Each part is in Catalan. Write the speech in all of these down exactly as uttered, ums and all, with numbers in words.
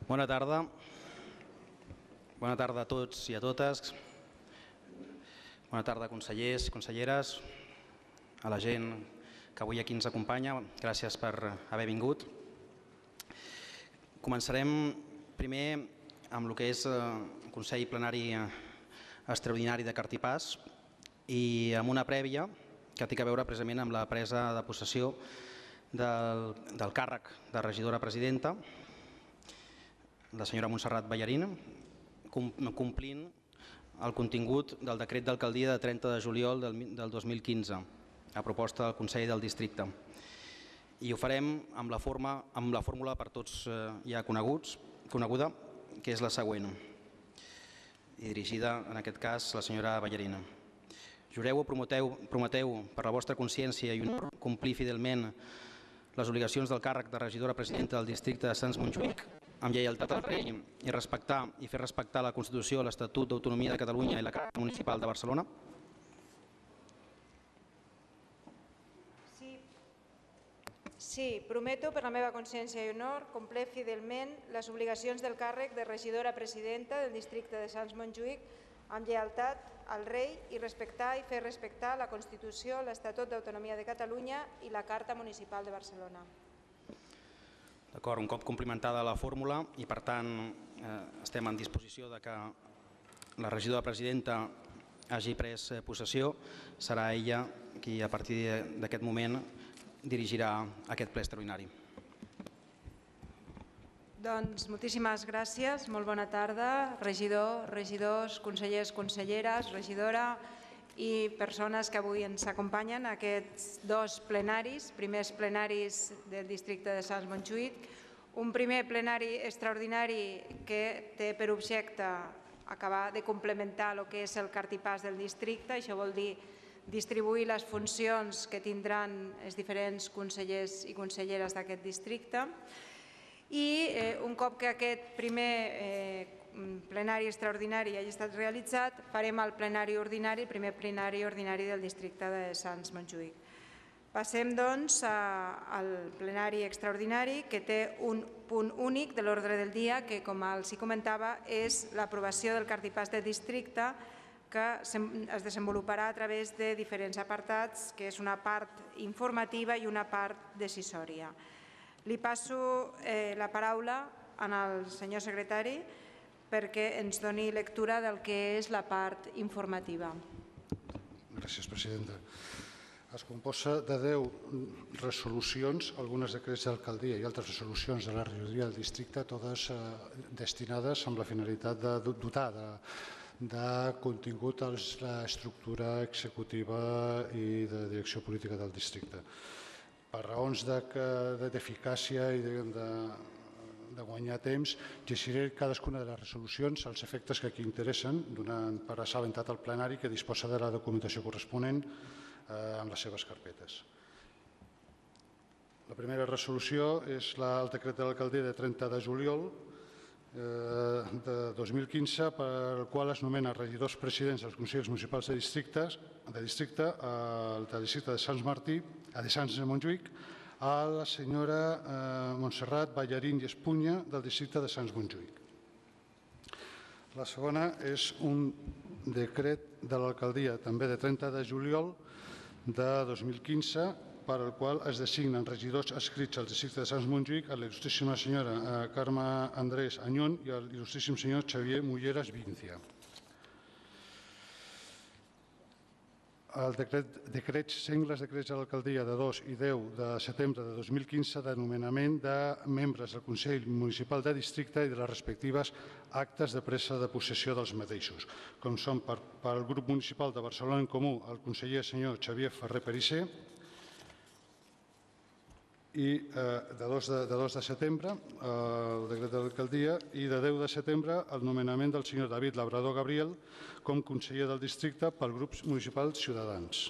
Bona tarda. Bona tarda a tots i a totes. Bona tarda, consellers, conselleres, a la gent que avui aquí ens acompanya. Gràcies per haver vingut. Començarem primer amb el que és el Consell Plenari Extraordinari de Cartipàs i amb una prèvia que té a veure precisament amb la presa de possessió del, del càrrec de regidora presidenta, la senyora Montserrat Ballarín, complint el contingut del decret d'alcaldia de trenta de juliol del dos mil quinze, a proposta del Consell del Districte. I ho farem amb la, forma, amb la fórmula per tots ja coneguts, coneguda, que és la següent, i dirigida en aquest cas a la senyora Ballarín. Jureu o prometeu, prometeu per la vostra consciència i honor complir fidelment les obligacions del càrrec de regidora presidenta del districte de Sants Montjuïc amb lleialtat al rei i respectar i fer respectar la Constitució, l'Estatut d'Autonomia de Catalunya i la Carta Municipal de Barcelona? Sí. Sí, prometo per la meva consciència i honor complir fidelment les obligacions del càrrec de regidora presidenta del districte de Sants Montjuïc amb lleialtat al rei i respectar i fer respectar la Constitució, l'Estatut d'Autonomia de Catalunya i la Carta Municipal de Barcelona. D'acord, un cop complimentada la fórmula i per tant eh, estem en disposició de que la regidora presidenta hagi pres possessió, serà ella qui a partir d'aquest moment dirigirà aquest ple extraordinari. Doncs moltíssimes gràcies, molt bona tarda, regidor, regidors, consellers, conselleres, regidora i persones que avui ens acompanyen a aquests dos plenaris, primers plenaris del districte de Sants Montjuïc. Un primer plenari extraordinari que té per objecte acabar de complementar el que és el cartipàs del districte, això vol dir distribuir les funcions que tindran els diferents consellers i conselleres d'aquest districte. I un cop que aquest primer plenari extraordinari hagi estat realitzat, farem el plenari ordinari, el primer plenari ordinari del districte de Sants Montjuïc. Passem, doncs, al plenari extraordinari, que té un punt únic de l'ordre del dia, que, com els comentava, és l'aprovació del cartipàs de districte, que es desenvoluparà a través de diferents apartats, que és una part informativa i una part decisòria. Li passo la paraula al senyor secretari perquè ens doni lectura del que és la part informativa. Gràcies, presidenta. Es composa de deu resolucions, algunes decrets d'alcaldia i altres resolucions de la regidoria del districte, totes destinades amb la finalitat de dotar de contingut a l'estructura executiva i de direcció política del districte. Per raons d'eficàcia i de guanyar temps, llegiré cadascuna de les resolucions als efectes que aquí interessen, donant per assabentat al plenari que disposa de la documentació corresponent en les seves carpetes. La primera resolució és el decret de l'alcaldia de trenta de juliol de dos mil quinze, per el qual es nomena regidors presidents dels consells municipals de districte del districte de Sants Martí, de Sants de Montjuïc, a la senyora Montserrat Ballarín i Espunya del districte de Sants Montjuïc. La segona és un decret de l'alcaldia també de trenta de juliol de dos mil quinze, per al qual es designen regidors adscrits al districte de Sants Montjuïc a la il·lustríssima senyora Carme Andrés Anyón i a l'il·lustríssim senyor Xavier Mulleras Víncia. El decret sengles decrets de l'alcaldia de dos i deu de setembre de dos mil quinze de nomenament de membres del Consell Municipal de Districte i de les respectives actes de presa de possessió dels mateixos, com són pel grup municipal de Barcelona en Comú el conseller senyor Xavier Ferrer Perisser, i de dos de setembre el decret de l'alcaldia i de deu de setembre el nomenament del senyor David Labrador Gabriel com conseller del districte pel grup municipal Ciutadans.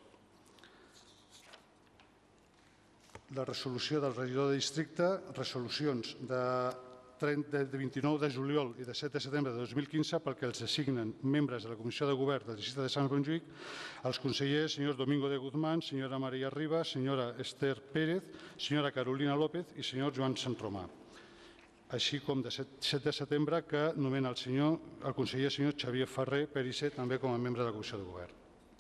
La resolució del regidor de districte, resolucions de vint-i-nou de juliol i de set de setembre de dos mil quinze perquè els designen membres de la Comissió de Govern del districte de Sants Montjuïc els consellers senyors Domingo de Guzmán, senyora Maria Rivas, senyora Esther Pérez, senyora Carolina López i senyor Joan Sant Romà. així com de set de setembre, que nomena el, senyor, el conseller senyor Xavier Ferrer Pellicer també com a membre de la Comissió de Govern.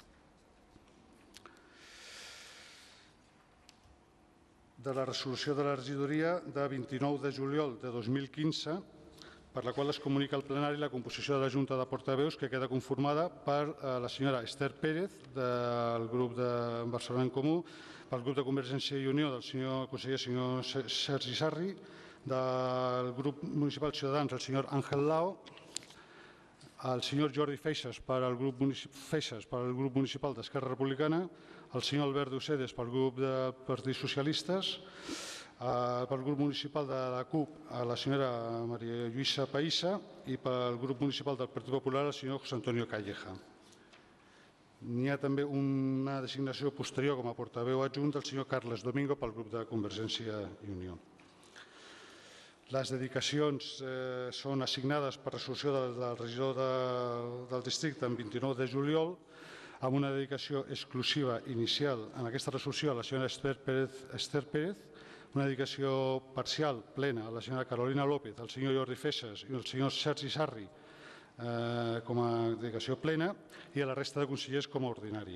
De la resolució de la regidoria de vint-i-nou de juliol de dos mil quinze, per la qual es comunica al plenari la composició de la Junta de Portaveus, que queda conformada per la senyora Esther Pérez, del grup de Barcelona en Comú, pel grup de Convergència i Unió del senyor conseller senyor Sergi Sarri, del grup municipal Ciutadans el senyor Ángel Lao, el senyor Jordi Feixas per al grup, Feixas per al grup municipal d'Esquerra Republicana, el senyor Albert Ducedes pel grup de Partits Socialistes, pel grup municipal de la CUP a la senyora Maria Lluïsa Païssa i pel grup municipal del Partit Popular el senyor José Antonio Calleja. N'hi ha també una designació posterior com a portaveu adjunt del senyor Carles Domingo pel grup de Convergència i Unió. Les dedicacions són assignades per resolució del regidor del districte en vint-i-nou de juliol, amb una dedicació exclusiva inicial en aquesta resolució a la senyora Esther Pérez, una dedicació parcial plena a la senyora Carolina López, al senyor Jordi Feixas i al senyor Sergi Sarri com a dedicació plena i a la resta de consellers com a ordinària.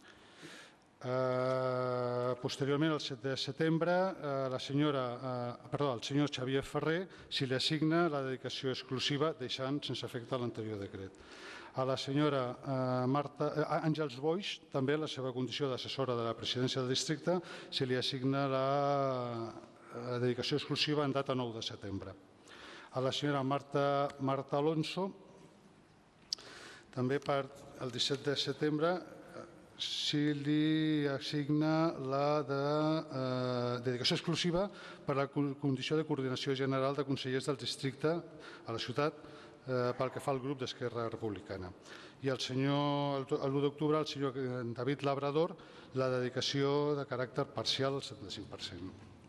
Posteriorment, el set de setembre, el senyor Xavier Ferrer se li assigna la dedicació exclusiva deixant sense efecte l'anterior decret. A la senyora Àngels Boix, també la seva condició d'assessora de la presidència del districte, se li assigna la dedicació exclusiva en data nou de setembre. A la senyora Marta Alonso, també per el disset de setembre, se li assigna la dedicació exclusiva per a la condició de coordinació general de consellers del districte a la ciutat pel que fa al grup d'Esquerra Republicana. I l'u d'octubre el senyor David Labrador la dedicació de caràcter parcial al setanta-cinc per cent.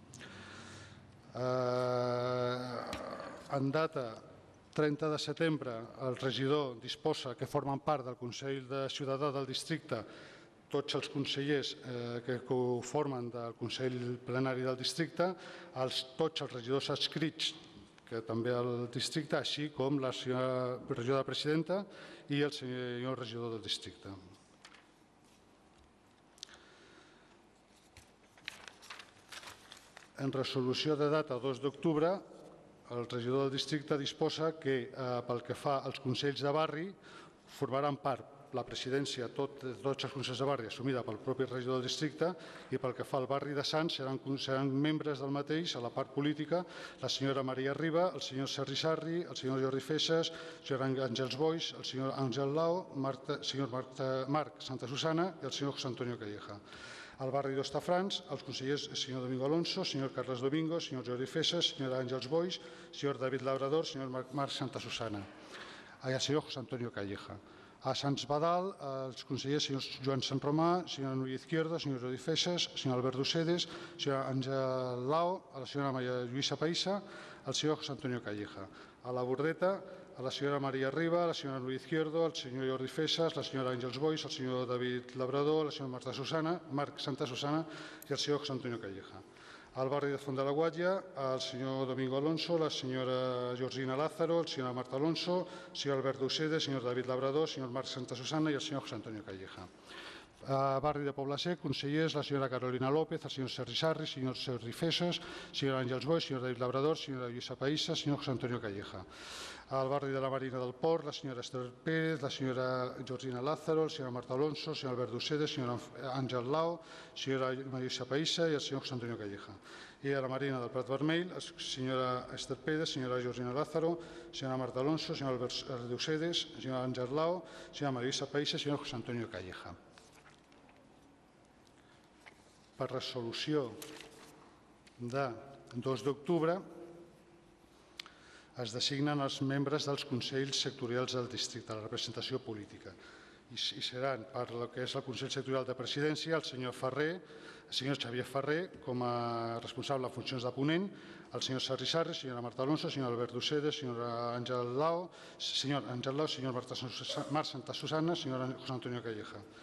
En data trenta de setembre el regidor disposa que formen part del Consell de Ciutadà del districte tots els consellers que formen del Consell Plenari del districte, tots els regidors adscrits que també el districte, així com la senyora regidora presidenta i el senyor regidor del districte. En resolució de data dos d'octubre, el regidor del districte disposa que pel que fa als consells de barri formaran part la presidència, tots els consells de barri assumida pel propi regidor del districte i pel que fa al barri de Sants seran membres del mateix a la part política la senyora Maria Riba, el senyor Sergi Sarri, el senyor Jordi Feixas, el senyor Àngels Boix, el senyor Àngel Lao, el senyor Marc Santa Susana i el senyor José Antonio Calleja. Al barri d'Hostafrancs, els consellers el senyor Domingo Alonso, el senyor Carles Domingo, el senyor Jordi Feixas, el senyor Àngels Boix, el senyor David Labrador, el senyor Marc Santa Susana i el senyor José Antonio Calleja. A Sants Badal, els consellers senyor Joan Sant Romà, el senyor Núria Izquierdo, el senyor Jordi Feixas, el senyor Albert Ducedes, el senyor Àngel Lao, la senyora Maria Lluïsa Païssa, el senyor José Antonio Calleja. A la Bordeta, a la senyora Maria Riba, la senyora Núria Izquierdo, el senyor Jordi Feixas, la senyora Àngels Boix, el senyor David Labrador, la senyora Marta Susana, Marc Santa Susana i el senyor José Antonio Calleja. Al barri de Font de la Guatlla, el senyor Domingo Alonso, la senyora Georgina Lázaro, el senyor Marta Alonso, el senyor Albert Ducede, el senyor David Labrador, el senyor Marc Santa Susana i el senyor José Antonio Calleja. Al barri de Pobla Sec, consellers, la senyora Carolina López, el senyor Sergi Sarri, el senyor Sergi Feixas, el senyor Àngels Boix, el senyor David Labrador, el senyor Lluïsa Païssa, el senyor José Antonio Calleja. Al barri de la Marina del Port, la senyora Esther Pérez, la senyora Georgina Lázaro, el senyor Marta Alonso, el senyor Albert Ducede, el senyor Àngel Lao, la senyora Lluïsa Païssa i el senyor José Antonio Calleja. I a la Marina del Prat Vermell, la senyora Esther Pérez, la senyora Georgina Lázaro, la senyora Marta Alonso, el senyor Albert Ducedes, el senyor Àngel Lao, la senyora Lluïsa Païssa i el senyor José Antonio Calleja. Per resolució de dos d'octubre es designen els membres dels consells sectorials del districte, la representació política. I seran per el que és el Consell Sectorial de Presidència el senyor Ferrer, el senyor Xavier Ferrer com a responsable en funcions de ponent, el senyor Sergi Sarri, la senyora Marta Alonso, el senyor Albert Ducede, el senyor Àngel Lao, el senyor Àngel Lao, el senyor Marc Santa Susana, el senyor José Antonio Calleja.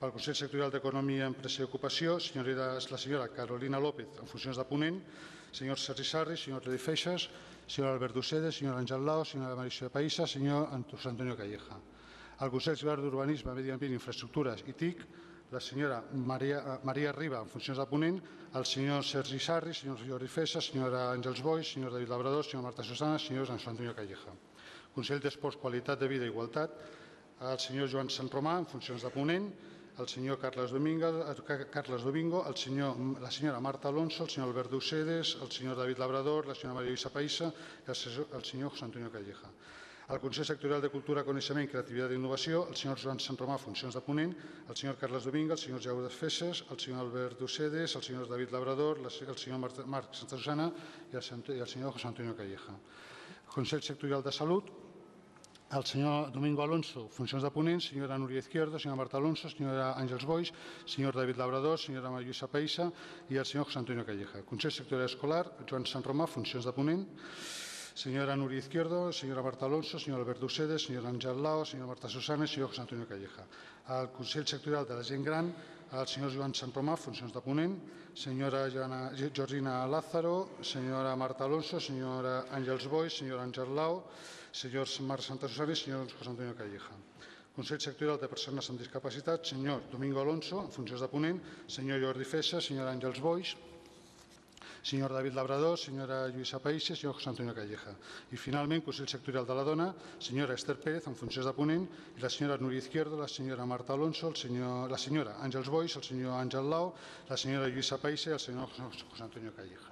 Pel Consell Sectorial d'Economia, Empresa i Ocupació, la senyora Carolina López, en funcions de ponent, senyor Sergi Sarri, senyor Redi Feixas, senyor Albert Ucedes, senyor Àngel Lao, senyora Mauricio Païssa, senyor José Antonio Calleja. El Consell Sectorial d'Urbanisme, Medi Ambient, Infraestructures i T I C, la senyora Maria, Maria Riba, en funcions de ponent, el senyor Sergi Sarri, senyor Jordi Fessa, senyora Àngels Boix, senyor David Labrador, senyora Marta Susana, senyor José Antonio Calleja. Consell d'Esports, Qualitat de Vida i Igualtat, el senyor Joan Sant Romà, en funcions de ponent, el senyor Carles Domingo, Carles Domingo el senyor, la senyora Marta Alonso, el senyor Albert Ucedes, el senyor David Labrador, la senyora Maria Lluïsa Païssa i el senyor José Antonio Calleja. El Consell Sectorial de Cultura, Coneixement, Creativitat i Innovació, el senyor Joan Sant Romà, funcions de ponent, el senyor Carles Domingo, el senyor Jaume Fesses, el senyor Albert Ucedes, el senyor David Labrador, el senyor Marc Santa Susana i el senyor José Antonio Calleja. Consell Sectorial de Salut, el senyor Domingo Alonso, funcions de ponent, senyora Núria Izquierdo, senyora Marta Alonso, senyora Àngels Boix, senyor David Labrador, senyora Maria Lluïsa Païssa i el senyor José Antonio Calleja. Consell Sectorial Escolar, Joan Sant Romà, funcions de ponent, senyora Núria Izquierdo, senyora Marta Alonso, senyor Albert Ucedes, senyora Àngel Lao, senyora Marta Susana i senyor José Antonio Calleja. El Consell Sectorial de la Gent Gran, el senyor Joan Sant Romà, funcions de ponent, senyora Georgina Lázaro, senyora Marta Alonso, senyora Àngels Boix, senyora Àngel Lao, senyor Marc Santa Susana i senyor José Antonio Calleja. Consell Sectorial de Persones amb Discapacitat, senyor Domingo Alonso, en funcions de ponent, senyor Jordi Fessa, senyora Àngels Boix, senyor David Labrador, senyora Lluïsa Païssa i senyor José Antonio Calleja. I finalment, Consell Sectorial de la Dona, senyora Esther Pérez, en funcions de ponent, i la senyora Núria Izquierdo, la senyora Marta Alonso, el senyor, la senyora Àngels Boix, el senyor Àngel Lau, la senyora Lluïsa Païssa i el senyor José Antonio Calleja.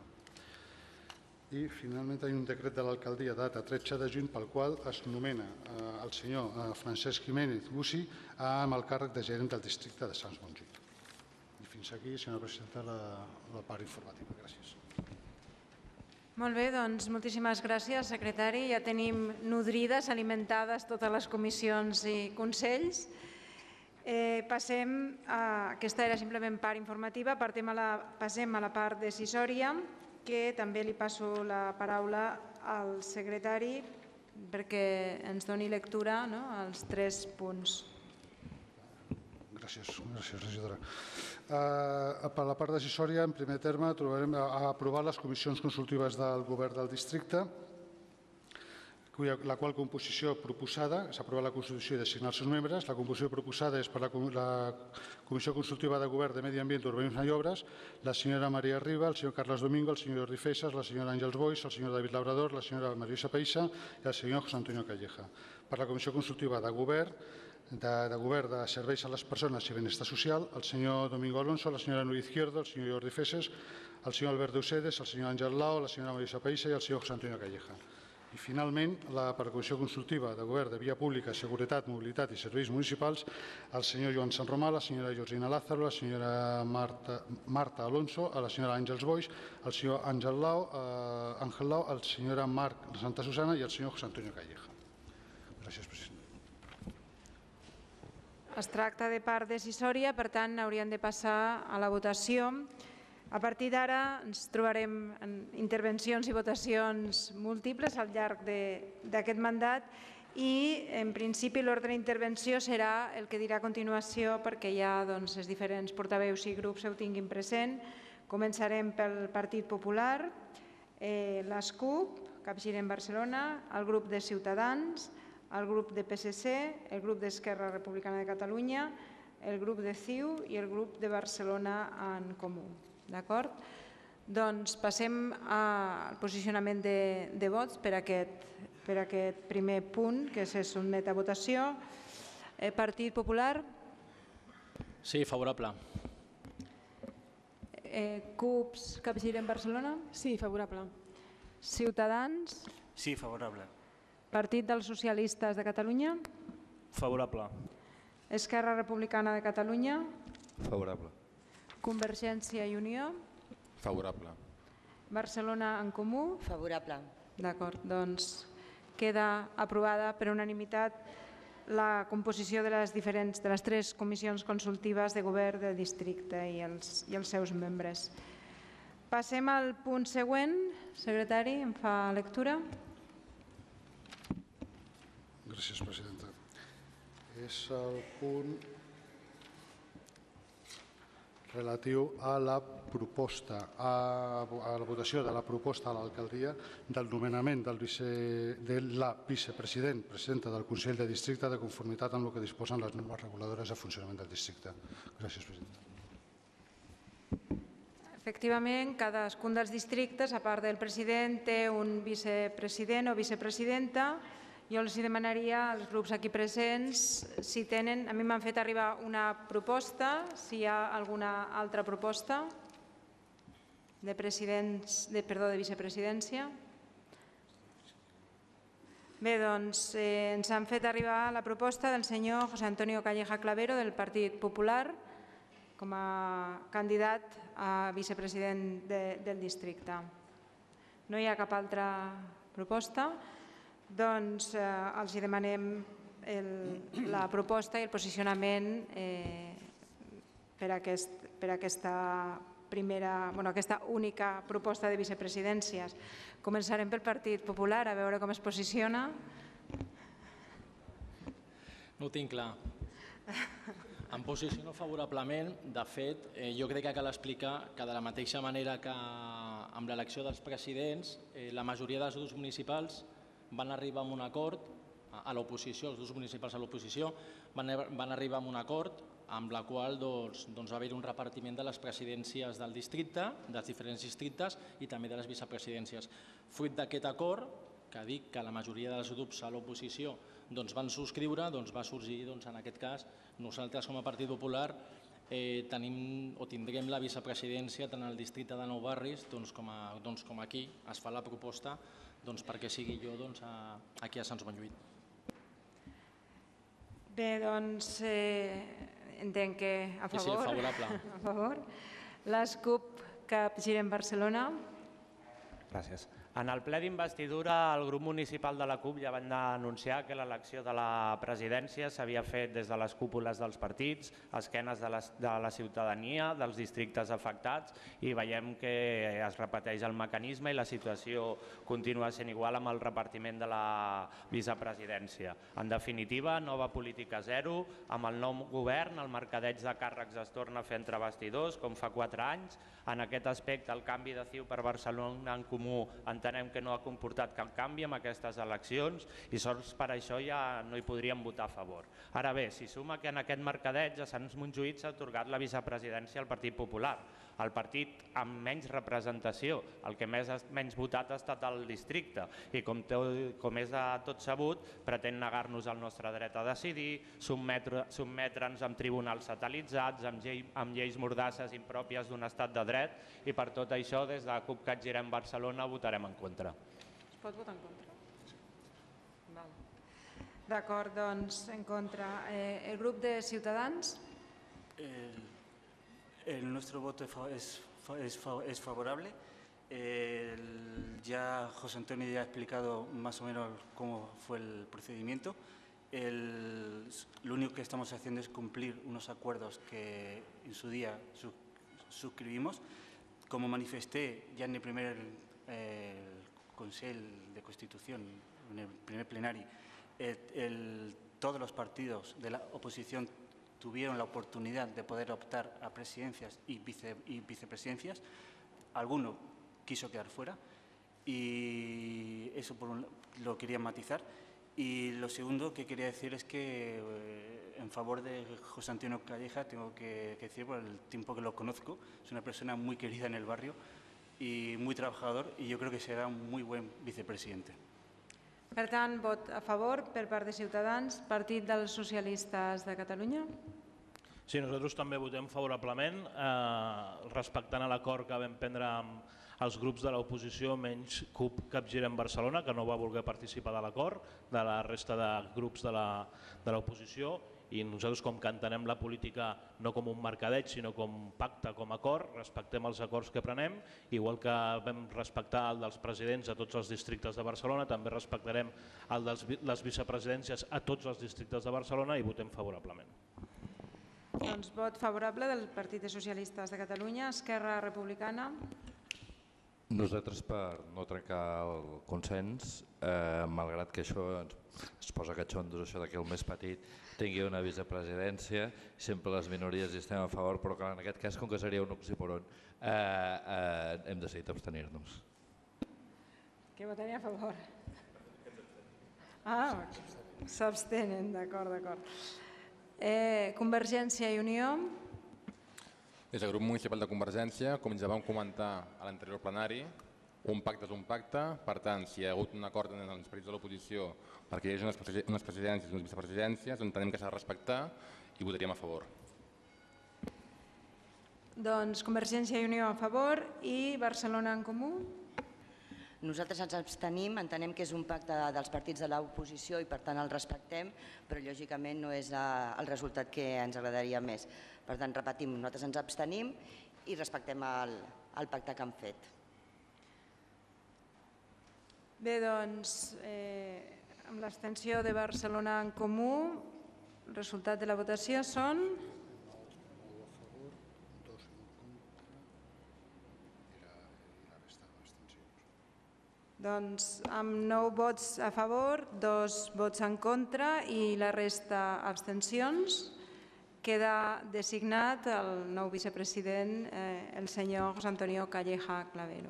I finalment hi ha un decret de l'alcaldia de data tretze de juny pel qual es nomena el senyor Francesc Jiménez Gussi amb el càrrec de gerent del districte de Sants Montjuïc. I fins aquí, senyora presidenta, la part informativa. Gràcies. Molt bé, doncs moltíssimes gràcies, secretari. Ja tenim nodrides, alimentades totes les comissions i consells. Passem a... Aquesta era simplement part informativa, passem a la part decisòria, que també li passo la paraula al secretari perquè ens doni lectura als tres punts. Gràcies, regidora. Per la part decisòria, en primer terme, trobarem a aprovar les comissions consultives del govern del districte, la qual composició proposada, s'ha aprovat la Constitució i designar els seus membres. La composició proposada és per la Comissió Consultiva de Govern de Medi Ambient, Urbanisme i Obres, la senyora Maria Riba, el senyor Carles Domingo, el senyor Jordi Feixas, la senyora Àngels Boix, el senyor David Labrador, la senyora Maria Lluïsa Païssa i el senyor José Antonio Calleja. Per la Comissió Consultiva de Govern de Govern de Serveis a les Persones i Benestar Social, el senyor Domingo Alonso, la senyora Núria Izquierdo, el senyor Jordi Feixas, el senyor Albert Ucedes, el senyor Àngel Lao, la senyora Maria Lluïsa Païssa i el senyor José Antonio Calleja. I finalment, per la Comissió Consultiva de Govern de Via Pública, Seguretat, Mobilitat i Serveis Municipals, el senyor Joan Sant Romà, la senyora Georgina Lázaro, la senyora Marta Alonso, la senyora Àngels Boix, el senyor Àngel Lau, la senyora Marc Santa Susana i el senyor José Antonio Calleja. Gràcies, president. Es tracta de part decisòria, per tant, hauríem de passar a la votació. A partir d'ara ens trobarem en intervencions i votacions múltiples al llarg d'aquest mandat i, en principi, l'ordre d'intervenció serà el que dirà a continuació perquè ja els diferents portaveus i grups ho tinguin present. Començarem pel Partit Popular, l'A S C U P, Capgirem Barcelona, el grup de Ciutadans, el grup de P S C, el grup d'Esquerra Republicana de Catalunya, el grup de C I U i el grup de Barcelona en Comú. D'acord? Doncs passem al posicionament de vots per aquest primer punt que se sotmet a votació. Partit Popular? Sí, favorable. C U P S, Capgirem Barcelona? Sí, favorable. Ciutadans? Sí, favorable. Partit dels Socialistes de Catalunya? Favorable. Esquerra Republicana de Catalunya? Favorable. Convergència i Unió? Favorable. Barcelona en Comú? Favorable. D'acord, doncs queda aprovada per unanimitat la composició de les diferents de les tres comissions consultives de govern del districte i els, i els seus membres. Passem al punt següent. Secretari, em fa lectura. Gràcies, presidenta. És el punt relatiu a la proposta, a, a la votació de la proposta a l'alcaldia del nomenament del vice, de la vicepresident, presidenta del Consell de Districte de conformitat amb el que disposen les normes reguladores de funcionament del districte. Gràcies, presidenta. Efectivament, cadascun dels districtes, a part del president, té un vicepresident o vicepresidenta. Jo els demanaria als grups aquí presents si tenen... A mi m'han fet arribar una proposta, si hi ha alguna altra proposta de, presidents, de, perdó, de vicepresidència. Bé, doncs eh, ens han fet arribar la proposta del senyor José Antonio Calleja Clavero del Partit Popular com a candidat a vicepresident de, del districte. No hi ha cap altra proposta? Doncs eh, els demanem el, la proposta i el posicionament eh, per, aquest, per aquesta, primera, bueno, aquesta única proposta de vicepresidències. Començarem pel Partit Popular, a veure com es posiciona. No ho tinc clar. Em posiciono favorablement. De fet, eh, jo crec que cal explicar que de la mateixa manera que amb l'elecció dels presidents, eh, la majoria dels grups municipals van arribar a un acord, a l'oposició, els grups municipals a l'oposició, van, van arribar a un acord amb la qual doncs, doncs, va haver un repartiment de les presidències del districte, dels diferents districtes i també de les vicepresidències. Fruit d'aquest acord, que dic que la majoria dels grups a l'oposició doncs, van subscriure, doncs, va sorgir, doncs, en aquest cas, nosaltres com a Partit Popular eh, tenim o tindrem la vicepresidència tant al districte de Nou Barris doncs, com, a, doncs, com aquí. Es fa la proposta doncs, perquè sigui jo doncs, a, aquí a Sants Montjuïc. Bé, doncs eh, entenc que a favor. Sí, sí, favorable. A favor. Les CUP Capgirem Barcelona. Gràcies. En el ple d'investidura, el grup municipal de la CUP ja van anunciar que l'elecció de la presidència s'havia fet des de les cúpules dels partits, a esquenes de la, de la ciutadania, dels districtes afectats, i veiem que es repeteix el mecanisme i la situació continua sent igual amb el repartiment de la vicepresidència. En definitiva, nova política zero, amb el nou govern, el mercadeig de càrrecs es torna a fer entre bastidors, com fa quatre anys. En aquest aspecte, el canvi de C I U per Barcelona en Comú entenem que no ha comportat cap canvi amb aquestes eleccions i sols per això ja no hi podríem votar a favor. Ara bé, si suma que en aquest mercadeig a Sants Montjuïc s'ha atorgat la vicepresidència al Partit Popular, el partit amb menys representació, el que més menys votat ha estat el districte i com, te, com és de tot sabut pretén negar-nos el nostre dret a decidir, sotmetre, sotmetre'ns amb tribunals satelitzats, amb, llei, amb lleis mordasses impròpies d'un estat de dret i per tot això des de CUP Capgirem Barcelona votarem en contra. Es pot votar en contra? D'acord, doncs en contra. Eh, el grup de Ciutadans? El, el nuestro voto es, es, es favorable. El, ya José Antonio ya ha explicado más o menos cómo fue el procedimiento. El, lo único que estamos haciendo es cumplir unos acuerdos que en su día su, suscribimos. Como manifesté ya en el primer eh, Consejo de Constitución, en el primer plenario, el, el, todos los partidos de la oposición tuvieron la oportunidad de poder optar a presidencias y, vice, y vicepresidencias. Alguno quiso quedar fuera y eso por un, lo quería matizar. Y lo segundo que quería decir es que eh, en favor de José Antonio Calleja tengo que, que decir por el tiempo que lo conozco, es una persona muy querida en el barrio y muy trabajador y yo creo que será un muy buen vicepresidente. Per tant, vot a favor per part de Ciutadans. Partit dels Socialistes de Catalunya? Sí, nosaltres també votem favorablement, eh, respectant l'acord que vam prendre amb els grups de l'oposició, menys CUP Capgirem Barcelona, que no va voler participar de l'acord, de la resta de grups de l'oposició, i nosaltres, com que entenem la política no com un mercadeig, sinó com pacte, com acord, respectem els acords que prenem, igual que vam respectar el dels presidents a tots els districtes de Barcelona, també respectarem el de les vicepresidències a tots els districtes de Barcelona i votem favorablement. Doncs vot favorable del Partit de Socialistes de Catalunya. Esquerra Republicana? Nosaltres, per no trencar el consens, eh, malgrat que això es posa catxondos, això que el més petit tingui una vicepresidència, sempre les minories hi estem a favor, però clar, en aquest cas, com que seria un oxímoron, eh, eh, hem decidit abstenir-nos. Que votaria a favor? Ah, s'abstenen, d'acord, d'acord. Eh, Convergència i Unió. Des del grup municipal de Convergència, com ja vam comentar a l'anterior plenari, un pacte és un pacte, per tant, si hi ha hagut un acord en els partits de l'oposició perquè hi hagi unes presidències i unes vicepresidències, entenem que s'ha de respectar i votaríem a favor. Doncs Convergència i Unió a favor i Barcelona en Comú. Nosaltres ens abstenim, entenem que és un pacte dels partits de l'oposició i per tant el respectem, però lògicament no és el resultat que ens agradaria més. Per tant, repetim, nosaltres ens abstenim i respectem el, el pacte que han fet. Bé, doncs, eh, amb l'abstenció de Barcelona en Comú, el resultat de la votació són... Doncs amb nou vots a favor, dos vots en contra i la resta abstencions, queda designat el nou vicepresident, eh, el senyor José Antonio Calleja Clavero.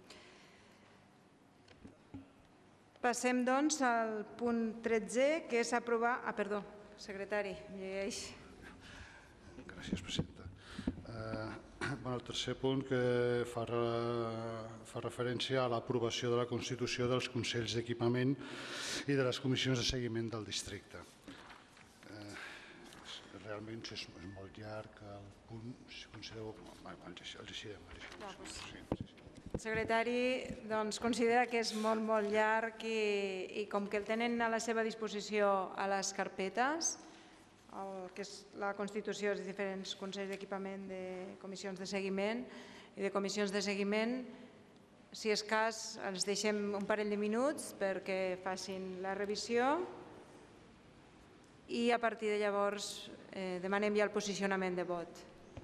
Passem, doncs, al punt tretze, que és aprovar... Ah, perdó, secretari, llegeix. Gràcies, presidenta. Eh, bueno, el tercer punt que fa, fa referència a l'aprovació de la constitució dels Consells d'Equipament i de les comissions de seguiment del districte. Eh, realment és, és molt llarg el punt, si considereu... Els llegirem. El secretari doncs, considera que és molt, molt llarg i, i com que el tenen a la seva disposició a les carpetes, el que és la constitució dels diferents consells d'equipament de comissions de seguiment i de comissions de seguiment, si és cas, els deixem un parell de minuts perquè facin la revisió i a partir de llavors eh, demanem ja el posicionament de vot.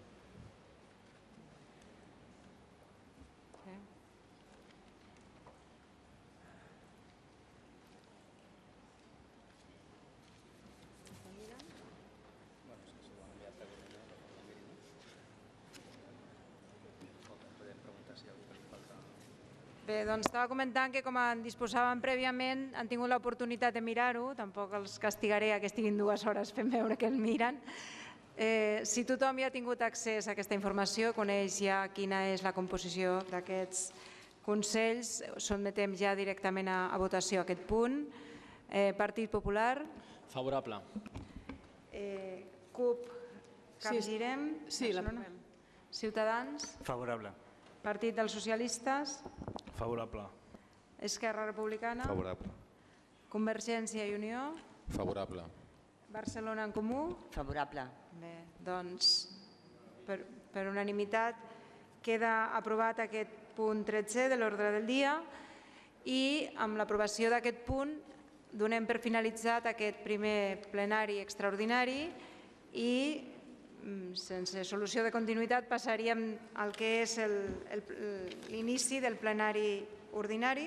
Bé, doncs estava comentant que com en disposàvem prèviament han tingut l'oportunitat de mirar-ho, tampoc els castigaré a que estiguin dues hores fent veure que el miren. Eh, si tothom ja ha tingut accés a aquesta informació, coneix ja quina és la composició d'aquests consells, sotmetem ja directament a, a votació aquest punt. Eh, Partit Popular. Favorable. Eh, CUP, Capgirem. Sí, la... Ciutadans. Favorable. Partit dels Socialistes. Favorable. Esquerra Republicana. Favorable. Convergència i Unió. Favorable. Barcelona en Comú. Favorable. Bé, doncs, per, per unanimitat queda aprovat aquest punt tretze de l'ordre del dia i amb l'aprovació d'aquest punt donem per finalitzat aquest primer plenari extraordinari i sense solució de continuïtat passaríem al que és l'inici del plenari ordinari.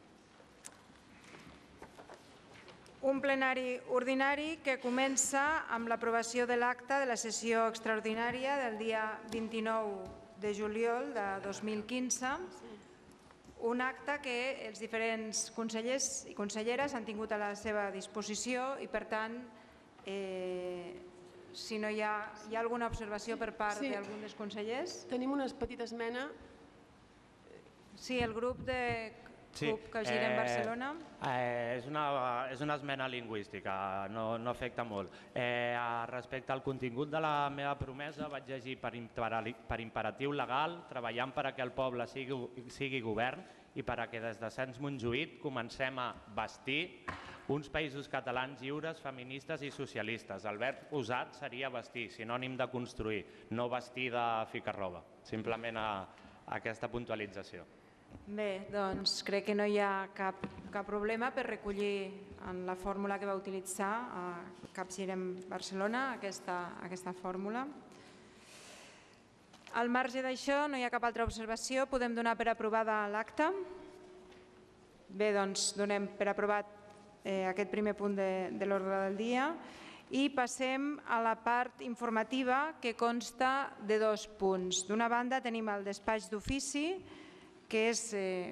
Un plenari ordinari que comença amb l'aprovació de l'acta de la sessió extraordinària del dia vint-i-nou de juliol de dos mil quinze, un acte que els diferents consellers i conselleres han tingut a la seva disposició i, per tant, eh, si no hi ha, hi ha alguna observació per part Sí. d'algun dels consellers? Tenim una petita esmena. Sí, el grup de Sí, CUP Capgirem eh, Barcelona. Eh, és, una, és una esmena lingüística, no, no afecta molt. Eh, respecte al contingut de la meva promesa, vaig llegir per, imperali, per imperatiu legal, treballant per a que el poble sigui, sigui govern i per a que des de Sants Montjuïc comencem a vestir uns països catalans lliures, feministes i socialistes. El verb usat seria vestir, sinònim de construir, no vestir de ficar roba. Simplement a, a aquesta puntualització. Bé, doncs crec que no hi ha cap, cap problema per recollir en la fórmula que va utilitzar a Capgirem Barcelona aquesta, aquesta fórmula. Al marge d'això, no hi ha cap altra observació. Podem donar per aprovada l'acta. Bé, doncs donem per aprovat aquest primer punt de l'ordre del dia i passem a la part informativa que consta de dos punts. D'una banda tenim el despatx d'ofici, que és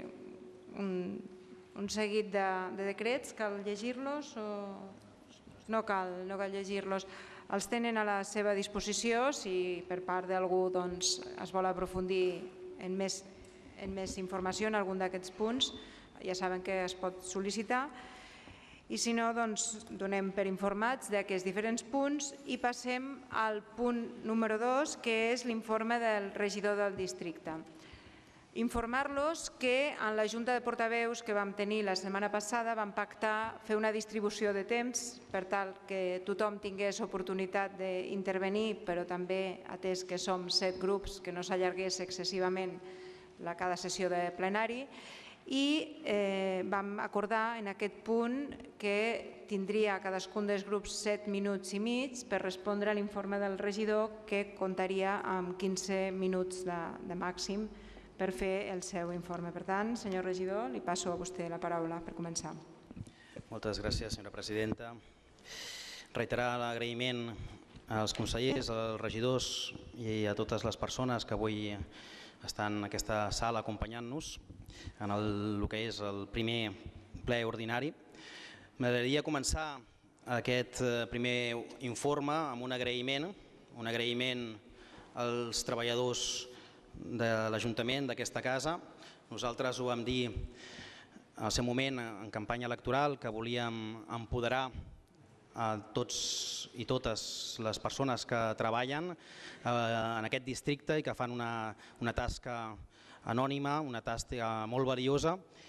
un seguit de decrets. Cal llegir-los o no cal llegir-los? Els tenen a la seva disposició. Si per part d'algú es vol aprofundir en més informació en algun d'aquests punts, ja saben que es pot sol·licitar. I si no, doncs donem per informats d'aquests diferents punts i passem al punt número dos, que és l'informe del regidor del districte. Informar-los que en la Junta de Portaveus que vam tenir la setmana passada vam pactar fer una distribució de temps per tal que tothom tingués oportunitat d'intervenir, però també atès que som set grups, que no s'allargués excessivament cada sessió de plenari, i vam acordar en aquest punt que tindria cadascun dels grups set minuts i mig per respondre a l'informe del regidor, que comptaria amb quinze minuts de màxim per fer el seu informe. Per tant, senyor regidor, li passo a vostè la paraula per començar. Moltes gràcies, senyora presidenta. Reiterar l'agraïment als consellers, als regidors i a totes les persones que avui estan en aquesta sala acompanyant-nos en el que és el primer ple ordinari. M'agradaria començar aquest primer informe amb un agraïment, un agraïment als treballadors de l'Ajuntament d'aquesta casa. Nosaltres ho vam dir al seu moment en campanya electoral, que volíem empoderar a tots i totes les persones que treballen en aquest districte i que fan una tasca anònima, una tasca molt valiosa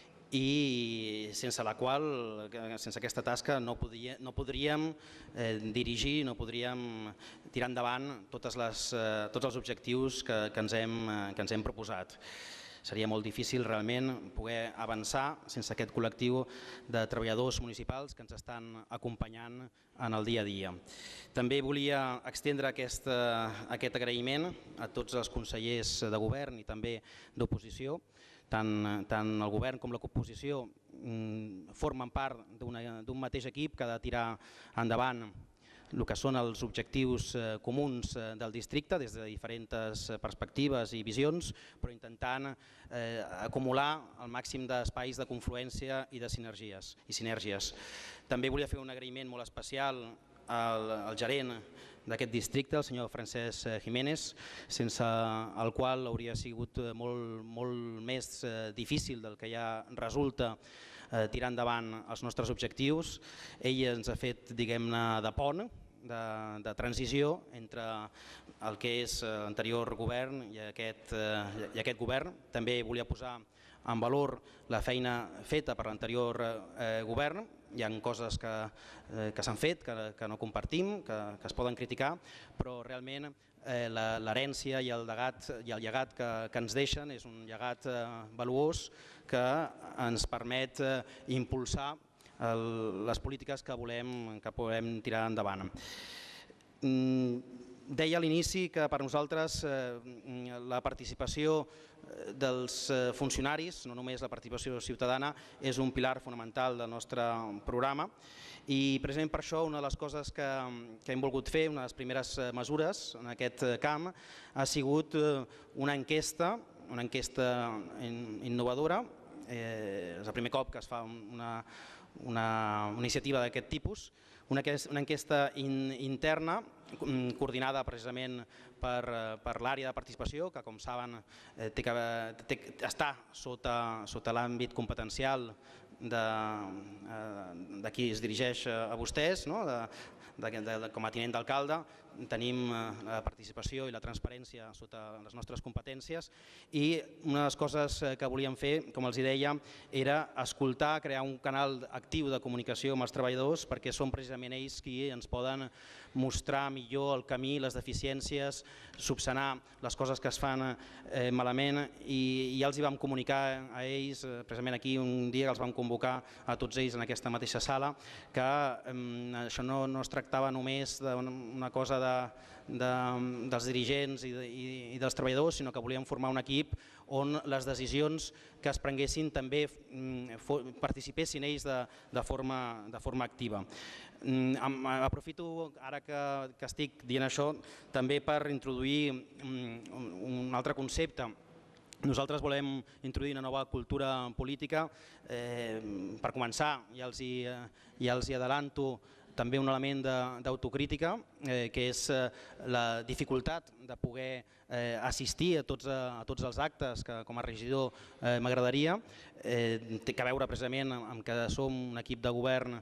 i sense la qual, sense aquesta tasca, no podríem dirigir, no podríem tirar endavant tots els objectius que ens hem proposat. Seria molt difícil realment poder avançar sense aquest col·lectiu de treballadors municipals que ens estan acompanyant en el dia a dia. També volia estendre aquest agraïment a tots els consellers de govern i també d'oposició. Tant el govern com l'oposició formen part d'un mateix equip que ha de tirar endavant el que són els objectius comuns del districte des de diferents perspectives i visions, però intentant acumular el màxim d'espais de confluència i de sinergies. També volia fer un agraïment molt especial al gerent d'aquest districte, el senyor Francesc Jiménez, sense el qual hauria sigut molt més difícil del que ja resulta tirar endavant els nostres objectius. Ell ens ha fet, diguem-ne, de pont, de transició entre el que és l'anterior govern i aquest govern. També volia posar en valor la feina feta per l'anterior govern. Hi ha coses que s'han fet, que no compartim, que es poden criticar, però realment l'herència i el llegat que ens deixen és un llegat valuós que ens permet impulsar les polítiques que volem tirar endavant. Deia a l'inici que per nosaltres la participació dels funcionaris, no només la participació ciutadana, és un pilar fonamental del nostre programa i precisament per això una de les coses que hem volgut fer, una de les primeres mesures en aquest camp, ha sigut una enquesta, una enquesta innovadora. És el primer cop que es fa una una iniciativa d'aquest tipus, una enquesta interna coordinada precisament per l'àrea de participació, que com saben està sota l'àmbit competencial de qui es dirigeix a vostès, com a tinent d'alcalde. Tenim la participació i la transparència sota les nostres competències i una de les coses que volíem fer, com els deia, era escoltar, crear un canal actiu de comunicació amb els treballadors, perquè són precisament ells qui ens poden mostrar millor el camí, les deficiències, subsanar les coses que es fan malament, i ja els hi vam comunicar a ells, precisament aquí un dia que els vam convocar a tots ells en aquesta mateixa sala, que això no es tractava només d'una cosa de dels dirigents i dels treballadors, sinó que volíem formar un equip on les decisions que es prenguessin també participessin ells de forma activa. Aprofito ara que estic dient això també per introduir un altre concepte. Nosaltres volem introduir una nova cultura política. Per començar, ja els hi adelanto també un element d'autocrítica, que és la dificultat de poder assistir a tots els actes que com a regidor m'agradaria. Té a veure precisament amb que som un equip de govern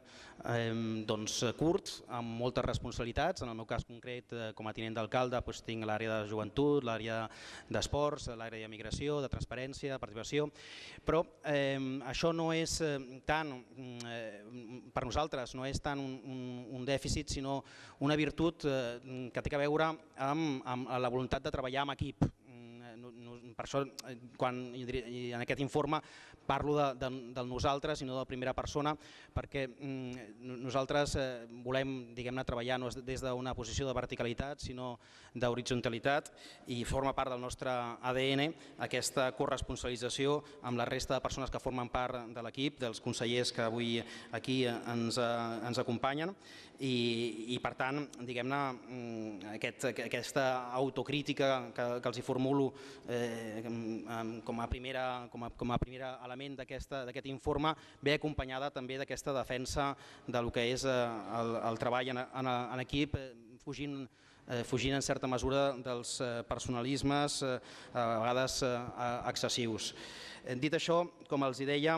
curt, amb moltes responsabilitats. En el meu cas concret, com a tinent d'alcalde, tinc l'àrea de joventut, l'àrea d'esports, l'àrea de migració, de transparència, de participació, però això no és tant, per nosaltres, no és tant un dèficit, sinó una virtut que té a veure amb la voluntat de treballar en equip. Per això, en aquest informe, parlo del nosaltres i no de la primera persona, perquè nosaltres volem treballar no des d'una posició de verticalitat, sinó d'horitzontalitat, i forma part del nostre A D N aquesta corresponsabilització amb la resta de persones que formen part de l'equip, dels consellers que avui aquí ens acompanyen, i per tant, diguem-ne, aquesta autocrítica que els hi formulo com a primer element d'aquest informe ve acompanyada també d'aquesta defensa del que és el treball en equip, fugint fugint en certa mesura dels personalismes a vegades excessius. Dit això, com els deia,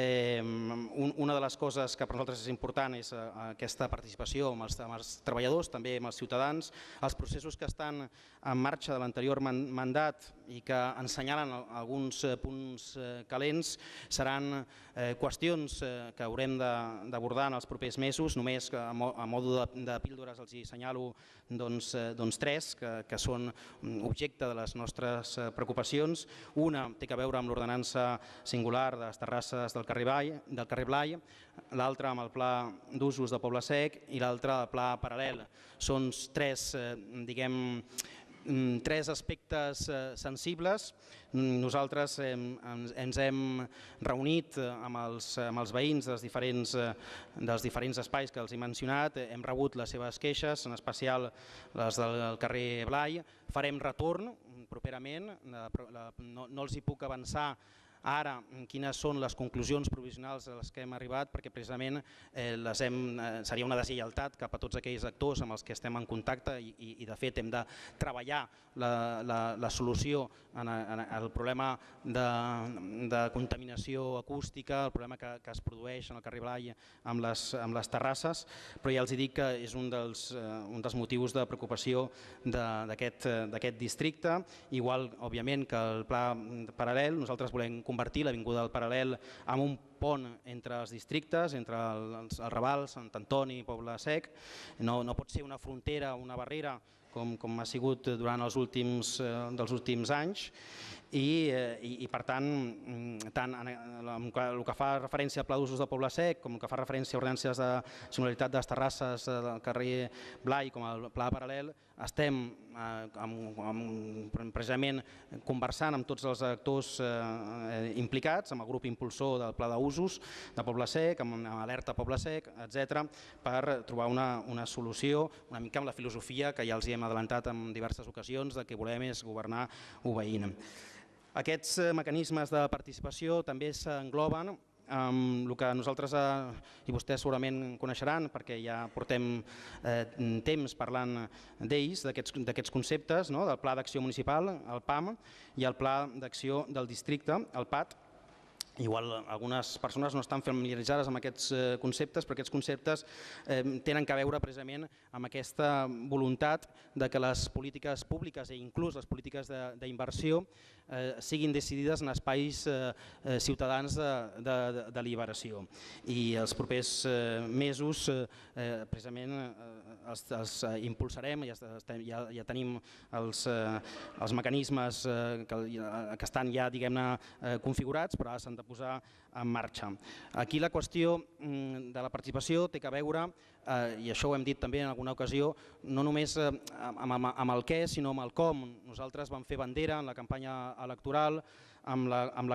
una de les coses que per nosaltres és important és aquesta participació amb els treballadors, també amb els ciutadans. Els processos que estan en marxa de l'anterior mandat i que ensenyalen alguns punts calents seran qüestions que haurem d'abordar en els propers mesos. Només a mode de píldores els assenyalo tres que són objecte de les nostres preocupacions. Una té a veure amb l'ordenança singular de les terrasses del carrer Blai, l'altra amb el pla d'usos de Poble Sec i l'altra el pla paral·lel. Són tres, diguem, tres aspectes sensibles. Nosaltres ens hem reunit amb els veïns dels diferents espais que els he mencionat, hem rebut les seves queixes, en especial les del carrer Blai. Farem retorn properament, no els hi puc avançar ara quines són les conclusions provisionals a les que hem arribat, perquè precisament seria una deslleialtat cap a tots aquells actors amb els que estem en contacte i de fet hem de treballar la solució al problema de contaminació acústica, el problema que es produeix en el carrer Blai amb les terrasses, però ja els dic que és un dels motius de preocupació d'aquest districte. Igual, òbviament, que el pla paral·lel, nosaltres volem convertir l'Avinguda del Paral·lel en un pont entre els districtes, entre el Raval, Sant Antoni i Poble Sec. No pot ser una frontera, una barrera, com ha sigut durant els últims anys, i per tant, tant el que fa referència al Pla d'Usos de Poble Sec com el que fa referència a ordenances de singularitat de les terrasses del carrer Blai com el Pla paral·lel, estem precisament conversant amb tots els actors implicats, amb el grup impulsor del Pla d'Usos de Poble Sec, amb Alerta Poble Sec, etcètera, per trobar una solució una mica amb la filosofia que ja els hem adelantat en diverses ocasions, que volem és governar obeint. Aquests mecanismes de participació també s'engloben amb el que nosaltres, i vostès segurament coneixeran, perquè ja portem temps parlant d'ells, d'aquests conceptes, del Pla d'Acció Municipal, el P A M, i el Pla d'Acció del Districte, el P A T. Igual algunes persones no estan familiaritzades amb aquests conceptes, però aquests conceptes tenen a veure precisament amb aquesta voluntat que les polítiques públiques i inclús les polítiques d'inversió siguin decidides en espais ciutadans de deliberació. I els propers mesos precisament els impulsarem, ja tenim els mecanismes que estan ja configurats, però ara s'han de posar en marxa. Aquí la qüestió de la participació té a veure, i això ho hem dit també en alguna ocasió, no només amb el què, sinó amb el com. Nosaltres vam fer bandera en la campanya electoral amb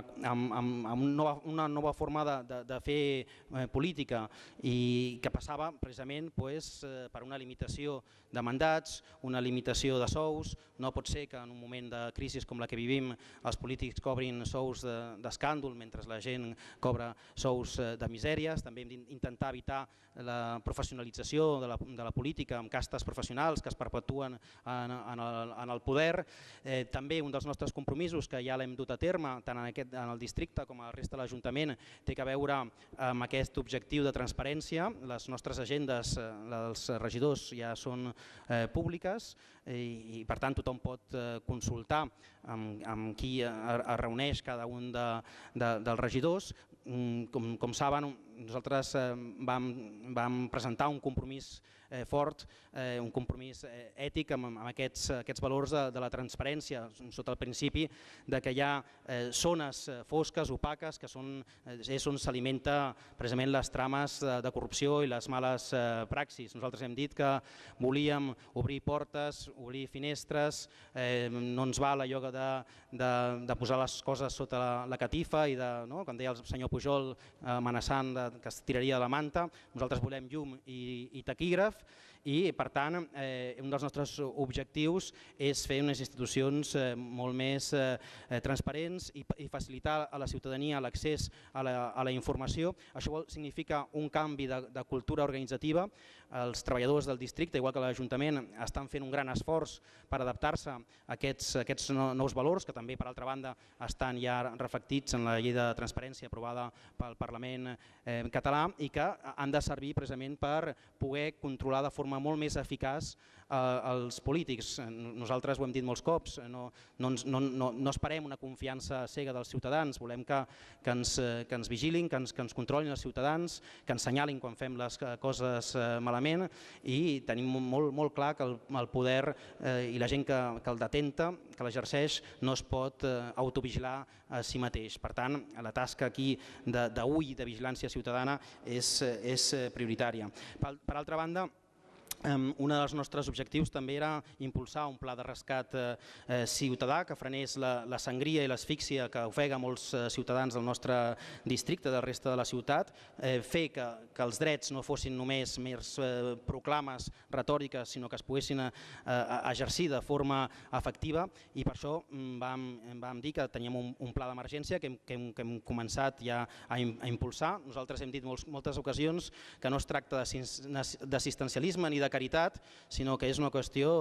una nova forma de fer política i que passava precisament per una limitació de mandats, una limitació de sous. No pot ser que en un moment de crisi com la que vivim els polítics cobrin sous d'escàndol mentre la gent cobra sous de misèries. També hem d'intentar evitar la professionalització de la política amb castes professionals que es perpetuen en el poder. També un dels nostres compromisos, que ja l'hem dut a terme tant en el districte com a la resta de l'Ajuntament, té a veure amb aquest objectiu de transparència. Les nostres agendes dels regidors ja són públiques i per tant tothom pot consultar amb qui es reuneix cada un dels regidors. Com saben, nosaltres vam presentar un compromís fort, un compromís ètic amb aquests valors de la transparència, sota el principi que hi ha zones fosques, opaques, que és on s'alimenta precisament les trames de corrupció i les males praxis. Nosaltres hem dit que volíem obrir portes, obrir finestres, no ens val allò de posar les coses sota la catifa i, com deia el senyor Pujol, amenaçant que es tiraria de la manta. Nosaltres volem llum i taquígraf i, per tant, un dels nostres objectius és fer unes institucions molt més transparents i facilitar a la ciutadania l'accés a la informació. Això significa un canvi de cultura organitzativa. Els treballadors del districte, igual que l'Ajuntament, estan fent un gran esforç per adaptar-se a aquests nous valors, que també, per altra banda, estan ja reflectits en la llei de transparència aprovada pel Parlament català i que han de servir precisament per poder controlar de forma molt més eficaç els polítics. Nosaltres ho hem dit molts cops, no esperem una confiança cega dels ciutadans, volem que ens vigilin, que ens controlin els ciutadans, que ens senyalin quan fem les coses malament i tenim molt clar que el poder i la gent que el detenta, que l'exerceix, no es pot autovigilar a si mateix. Per tant, la tasca aquí d'ull de vigilància ciutadana és prioritària. Per altra banda, un dels nostres objectius també era impulsar un pla de rescat ciutadà que frenés la sangria i l'asfíxia que ofega molts ciutadans del nostre districte, de la resta de la ciutat, fer que els drets no fossin només mers proclames retòriques, sinó que es poguessin exercir de forma efectiva, i per això vam dir que teníem un pla d'emergència que hem començat ja a impulsar. Nosaltres hem dit moltes ocasions que no es tracta d'assistencialisme ni de caritat, sinó que és una qüestió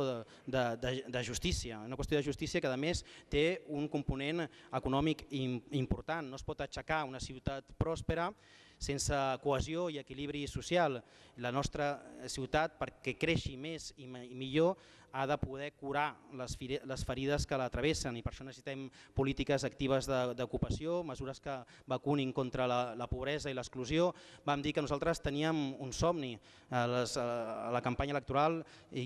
de justícia, una qüestió de justícia que a més té un component econòmic important. No es pot aixecar una ciutat pròspera sense cohesió i equilibri social. La nostra ciutat, perquè creixi més i millor, ha de poder curar les ferides que la travessen, i per això necessitem polítiques actives d'ocupació, mesures que vacunin contra la pobresa i l'exclusió. Vam dir que nosaltres teníem un somni a la campanya electoral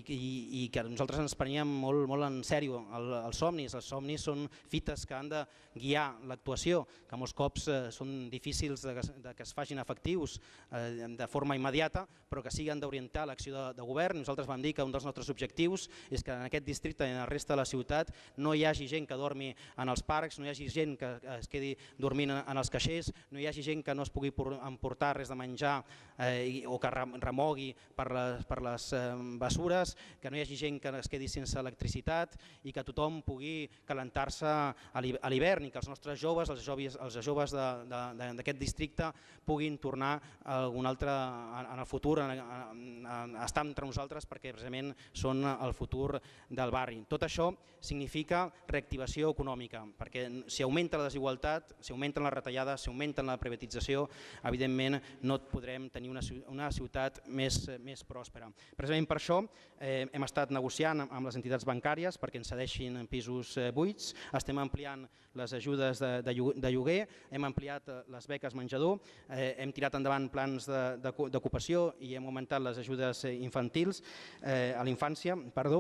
i que nosaltres ens preníem molt en sèrio els somnis. Els somnis són fites que han de guiar l'actuació, que molts cops són difícils que es facin efectius de forma immediata, però que siguin d'orientar l'acció de govern. Nosaltres vam dir que un dels nostres objectius és que en aquest districte i en la resta de la ciutat no hi hagi gent que dormi en els parcs, no hi hagi gent que es quedi dormint en els caixers, no hi hagi gent que no es pugui emportar res de menjar o que remogui per les bessures, que no hi hagi gent que es quedi sense electricitat i que tothom pugui calentar-se a l'hivern, i que els nostres joves, els joves d'aquest districte puguin tornar en el futur a estar entre nosaltres, perquè precisament són el futur futur del barri. Tot això significa reactivació econòmica, perquè si augmenta la desigualtat, si augmenten les retallades, si augmenten la privatització, evidentment no podrem tenir una ciutat més, més pròspera. Precisament per això eh, hem estat negociant amb les entitats bancàries perquè ens cedeixin pisos eh, buits, estem ampliant les ajudes de, de lloguer, hem ampliat les beques menjador, eh, hem tirat endavant plans d'ocupació i hem augmentat les ajudes infantils eh, a la infància, perdó.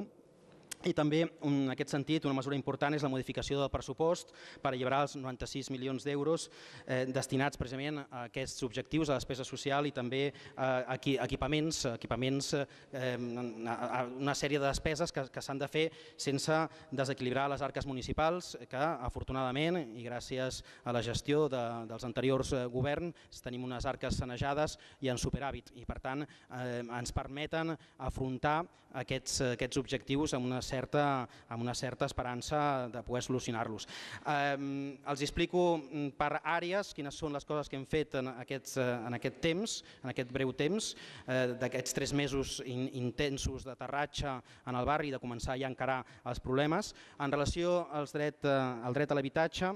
I també, en aquest sentit, una mesura important és la modificació del pressupost per alliberar els noranta-sis milions d'euros eh, destinats precisament a aquests objectius, a despesa social i també a equipaments, equipaments eh, a una sèrie de despeses que, que s'han de fer sense desequilibrar les arques municipals, que afortunadament i gràcies a la gestió de, dels anteriors governs tenim unes arques sanejades i en superàvit i per tant eh, ens permeten afrontar aquests, aquests objectius amb una certa, amb una certa esperança de poder solucionar-los. Eh, els explico per àrees quines són les coses que hem fet en, aquests, en aquest temps, en aquest breu temps, eh, d'aquests tres mesos in, intensos d'aterratge en el barri i de començar ja a encarar els problemes. En relació als dret, eh, al dret a l'habitatge,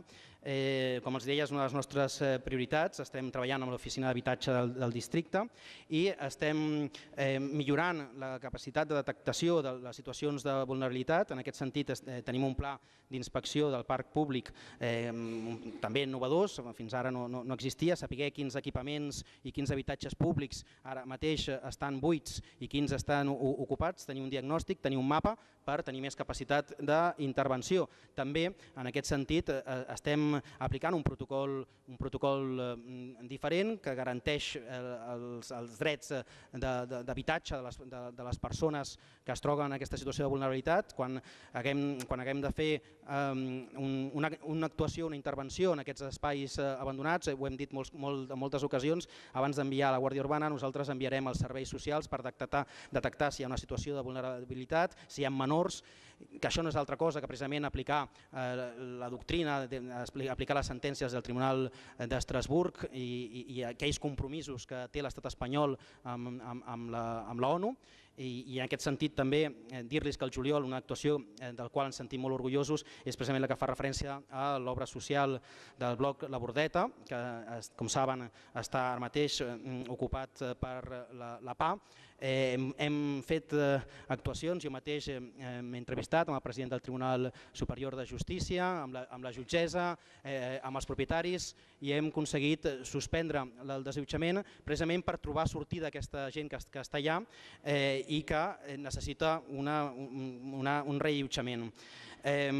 Eh, com els deia, és una de les nostres prioritats. Estem treballant amb l'oficina d'habitatge del, del districte i estem eh, millorant la capacitat de detectació de les situacions de vulnerabilitat. En aquest sentit eh, tenim un pla d'inspecció del parc públic eh, també innovadors, fins ara no, no, no existia, saber quins equipaments i quins habitatges públics ara mateix estan buits i quins estan ocupats, tenir un diagnòstic, tenir un mapa per tenir més capacitat d'intervenció. També en aquest sentit eh, estem aplicant un protocol, un protocol eh, diferent que garanteix eh, els, els drets d'habitatge de, de, de, les, de, de les persones que es troben en aquesta situació de vulnerabilitat. Quan haguem, quan haguem de fer eh, un, una, una actuació, una intervenció en aquests espais eh, abandonats, eh, ho hem dit molts, molt, en moltes ocasions, abans d'enviar a la Guàrdia Urbana nosaltres enviarem als serveis socials per detectar, detectar si hi ha una situació de vulnerabilitat, si hi ha menors, que això no és altra cosa que precisament aplicar eh, la doctrina, de, aplicar les sentències del Tribunal d'Estrasburg i, i, i aquells compromisos que té l'estat espanyol amb, amb, amb la, amb la ONU. I, i en aquest sentit també eh, dir-los que el juliol una actuació eh, del qual ens sentim molt orgullosos és precisament la que fa referència a l'obra social del bloc La Bordeta, que com saben està ara mateix eh, ocupat per la, la P A. Eh, hem, hem fet eh, actuacions, jo mateix eh, m'he entrevistat amb el president del Tribunal Superior de Justícia, amb la, amb la jutgessa, eh, amb els propietaris i hem aconseguit suspendre el desallotjament precisament per trobar sortida a aquesta gent que, que està allà eh, i que necessita una, una, un reallotjament. Eh,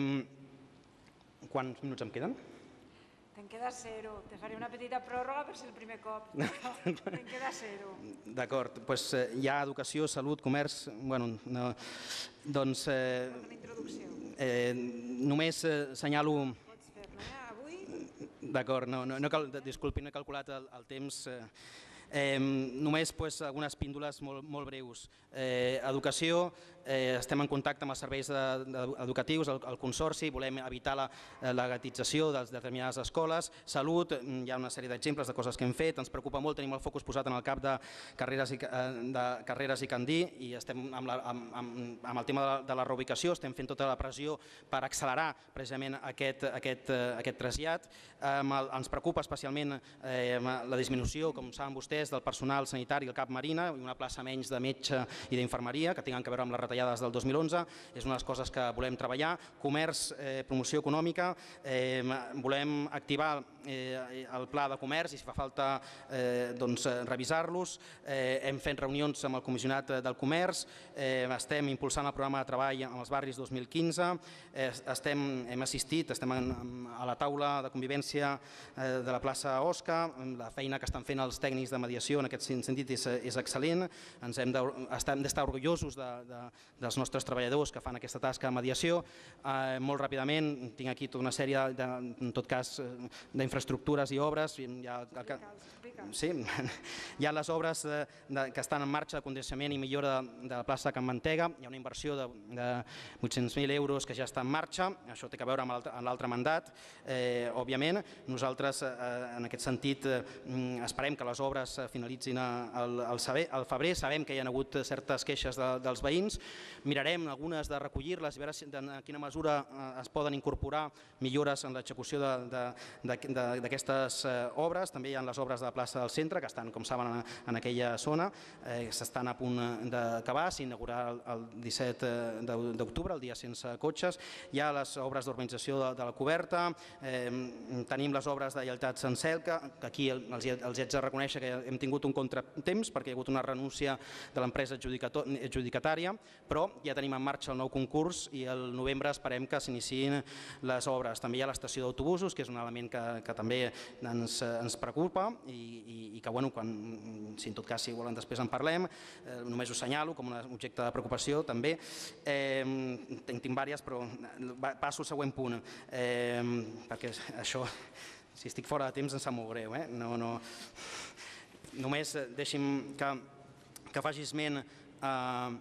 quants minuts em queden? Te'n queda zero. Te faré una petita pròrroga per ser el primer cop. Te'n queda zero. D'acord, doncs hi ha educació, salut, comerç... Bueno, no, doncs... Eh, una introducció. Eh, només eh, senyalo... Pots fer-la, eh? Avui... D'acord, no, no, no cal, disculpi, no he calculat el, el temps... Eh, Eh, només pues, algunes píndoles molt, molt breus. Eh, educació, eh, estem en contacte amb els serveis de, de, educatius, el, el Consorci, volem evitar la, la gatització de determinades escoles. Salut, hi ha una sèrie d'exemples de coses que hem fet, ens preocupa molt, tenim el focus posat en el cap de Carreres i, de Carreres i Candí i estem amb, la, amb, amb, amb el tema de la, de la reubicació, estem fent tota la pressió per accelerar precisament aquest, aquest, aquest trasllat. Eh, ens preocupa especialment eh, la disminució, com saben vostès, del personal sanitari al Cap Marina i una plaça menys de metge i d'infermeria que tinguin que veure amb les retallades del dos mil onze. És una de les coses que volem treballar. Comerç, eh, promoció econòmica, eh, volem activar eh, el pla de comerç i si fa falta eh, doncs, revisar-los. Eh, hem fet reunions amb el comissionat del comerç, eh, estem impulsant el programa de treball amb els barris dos mil quinze, eh, estem, hem assistit, estem en, a la taula de convivència eh, de la plaça Osca, la feina que estan fent els tècnics de mediació en aquest sentit és, és excel·lent, ens hem d'estar orgullosos de, de, dels nostres treballadors que fan aquesta tasca de mediació. Eh, molt ràpidament, tinc aquí tota una sèrie de, en tot cas, d'informació d'infraestructures i obres, hi ha, sí, hi ha les obres de, de, que estan en marxa de condicionament i millora de, de la plaça Can Mantega, hi ha una inversió de, de vuit-cents mil euros que ja està en marxa, això té a veure amb l'altre mandat, eh, òbviament. Nosaltres, eh, en aquest sentit, eh, esperem que les obres finalitzin al, al, al febrer, sabem que hi ha hagut certes queixes de, dels veïns, mirarem algunes de recollir-les i veure si, de, en quina mesura eh, es poden incorporar millores en l'execució d'aquestes eh, obres. També hi ha les obres de la plaça del centre, que estan, com saben, en, en aquella zona, eh, s'estan a punt d'acabar, s'inaugurarà el, el disset d'octubre, el dia sense cotxes. Hi ha les obres d'urbanització de, de la coberta, eh, tenim les obres de lleialtat Sancel, que, que aquí els, els haig de reconèixer que hem tingut un contratemps perquè hi ha hagut una renúncia de l'empresa adjudicatària, però ja tenim en marxa el nou concurs i el novembre esperem que s'iniciïn les obres. També hi ha l'estació d'autobusos, que és un element que, que també ens, ens preocupa i, i, i que, bueno, quan, si en tot cas si volen després en parlem, eh, només ho senyalo com un objecte de preocupació també. Eh, tinc, tinc diverses, però passo al següent punt, eh, perquè això, si estic fora de temps em sap molt greu. Eh? No, no. Només deixi'm que, que faci esment a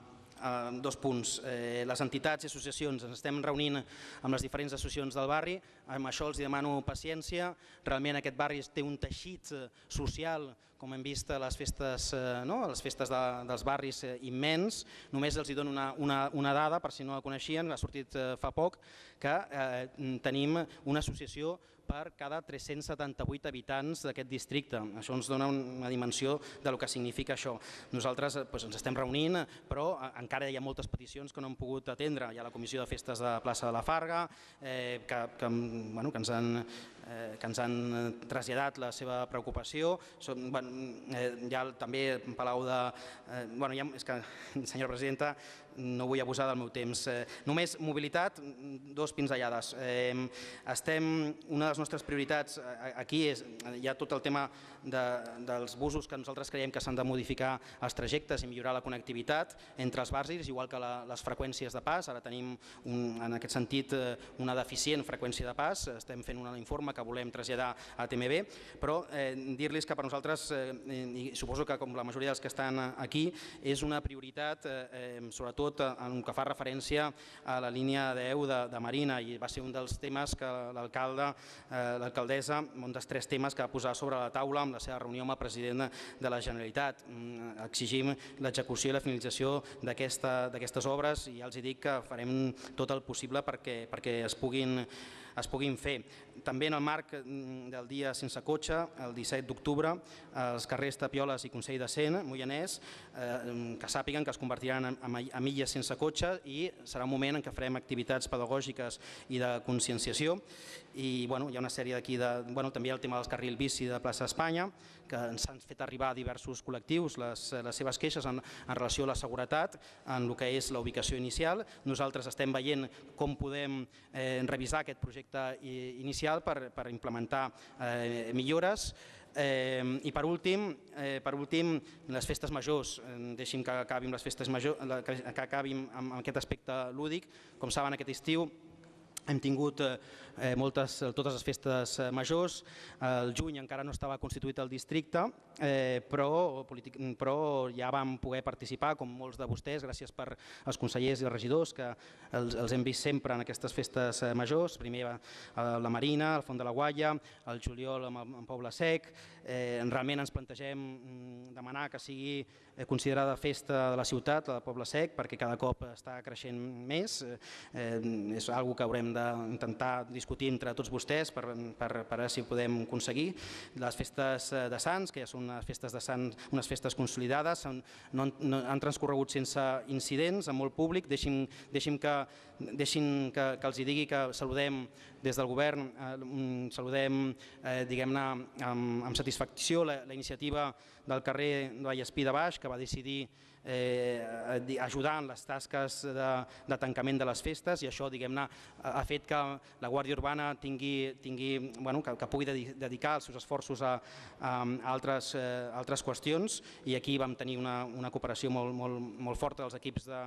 Uh, dos punts. Eh, les entitats i associacions, ens estem reunint amb les diferents associacions del barri, amb això els demano paciència, realment aquest barri té un teixit social, com hem vist a les festes, eh, no? a les festes de, dels barris eh, immens. Només els dono una, una, una dada, per si no la coneixien, ha sortit eh, fa poc, que eh, tenim una associació per cada tres-cents setanta-vuit habitants d'aquest districte. Això ens dona una dimensió de lo que significa això. Nosaltres doncs, ens estem reunint, però encara hi ha moltes peticions que no hem pogut atendre. Hi ha la Comissió de Festes de Plaça de la Farga, eh, que, que, bueno, que ens han eh, que ens han traslladat la seva preocupació. Som, bueno, eh, hi ha també Palau de... Eh, bueno, ja, és que, senyora presidenta, no vull abusar del meu temps. Eh, només mobilitat, dos pinzellades. Eh, estem, una de les nostres prioritats aquí és, hi ha tot el tema de, dels busos que nosaltres creiem que s'han de modificar els trajectes i millorar la connectivitat entre els barris, igual que la, les freqüències de pas. Ara tenim un, en aquest sentit una deficient freqüència de pas, estem fent un informe que volem traslladar a T M B, però eh, dir-los que per nosaltres, eh, i suposo que com la majoria dels que estan aquí, és una prioritat eh, sobretot en el que fa referència a la línia deu de, de Marina, i va ser un dels temes que l'alcalde, eh, l'alcaldessa, un dels tres temes que va posar sobre la taula amb la seva reunió amb el president de la Generalitat. Exigim l'execució i la finalització d'aquestes obres i ja els dic que farem tot el possible perquè, perquè es puguin es puguin fer. També en el marc del dia sense cotxe, el disset d'octubre, els carrers Tapioles i Consell de Cent, Moianès, eh, que sàpiguen que es convertiran en, en milles sense cotxe i serà un moment en què farem activitats pedagògiques i de conscienciació. I bueno, hi ha una sèrie d'aquí, de, bueno, també hi ha el tema dels carril bici de Plaça Espanya, que ens han fet arribar a diversos col·lectius les, les seves queixes en, en relació a la seguretat, en el que és la ubicació inicial. Nosaltres estem veient com podem eh, revisar aquest projecte inicial per, per implementar eh, millores. Eh, I per últim, eh, per últim, les festes majors. Eh, deixi'm que acabi amb les festes majors, que, que acabi amb aquest aspecte lúdic. Com saben, aquest estiu hem tingut eh, moltes, totes les festes majors. El juny encara no estava constituït el districte, eh, però, però ja vam poder participar, com molts de vostès, gràcies per als consellers i regidors, que els, els hem vist sempre en aquestes festes majors. Primer a la Marina, al Font de la Guaia, al juliol amb el Poble Sec. Eh, realment ens plantegem demanar que sigui considerada festa de la ciutat, la de Poble Sec, perquè cada cop està creixent més. Eh, és una cosa que haurem d'intentar discutir entre tots vostès per, per, per veure si ho podem aconseguir. Les festes de Sants, que ja són unes festes de Sants, unes festes consolidades, han, no, no, han transcorregut sense incidents, amb molt públic. Deixin, deixin, que, deixin que, que els digui que saludem des del govern, eh, saludem eh, diguem-ne amb, amb satisfacció la, la iniciativa del carrer Vallespí de Baix, que va decidir eh, ajudar en les tasques de, de tancament de les festes, i això diguem-ne ha fet que la Guàrdia Urbana tingui, tingui, bueno, que, que pugui dedicar els seus esforços a, a altres, eh, altres qüestions, i aquí vam tenir una, una cooperació molt, molt, molt forta dels equips de,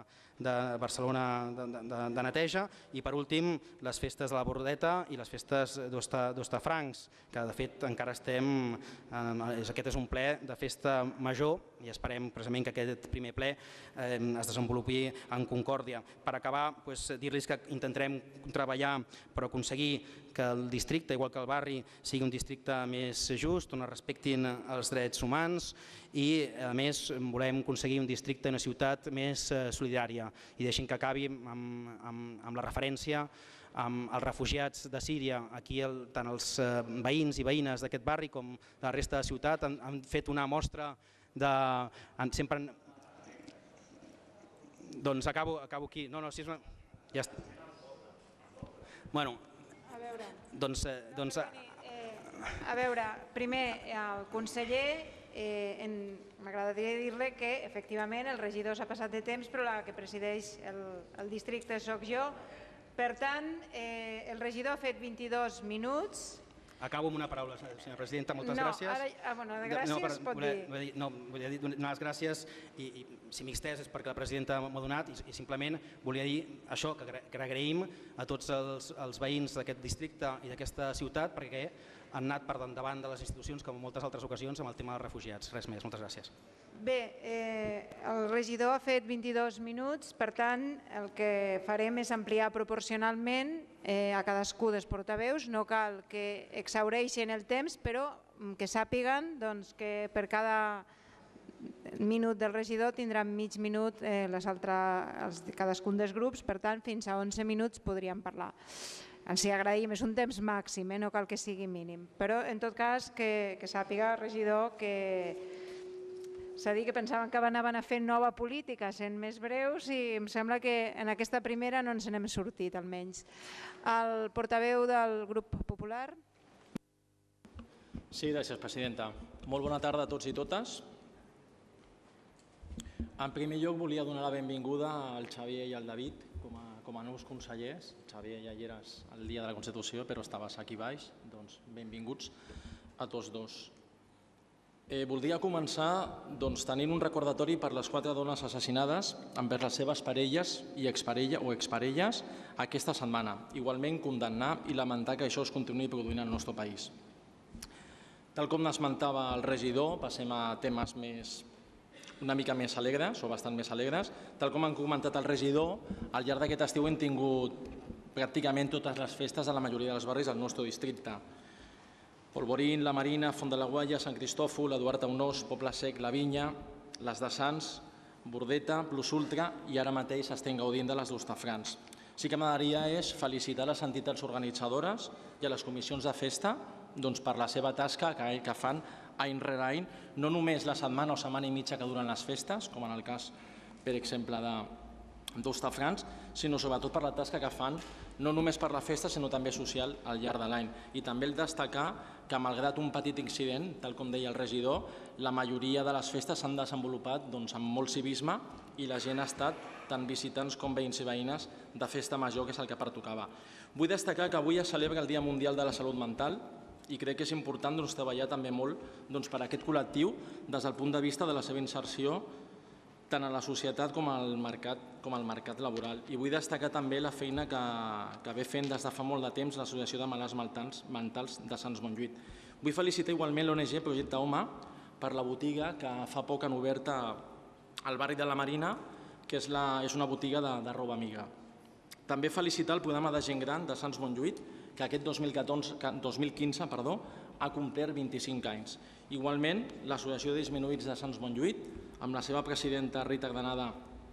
de Barcelona de, de, de neteja, i per últim les festes de la Bordeta i les festes d'Hostafrancs, que de fet encara estem, aquest és un ple de festa major i esperem precisament que aquest primer ple es desenvolupi en concòrdia. Per acabar, dir-los que intentarem treballar per aconseguir que el districte, igual que el barri, sigui un districte més just, on es respectin els drets humans i, a més, volem aconseguir un districte i una ciutat més solidària. I deixin que acabi amb la referència amb els refugiats de Síria. Aquí tant els veïns i veïnes d'aquest barri com de la resta de la ciutat han fet una mostra de... sempre... Doncs acabo aquí. No, no, si és una... Ja està. Bueno, a veure... Doncs... A veure, primer, el conseller, m'agradaria dir-li que efectivament el regidor s'ha passat de temps, però la que presideix el districte soc jo. Per tant, el regidor ha fet vint-i-dos minuts. Acabo amb una paraula, senyora presidenta, moltes gràcies. No, de gràcies pot dir. No, volia dir donar les gràcies i si m'extès és perquè la presidenta m'ha donat i simplement volia dir això, que agraïm a tots els veïns d'aquest districte i d'aquesta ciutat perquè han anat per davant de les institucions com en moltes altres ocasions amb el tema dels refugiats. Res més, moltes gràcies. Bé, el regidor ha fet vint-i-dos minuts, per tant el que farem és ampliar proporcionalment a cadascú dels portaveus, no cal que exhaureixin el temps, però que sàpiguen que per cada minut del regidor tindran mig minut cadascun dels grups, per tant fins a onze minuts podríem parlar. Ens hi agraïm, és un temps màxim, no cal que sigui mínim, però en tot cas que sàpiga, regidor, que s'ha dit que pensaven que anaven a fer nova política sent més breus i em sembla que en aquesta primera no ens n'hem sortit almenys. El portaveu del grup popular. Sí, gràcies, presidenta. Molt bona tarda a tots i totes. En primer lloc volia donar la benvinguda al Xavier i al David com a nous consellers. Xavier, ja hi eres el dia de la Constitució, però estaves aquí baix, doncs benvinguts a tots dos. Voldria començar tenint un recordatori per les quatre dones assassinades envers les seves parelles i o exparelles aquesta setmana. Igualment condemnar i lamentar que això es continuï produint al nostre país. Tal com n'esmentava el regidor, passem a temes una mica més alegres o bastant més alegres. Tal com han comentat el regidor, al llarg d'aquest estiu hem tingut pràcticament totes les festes de la majoria dels barris del nostre districte. Polvorín, La Marina, Font de la Gualla, Sant Cristòfol, Eduard Aunós, Poble Sec, La Vinya, les de Sants, Bordeta, Plus Ultra i ara mateix estem gaudint de les d'Hostafrancs. Sí que m'agradaria és felicitar les entitats organitzadores i a les comissions de festa per la seva tasca que fan any rere any, no només la setmana o setmana i mitja que duren les festes, com en el cas, per exemple, d'Hostafrancs, sinó sobretot per la tasca que fan no només per la festa, sinó també social al llarg de l'any. I també el destacar que, malgrat un petit incident, tal com deia el regidor, la majoria de les festes s'han desenvolupat amb molt civisme i la gent ha estat, tant visitants com veïns i veïnes, de festa major, que és el que pertocava. Vull destacar que avui es celebra el Dia Mundial de la Salut Mental i crec que és important treballar també molt per aquest col·lectiu des del punt de vista de la seva inserció tant a la societat com al mercat laboral. I vull destacar també la feina que ve fent des de fa molt de temps l'Associació de Malalts Mentals de Sants Montjuïc. Vull felicitar igualment l'O N G Projecte Home per la botiga que fa poc han obert al barri de la Marina, que és una botiga de roba amiga. També felicitar el programa de gent gran de Sants Montjuïc, que aquest dos mil quinze ha complert vint-i-cinc anys. Igualment, l'Associació de Disminuïts de Sants Montjuïc, amb la seva presidenta Rita Granada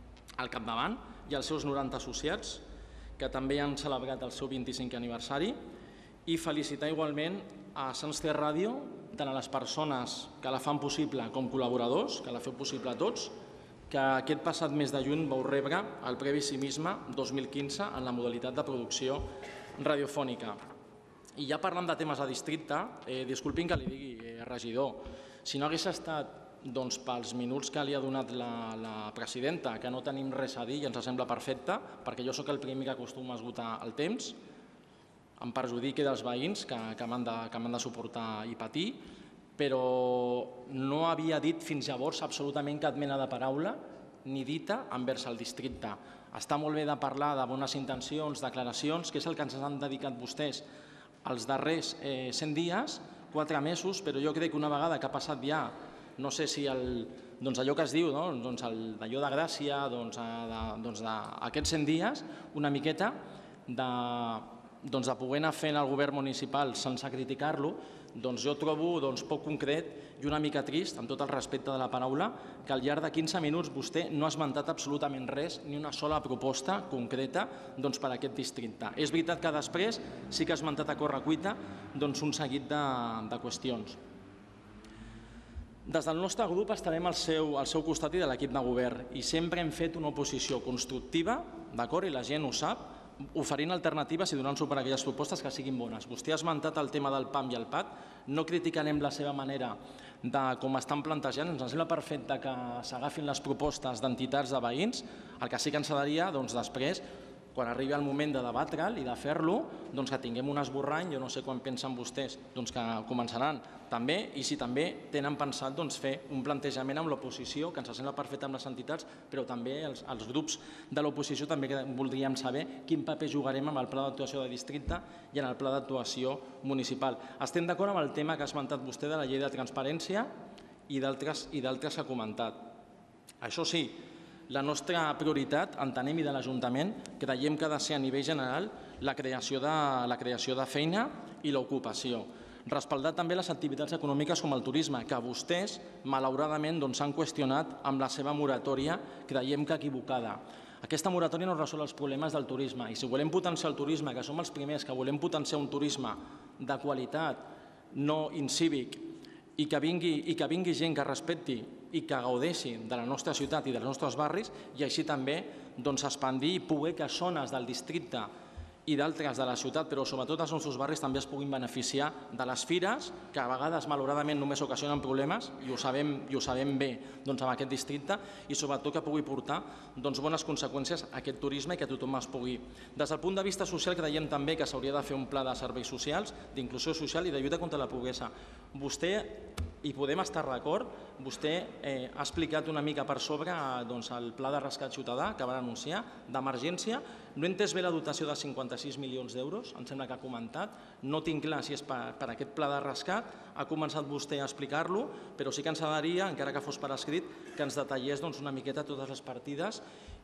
al capdavant i els seus noranta associats, que també han celebrat el seu vint-i-cinquè aniversari, i felicitar igualment a Sants Ter Ràdio, tant a les persones que la fan possible com col·laboradors, que la feu possible a tots, que aquest passat mes de juny vau rebre el Premi Civisme dos mil quinze en la modalitat de producció radiofònica. I ja parlant de temes de districte, disculpin que li digui, regidor, si no hagués estat pels minuts que li ha donat la presidenta, que no tenim res a dir i ens sembla perfecte, perquè jo sóc el primer que acostuma a esgotar el temps, em perjudiqui dels veïns que m'han de suportar i patir, però no havia dit fins llavors absolutament cap mena de paraula ni dita envers el districte. Està molt bé de parlar de bones intencions, declaracions, que és el que ens han dedicat vostès els darrers cent dies, quatre mesos, però jo crec que una vegada que ha passat ja, no sé si allò que es diu, d'allò de gràcia, d'aquests cent dies, una miqueta de poder anar fent el govern municipal sense criticar-lo, doncs jo trobo poc concret i una mica trist, amb tot el respecte de la paraula, que al llarg de quinze minuts vostè no ha esmentat absolutament res, ni una sola proposta concreta per a aquest districte. És veritat que després sí que ha esmentat a correcuita un seguit de qüestions. Des del nostre grup estarem al seu costat i de l'equip de govern i sempre hem fet una oposició constructiva, d'acord, i la gent ho sap, oferint alternatives i donant suport a aquelles propostes que siguin bones. Vostè ha esmentat el tema del P A M i el P A T, no criticarem la seva manera de com estan plantejant, ens sembla perfecte que s'agafin les propostes d'entitats de veïns, el que sí que ens agradaria després, quan arribi el moment de debatre'l i de fer-lo, que tinguem un esborrany, jo no sé quan pensen vostès que començaran també, i si també tenen pensat fer un plantejament amb l'oposició, que ens sembla perfecte amb les entitats, però també els grups de l'oposició també voldríem saber quin paper jugarem amb el pla d'actuació de districte i en el pla d'actuació municipal. Estem d'acord amb el tema que ha esmentat vostè de la llei de transparència i d'altres que ha comentat. Això sí, la nostra prioritat, entenem, i de l'Ajuntament, creiem que ha de ser a nivell general la creació de feina i l'ocupació. Respaldar també les activitats econòmiques com el turisme, que vostès, malauradament, han qüestionat amb la seva moratòria, creiem que equivocada. Aquesta moratòria no resol els problemes del turisme i si volem potenciar el turisme, que som els primers que volem potenciar un turisme de qualitat, no incívic, i que vingui gent que respecti i que gaudeixi de la nostra ciutat i dels nostres barris i així també expandir i poder que zones del districte i d'altres de la ciutat, però sobretot els nostres barris també es puguin beneficiar de les fires, que a vegades malauradament només ocasionen problemes i ho sabem bé amb aquest districte i sobretot que pugui portar bones conseqüències a aquest turisme i que tothom es pugui. Des del punt de vista social creiem també que s'hauria de fer un pla de serveis socials, d'inclusió social i de lluita contra la pobresa. Vostè, i podem estar d'acord, vostè ha explicat una mica per sobre el pla de rescat ciutadà que va anunciar d'emergència. No he entès bé la dotació de cinquanta sis milions d'euros, em sembla que ha comentat. No tinc clar si és per aquest pla de rescat. Ha començat vostè a explicar-lo, però sí que ens agradaria, encara que fos per escrit, que ens detallés una miqueta totes les partides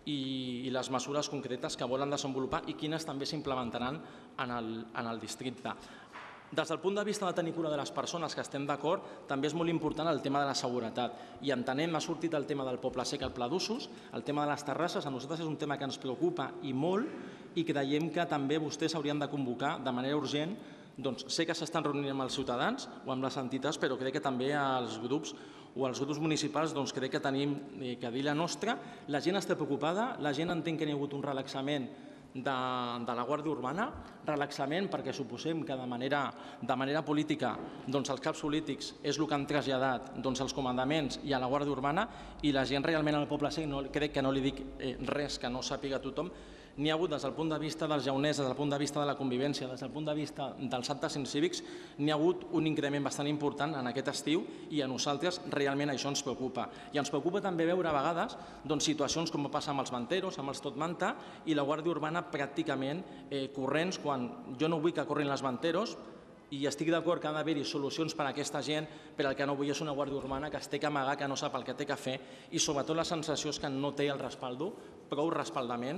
i les mesures concretes que volen desenvolupar i quines també s'implementaran en el districte. Des del punt de vista de tenir cura de les persones, que estem d'acord, també és molt important el tema de la seguretat. I entenem, ha sortit el tema del Poble Sec al Pla d'Usos, el tema de les terrasses, a nosaltres és un tema que ens preocupa i molt i creiem que també vostès haurien de convocar de manera urgent. Sé que s'estan reunint amb els ciutadans o amb les entitats, però crec que també els grups o els grups municipals crec que tenim que dir la nostra. La gent està preocupada, la gent entén que hi ha hagut un relaxament de la Guàrdia Urbana, relaxament perquè suposem que de manera política els caps polítics és el que han traslladat als comandaments i a la Guàrdia Urbana i la gent realment al Poble Sec, crec que no li dic res que no sàpiga tothom, n'hi ha haut des del punt de vista dels jauners, des del punt de vista de la convivència, des del punt de vista dels actes incívics, n'hi ha hagut un increment bastant important en aquest estiu i a nosaltres realment això ens preocupa. I ens preocupa també veure a vegades situacions com passa amb els manteros, amb els tot manta i la Guàrdia Urbana pràcticament corrents quan jo no vull que corrin les manteros i estic d'acord que ha d'haver-hi solucions per a aquesta gent, però el que no vull és una Guàrdia Urbana que es té que amagar, que no sap el que té que fer i sobretot la sensació és que no té el respaldo, prou respaldament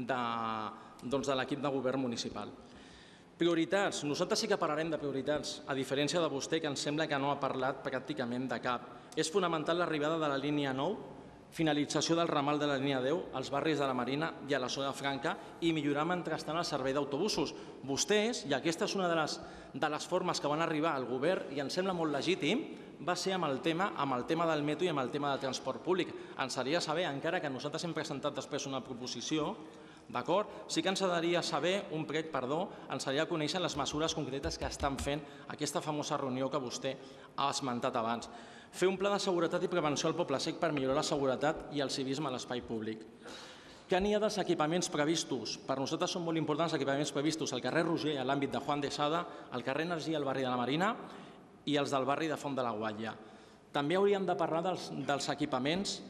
de l'equip de govern municipal. Prioritats. Nosaltres sí que parlarem de prioritats, a diferència de vostè, que ens sembla que no ha parlat pràcticament de cap. És fonamental l'arribada de la línia nou, finalització del ramal de la línia deu als barris de la Marina i a la zona franca i millorar mentrestant el servei d'autobusos. Vostès, i aquesta és una de les formes que van arribar al govern i ens sembla molt legítim, va ser amb el tema del metro i amb el tema del transport públic. Ens agradaria saber, encara que nosaltres hem presentat després una proposició, d'acord? Sí que ens agradaria saber, un prec, perdó, ens agradaria conèixer les mesures concretes que estan fent aquesta famosa reunió que vostè ha esmentat abans. Fer un pla de seguretat i prevenció al Poble Sec per millorar la seguretat i el civisme a l'espai públic. Què n'hi ha dels equipaments previstos? Per nosaltres són molt importants els equipaments previstos al carrer Roger, a l'àmbit de Juan de Sada, al carrer Energia, al barri de la Marina i els del barri de Font de la Guatlla. També hauríem de parlar dels equipaments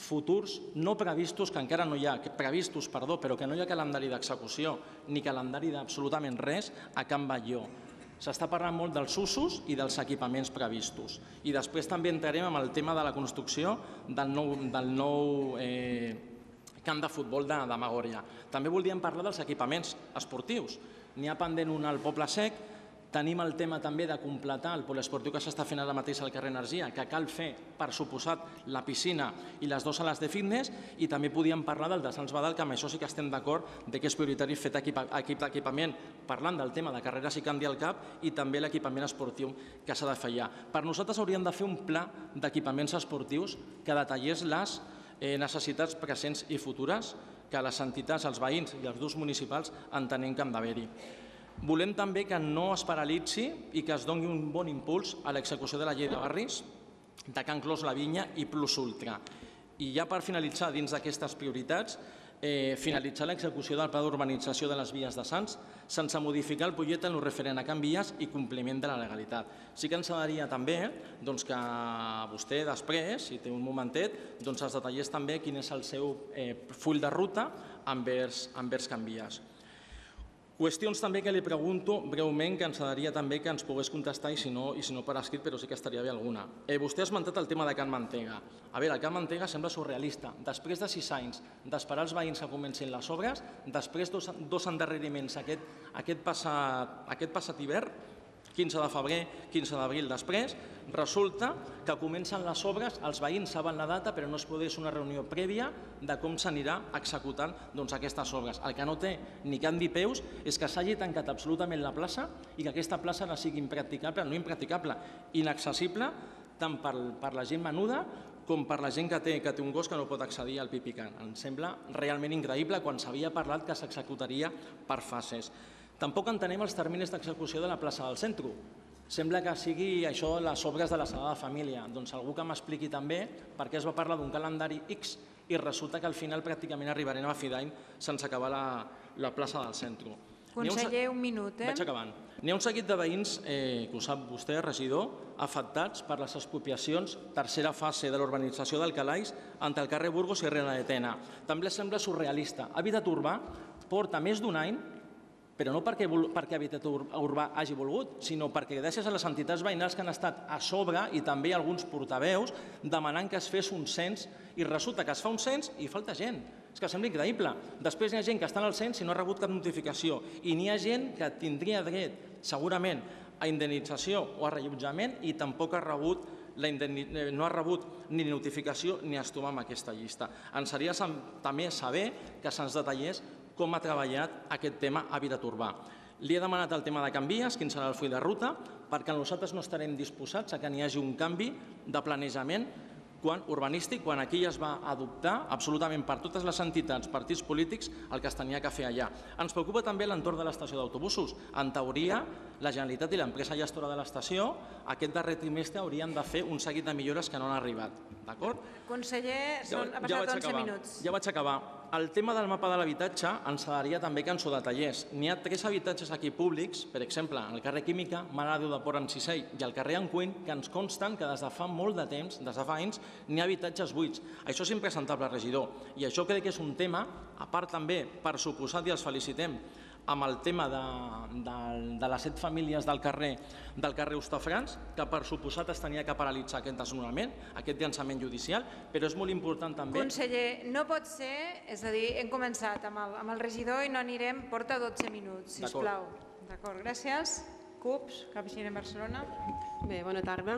futurs no previstos, que encara no hi ha, previstos, perdó, però que no hi ha calendari d'execució ni calendari d'absolutament res a Can Batlló. S'està parlant molt dels usos i dels equipaments previstos. I després també entrarem en el tema de la construcció del nou, del nou eh, camp de futbol de, de Magòria. També voldríem parlar dels equipaments esportius. N'hi ha pendent un al Poble Sec. Tenim el tema també de completar el poliesportiu que s'està fent ara mateix al carrer Energia, que cal fer, per suposat, la piscina i les dues sales de fitness, i també podíem parlar del de Sants Badal, que amb això sí que estem d'acord de que és prioritari fer equip d'equipament, parlant del tema de carreres i canvi al cap, i també l'equipament esportiu que s'ha de fer allà. Per nosaltres hauríem de fer un pla d'equipaments esportius que detallés les necessitats presents i futures que les entitats, els veïns i els grups municipals entenem que han d'haver-hi. Volem també que no es paralitzi i que es doni un bon impuls a l'execució de la llei de barris, de Can Clos, la Vinya i Plus Ultra. I ja per finalitzar dins d'aquestes prioritats, eh, finalitzar l'execució del pla d'urbanització de les vies de Sants sense modificar el projecte en el referent a Can Vies i compliment de la legalitat. Sí que ens agradaria també doncs, que vostè després, si té un momentet, doncs es detallés també quin és el seu eh, full de ruta envers, envers Can Vies. Qüestions també que li pregunto breument, que ens agradaria també que ens pogués contestar, i si no, i si no per escrit, però sí que estaria bé alguna. Eh, vostè ha esmentat el tema de Can Mantega. A veure, el Can Mantega sembla surrealista. Després de sis anys d'esperar els veïns que comencin les obres, després dos, dos endarreriments aquest, aquest, passat, aquest passat hivern, quinze de febrer, quinze d'abril després, resulta que comencen les obres, els veïns saben la data, però no es produeix una reunió prèvia de com s'anirà executant doncs, aquestes obres. El que no té ni cap ni peus és que s'hagi tancat absolutament la plaça i que aquesta plaça no sigui impracticable, no impracticable, inaccessible tant per, per la gent menuda com per la gent que té, que té un gos que no pot accedir al pipicant. Em sembla realment increïble quan s'havia parlat que s'executaria per fases. Tampoc entenem els terminis d'execució de la plaça del centre. Sembla que sigui això les obres de la Sagrada Família. Doncs algú que m'expliqui també per què es va parlar d'un calendari X i resulta que al final pràcticament arribarem a fi d'any sense acabar la, la plaça del centre. Conseller, un minut. Eh? Vaig acabant. N'hi ha un seguit de veïns, eh, que ho sap vostè, regidor, afectats per les expropiacions tercera fase de l'urbanització del Calaix entre el carrer Burgos i Reina de Tena. També sembla surrealista. Habitat Urbà porta més d'un any, però no perquè, perquè Habitat Urbà hagi volgut, sinó perquè gràcies a les entitats veïnals que han estat a sobre i també alguns portaveus demanant que es fes un cens i resulta que es fa un cens i falta gent. És que sembla increïble. Després n'hi ha gent que està en el cens i no ha rebut cap notificació i n'hi ha gent que tindria dret segurament a indemnització o a rellotjament i tampoc ha rebut la no ha rebut ni notificació ni es troba en aquesta llista. Ens seria també saber que se'ns detallés com ha treballat aquest tema Habitat Urbà. Li he demanat el tema de Can Vies, quin serà el full de ruta, perquè nosaltres no estarem disposats a que n'hi hagi un canvi de planejament quan urbanístic, quan aquí ja es va adoptar absolutament per totes les entitats, partits polítics, el que es tenia que fer allà. Ens preocupa també l'entorn de l'estació d'autobusos. En teoria, la Generalitat i l'empresa gestora de l'estació aquest darrer trimestre haurien de fer un seguit de millores que no han arribat. D'acord? Conseller, són, ha passat onze minuts. Ja vaig acabar. El tema del mapa de l'habitatge ens agradaria també que ens ho detallés. N'hi ha tres habitatges aquí públics, per exemple, al carrer Química, Mare de Déu de Port en Cisell i al carrer Encuent, que ens consten que des de fa molt de temps, des de fa anys, n'hi ha habitatges buits. Això és impresentable, regidor. I això crec que és un tema, a part també, per suposat, i els felicitem, amb el tema de, de, de les set famílies del carrer, del carrer Hostafrancs, que per suposat es tenia que paralitzar aquest desnonament, aquest llançament judicial, però és molt important també... Conseller, no pot ser, és a dir, hem començat amb el, amb el regidor i no anirem, porta dotze minuts, sisplau. D'acord, gràcies. CUPS, Capgirem Barcelona. Bé, bona tarda.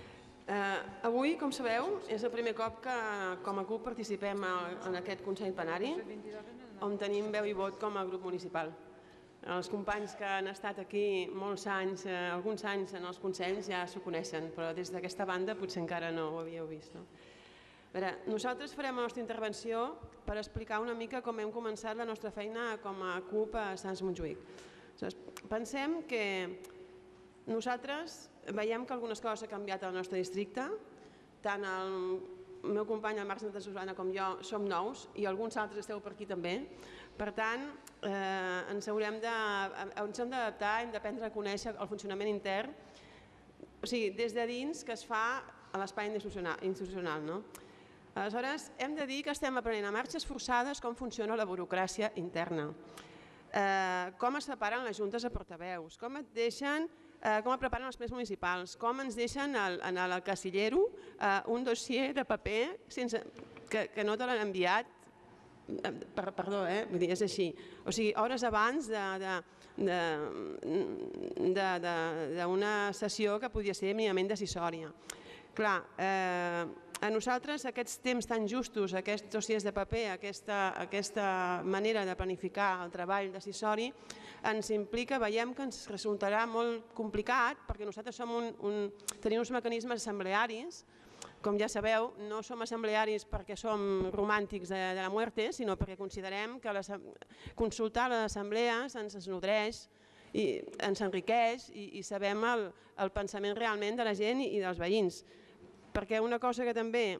Eh, avui, com sabeu, és el primer cop que com a CUP participem a, en aquest Consell Plenari, on tenim veu i vot com a grup municipal. Els companys que han estat aquí molts anys, eh, alguns anys en els consells ja s'ho coneixen, però des d'aquesta banda potser encara no ho havíeu vist. No? A veure, nosaltres farem la nostra intervenció per explicar una mica com hem començat la nostra feina com a CUP a Sants Montjuïc. Pensem que nosaltres veiem que algunes coses han canviat al nostre districte, tant el meu company, el Marc Santa Susana, com jo, som nous i alguns altres esteu per aquí també. Per tant, eh, ens haurem d'adaptar, hem d'aprendre a conèixer el funcionament intern, o sigui, des de dins que es fa a l'espai institucional. No? Aleshores, hem de dir que estem aprenent a marxes forçades com funciona la burocràcia interna, com es separen les juntes de portaveus, com et deixen, com et preparen els plens municipals, com ens deixen en el casillero un dossier de paper que no te l'han enviat, perdó, vull dir, és així, o sigui, hores abans d'una sessió que podia ser mínimament decisòria. Clar, a nosaltres aquests temps tan justos, aquests dossiers de paper, aquesta manera de planificar el treball decisori ens implica, veiem que ens resultarà molt complicat perquè nosaltres tenim uns mecanismes assemblearis. Com ja sabeu, no som assemblearis perquè som romàntics de la muerte, sinó perquè considerem que consultar les assemblees ens nodreix, ens enriqueix i sabem el pensament realment de la gent i dels veïns. Perquè una cosa que també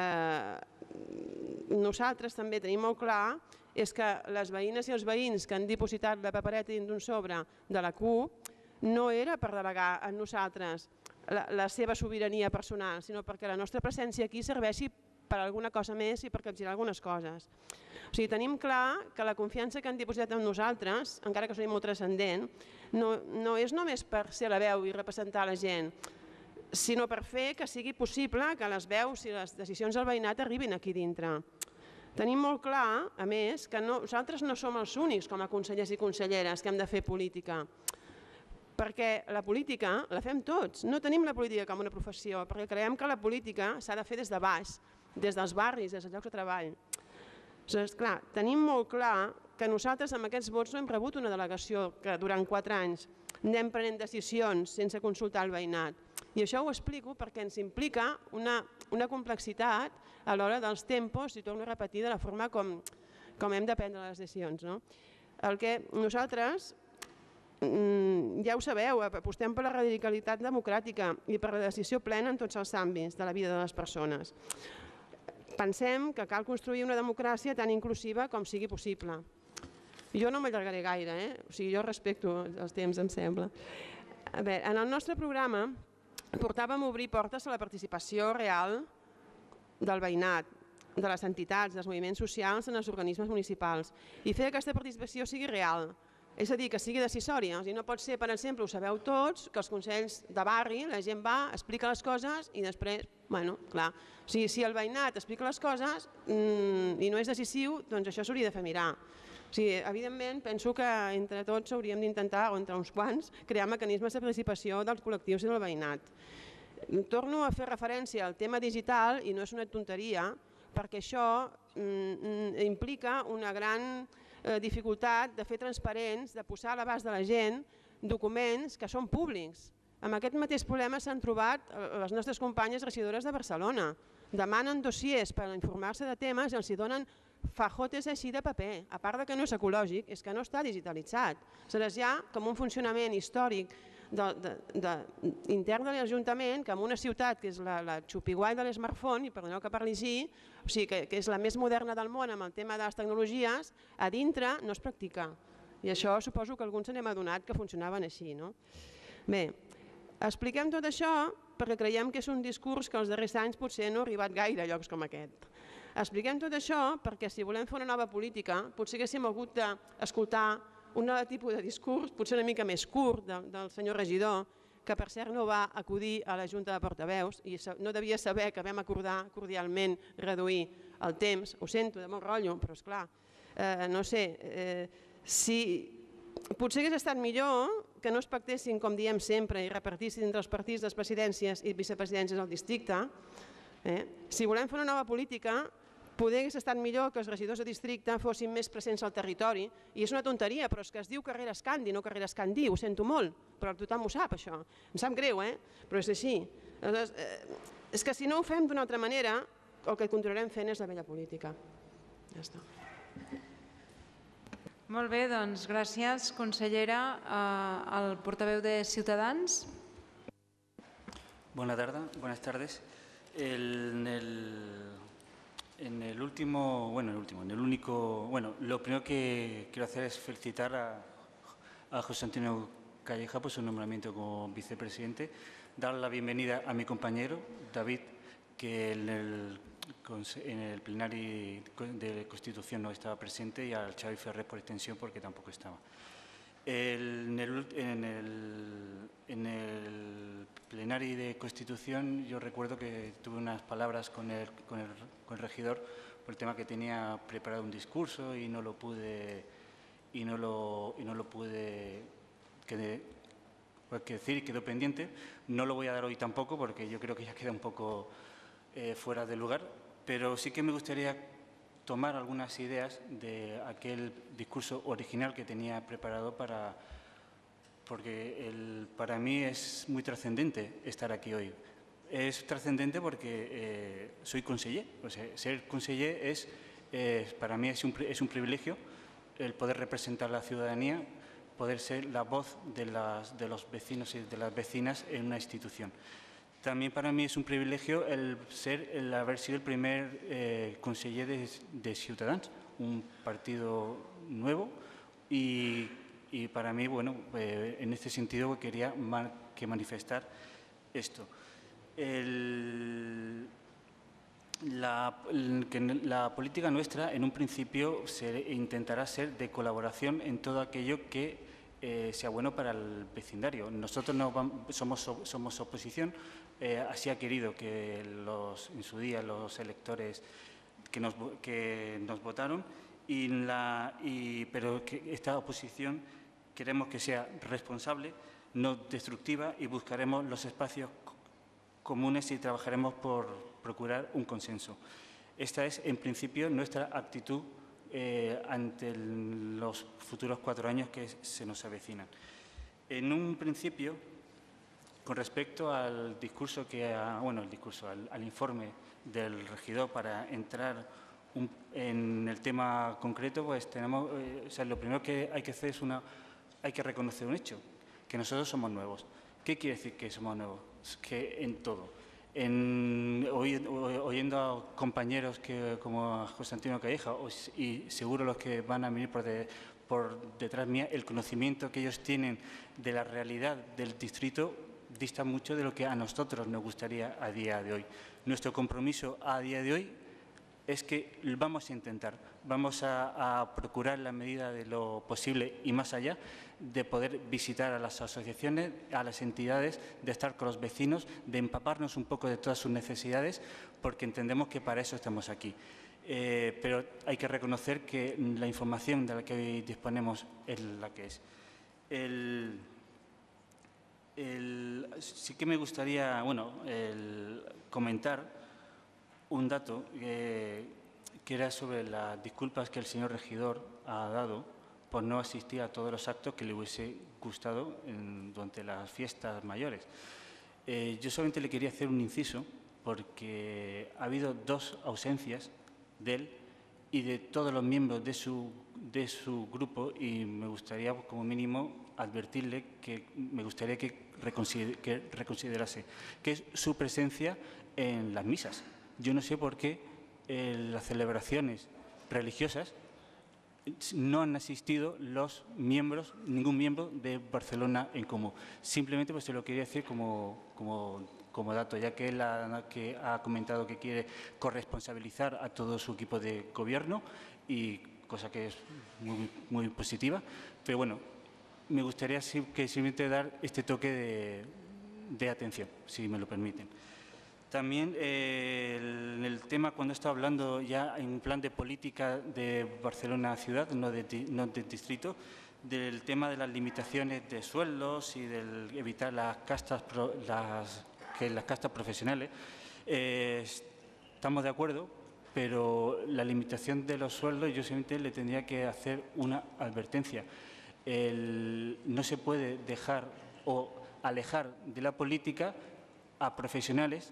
nosaltres també tenim molt clar és que les veïnes i els veïns que han dipositat la papereta dins d'un sobre de la CUP no era per delegar en nosaltres la seva sobirania personal, sinó perquè la nostra presència aquí serveixi per alguna cosa més i per capgirar algunes coses. O sigui, tenim clar que la confiança que han dipositat en nosaltres, encara que sigui molt transcendent, no és només per ser la veu i representar la gent, sinó per fer que sigui possible que les veus i les decisions del veïnat arribin aquí dintre. Tenim molt clar, a més, que nosaltres no som els únics com a consellers i conselleres que hem de fer política, perquè la política la fem tots. No tenim la política com una professió, perquè creiem que la política s'ha de fer des de baix, des dels barris, des dels llocs de treball. Aleshores, clar, tenim molt clar que nosaltres amb aquests vots no hem rebut una delegació que durant quatre anys anem prenent decisions sense consultar el veïnat. I això ho explico perquè ens implica una complexitat a l'hora dels tempos, i torno a repetir, de la forma com hem de prendre les decisions. El que nosaltres, ja ho sabeu, apostem per la radicalitat democràtica i per la decisió plena en tots els àmbits de la vida de les persones. Pensem que cal construir una democràcia tan inclusiva com sigui possible. Jo no m'allargaré gaire, o sigui, jo respecto els temps, em sembla. En el nostre programa portàvem a obrir portes a la participació real del veïnat, de les entitats, dels moviments socials en els organismes municipals i fer que aquesta participació sigui real, és a dir, que sigui decisòria. No pot ser, per exemple, ho sabeu tots, que els consells de barri, la gent va, explica les coses i després, bueno, clar, si el veïnat explica les coses i no és decisiu, doncs això s'hauria de fer mirar. Evidentment, penso que entre tots hauríem d'intentar, o entre uns quants, crear mecanismes de participació dels col·lectius i del veïnat. Torno a fer referència al tema digital i no és una tonteria, perquè això implica una gran dificultat de fer transparents, de posar a l'abast de la gent documents que són públics. Amb aquest mateix problema s'han trobat les nostres companyes regidores de Barcelona. Demanen dossiers per informar-se de temes i els hi donen fajotes així de paper. A part que no és ecològic, és que no està digitalitzat. Aleshores, hi ha com un funcionament històric intern de l'Ajuntament, que en una ciutat que és la xupiguai de l'smartphone, i perdoneu que parli així, que és la més moderna del món amb el tema de les tecnologies, a dintre no es practica. I això suposo que alguns n'hem adonat que funcionaven així. Bé, expliquem tot això perquè creiem que és un discurs que els darrers anys potser no ha arribat gaire a llocs com aquest. Expliquem tot això perquè si volem fer una nova política potser haguéssim hagut d'escoltar un altre tipus de discurs, potser una mica més curt, del senyor regidor, que per cert no va acudir a la Junta de Portaveus i no devia saber que vam acordar cordialment reduir el temps. Ho sento, de molt rotllo, però esclar, no sé, potser hauria estat millor que no es pactessin, com diem sempre, i repartissin entre els partits les presidències i vicepresidències al districte. Si volem fer una nova política, poder hagués estat millor que els regidors de districte fossin més presents al territori, i és una tonteria, però és que es diu carrera Escandi, no carrera Escandí, ho sento molt, però tothom ho sap, això. Em sap greu, eh? Però és així. És que si no ho fem d'una altra manera, el que continuarem fent és la vella política. Ja està. Molt bé, doncs gràcies, consellera. El portaveu de Ciutadans. Buenas tardes. Buenas tardes. En el En el último, bueno, el último, en el único, bueno, lo primero que quiero hacer es felicitar a, a José Antonio Calleja por su nombramiento como vicepresidente, dar la bienvenida a mi compañero David, que en el en el plenario de Constitución no estaba presente, y al Xavi Ferrer por extensión porque tampoco estaba. El, en, el, en, el, en el plenario de Constitución yo recuerdo que tuve unas palabras con el, con el, con el regidor por el tema que tenía preparado un discurso y no lo pude, y no lo, y no lo pude quedé, pues, que decir, quedó pendiente. No lo voy a dar hoy tampoco porque yo creo que ya queda un poco eh, fuera de lugar, pero sí que me gustaría tomar algunas ideas de aquel discurso original que tenía preparado para, porque el, para mí es muy trascendente estar aquí hoy. Es trascendente porque eh, soy conseller, o sea, ser conseller es, eh, para mí es un, es un privilegio el poder representar a la ciudadanía, poder ser la voz de, las, de los vecinos y de las vecinas en una institución. También para mí es un privilegio el, ser, el haber sido el primer eh, conseller de, de Ciutadans, un partido nuevo, y, y para mí, bueno, eh, en este sentido quería man, que manifestar esto. El, la, el, que la política nuestra, en un principio, se intentará ser de colaboración en todo aquello que eh, sea bueno para el vecindario. Nosotros no vamos, somos, somos oposición. Eh, así ha querido que los, en su día los electores que nos, que nos votaron, y la, y, pero que esta oposición queremos que sea responsable, no destructiva, y buscaremos los espacios comunes y trabajaremos por procurar un consenso. Esta es, en principio, nuestra actitud eh, ante el, los futuros cuatro años que se nos avecinan. En un principio, con respecto al discurso que ha, bueno, el discurso, al, al informe del regidor, para entrar un, en el tema concreto, pues tenemos, eh, o sea, lo primero que hay que hacer es una, hay que reconocer un hecho, que nosotros somos nuevos. ¿Qué quiere decir que somos nuevos? Que en todo. En, oyendo a compañeros que, como a José Antonio Calleja, y seguro los que van a venir por, de, por detrás mía, el conocimiento que ellos tienen de la realidad del distrito dista mucho de lo que a nosotros nos gustaría a día de hoy. Nuestro compromiso a día de hoy es que vamos a intentar, vamos a, a procurar la medida de lo posible y más allá de poder visitar a las asociaciones, a las entidades, de estar con los vecinos, de empaparnos un poco de todas sus necesidades, porque entendemos que para eso estamos aquí. Eh, pero hay que reconocer que la información de la que hoy disponemos es la que es. El, el, sí que me gustaría, bueno, el, comentar un dato eh, que era sobre las disculpas que el señor regidor ha dado por no asistir a todos los actos que le hubiese gustado en, durante las fiestas mayores. Eh, yo solamente le quería hacer un inciso porque ha habido dos ausencias de él y de todos los miembros de su, de su grupo, y me gustaría como mínimo advertirle que me gustaría que, reconsider, que reconsiderase que es su presencia en las misas. Yo no sé por qué en las celebraciones religiosas no han asistido los miembros, ningún miembro de Barcelona en Comú. Simplemente pues se lo quería decir como, como, como dato, ya que él ha, que ha comentado que quiere corresponsabilizar a todo su equipo de gobierno, y cosa que es muy, muy positiva. Pero bueno, me gustaría que simplemente dar este toque de, de atención, si me lo permiten. También eh, el, en el tema, cuando está hablando ya en plan de política de Barcelona ciudad, no de, no de distrito, del tema de las limitaciones de sueldos y del evitar las castas, pro, las, que las castas profesionales, eh, estamos de acuerdo, pero la limitación de los sueldos yo simplemente le tendría que hacer una advertencia. El, no se puede dejar o alejar de la política a profesionales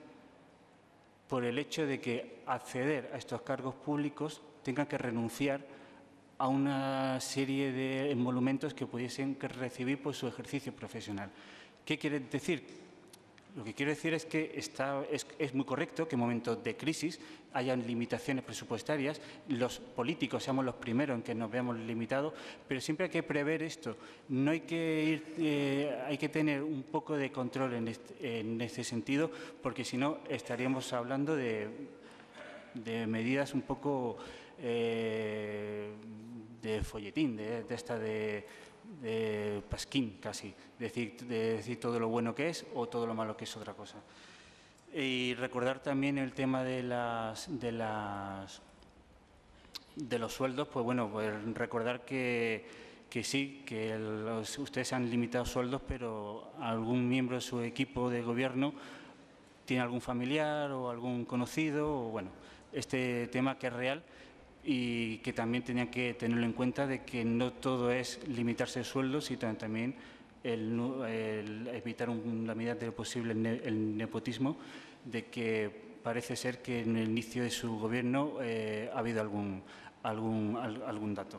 por el hecho de que acceder a estos cargos públicos tengan que renunciar a una serie de emolumentos que pudiesen recibir por su ejercicio profesional. ¿Qué quiere decir? Lo que quiero decir es que está, es, es muy correcto que en momentos de crisis hayan limitaciones presupuestarias, los políticos seamos los primeros en que nos veamos limitados, pero siempre hay que prever esto. No hay que ir, eh, hay que tener un poco de control en este, en este sentido, porque si no estaríamos hablando de de medidas un poco eh, de folletín, de, de esta de, de pasquín casi, decir, de decir todo lo bueno que es o todo lo malo que es otra cosa. Y recordar también el tema de las de las de los sueldos, pues bueno, pues recordar que, que sí, que los, ustedes han limitado sueldos, pero algún miembro de su equipo de gobierno tiene algún familiar o algún conocido, o bueno, este tema que es real y que también tenían que tenerlo en cuenta de que no todo es limitarse el sueldo, sino también el, el evitar en la medida de lo posible el, ne, el nepotismo, de que parece ser que en el inicio de su gobierno eh, ha habido algún, algún, algún dato.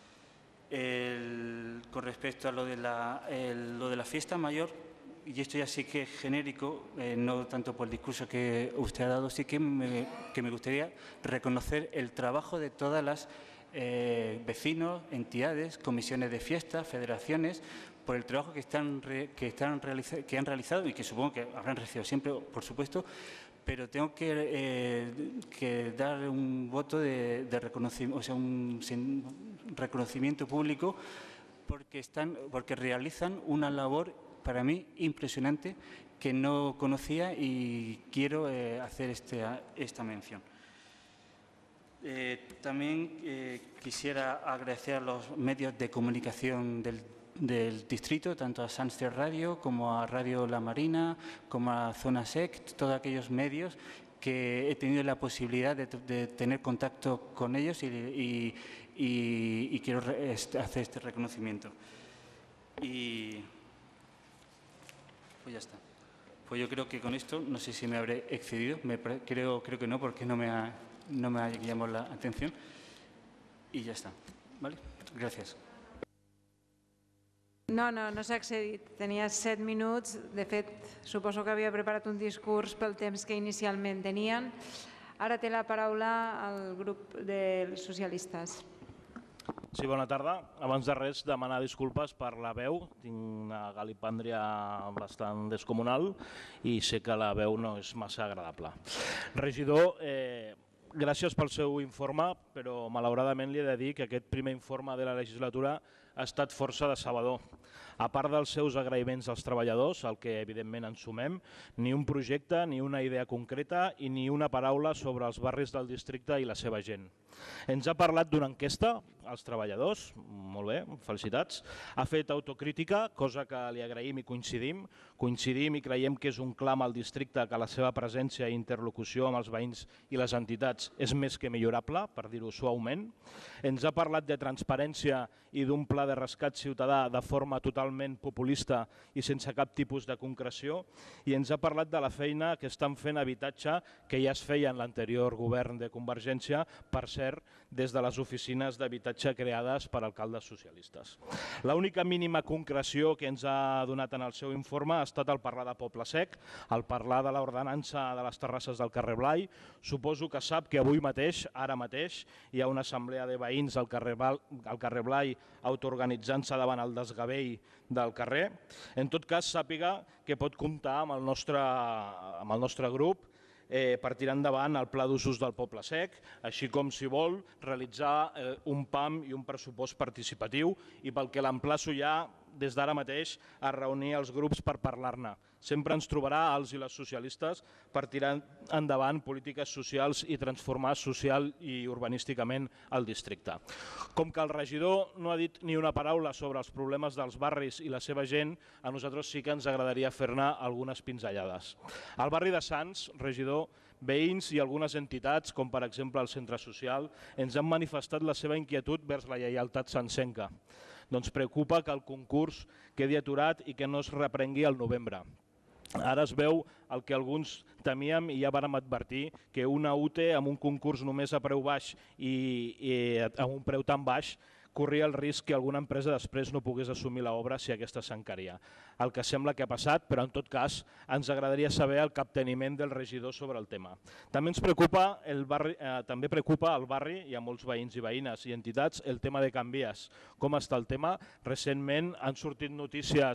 El, con respecto a lo de, la, el, lo de la fiesta mayor, y esto ya sí que es genérico, eh, no tanto por el discurso que usted ha dado, sí que me, que me gustaría reconocer el trabajo de todas las eh, vecinos, entidades, comisiones de fiestas, federaciones, por el trabajo que, están, que, están realiza, que han realizado y que supongo que habrán recibido siempre, por supuesto, pero tengo que, eh, que dar un voto de, de reconocimiento, o sea, un, un reconocimiento público porque, están, porque realizan una labor para mí impresionante que no conocía y quiero eh, hacer este, esta mención. Eh, también eh, quisiera agradecer a los medios de comunicación del del distrito, tanto a Sanster Radio como a Radio La Marina, como a Zona Sec, todos aquellos medios que he tenido la posibilidad de, de tener contacto con ellos y, y, y, y quiero re, este, hacer este reconocimiento. Y pues ya está. Pues yo creo que con esto, no sé si me habré excedido, me, creo, creo que no, porque no me ha, no me ha llamado la atención. Y ya está. ¿Vale? Gracias. No, no, no s'ha excedit. Tenia set minuts. De fet, suposo que havia preparat un discurs pel temps que inicialment tenien. Ara té la paraula el grup dels socialistes. Sí, bona tarda. Abans de res, demanar disculpes per la veu. Tinc una galipàndria bastant descomunal i sé que la veu no és massa agradable. Regidor, eh, gràcies pel seu informe, però malauradament li he de dir que aquest primer informe de la legislatura ha estat força decebedor. A part dels seus agraïments als treballadors, al que evidentment ens sumem, ni un projecte, ni una idea concreta i ni una paraula sobre els barris del districte i la seva gent. Ens ha parlat d'una enquesta als treballadors, molt bé, felicitats. Ha fet autocrítica, cosa que li agraïm i coincidim. Coincidim i creiem que és un clam al districte que la seva presència i interlocució amb els veïns i les entitats és més que millorable, per dir-ho suaument. Ens ha parlat de transparència i d'un pla de rescat ciutadà de forma totalment populista i sense cap tipus de concreció, i ens ha parlat de la feina que estan fent habitatge que ja es feia en l'anterior govern de Convergència, per cert, des de les oficines d'habitatge creades per alcaldes socialistes. L'única mínima concreció que ens ha donat en el seu informe ha estat el parlar de Poble Sec, el parlar de l'ordenança de les terrasses del carrer Blai. Suposo que sap que avui mateix, ara mateix, hi ha una assemblea de veïns al carrer, al carrer Blai autoorganitzant-se davant el desgavell del carrer. En tot cas, sàpiga que pot comptar amb el nostre, amb el nostre grup Eh, per tirar endavant el pla d'usos del Poble Sec, així com, si vol, realitzar eh, un P A M i un pressupost participatiu, i pel que l'emplaço ja des d'ara mateix a reunir els grups per parlar-ne. Sempre ens trobarà, als i les socialistes, per tirar endavant polítiques socials i transformar social i urbanísticament el districte. Com que el regidor no ha dit ni una paraula sobre els problemes dels barris i la seva gent, a nosaltres sí que ens agradaria fer-ne algunes pinzellades. Al barri de Sants, regidor, veïns i algunes entitats, com per exemple el centre social, ens han manifestat la seva inquietud vers la lleialtat sancenca. Doncs preocupa que el concurs quedi aturat i que no es reprengui al novembre. Ara es veu el que alguns temíem i ja vàrem advertir, que una U T E amb un concurs només a preu baix i, i amb un preu tan baix corria el risc que alguna empresa després no pogués assumir l'obra si aquesta s'encaria. El que sembla que ha passat, però en tot cas ens agradaria saber el capteniment del regidor sobre el tema. També ens preocupa el barri, eh, també preocupa el barri, hi ha molts veïns i veïnes i entitats, el tema de Can Vies. Com està el tema? Recentment han sortit notícies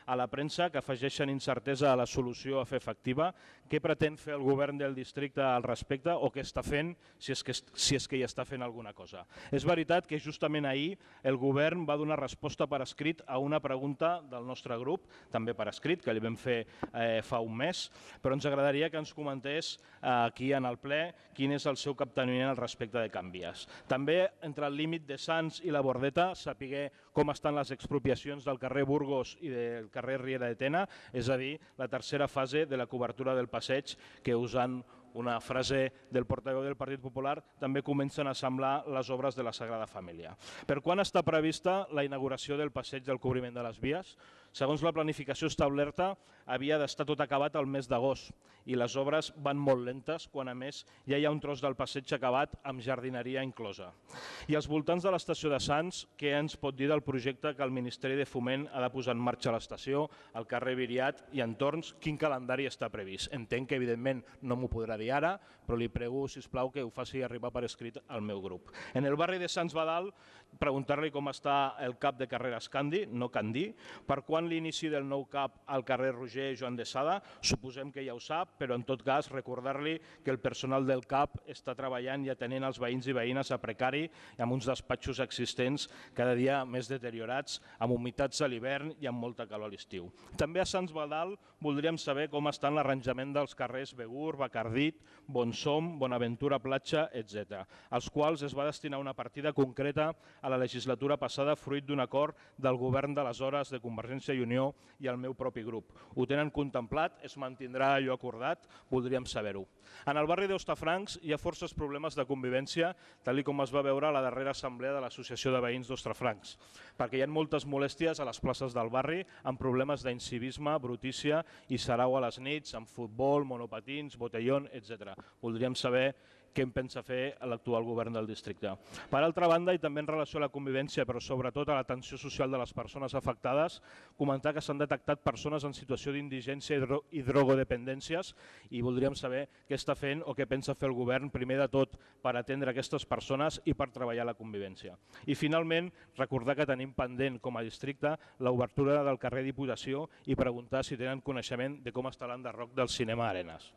a la premsa que afegeixen incertesa a la solució a fer efectiva. Què pretén fer el govern del districte al respecte o què està fent, si és que, si és que hi està fent alguna cosa? És veritat que justament ahir el govern va donar resposta per escrit a una pregunta del nostre grup, també per escrit, que li vam fer eh, fa un mes, però ens agradaria que ens comentés eh, aquí en el ple quin és el seu capteniment al respecte de Can Vies. També entre el límit de Sants i la Bordeta, saber com estan les expropiacions del carrer Burgos i del carrer Riera de Tena, és a dir, la tercera fase de la cobertura del passeig que, usant una frase del portaveu del Partit Popular, també comencen a semblar les obres de la Sagrada Família. Per quan està prevista la inauguració del passeig del cobriment de les vies? Segons la planificació establerta, havia d'estar tot acabat al mes d'agost i les obres van molt lentes, quan a més ja hi ha un tros del passeig acabat amb jardineria inclosa. I als voltants de l'estació de Sants, què ens pot dir del projecte que el Ministeri de Foment ha de posar en marxa a l'estació, al carrer Viriat i entorns? Quin calendari està previst? Entenc que evidentment no m'ho podrà dir ara, però li prego, sisplau, que ho faci arribar per escrit al meu grup. En el barri de Sants Badal, preguntar-li com està el CAP de Carreras Candi, no Candí, per quan l'inici del nou CAP al carrer Roger Joan de Sada, suposem que ja ho sap, però en tot cas recordar-li que el personal del CAP està treballant i atenent els veïns i veïnes a precari i amb uns despatxos existents cada dia més deteriorats, amb humitats a l'hivern i amb molta calor a l'estiu. També a Sants Badal voldríem saber com està l'arranjament dels carrers Begur, Bacardit, Bonsom, Bonaventura Platja, etcètera, als quals es va destinar una partida concreta a la legislatura passada fruit d'un acord del govern d'aleshores de Convergència i Unió i el meu propi grup. Ho tenen contemplat? Es mantindrà allò acordat? Voldríem saber-ho. En el barri d'Hostafrancs hi ha forces problemes de convivència, tal com es va veure a la darrera assemblea de l'Associació de Veïns d'Hostafrancs, perquè hi ha moltes molèsties a les places del barri amb problemes d'incivisme, brutícia i sarau a les nits, amb futbol, monopatins, botellón, etcètera. Voldríem saber què en pensa fer l'actual govern del districte. Per altra banda, i també en relació a la convivència, però sobretot a l'atenció social de les persones afectades, comentar que s'han detectat persones en situació d'indigència i drogodependències i voldríem saber què està fent o què pensa fer el govern, primer de tot, per atendre aquestes persones i per treballar la convivència. I finalment, recordar que tenim pendent com a districte l'obertura del carrer Diputació i preguntar si tenen coneixement de com està l'enderroc del cinema Arenas.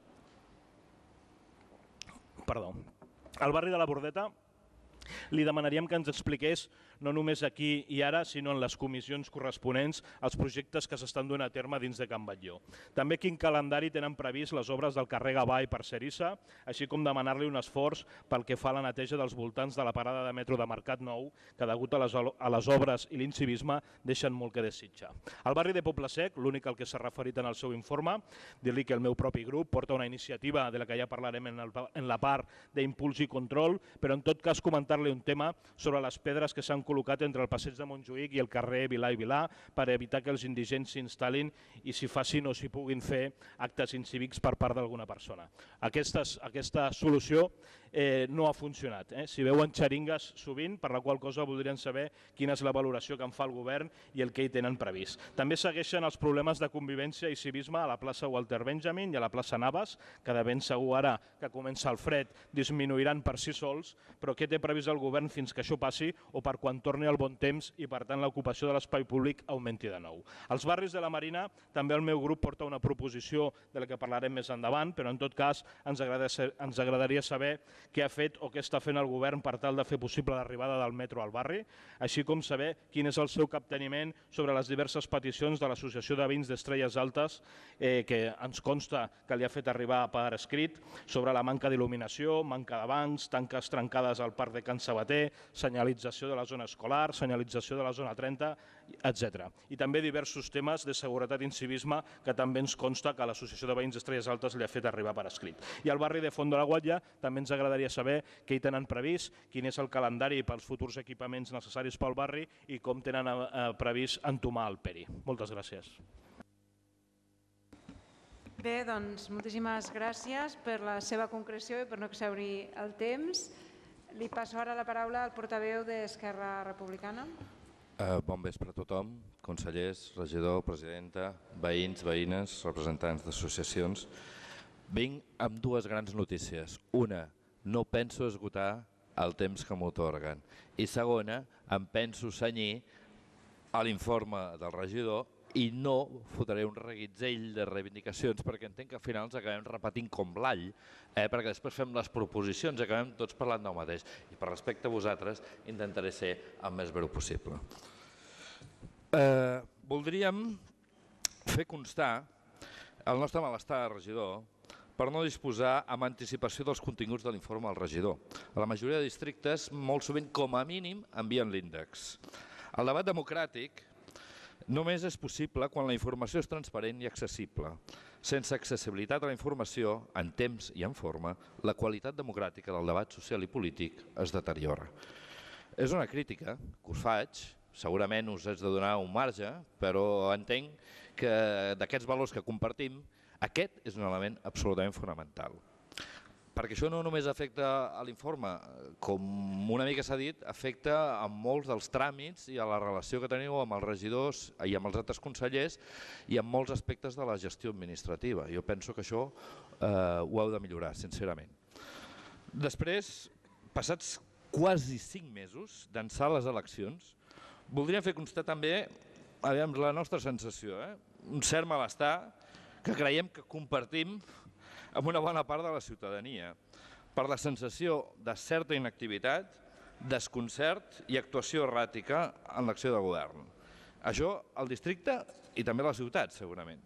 Perdó. Al barri de la Bordeta li demanaríem que ens expliqués, no només aquí i ara, sinó en les comissions corresponents, els projectes que s'estan donant a terme dins de Can Batlló. També quin calendari tenen previst les obres del carrer Gavà i Parcerissa, així com demanar-li un esforç pel que fa a la neteja dels voltants de la parada de metro de Mercat Nou, que degut a les, a les obres i l'incivisme deixen molt que desitjar. Al barri de Poble Sec, l'únic al que s'ha referit en el seu informe, dir-li que el meu propi grup porta una iniciativa de la que ja parlarem en, el, en la part d'impuls i control, però en tot cas comentar-li un tema sobre les pedres que s'han col·locat entre el passeig de Montjuïc i el carrer Vilà i Vilà per evitar que els indigents s'instal·lin i s'hi facin o s'hi puguin fer actes incívics per part d'alguna persona. Aquestes, aquesta solució eh, no ha funcionat. Eh? Si veuen xeringues sovint, per la qual cosa voldrien saber quina és la valoració que en fa el govern i el que hi tenen previst. També segueixen els problemes de convivència i civisme a la plaça Walter Benjamin i a la plaça Navas, que de ben segur ara que comença el fred disminuiran per si sols, però què té previst el govern fins que això passi o per quan torni el bon temps i per tant l'ocupació de l'espai públic augmenti de nou. Als barris de la Marina també el meu grup porta una proposició de la que parlarem més endavant, però en tot cas ens agradaria, ens agradaria saber què ha fet o què està fent el govern per tal de fer possible l'arribada del metro al barri, així com saber quin és el seu capteniment sobre les diverses peticions de l'Associació de Veïns d'Estrelles Altes eh, que ens consta que li ha fet arribar per escrit sobre la manca d'il·luminació, manca de bancs, tanques trencades al parc de Can Sabater, senyalització de la zona escolar, senyalització de la zona trenta, etcètera. I també diversos temes de seguretat i incivisme que també ens consta que l'Associació de Veïns d'Estrelles Altes li ha fet arribar per escrit. I al barri de Font de la Guatlla també ens agradaria saber què hi tenen previst, quin és el calendari pels futurs equipaments necessaris pel barri i com tenen eh, previst entomar el Peri. Moltes gràcies. Bé, doncs moltíssimes gràcies per la seva concreció i per no exhaurir el temps. Li passo ara la paraula al portaveu d'Esquerra Republicana. Uh, bon vespre a tothom, consellers, regidor, presidenta, veïns, veïnes, representants d'associacions. Vinc amb dues grans notícies. Una, no penso esgotar el temps que m'atorguen. I segona, em penso cenyir a l'informe del regidor i no fotré un reguitzell de reivindicacions perquè entenc que al final ens acabem repetint com l'all, perquè després fem les proposicions i acabem tots parlant del mateix. I per respecte a vosaltres intentaré ser el més breu possible. Voldríem fer constar el nostre malestar, regidor, per no disposar amb anticipació dels continguts de l'informe al regidor. A la majoria de districtes, molt sovint, com a mínim, envien l'índex. El debat democràtic només és possible quan la informació és transparent i accessible. Sense accessibilitat a la informació, en temps i en forma, la qualitat democràtica del debat social i polític es deteriora. És una crítica que us faig, segurament us haig de donar un marge, però entenc que d'aquests valors que compartim, aquest és un element absolutament fonamental. Perquè això no només afecta a l'informe, com una mica s'ha dit, afecta a molts dels tràmits i a la relació que teniu amb els regidors i amb els altres consellers i amb molts aspectes de la gestió administrativa. Jo penso que això ho heu de millorar, sincerament. Després, passats quasi cinc mesos d'ençà les eleccions, voldríem fer constar també la nostra sensació, un cert malestar que creiem que compartim amb una bona part de la ciutadania, per la sensació de certa inactivitat, desconcert i actuació erràtica en l'acció de govern. Això al districte i també a la ciutat, segurament.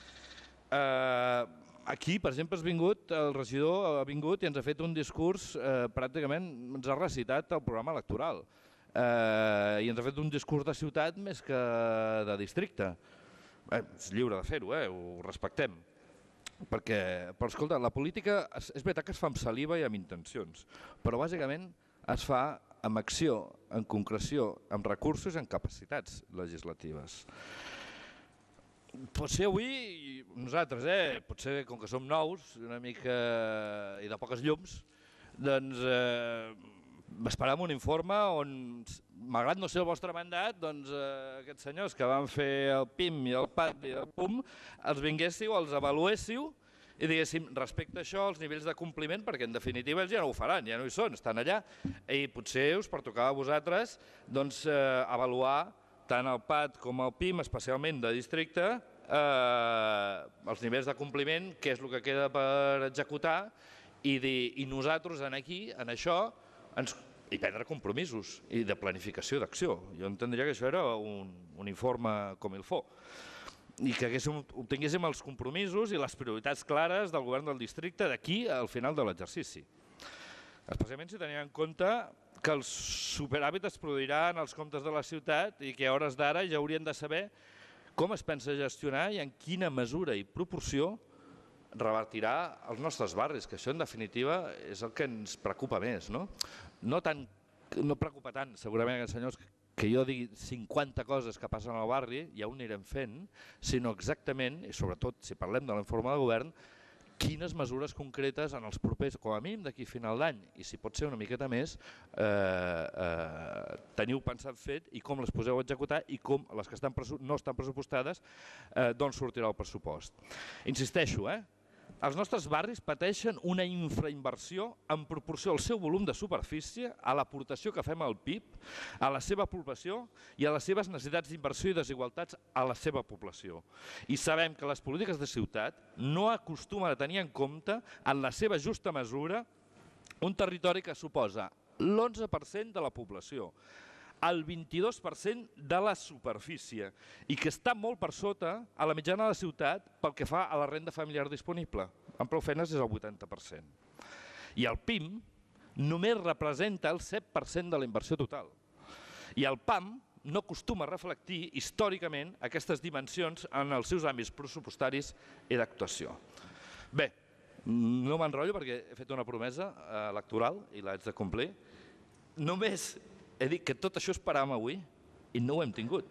Aquí, per exemple, el regidor ha vingut i ens ha fet un discurs, pràcticament ens ha recitat el programa electoral i ens ha fet un discurs de ciutat més que de districte. És lliure de fer-ho, ho respectem. Perquè, però escolta, la política és veritat que es fa amb saliva i amb intencions, però bàsicament es fa amb acció, en concreció, amb recursos i amb capacitats legislatives. Potser avui, nosaltres, potser com que som nous una mica i de poques llums, doncs esperàvem un informe on, malgrat no ser el vostre mandat, aquests senyors que van fer el P I M i el P A D i el P U M els vinguéssiu, els avaluéssiu i diguéssim, respecte a això, els nivells de compliment, perquè en definitiva ells ja no ho faran, ja no hi són, estan allà, i potser us pertocava a vosaltres avaluar tant el P A D com el P I M, especialment de districte, els nivells de compliment, què és el que queda per executar, i nosaltres aquí, en això, i prendre compromisos i de planificació d'acció. Jo entendria que això era un informe com il faut i que obtinguéssim els compromisos i les prioritats clares del govern del districte d'aquí al final de l'exercici. Especialment si tenim en compte que el superàvit es produirà en els comptes de la ciutat i que a hores d'ara ja haurien de saber com es pensa gestionar i en quina mesura i proporció revertirà els nostres barris, que això en definitiva és el que ens preocupa més. No preocupa tant segurament aquests senyors que jo digui cinquanta coses que passen al barri, ja ho anirem fent, sinó exactament, i sobretot si parlem de l'informe de govern, quines mesures concretes en els propers, com a mínim d'aquí a final d'any, i si pot ser una miqueta més, teniu pensat fet i com les poseu a executar i com les que no estan pressupostades d'on sortirà el pressupost. Insisteixo, els nostres barris pateixen una infrainversió en proporció al seu volum de superfície, a l'aportació que fem al P I B, a la seva població i a les seves necessitats d'inversió i desigualtats a la seva població. I sabem que les polítiques de ciutat no acostumen a tenir en compte, en la seva justa mesura, un territori que suposa l'onze per cent de la població, el vint-i-dos per cent de la superfície i que està molt per sota a la mitjana de la ciutat pel que fa a la renda familiar disponible. Amb prou feines és el vuitanta per cent. I el P I M només representa el set per cent de la inversió total. I el P A M no acostuma a reflectir històricament aquestes dimensions en els seus àmbits pressupostaris i d'actuació. Bé, no m'enrotllo perquè he fet una promesa electoral i l'haig de complir. Només he dit que tot això esperàvem avui i no ho hem tingut.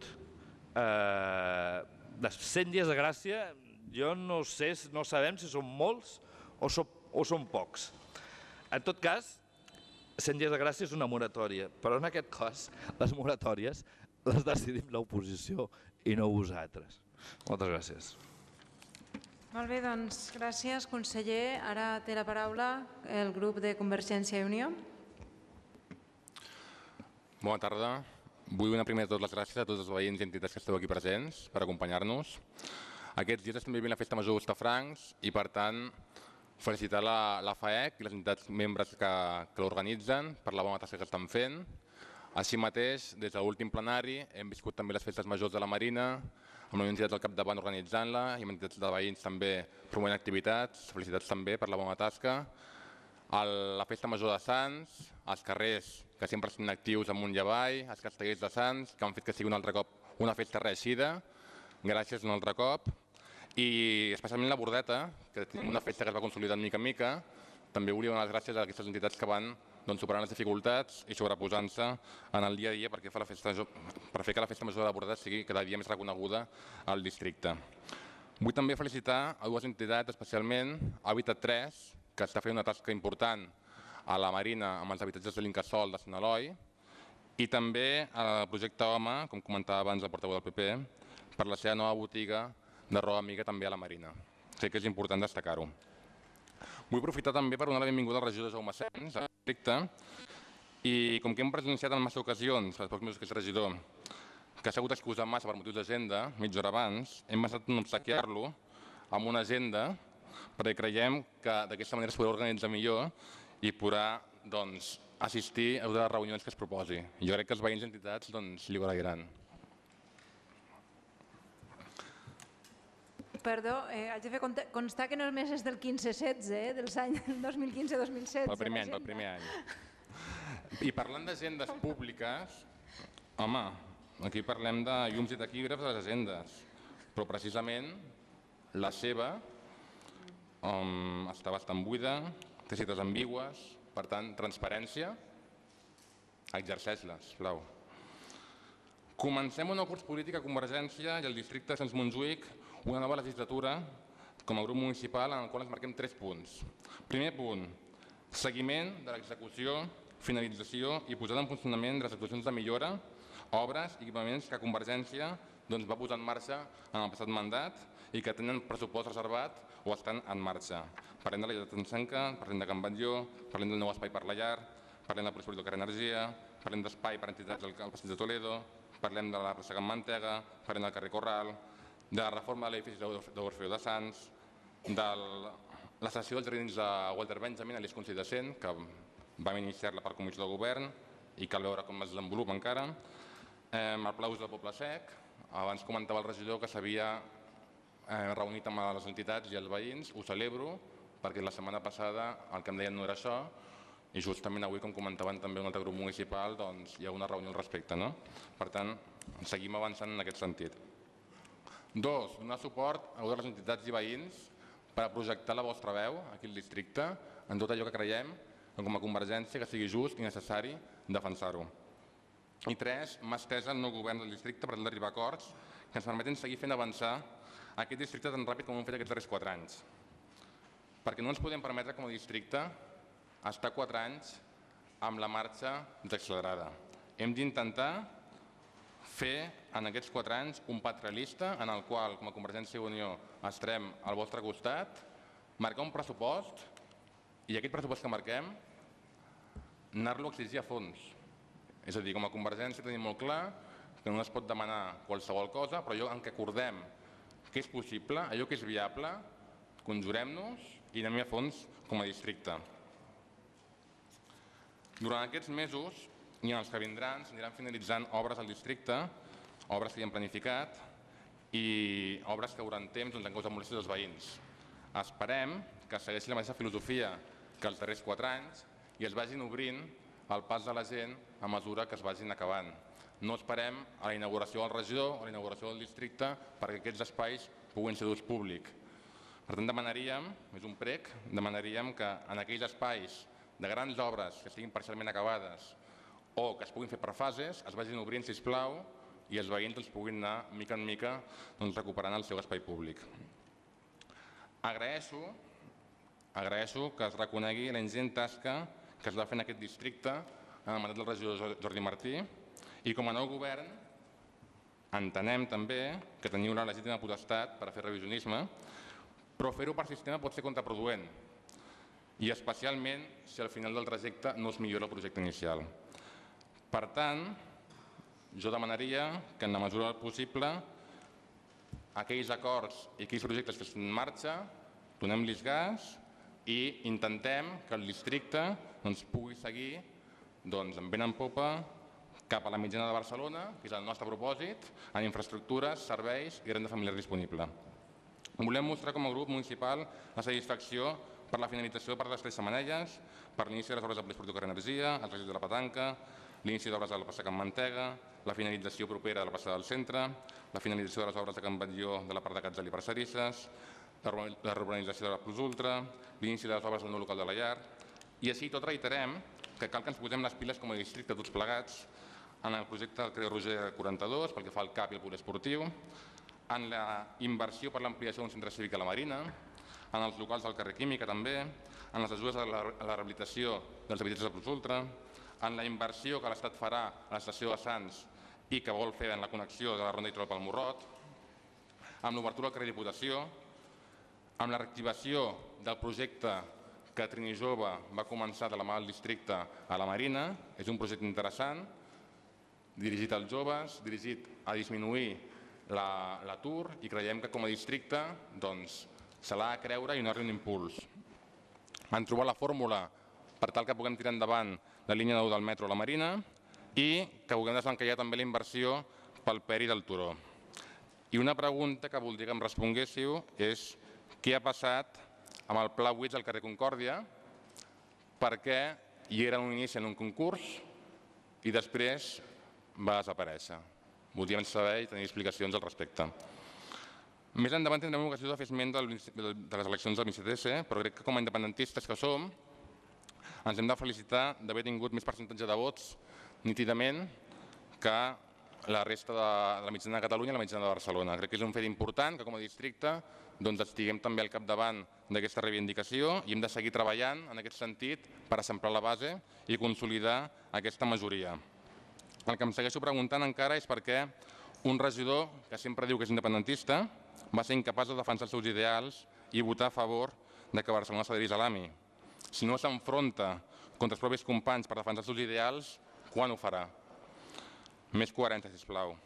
De cent dies de gràcia, jo no sé, no sabem si són molts o són pocs. En tot cas, cent dies de gràcia és una moratòria, però en aquest cas les moratòries les decidim l'oposició i no vosaltres. Moltes gràcies. Molt bé, doncs gràcies, conseller. Ara té la paraula el grup de Convergència i Unió. Bona tarda. vull donar primer de tot les gràcies a tots els veïns i entitats que esteu aquí presents per acompanyar-nos. Aquests dies estem vivint la Festa Major d'Hostafrancs i, per tant, felicitar la, la FAEC i les entitats membres que, que l'organitzen per la bona tasca que estan fent. Així mateix, des de l'últim plenari, hem viscut també les Festes Majors de la Marina, amb les entitats al capdavant organitzant-la i amb entitats de veïns també promovent activitats. Felicitats també per la bona tasca. El, la Festa Major de Sants, els carrers que sempre estan actius amunt i avall, els castellers de Sants, que han fet que sigui un altre cop una festa reeixida. Gràcies un altre cop. I especialment la Bordeta, que és una festa que es va consolidar mica en mica. També volia donar les gràcies a aquestes entitats que van doncs, superant les dificultats i sobreposant-se en el dia a dia perquè fa la festa, per fer que la Festa Major de la Bordeta sigui cada dia més reconeguda al districte. Vull també felicitar a dues entitats, especialment Hàbitat tres, que està fent una tasca important a la Marina amb els habitatges de l'Incasòl de Sant Eloi, i també al projecte Home, com comentava abans el portaveu del P P, per la seva nova botiga de roba amiga també a la Marina. Crec que és important destacar-ho. Vull aprofitar també per donar la benvinguda al regidor Jaume Sens, al districte, i com que hem presenciat en massa ocasions, els pocs mesos que és regidor, que s'ha hagut d'excusar massa per motius d'agenda, mitja hora abans, hem pensat en obsequiar-lo amb una agenda perquè creiem que d'aquesta manera es podrà organitzar millor i podrà doncs, assistir a les reunions que es proposi. Jo crec que els veïns i entitats doncs, li ho agrairan. Perdó, eh, haig de fer constar que només és del quinze setze, eh, dels anys dos mil quinze dos mil setze. Pel primer any, pel primer any. I parlant d'agendes públiques, home, aquí parlem de llums i taquígrafs de les agendes, però precisament la seva um, està bastant buida, té cites ambigües, per tant, transparència, exerceix-les, sisplau. Comencem un nou curs polític a Convergència i al districte de Sants Montjuïc una nova legislatura com a grup municipal en el qual ens marquem tres punts. Primer punt, seguiment de l'execució, finalització i posada en funcionament de les actuacions de millora, obres i equipaments que Convergència doncs, va posar en marxa en el passat mandat i que tenen pressupost reservat o estan en marxa. Parlem de la llar de Tensenca, parlem de Can Batlló, parlem del nou espai per la llar, parlem del Prosperi del carrer Energia, parlem d'espai per entitats al Passeig de Toledo, parlem de la plaça Can Mantega, parlem del carrer Corral, de la reforma de l'edifici d'Orfeo de Sants, de la cessió dels jardins de Walter Benjamin a l'Eix Consell de Cent, que vam iniciar-la per comissió de govern i cal veure com es desenvolupa encara. El Plaus del Poble Sec, abans comentava el regidor que s'havia reunit amb les entitats i els veïns, ho celebro, perquè la setmana passada el que em deien no era això, i justament avui, com comentaven també un altre grup municipal, doncs hi ha una reunió al respecte. Per tant, seguim avançant en aquest sentit. Dos, donar suport a les entitats i veïns per a projectar la vostra veu aquí al districte en tot allò que creiem com a Convergència que sigui just i necessari defensar-ho. I tres, mà estesa al nou govern del districte per tal d'arribar a acords que ens permetin seguir fent avançar aquest districte tan ràpid com ho hem fet aquests darrers quatre anys. Perquè no ens podem permetre com a districte estar quatre anys amb la marxa desaccelerada. Hem d'intentar fer en aquests quatre anys un pas realista en el qual, com a Convergència i Unió, estarem al vostre costat, marcar un pressupost i aquest pressupost que marquem, anar-lo a exigir a fons. És a dir, com a Convergència tenim molt clar que no es pot demanar qualsevol cosa, però allò en què acordem que és possible, allò que és viable, conjurem-nos i anem a fons com a districte. Durant aquests mesos i en els que vindran s'aniran finalitzant obres al districte, obres que hi hem planificat i obres que hauran temps en causa molèstia dels veïns. Esperem que segueixi la mateixa filosofia que els darrers quatre anys i es vagin obrint el pas de la gent a mesura que es vagin acabant. No esperem a la inauguració del regidor o a la inauguració del districte perquè aquests espais puguin ser d'ús públic. Per tant, demanaríem, és un prec, demanaríem que en aquells espais de grans obres que estiguin parcialment acabades o que es puguin fer per fases, es vagin obrint, sisplau, i els veïns els puguin anar, mica en mica, recuperant el seu espai públic. Agraeixo, agraeixo que es reconegui la ingent tasca que es va fer en aquest districte en el mandat del regidor Jordi Martí i com a nou govern entenem també que teniu una legítima potestat per a fer revisionisme, però fer-ho per sistema pot ser contraproduent i especialment si al final del trajecte no es millora el projecte inicial. Per tant, jo demanaria que en la mesura del possible aquells acords i aquells projectes que estan en marxa donem-los gas i intentem que el districte pugui seguir amb vent en popa cap a la mitjana de Barcelona, que és el nostre propòsit, en infraestructures, serveis i renda familiar disponible. Volem mostrar com a grup municipal la satisfacció per la finalització per les tres xemeneies, per l'inici de les obres de poliesportiu carrer Energia, el registre de la petanca, l'inici d'obres de la plaça Can Mantega, la finalització propera de la plaça del centre, la finalització de les obres de Can Batlló de la part de Catzel i Parcerisses, la reurbanització de la Plus Ultra, l'inici de les obres del nou local de la llar, i així tot reiterem que cal que ens posem les piles com a districte tots plegats en el projecte del carrer Roger quaranta-dos, pel que fa al C A P i al poliesportiu, en la inversió per l'ampliació d'un centre cívic a la Marina, en els locals del carrer Química també, en les ajudes a la rehabilitació dels habitatges de Plus Ultra, en la inversió que l'Estat farà a l'estació de Sants i que vol fer en la connexió de la Ronda Litoral pel Morrot, amb l'obertura al carrer Diputació, amb la reactivació del projecte que Trini Jove va començar de la mà del districte a la Marina. És un projecte interessant, dirigit als joves, dirigit a disminuir l'atur i creiem que com a districte se l'ha de creure i donar-li un impuls. Han trobat la fórmula per tal que puguem tirar endavant la línia nou del metro a la Marina i que puguem desencallar també la inversió pel Peri del Turó. I una pregunta que voldria que em responguéssiu és què ha passat amb el Pla vuit al carrer Concòrdia, perquè hi era un inici en un concurs i després va desaparèixer. Voldríem saber i tenir explicacions al respecte. Més endavant tindrem l'ocasió de fer esment de les eleccions del vint-i-set esse, però crec que com a independentistes que som ens hem de felicitar d'haver tingut més percentatge de vots nítidament que la resta de la mitjana de Catalunya i la mitjana de Barcelona. Crec que és un fet important que com a districte estiguem també al capdavant d'aquesta reivindicació i hem de seguir treballant en aquest sentit per assemblar la base i consolidar aquesta majoria. El que em segueixo preguntant encara és per què un regidor que sempre diu que és independentista va ser incapaç de defensar els seus ideals i votar a favor que Barcelona s'adherís a l'A M I. Si no s'enfronta contra els propis companys per defensar els seus ideals, quan ho farà? Més coherència, sisplau.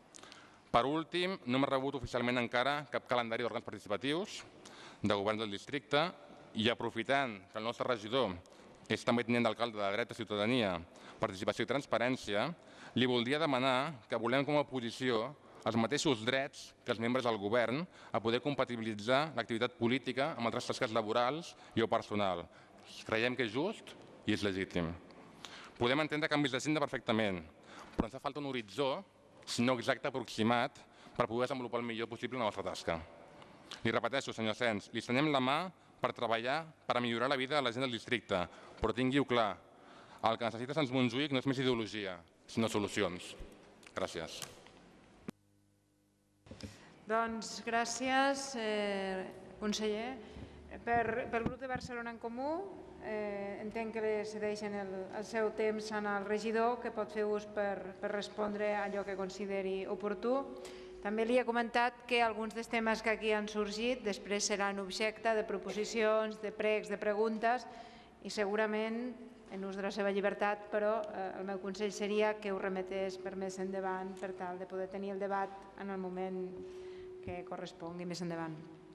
Per últim, no hem rebut oficialment encara cap calendari d'òrgans participatius de govern del districte i aprofitant que el nostre regidor és també tinent d'alcalde de Dret a Ciutadania, Participació i Transparència, li voldria demanar que volem com a oposició els mateixos drets que els membres del govern a poder compatibilitzar l'activitat política amb altres tasques laborals i o personal. Creiem que és just i és legítim. Podem entendre canvis d'agenda perfectament, però ens fa falta un horitzó, si no exacte, aproximat, per poder desenvolupar el millor possible la nostra tasca. Li repeteixo, senyor Sens, li estenem la mà per treballar, per millorar la vida de la gent del districte, però tingui-ho clar, el que necessita Sants Montjuïc no és més ideologia, sinó solucions. Gràcies. Doncs gràcies, conseller. Pel grup de Barcelona en Comú, entenc que li cedeixen el seu temps al regidor, que pot fer ús per respondre allò que consideri oportú. També li he comentat que alguns dels temes que aquí han sorgit després seran objecte de proposicions, de pregs, de preguntes i segurament en ús de la seva llibertat, però el meu consell seria que ho remetés per més endavant per tal de poder tenir el debat en el moment que correspongui més endavant.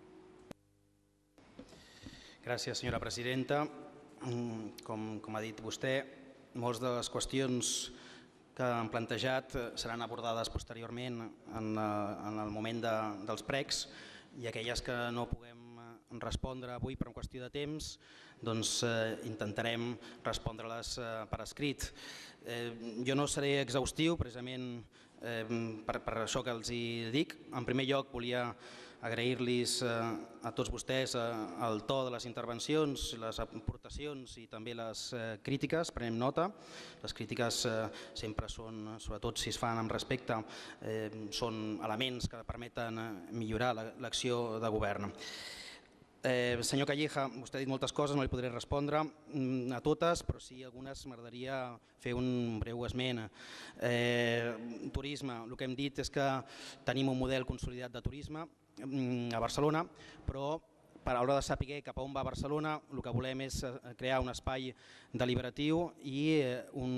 Gràcies, senyora presidenta. Com ha dit vostè, moltes de les qüestions que han plantejat seran abordades posteriorment en el moment dels pregs i aquelles que no puguem respondre avui per una qüestió de temps, doncs intentarem respondre-les per escrit. Jo no seré exhaustiu, precisament per això que els hi dic. En primer lloc, volia agrair-los a tots vostès el to de les intervencions, les aportacions i també les crítiques, prenem nota. Les crítiques sempre són, sobretot si es fan amb respecte, són elements que permeten millorar l'acció de govern. Senyor Calleja, vostè ha dit moltes coses, no li podré respondre a totes, però sí algunes m'agradaria fer un breu esment. Turisme, el que hem dit és que tenim un model consolidat de turisme a Barcelona, però per a l'hora de saber cap a on va Barcelona, el que volem és crear un espai deliberatiu i un,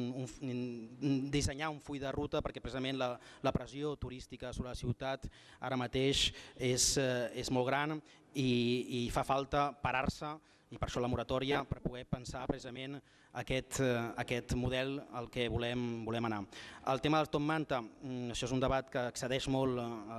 un, dissenyar un full de ruta, perquè precisament la, la pressió turística sobre la ciutat ara mateix és, és molt gran i, i fa falta parar-se, i per això la moratòria, per poder pensar precisament aquest, aquest model al que volem, volem anar. El tema del top manta, això és un debat que excedeix molt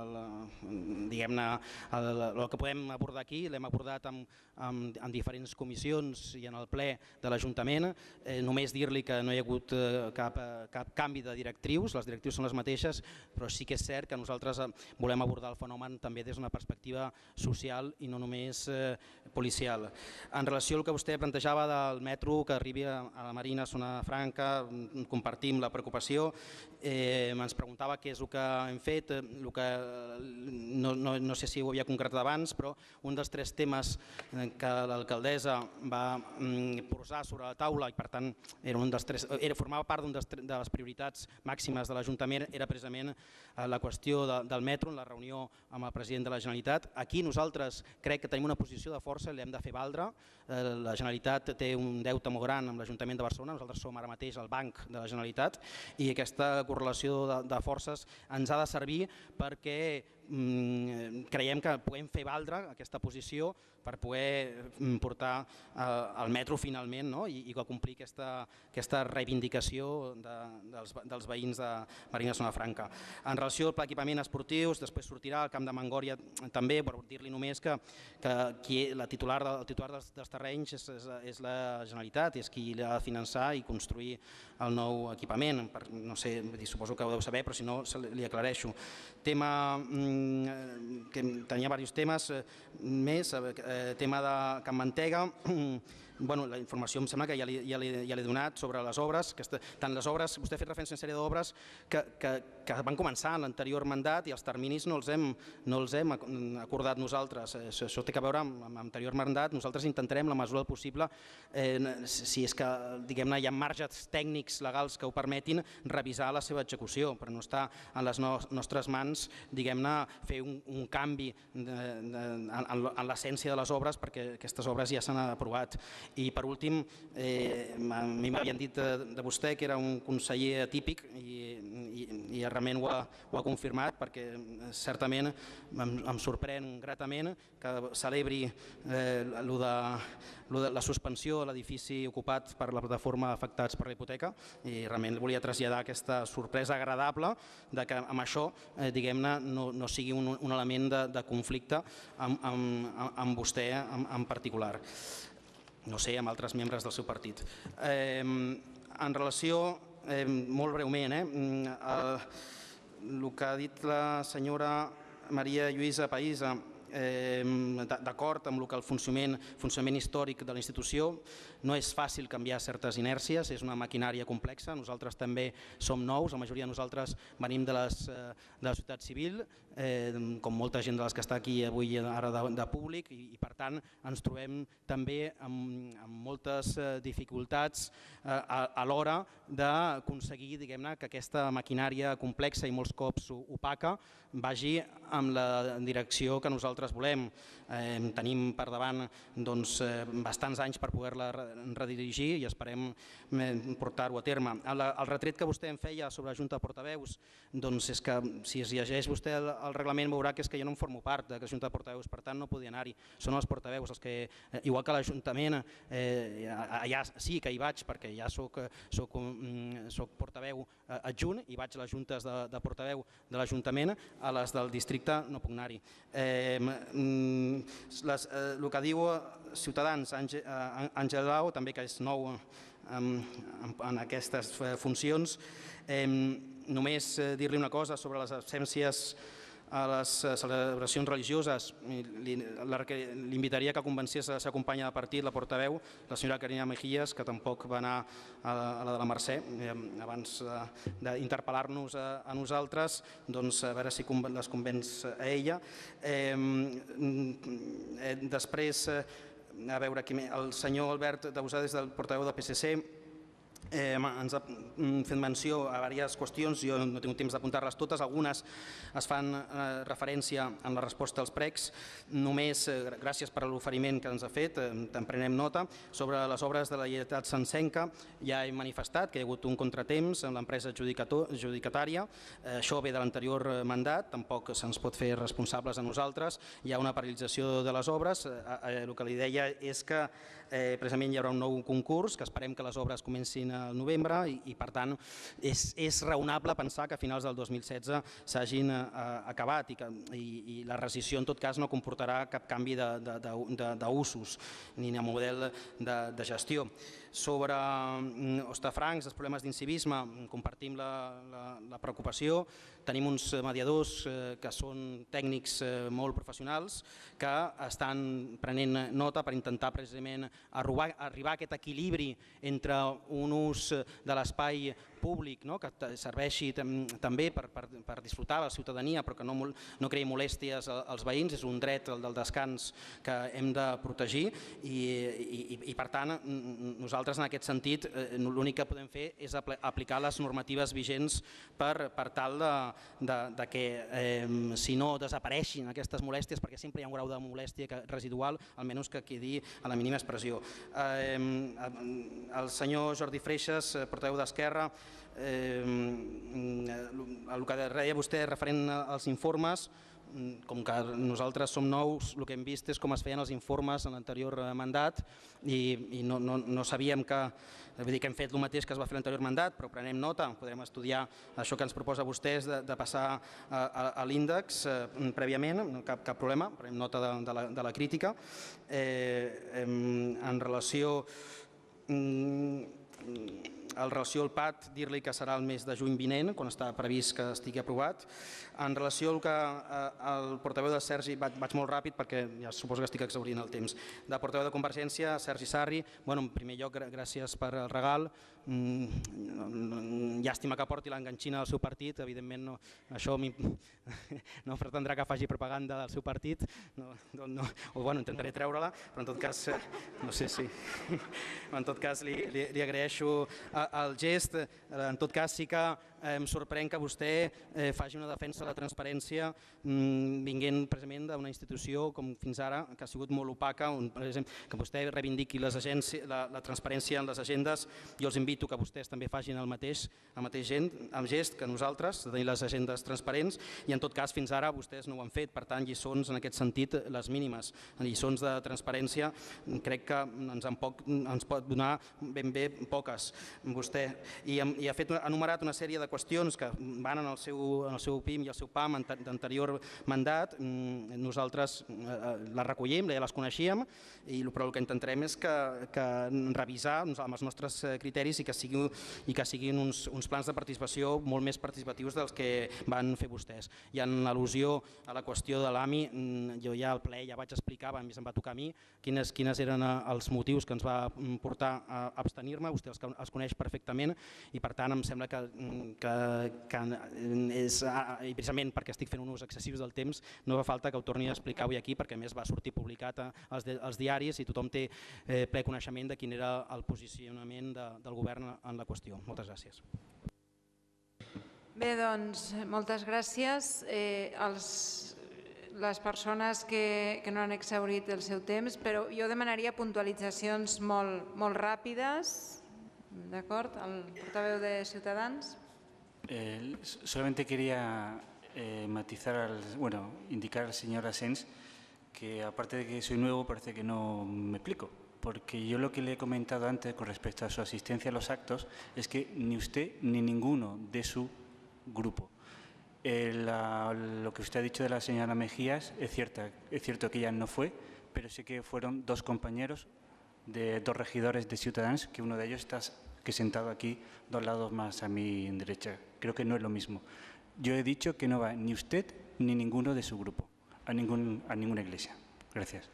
diguem-ne el que podem abordar aquí, l'hem abordat en, en, en diferents comissions i en el ple de l'Ajuntament. Eh, només dir-li que no hi ha hagut cap, cap canvi de directrius, les directrius són les mateixes, però sí que és cert que nosaltres volem abordar el fenomen també des d'una perspectiva social i no només eh, policial. En relació al que vostè plantejava del metro que arribi a la Marina, a Zona Franca, compartim la preocupació, eh, ens preguntava què és el que hem fet, el que, no, no, no sé si ho havia concretat abans, però un dels tres temes que l'alcaldessa va posar sobre la taula i per tant era un dels tres, era, formava part de les prioritats màximes de l'Ajuntament, era precisament la qüestió de, del metro en la reunió amb el president de la Generalitat. Aquí nosaltres crec que tenim una posició de força i l'hem de fer valdre. La Generalitat té un deute molt gran amb l'Ajuntament de Barcelona, nosaltres som ara mateix el banc de la Generalitat i aquesta correlació de, de forces ens ha de servir perquè mm, creiem que puguem fer valdre aquesta posició per poder portar eh, el metro finalment, no? I, i complir aquesta, aquesta reivindicació de, dels, dels veïns de Marina Zona Franca. En relació al pla d'equipament esportius, després sortirà el camp de Mangòria també, per dir-li només que, que qui, la titular, el titular dels, dels terrenys és, és, és la Generalitat, és qui l'ha de finançar i construir el nou equipament. Per, no sé, suposo que ho deu saber, però si no li aclareixo. Tema, que tenia diversos temes més, tema de Can Mantega, bueno, la informació em sembla que ja l'he ja ja donat sobre les obres, que tant les obres, vostè ha fet referència a una sèrie d'obres que, que, que van començar en l'anterior mandat i els terminis no els hem, no els hem acordat nosaltres. Això, això té a veure amb l'anterior mandat. Nosaltres intentarem, la mesura del possible, eh, si és que diguem-ne hi ha marges tècnics legals que ho permetin, revisar la seva execució, però no està en les no, nostres mans diguem-ne fer un, un canvi de, de, en, en l'essència de les obres perquè aquestes obres ja s'han aprovat. I per últim, eh, a mi m'havien dit de, de vostè que era un conseller atípic i, i, i realment ho ha, ho ha confirmat perquè certament em, em sorprèn gratament que celebri eh, lo de, lo de la suspensió de l'edifici ocupat per la plataforma afectats per la hipoteca i realment volia traslladar aquesta sorpresa agradable de que amb això eh, diguem-ne no, no sigui un, un element de, de conflicte amb, amb, amb vostè en, en particular. No sé, amb altres membres del seu partit. Eh, en relació, eh, molt breument, eh, el, el que ha dit la senyora Maria Lluïsa Païsa, eh, d'acord amb el que el funcionament, funcionament històric de la institució, no és fàcil canviar certes inèrcies, és una maquinària complexa, nosaltres també som nous, la majoria de nosaltres venim de, les, de la societat civil, eh, com molta gent de les que està aquí avui ara de, de públic i, i per tant ens trobem també amb, amb moltes dificultats eh, a, a l'hora d'aconseguir diguem-ne que aquesta maquinària complexa i molts cops opaca vagi amb la direcció que nosaltres volem. Eh, tenim per davant doncs, eh, bastants anys per poder-la redirigir i esperem portar-ho a terme. El, el retret que vostè em feia sobre la Junta de Portaveus, doncs és que si es llegeix vostè el, el reglament veurà que és que jo no en formo part de la Junta de Portaveus, per tant no podia anar-hi. Són els portaveus els que, eh, igual que l'Ajuntament, eh, allà sí que hi vaig perquè ja soc, soc, soc portaveu adjunt i vaig a les juntes de, de portaveu de l'Ajuntament, a les del districte no puc anar-hi. Eh, les, eh, el que diu Ciutadans, Àngel Lau, també que és nou en, en aquestes funcions, eh, només dir-li una cosa sobre les absències a les celebracions religioses. L'invitaria que convenciés a la seva companya de partit, la portaveu, la senyora Carina Mejías, que tampoc va anar a la de la Mercè, abans d'interpel·lar-nos a nosaltres, doncs a veure si les convenç a ella. Després, a veure, el senyor Albert Dausà, des del portaveu del P S C, ens ha fet menció a diverses qüestions, jo no he tingut temps d'apuntar-les totes, algunes es fan referència en la resposta als pregs, només gràcies per l'oferiment que ens ha fet, en prenem nota. Sobre les obres de la Lleidat Sancenca ja he manifestat que hi ha hagut un contratemps amb l'empresa adjudicatària, això ve de l'anterior mandat, tampoc se'ns pot fer responsables a nosaltres, hi ha una paralització de les obres, el que li deia és que precisament hi haurà un nou concurs, que esperem que les obres comencin al novembre i per tant és raonable pensar que a finals del dos mil setze s'hagin acabat i la rescissió en tot cas no comportarà cap canvi d'usos ni de model de gestió. Sobre Hostafrancs, els problemes d'incivisme, compartim la preocupació, tenim uns mediadors que són tècnics molt professionals que estan prenent nota per intentar precisament arribar a aquest equilibri entre un ús de l'espai públic que serveixi també per disfrutar a la ciutadania però que no creï molèsties als veïns, és un dret del descans que hem de protegir i per tant nosaltres en aquest sentit l'únic que podem fer és aplicar les normatives vigents per tal que si no desapareixin aquestes molèsties, perquè sempre hi ha un grau de molèstia residual, almenys que quedi a la mínima expressió. El senyor Jordi Freixas, portaveu d'Esquerra, el que deia vostè referent als informes, com que nosaltres som nous, el que hem vist és com es feien els informes en l'anterior mandat i no sabíem que, vull dir que hem fet el mateix que es va fer l'anterior mandat, però prenem nota, podrem estudiar això que ens proposa vostès de passar a l'índex prèviament, cap problema, prenem nota de la crítica. En relació En relació al P A T, dir-li que serà el mes de juny vinent, quan està previst que estigui aprovat. En relació al que el portaveu de Sergi, vaig molt ràpid perquè ja suposo que estic exhaurint el temps, de portaveu de Convergència, Sergi Sarri, en primer lloc gràcies per el regal, llàstima que porti l'enganxina del seu partit, evidentment això no pretendrà que faci propaganda del seu partit, o bueno, intentaré treure-la, però en tot cas, no sé si, en tot cas li agraeixo el gest, en tot cas sí que em sorprèn que vostè faci una defensa de la transparència vinguent precisament d'una institució com fins ara, que ha sigut molt opaca, que vostè reivindiqui la transparència en les agendes. Jo els invito que vostès també facin el mateix gest que nosaltres, de tenir les agendes transparents, i en tot cas fins ara vostès no ho han fet, per tant lliçons en aquest sentit les mínimes, lliçons de transparència crec que ens pot donar ben bé poques vostè, i ha fet enumerat una sèrie de qüestions que van en el seu P I M i el seu P A M d'anterior mandat, nosaltres les recollim, ja les coneixíem, però el que intentarem és revisar amb els nostres criteris i que siguin uns plans de participació molt més participatius dels que van fer vostès. I en al·lusió a la qüestió de l'A M I, jo ja al ple ja vaig explicar, a més em va tocar a mi, quins eren els motius que ens va portar a abstenir-me, vostè els coneix perfectament i per tant em sembla que és, i precisament perquè estic fent un ús excessiu del temps, no fa falta que ho torni a explicar avui aquí perquè a més va sortir publicat als diaris i tothom té ple coneixement de quin era el posicionament del govern en la qüestió. Moltes gràcies. Bé, doncs, moltes gràcies. Les persones que no han exhaurit el seu temps, però jo demanaria puntualitzacions molt ràpides. D'acord? El portaveu de Ciutadans. Solamente quería matizar, bueno, indicar al señor Asens que aparte de que soy nuevo parece que no me explico. Porque yo lo que le he comentado antes con respecto a su asistencia a los actos es que ni usted ni ninguno de su grupo. Eh, la, lo que usted ha dicho de la señora Mejías es cierto, es cierto que ella no fue, pero sí que fueron dos compañeros de dos regidores de Ciudadanos, que uno de ellos está que sentado aquí dos lados más a mi derecha. Creo que no es lo mismo. Yo he dicho que no va ni usted ni ninguno de su grupo a, ningún, a ninguna iglesia. Gràcies.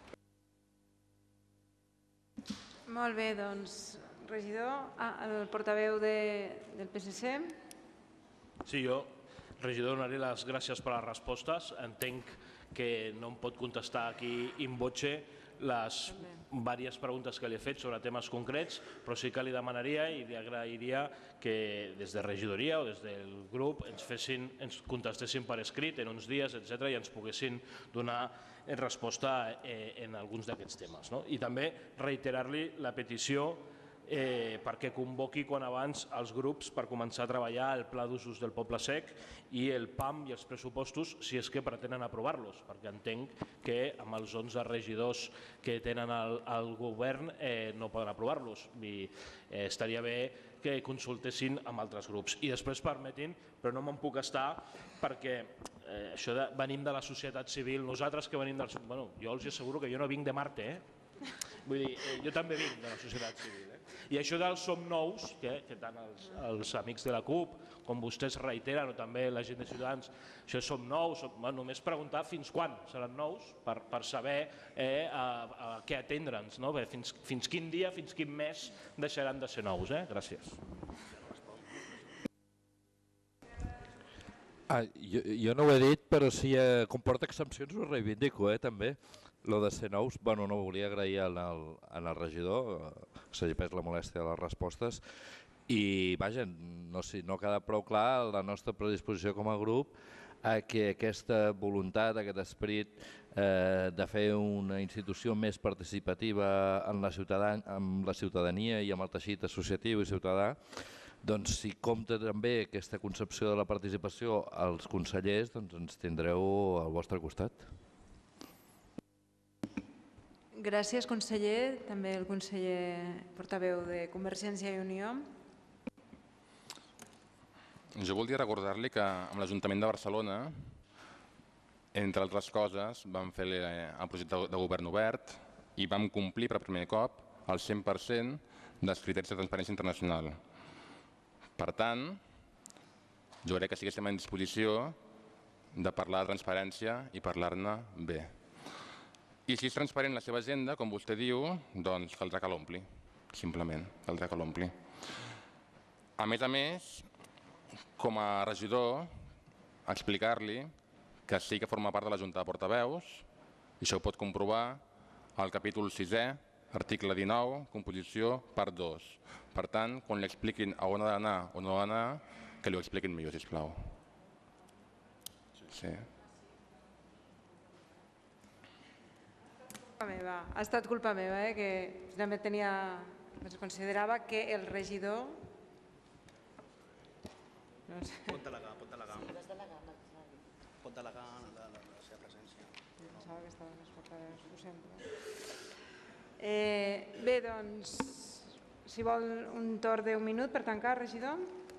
Molt bé, doncs, regidor, el portaveu del P S C. Sí, jo, regidor, donaré les gràcies per les respostes. Entenc que no em pot contestar aquí in voce les diverses preguntes que li he fet sobre temes concrets, però sí que li demanaria i li agrairia que des de regidoria o des del grup ens fessin, ens contestessin per escrit en uns dies, etcètera, i ens poguessin donar resposta en alguns d'aquests temes. I també reiterar-li la petició perquè convoqui quan abans els grups per començar a treballar el Pla d'Usos del Poble Sec i el P A M i els pressupostos, si és que pretenen aprovar-los, perquè entenc que amb els onze regidors que tenen el govern no poden aprovar-los. Estaria bé que consultessin amb altres grups. I després permetin, però no me'n puc estar, perquè això de venim de la societat civil, nosaltres que venim del... Bueno, jo els asseguro que jo no vinc de Marte, eh? Vull dir, jo també vinc de la societat civil. I això del som nous, que tant els amics de la CUP com vostès reiteren, o també la gent de Ciutadans, això som nous, només preguntar fins quan seran nous per saber a què atendre'ns, fins quin dia, fins quin mes deixaran de ser nous. Gràcies. Jo no ho he dit, però si comporta exempcions ho reivindico, també. Lo de ser nous, bueno, no volia agrair al regidor, que s'hagi pres la molèstia de les respostes, i vaja, no queda prou clar la nostra predisposició com a grup a que aquesta voluntat, aquest esperit de fer una institució més participativa amb la ciutadania i amb el teixit associatiu i ciutadà, doncs si compta també aquesta concepció de la participació als consellers, doncs ens tindreu al vostre costat. Gràcies, conseller. També el conseller portaveu de Convergència i Unió. Jo voldria recordar-li que amb l'Ajuntament de Barcelona, entre altres coses, vam fer el projecte de govern obert i vam complir per primer cop el cent per cent dels criteris de transparència internacional. Per tant, jo crec que sí que estem en disposició de parlar de transparència i parlar-ne bé. I si és transparent la seva agenda, com vostè diu, doncs caldrà que l'ompli, simplement, caldrà que l'ompli. A més a més, com a regidor, explicar-li que sí que forma part de la Junta de Portaveus, i això ho pot comprovar al capítol sisè, article dinou, composició, part dos. Per tant, quan li expliquin a on ha d'anar o no ha d'anar, que li ho expliquin millor, sisplau. Sí. Ha estat culpa meva, que també tenia... Es considerava que el regidor... Pot delegar, pot delegar. Pot delegar la seva presència. Pensava que estaven els portaveus, ho sento. Bé, doncs, si vol un torn d'un minut per tancar, regidor.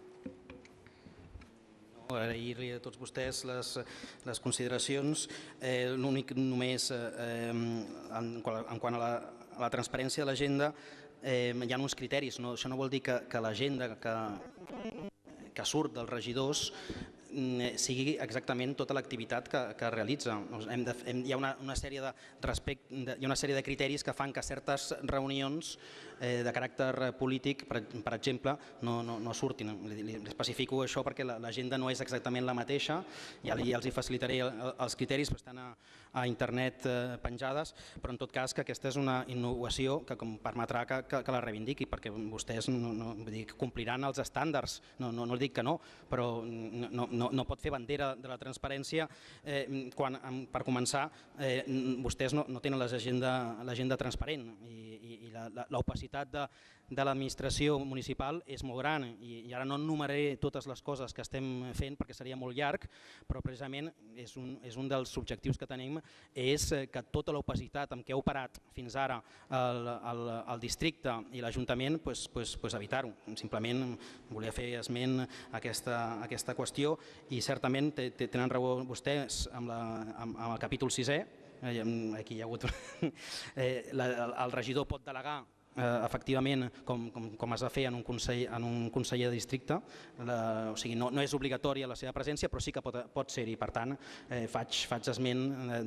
Agrair-li a tots vostès les consideracions. L'únic només, en quant a la transparència de l'agenda, hi ha uns criteris. Això no vol dir que l'agenda que surt dels regidors sigui exactament tota l'activitat que realitza. Hi ha una sèrie de criteris que fan que certes reunions de caràcter polític, per exemple, no surtin. Li especifico això perquè l'agenda no és exactament la mateixa, ja els facilitaré els criteris, estan a internet penjades, però en tot cas que aquesta és una innovació que permetrà que la reivindiqui, perquè vostès compliran els estàndards, no dic que no, però no pot fer bandera de la transparència quan, per començar, vostès no tenen l'agenda transparent i l'opacitat de l'administració municipal és molt gran i ara no enumeraré totes les coses que estem fent perquè seria molt llarg, però precisament és un dels objectius que tenim, és que tota l'opacitat amb què ha operat fins ara el districte i l'Ajuntament, evitar-ho. Simplement volia fer esment a aquesta qüestió i certament tenen raó vostès amb el capítol sisè, aquí hi ha hagut... El regidor pot delegar efectivament, com es va fer en un conseller de districte, o sigui, no és obligatòria la seva presència, però sí que pot ser-hi. Per tant, faig esment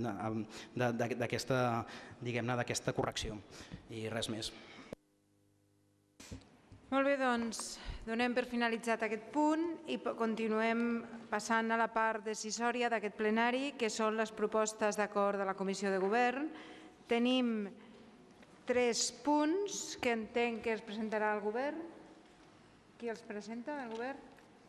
d'aquesta correcció i res més. Molt bé, doncs donem per finalitzat aquest punt i continuem passant a la part decisòria d'aquest plenari, que són les propostes d'acord de la Comissió de Govern. Tenim tres punts que entenc que es presentarà al govern. Qui els presenta, el govern?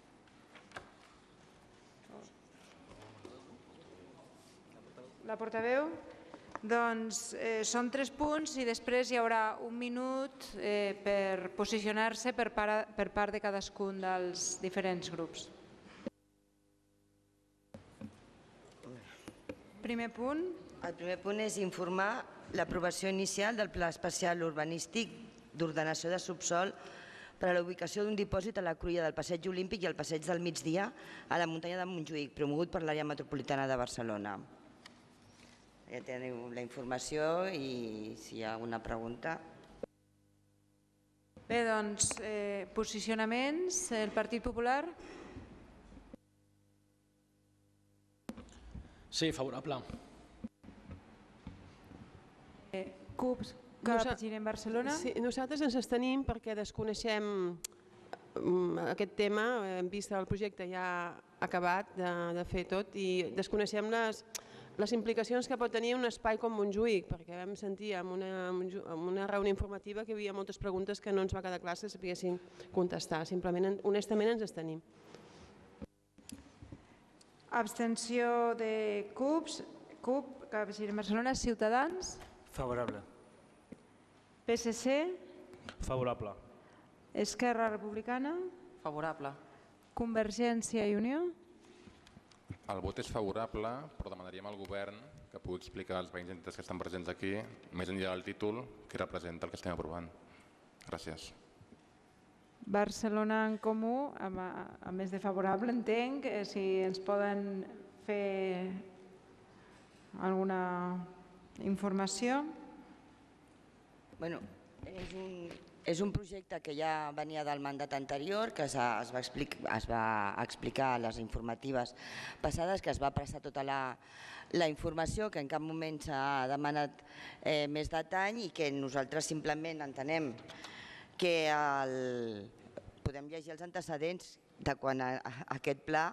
La portaveu? Doncs eh, són tres punts i després hi haurà un minut eh, per posicionar-se per, per part de cadascun dels diferents grups. Primer punt. El primer punt és informar l'aprovació inicial del Pla Especial Urbanístic d'Ordenació de Subsòl per a la ubicació d'un dipòsit a la cruïlla del Passeig Olímpic i al Passeig del Migdia a la muntanya de Montjuïc, promogut per l'àrea metropolitana de Barcelona. Ja teniu la informació i si hi ha alguna pregunta. Bé, doncs, eh, posicionaments. El Partit Popular? Sí, favorable. Eh, CUP, Capgirem en Barcelona? Sí, nosaltres ens abstenim perquè desconeixem aquest tema, hem vist el projecte ja acabat de, de fer tot i desconeixem les, les implicacions que pot tenir un espai com Montjuïc, perquè vam sentir en una, en una reunió informativa que hi havia moltes preguntes que no ens va quedar clar si sabíessin contestar. Simplement, honestament, ens abstenim. Abstenció de CUP, CUP, Capgirem Barcelona, Ciutadans? Favorable. P S C? Favorable. Esquerra Republicana? Favorable. Convergència i Unió? El vot és favorable, però demanaríem al govern que pugui explicar als veïns i entitats que estan presents aquí, més enllà del títol, què representa el que estem aprovant. Gràcies. Barcelona en Comú, a més de favorable, entenc, si ens poden fer alguna informació. Bueno, és un, és un projecte que ja venia del mandat anterior, que es va, explicar, es va explicar a les informatives passades, que es va prestar tota la, la informació, que en cap moment s'ha demanat eh, més detall i que nosaltres simplement entenem que el, podem llegir els antecedents de quan a, a aquest pla.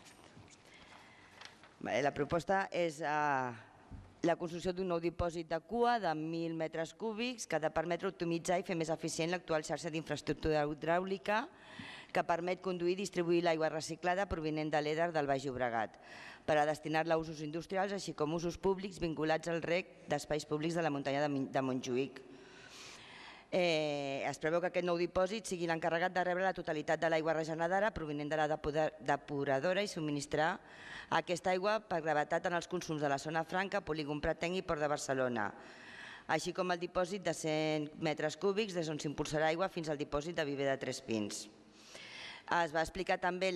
La proposta és eh, la construcció d'un nou dipòsit de cua de mil metres cúbics que ha de permetre optimitzar i fer més eficient l'actual xarxa d'infraestructura hidràulica que permet conduir i distribuir l'aigua reciclada provinent de l'Eder del Baix Llobregat per a destinar-la a usos industrials així com usos públics vinculats al reg d'espais públics de la muntanya de Montjuïc. Eh, es preveu que aquest nou dipòsit sigui l'encarregat de rebre la totalitat de l'aigua regenerada provinent de la depuradora i subministrar aquesta aigua per gravetat en els consums de la zona franca, polígon Pratenc i Port de Barcelona, així com el dipòsit de cent metres cúbics des d'on s'impulsarà aigua fins al dipòsit de Viver de Tres Pins. Es va explicar també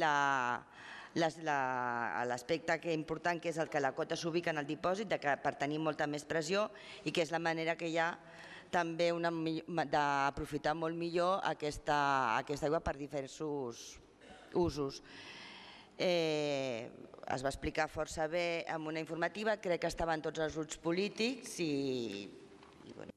l'aspecte important que és el que la cota s'ubica en el dipòsit per tenir molta més pressió i que és la manera que hi ha també d'aprofitar molt millor aquesta, aquesta aigua per diversos usos. Eh, es va explicar força bé en una informativa, crec que estaven tots els grups polítics i... i bueno.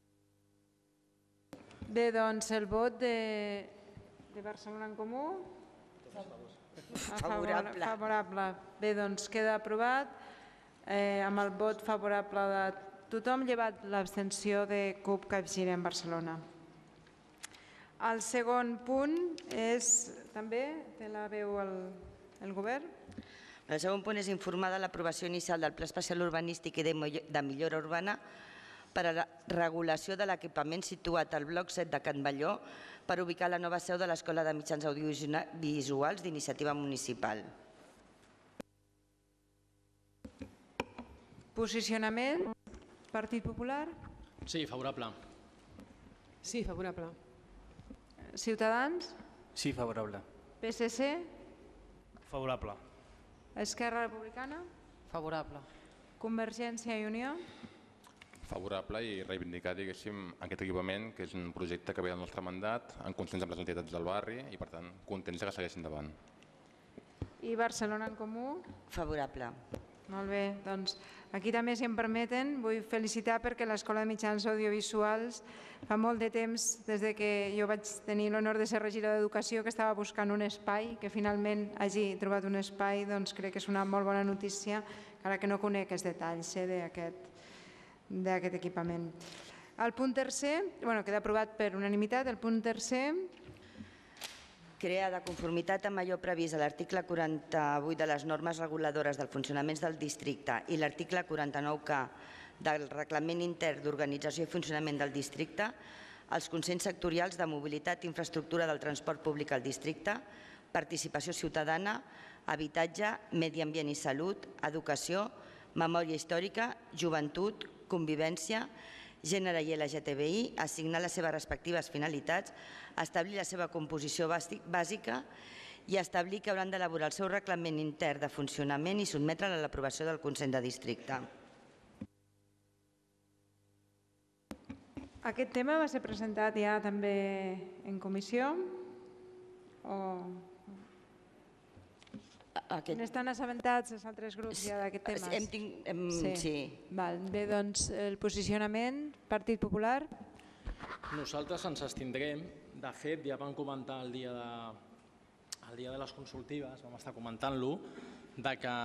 Bé, doncs el vot de, de Barcelona en Comú? Favorable. Favorable. Bé, doncs queda aprovat eh, amb el vot favorable de tothom, llevat l'abstenció de CUP Capgirem Barcelona. El segon punt és, també té la veu el, el govern. El segon punt és informar de l'aprovació inicial del Pla Especial Urbanístic i de Millora Urbana per a la regulació de l'equipament situat al bloc set de Can Balló per ubicar la nova seu de l'Escola de Mitjans Audiovisuals d'Iniciativa Municipal. Posicionament. Partit Popular? Sí, favorable. Sí, favorable. Ciutadans? Sí, favorable. P S C? Favorable. Esquerra Republicana? Favorable. Convergència i Unió? Favorable i reivindicar, diguéssim, aquest equipament, que és un projecte que ve del nostre mandat, en consens amb les entitats del barri i, per tant, contents que segueixin endavant. I Barcelona en Comú? Favorable. Molt bé, doncs aquí també, si em permeten, vull felicitar perquè l'Escola de Mitjans Audiovisuals fa molt de temps, des de que jo vaig tenir l'honor de ser regidora d'Educació, que estava buscant un espai, que finalment hagi trobat un espai, doncs crec que és una molt bona notícia, encara que no conec els detalls eh, d'aquest equipament. El punt tercer, bueno, queda aprovat per unanimitat. El punt tercer... Crea de conformitat amb allò previst a l'article quaranta-vuit de les normes reguladores del funcionament del districte i l'article quaranta-nou K del Reglament Intern d'Organització i Funcionament del Districte, els Consells Sectorials de Mobilitat i Infraestructura del Transport Públic al Districte, Participació Ciutadana, Habitatge, Medi Ambient i Salut, Educació, Memòria Històrica, Joventut, Convivència, Gènere i L G T B I, assignar les seves respectives finalitats, establir la seva composició bàsica i establir que hauran d'elaborar el seu reglament intern de funcionament i sotmetre'l a l'aprovació del Consell de Districte. Aquest tema va ser presentat ja també en comissió? O... N'estan assabentats els altres grups ja d'aquest tema? Sí. Bé, doncs el posicionament, Partit Popular? Nosaltres ens abstindrem. De fet, ja vam comentar el dia de, el dia de les consultives, vam estar comentant-lo, de que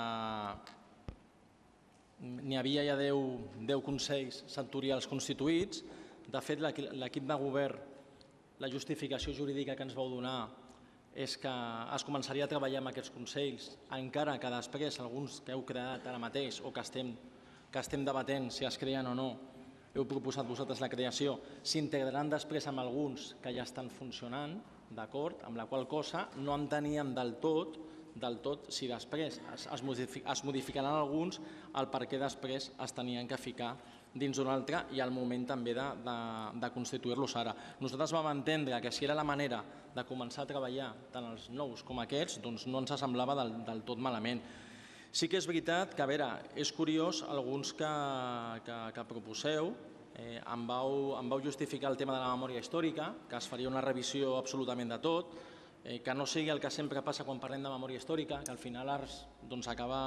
n'hi havia ja deu consells sectorials constituïts. De fet, l'equip de govern, la justificació jurídica que ens vau donar és que es començaria a treballar amb aquests consells, encara que després alguns que heu creat ara mateix o que estem, que estem debatent si es creen o no, heu proposat vosaltres la creació, s'integraran després amb alguns que ja estan funcionant, d'acord? Amb la qual cosa no enteníem del tot, del tot si després es, es, modific, es modificaran alguns el per què després es tenien que ficar dins d'un altre i al moment també de, de, de constituir-los ara. Nosaltres vam entendre que si era la manera de començar a treballar tant els nous com aquests, doncs no ens semblava del, del tot malament. Sí que és veritat que, a veure, és curiós alguns que, que, que proposeu, eh, em, vau, em vau justificar el tema de la memòria històrica, que es faria una revisió absolutament de tot, eh, que no sigui el que sempre passa quan parlem de memòria històrica, que al final doncs, acaba...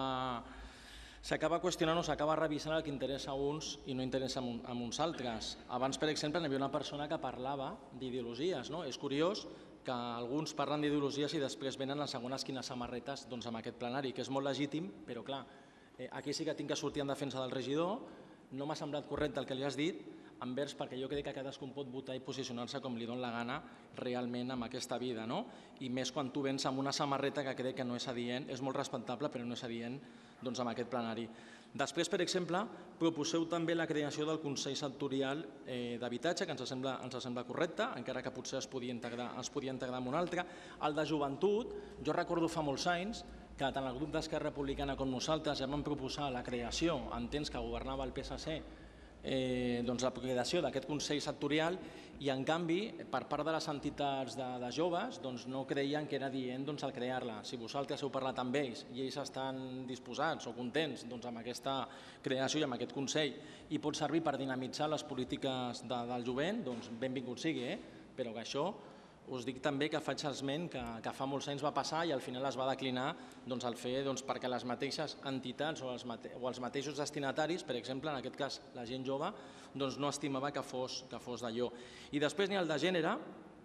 s'acaba qüestionant o s'acaba revisant el que interessa a uns i no interessa a uns altres. Abans, per exemple, hi havia una persona que parlava d'ideologies. No? És curiós que alguns parlen d'ideologies i després venen les segones quines samarretes doncs, amb aquest plenari, que és molt legítim, però clar, eh, aquí sí que tinc que sortir en defensa del regidor, no m'ha semblat correcte el que li has dit, envers perquè jo crec que cadascú pot votar i posicionar-se com li dona la gana realment amb aquesta vida, no? I més quan tu vens amb una samarreta que crec que no és adient, és molt respectable però no és adient doncs, amb aquest plenari. Després, per exemple, proposeu també la creació del Consell Sectorial eh, d'Habitatge, que ens sembla, ens sembla correcte, encara que potser es podia integrar, es podia integrar en un altre. El de Joventut, jo recordo fa molts anys que tant el grup d'Esquerra Republicana com nosaltres ja vam proposar la creació, en temps que governava el P S C, Eh, doncs la creació d'aquest Consell Sectorial i en canvi per part de les entitats de, de joves doncs, no creien que era dient doncs, el crear-la. Si vosaltres heu parlat amb ells i ells estan disposats o contents doncs, amb aquesta creació i amb aquest Consell i pot servir per dinamitzar les polítiques de, del jovent, doncs benvingut sigui, eh? Però que això us dic també que faig esment que, que fa molts anys va passar i al final es va declinar doncs, el fer doncs, perquè les mateixes entitats o els, mate o els mateixos destinataris, per exemple, en aquest cas la gent jove, doncs, no estimava que fos, que fos d'allò. I després n'hi ha el de gènere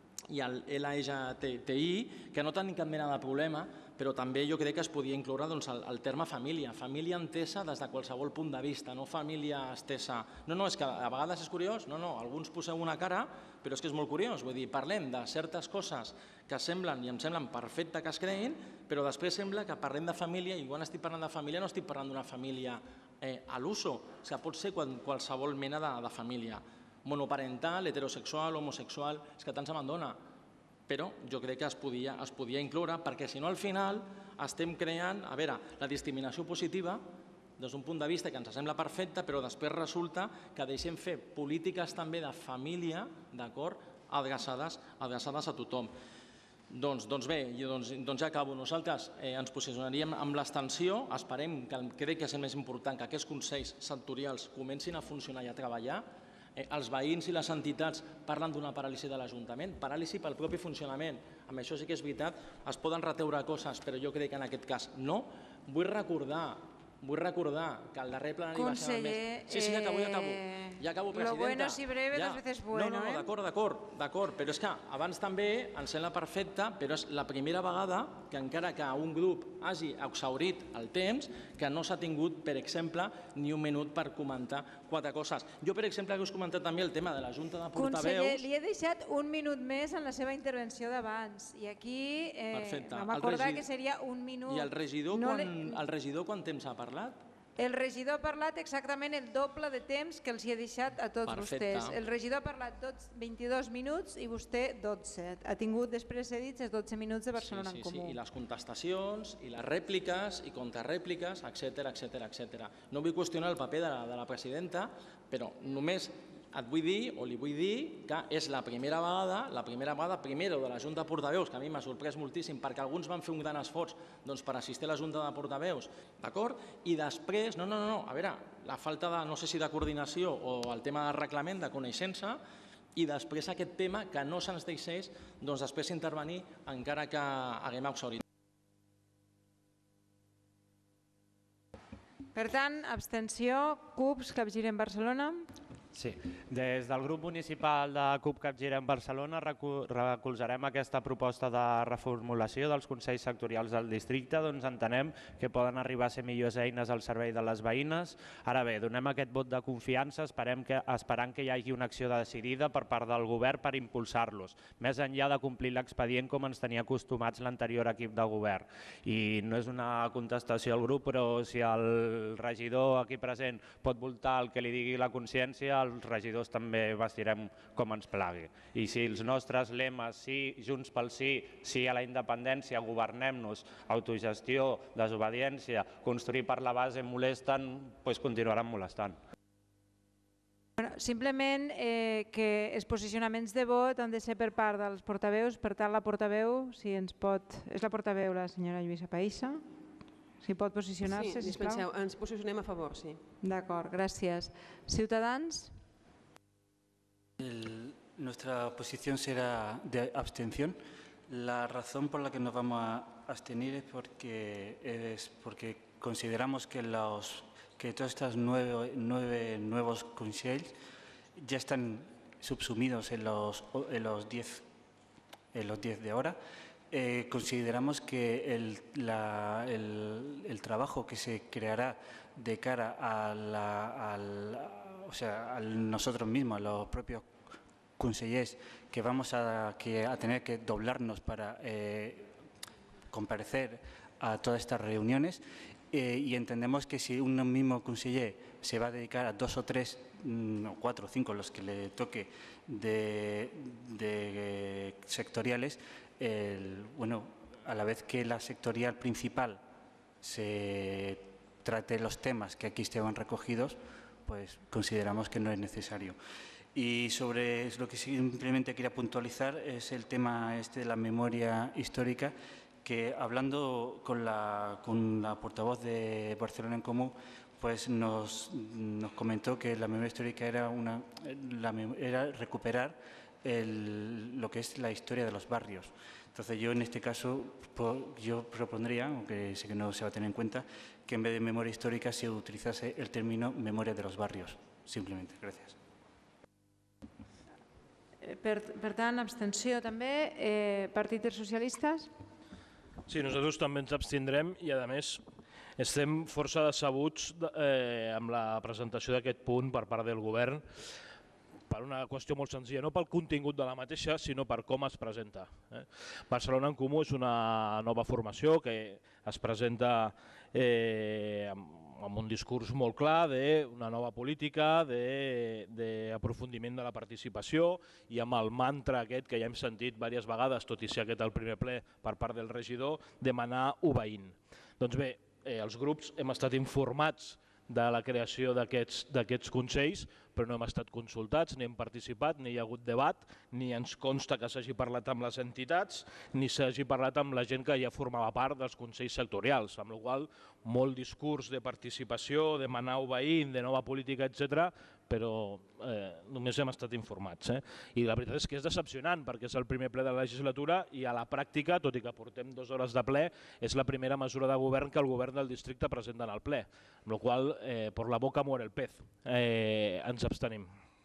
i el L G T I, que no tenen cap mena de problema, però també jo crec que es podia incloure doncs, el, el terme família, família entesa des de qualsevol punt de vista, no família estesa. No, no, és que a vegades és curiós, no, no, alguns poseu una cara, però és que és molt curiós, vull dir, parlem de certes coses que semblen i em semblen perfecte que es creïn, però després sembla que parlem de família i quan estic parlant de família no estic parlant d'una família eh, a l'uso, o sigui, pot ser qualsevol mena de, de família, monoparental, heterosexual, homosexual, és que tant se m'endona. Però jo crec que es podia, es podia incloure, perquè si no al final estem creant, a veure, la discriminació positiva des d'un punt de vista que ens sembla perfecte, però després resulta que deixem fer polítiques també de família, d'acord, adreçades, adreçades a tothom. Doncs, doncs bé, doncs, doncs ja acabo. Nosaltres eh, ens posicionaríem amb l'abstenció, esperem que crec que és el més important que aquests consells sectorials comencin a funcionar i a treballar. Eh, els veïns i les entitats parlen d'una paràlisi de l'Ajuntament, paràlisi pel propi funcionament. Amb això sí que és veritat, es poden reteure coses, però jo crec que en aquest cas no. Vull recordar vull recordar que el darrer plenari va ser el mes... Conseller, Sí, sí, acabo, ja acabo. eh, Ja acabo, lo presidenta. bueno si breve, Ja. dos veces bueno, No, no, eh? d'acord, d'acord, d'acord, però és que abans també em sembla perfecte, però és la primera vegada que encara que un grup hagi exhaurit el temps, que no s'ha tingut, per exemple, ni un minut per comentar quatre coses. Jo, per exemple, que us he comentat també el tema de la Junta de Conseller, Portaveus... li he deixat un minut més en la seva intervenció d'abans i aquí eh, Perfecte. vam El acordar regi- que seria un minut. I el regidor, No quan, li- el regidor quant temps ha parlat? El regidor ha parlat exactament el doble de temps que els hi he deixat a tots Perfecte. vostès. El regidor ha parlat tots vint-i-dos minuts i vostè dotze. Ha tingut després cedits els dotze minuts de Barcelona sí, en sí, Comú. sí. I les contestacions, i les rèpliques, i contrarèpliques, etcètera, etcètera, etcètera. No vull qüestionar el paper de la, de la presidenta, però només et vull dir, o li vull dir, que és la primera vegada, la primera vegada, primero de la Junta de Portaveus, que a mi m'ha sorprès moltíssim, perquè alguns van fer un gran esforç doncs, per assistir a la Junta de Portaveus, d'acord? I després, no, no, no, a veure, la falta de, no sé si de coordinació o el tema de reglament, de coneixença, i després aquest tema que no se'ns deixés doncs, després intervenir encara que haguem exhaurit. Per tant, abstenció, CUPs, Capgirem Barcelona. Sí. Des del grup municipal de CUP Capgirem Barcelona recu- recolzarem aquesta proposta de reformulació dels consells sectorials del districte, doncs entenem que poden arribar a ser millors eines al servei de les veïnes. Ara bé, donem aquest vot de confiança esperem que, esperant que hi hagi una acció decidida per part del govern per impulsar-los, més enllà de complir l'expedient com ens tenia acostumats l'anterior equip de govern. I no és una contestació al grup, però si el regidor aquí present pot voltar el que li digui la consciència, els regidors també vestirem com ens plagui. I si els nostres lemes, sí, Junts pel sí, sí a la independència, governem-nos, autogestió, desobediència, construir per la base molesten, doncs continuaran molestant. Bueno, simplement eh, que els posicionaments de vot han de ser per part dels portaveus, per tant la portaveu, si ens pot... És la portaveu la senyora Lluïsa Païssa? Si pot posicionar-se, Sí, sisplau. dispenseu, ens posicionem a favor, sí. D'acord, gràcies. Ciutadans? El- nuestra posición será de abstención. La razón por la que nos vamos a abstener es porque, es porque consideramos que, los, que todos estos nueve, nueve nuevos consejos ya están subsumidos en los, en los diez en los diez de ahora. Eh, consideramos que el, la, el, el trabajo que se creará de cara a, la, al, o sea, a nosotros mismos, a los propios consellers, que vamos a, que, a tener que doblarnos para eh, comparecer a todas estas reuniones eh, y entendemos que si un mismo conseller se va a dedicar a dos o tres, o cuatro o cinco, los que le toque de, de sectoriales, el, bueno, a la vez que la sectorial principal se trate los temas que aquí estaban recogidos, pues consideramos que no es necesario. Y sobre lo que simplemente quería puntualizar es el tema este de la memoria histórica, que hablando con la, con la portavoz de Barcelona en Comú, pues nos, nos comentó que la memoria histórica era, una, la, era recuperar el, lo que es la historia de los barrios. Entonces yo en este caso yo propondría, aunque sé que no se va a tener en cuenta, que en vez de memoria histórica se utilizase el término memoria de los barrios, simplemente. Gracias. Per, per tant, abstenció també. Eh, Partit dels Socialistes? Sí, nosaltres també ens abstindrem i, a més, estem força decebuts eh, amb la presentació d'aquest punt per part del govern per una qüestió molt senzilla, no pel contingut de la mateixa, sinó per com es presenta. Eh? Barcelona en Comú és una nova formació que es presenta eh, amb, amb un discurs molt clar d'una nova política, d'aprofundiment de, de la participació i amb el mantra aquest que ja hem sentit diverses vegades, tot i ser aquest el primer ple per part del regidor, demanar obeint. Doncs bé, eh, els grups hem estat informats de la creació d'aquests consells, però no hem estat consultats, ni hem participat, ni hi ha hagut debat, ni ens consta que s'hagi parlat amb les entitats, ni s'hagi parlat amb la gent que ja formava part dels consells sectorials, amb la qual cosa molt discurs de participació, de manar obeint, de nova política, etcètera, però només hem estat informats. I la veritat és que és decepcionant perquè és el primer ple de la legislatura i a la pràctica, tot i que portem dues hores de ple, és la primera mesura de govern que el govern del districte presenta en el ple, amb la qual cosa, per la boca muere el pez. Ens abstenim.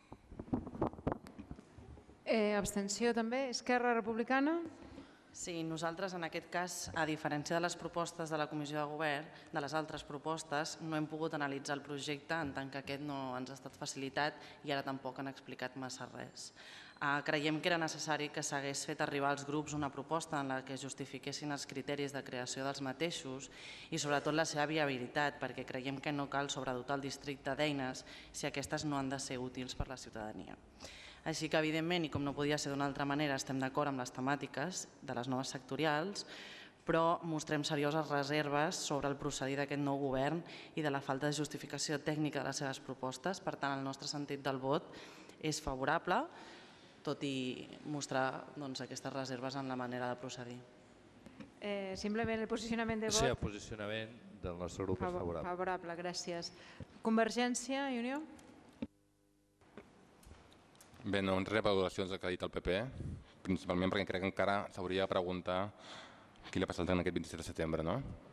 Abstenció també. Esquerra Republicana? Sí, nosaltres en aquest cas, a diferència de les propostes de la Comissió de Govern, de les altres propostes, no hem pogut analitzar el projecte en tant que aquest no ens ha estat facilitat i ara tampoc han explicat massa res. Creiem que era necessari que s'hagués fet arribar als grups una proposta en la que justifiquessin els criteris de creació dels mateixos i sobretot la seva viabilitat, perquè creiem que no cal sobredotar el districte d'eines si aquestes no han de ser útils per a la ciutadania. Així que, evidentment, i com no podia ser d'una altra manera, estem d'acord amb les temàtiques de les noves sectorials, però mostrem serioses reserves sobre el procedir d'aquest nou govern i de la falta de justificació tècnica de les seves propostes. Per tant, el nostre sentit del vot és favorable, tot i mostrar aquestes reserves en la manera de procedir. Simplement el posicionament de vot... Sí, el posicionament del nostre grup és favorable. Favorable, gràcies. Convergència i Unió? Bé, no ens rep valoracions que ha dit el P P, principalment perquè crec que encara s'hauria de preguntar qui l'ha passat en aquest vint-i-set de setembre.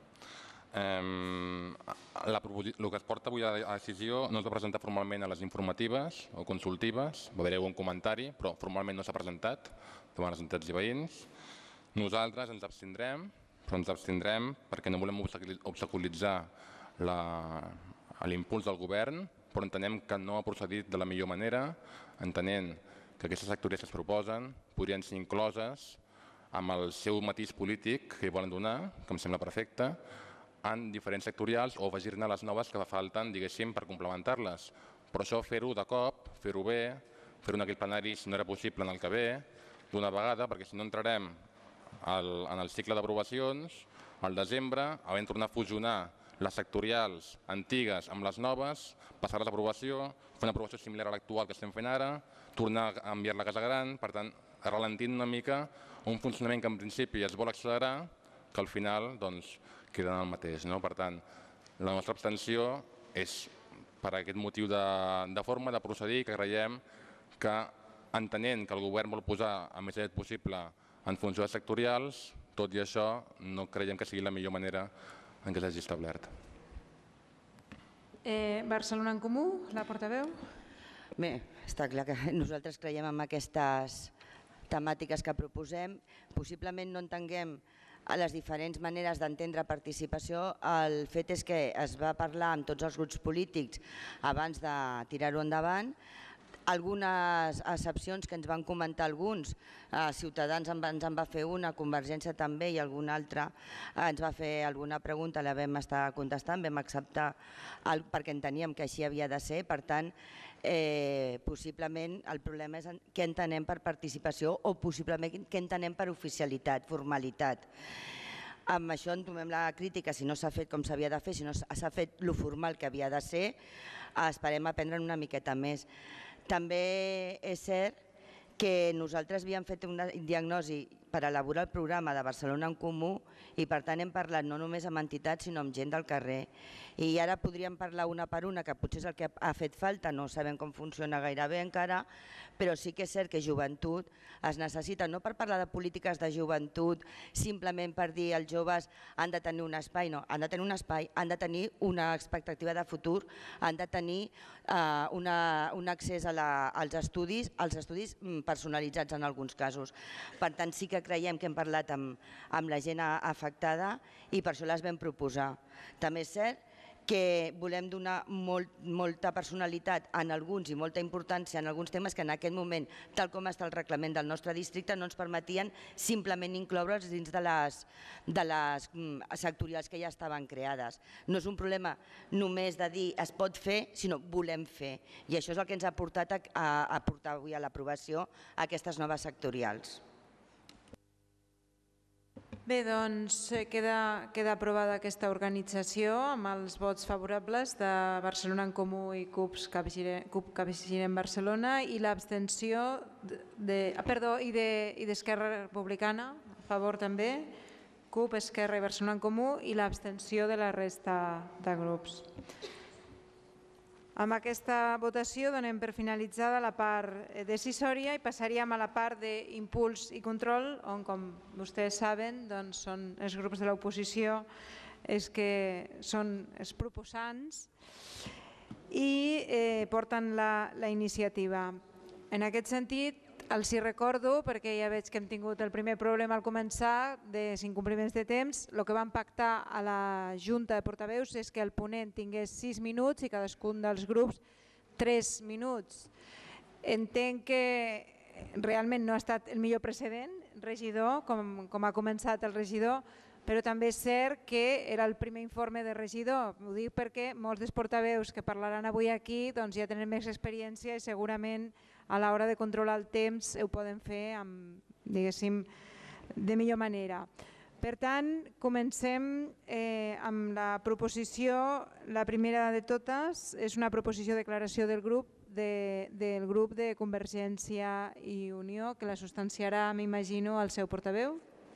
El que es porta avui a la decisió no es va presentar formalment a les informatives o consultives, va haver-hi un comentari, però formalment no s'ha presentat davant les entitats i veïns. Nosaltres ens abstindrem, però ens abstindrem perquè no volem obstaculitzar l'impuls del govern, però entenem que no ha procedit de la millor manera, entenent que aquestes sectories que es proposen podrien ser incloses amb el seu matís polític que hi volen donar, que em sembla perfecte, en diferents sectorials o afegir-ne les noves que falten, diguéssim, per complementar-les. Però això fer-ho de cop, fer-ho bé, fer-ho en aquell plenari, si no era possible en el que ve, d'una vegada, perquè si no entrarem en el cicle d'aprovacions, al desembre, havent tornar a fusionar les sectorials antigues amb les noves, passar-les a aprovació, fer una aprovació similar a l'actual que estem fent ara, tornar a enviar-la a casa gran, per tant, ralentint una mica un funcionament que en principi es vol accelerar, que al final queda en el mateix. Per tant, la nostra abstenció és per aquest motiu de forma, de procedir, que creiem que entenent que el govern vol posar el més aviat possible en funció de sectorials, tot i això no creiem que sigui la millor manera en què s'hagi establert. Barcelona en Comú, la portaveu. Bé, està clar que nosaltres creiem en aquestes temàtiques que proposem. Possiblement no entenguem a les diferents maneres d'entendre participació. El fet és que es va parlar amb tots els grups polítics abans de tirar-ho endavant. Algunes excepcions que ens van comentar alguns, Ciutadans ens en va fer una, Convergència també i algun altre ens va fer alguna pregunta, la vam estar contestant, vam acceptar perquè enteníem que així havia de ser. Per tant, possiblement el problema és què entenem per participació o possiblement què entenem per oficialitat, formalitat. Amb això entomem la crítica, si no s'ha fet com s'havia de fer, si no s'ha fet el formal que havia de ser, esperem aprendre'n una miqueta més. També és cert que nosaltres havíem fet una diagnosi per elaborar el programa de Barcelona en Comú i per tant hem parlat no només amb entitats sinó amb gent del carrer. I ara podríem parlar una per una, que potser és el que ha fet falta, no sabem com funciona gaire bé encara, però sí que és cert que joventut es necessita, no per parlar de polítiques de joventut, simplement per dir els joves han de tenir un espai, no, han de tenir un espai, han de tenir una expectativa de futur, han de tenir un accés als estudis, als estudis personalitzats en alguns casos. Per tant, sí que creiem que hem parlat amb la gent afectada i per això les vam proposar. També és cert que volem donar molta personalitat en alguns i molta importància en alguns temes que en aquest moment, tal com està el reglament del nostre districte, no ens permetien simplement incloure'ls dins de les sectorials que ja estaven creades. No és un problema només de dir es pot fer, sinó volem fer. I això és el que ens ha portat a portar avui a l'aprovació aquestes noves sectorials. Bé, doncs queda aprovada aquesta organització amb els vots favorables de Barcelona en Comú i CUP Capgirem Barcelona i l'abstenció d'Esquerra Republicana, a favor també, CUP, Esquerra i Barcelona en Comú i l'abstenció de la resta de grups. Amb aquesta votació donem per finalitzada la part decisòria i passaríem a la part d'impuls i control, on, com vostès saben, són els grups de l'oposició els que són els proposants i porten la iniciativa. En aquest sentit, els hi recordo, perquè ja veig que hem tingut el primer problema al començar, dels incompliments de temps, el que vam pactar a la Junta de Portaveus és que el ponent tingués sis minuts i cadascun dels grups tres minuts. Entenc que realment no ha estat el millor precedent, regidor, com ha començat el regidor, però també és cert que era el primer informe de regidor. Ho dic perquè molts dels portaveus que parlaran avui aquí ja tenen més experiència i segurament a l'hora de controlar el temps ho poden fer de millor manera. Per tant, comencem amb la proposició. La primera de totes és una proposició de declaració del grup del grup de Convergència i Unió, que la substanciarà, m'imagino, el seu portaveu.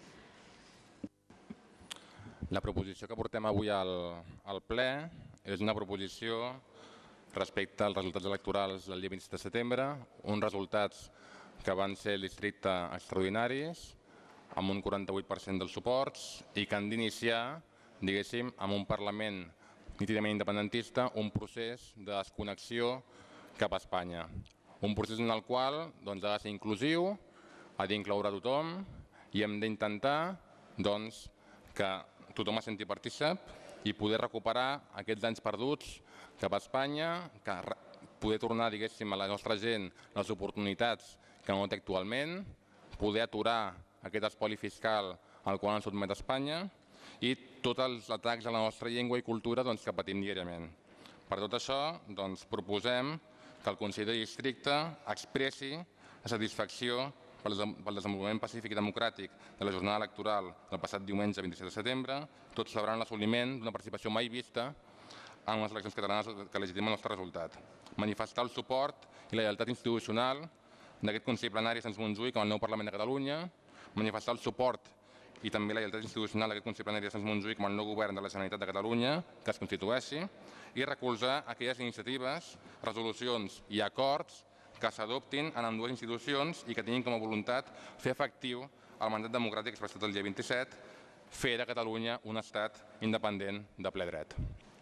La proposició que portem avui al ple és una proposició respecte als resultats electorals del dia vint-i-set de setembre, uns resultats que van ser el districte extraordinaris, amb un quaranta-vuit per cent dels suports i que han d'iniciar, diguéssim, amb un Parlament nítidament independentista, un procés de desconnexió cap a Espanya. Un procés en el qual ha de ser inclusiu, ha d'incloure tothom i hem d'intentar que tothom es senti partícip i poder recuperar aquests anys perduts cap a Espanya, poder tornar a la nostra gent les oportunitats que no té actualment, poder aturar aquest espoli fiscal al qual ens sotmet Espanya i tots els atacs a la nostra llengua i cultura que patim diàriament. Per tot això, proposem que el Consell de Districte expressi la satisfacció pel desenvolupament pacífic i democràtic de la jornada electoral del passat diumenge vint-i-set de setembre, tot celebrant l'assoliment d'una participació mai vista en les eleccions catalanes que legitimen el nostre resultat. Manifestar el suport i la lleialtat institucional d'aquest Consell Plenari de Sant-Montjuïc amb el nou Parlament de Catalunya, manifestar el suport i també la lleialtat institucional d'aquest Consell Plenari de Sant-Montjuïc amb el nou Govern de la Generalitat de Catalunya que es constitueixi i recolzar aquelles iniciatives, resolucions i acords que s'adoptin en ambdues institucions i que tinguin com a voluntat fer efectiu el mandat democràtic expressat el dia vint-i-set, fer de Catalunya un estat independent de ple dret.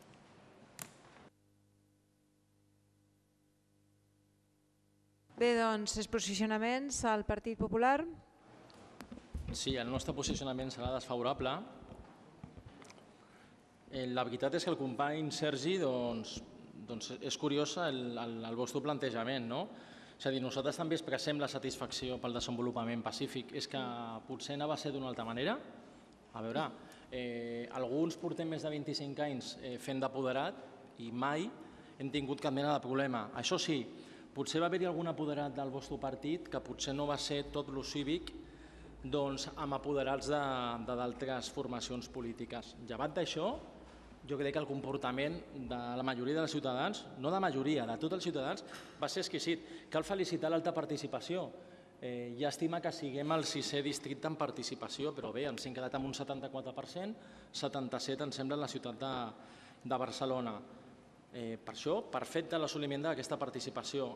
Bé, doncs, els posicionaments al Partit Popular. Sí, el nostre posicionament serà desfavorable. La veritat és que el company Sergi, doncs, és curiós el vostre plantejament, no? És a dir, nosaltres també expressem la satisfacció pel desenvolupament pacífic. És que potser anava a ser d'una altra manera? A veure, alguns portem més de vint-i-cinc anys fent d'apoderat i mai hem tingut cap mena de problema. Això sí, potser va haver-hi algun apoderat del vostre partit que potser no va ser tot lo cívic amb apoderats d'altres formacions polítiques. Llevat d'això, jo crec que el comportament de la majoria dels ciutadans, no de la majoria, de tots els ciutadans, va ser exquisit. Cal felicitar l'alta participació. Llàstima que siguem el sisè districte en participació, però bé, ens hem quedat amb un setanta-quatre per cent, setanta-set em sembla en la ciutat de Barcelona. Per això, per fet de l'assoliment d'aquesta participació,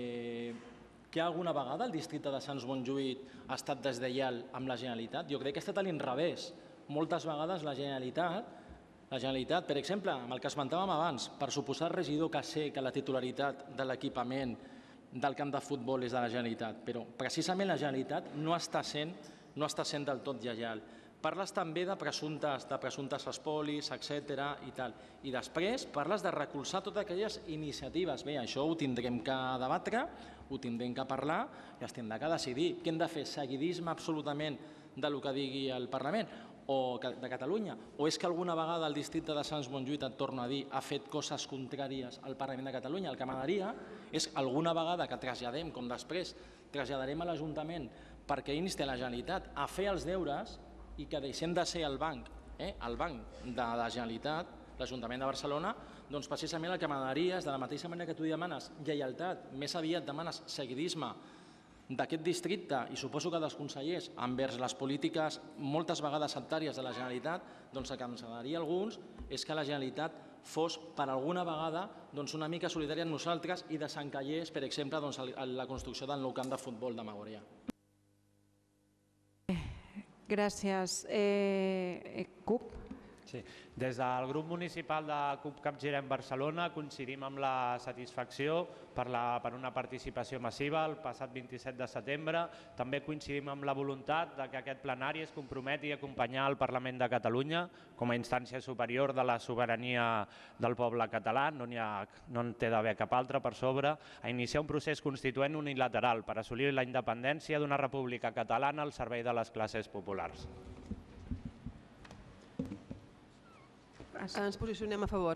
que alguna vegada el districte de Sants-Montjuïc ha estat deslleial amb la Generalitat? Jo crec que ha estat a l'inrevés. Moltes vegades la Generalitat La Generalitat, per exemple, amb el que esmentàvem abans, per suposar regidor que sé que la titularitat de l'equipament del camp de futbol és de la Generalitat, però precisament la Generalitat no està sent, no està sent del tot lleial. Parles també de presumptes, de presumptes espolis, etcètera i tal. I després parles de recolzar totes aquelles iniciatives. Bé, això ho tindrem que debatre, ho tindrem que parlar i es tindrà que decidir. Què hem de fer? Seguidisme absolutament del que digui el Parlament o de Catalunya? O és que alguna vegada el districte de Sants-Montjuïc, et torno a dir, ha fet coses contràries al Parlament de Catalunya? El que m'agradaria és alguna vegada que traslladem, com després traslladarem a l'Ajuntament perquè insti la Generalitat a fer els deures i que deixem de ser el banc, el banc de la Generalitat, l'Ajuntament de Barcelona, doncs precisament el que m'agradaria és, de la mateixa manera que tu demanes lleialtat, més aviat demanes seguidisme d'aquest districte i suposo que dels consellers envers les polítiques moltes vegades sectàries de la Generalitat, doncs el que ens agradaria a alguns és que la Generalitat fos per alguna vegada una mica solidària amb nosaltres i desencallés, per exemple, la construcció del nou camp de futbol de Magòria. Gràcies. CUP? Sí. Des del grup municipal de CUP Capgirem Barcelona coincidim amb la satisfacció per una participació massiva el passat vint-i-set de setembre. També coincidim amb la voluntat que aquest plenari es comprometi a acompanyar el Parlament de Catalunya com a instància superior de la sobirania del poble català, no en té d'haver cap altre per sobre, a iniciar un procés constituent unilateral per assolir la independència d'una república catalana al servei de les classes populars. Ens posicionem a favor.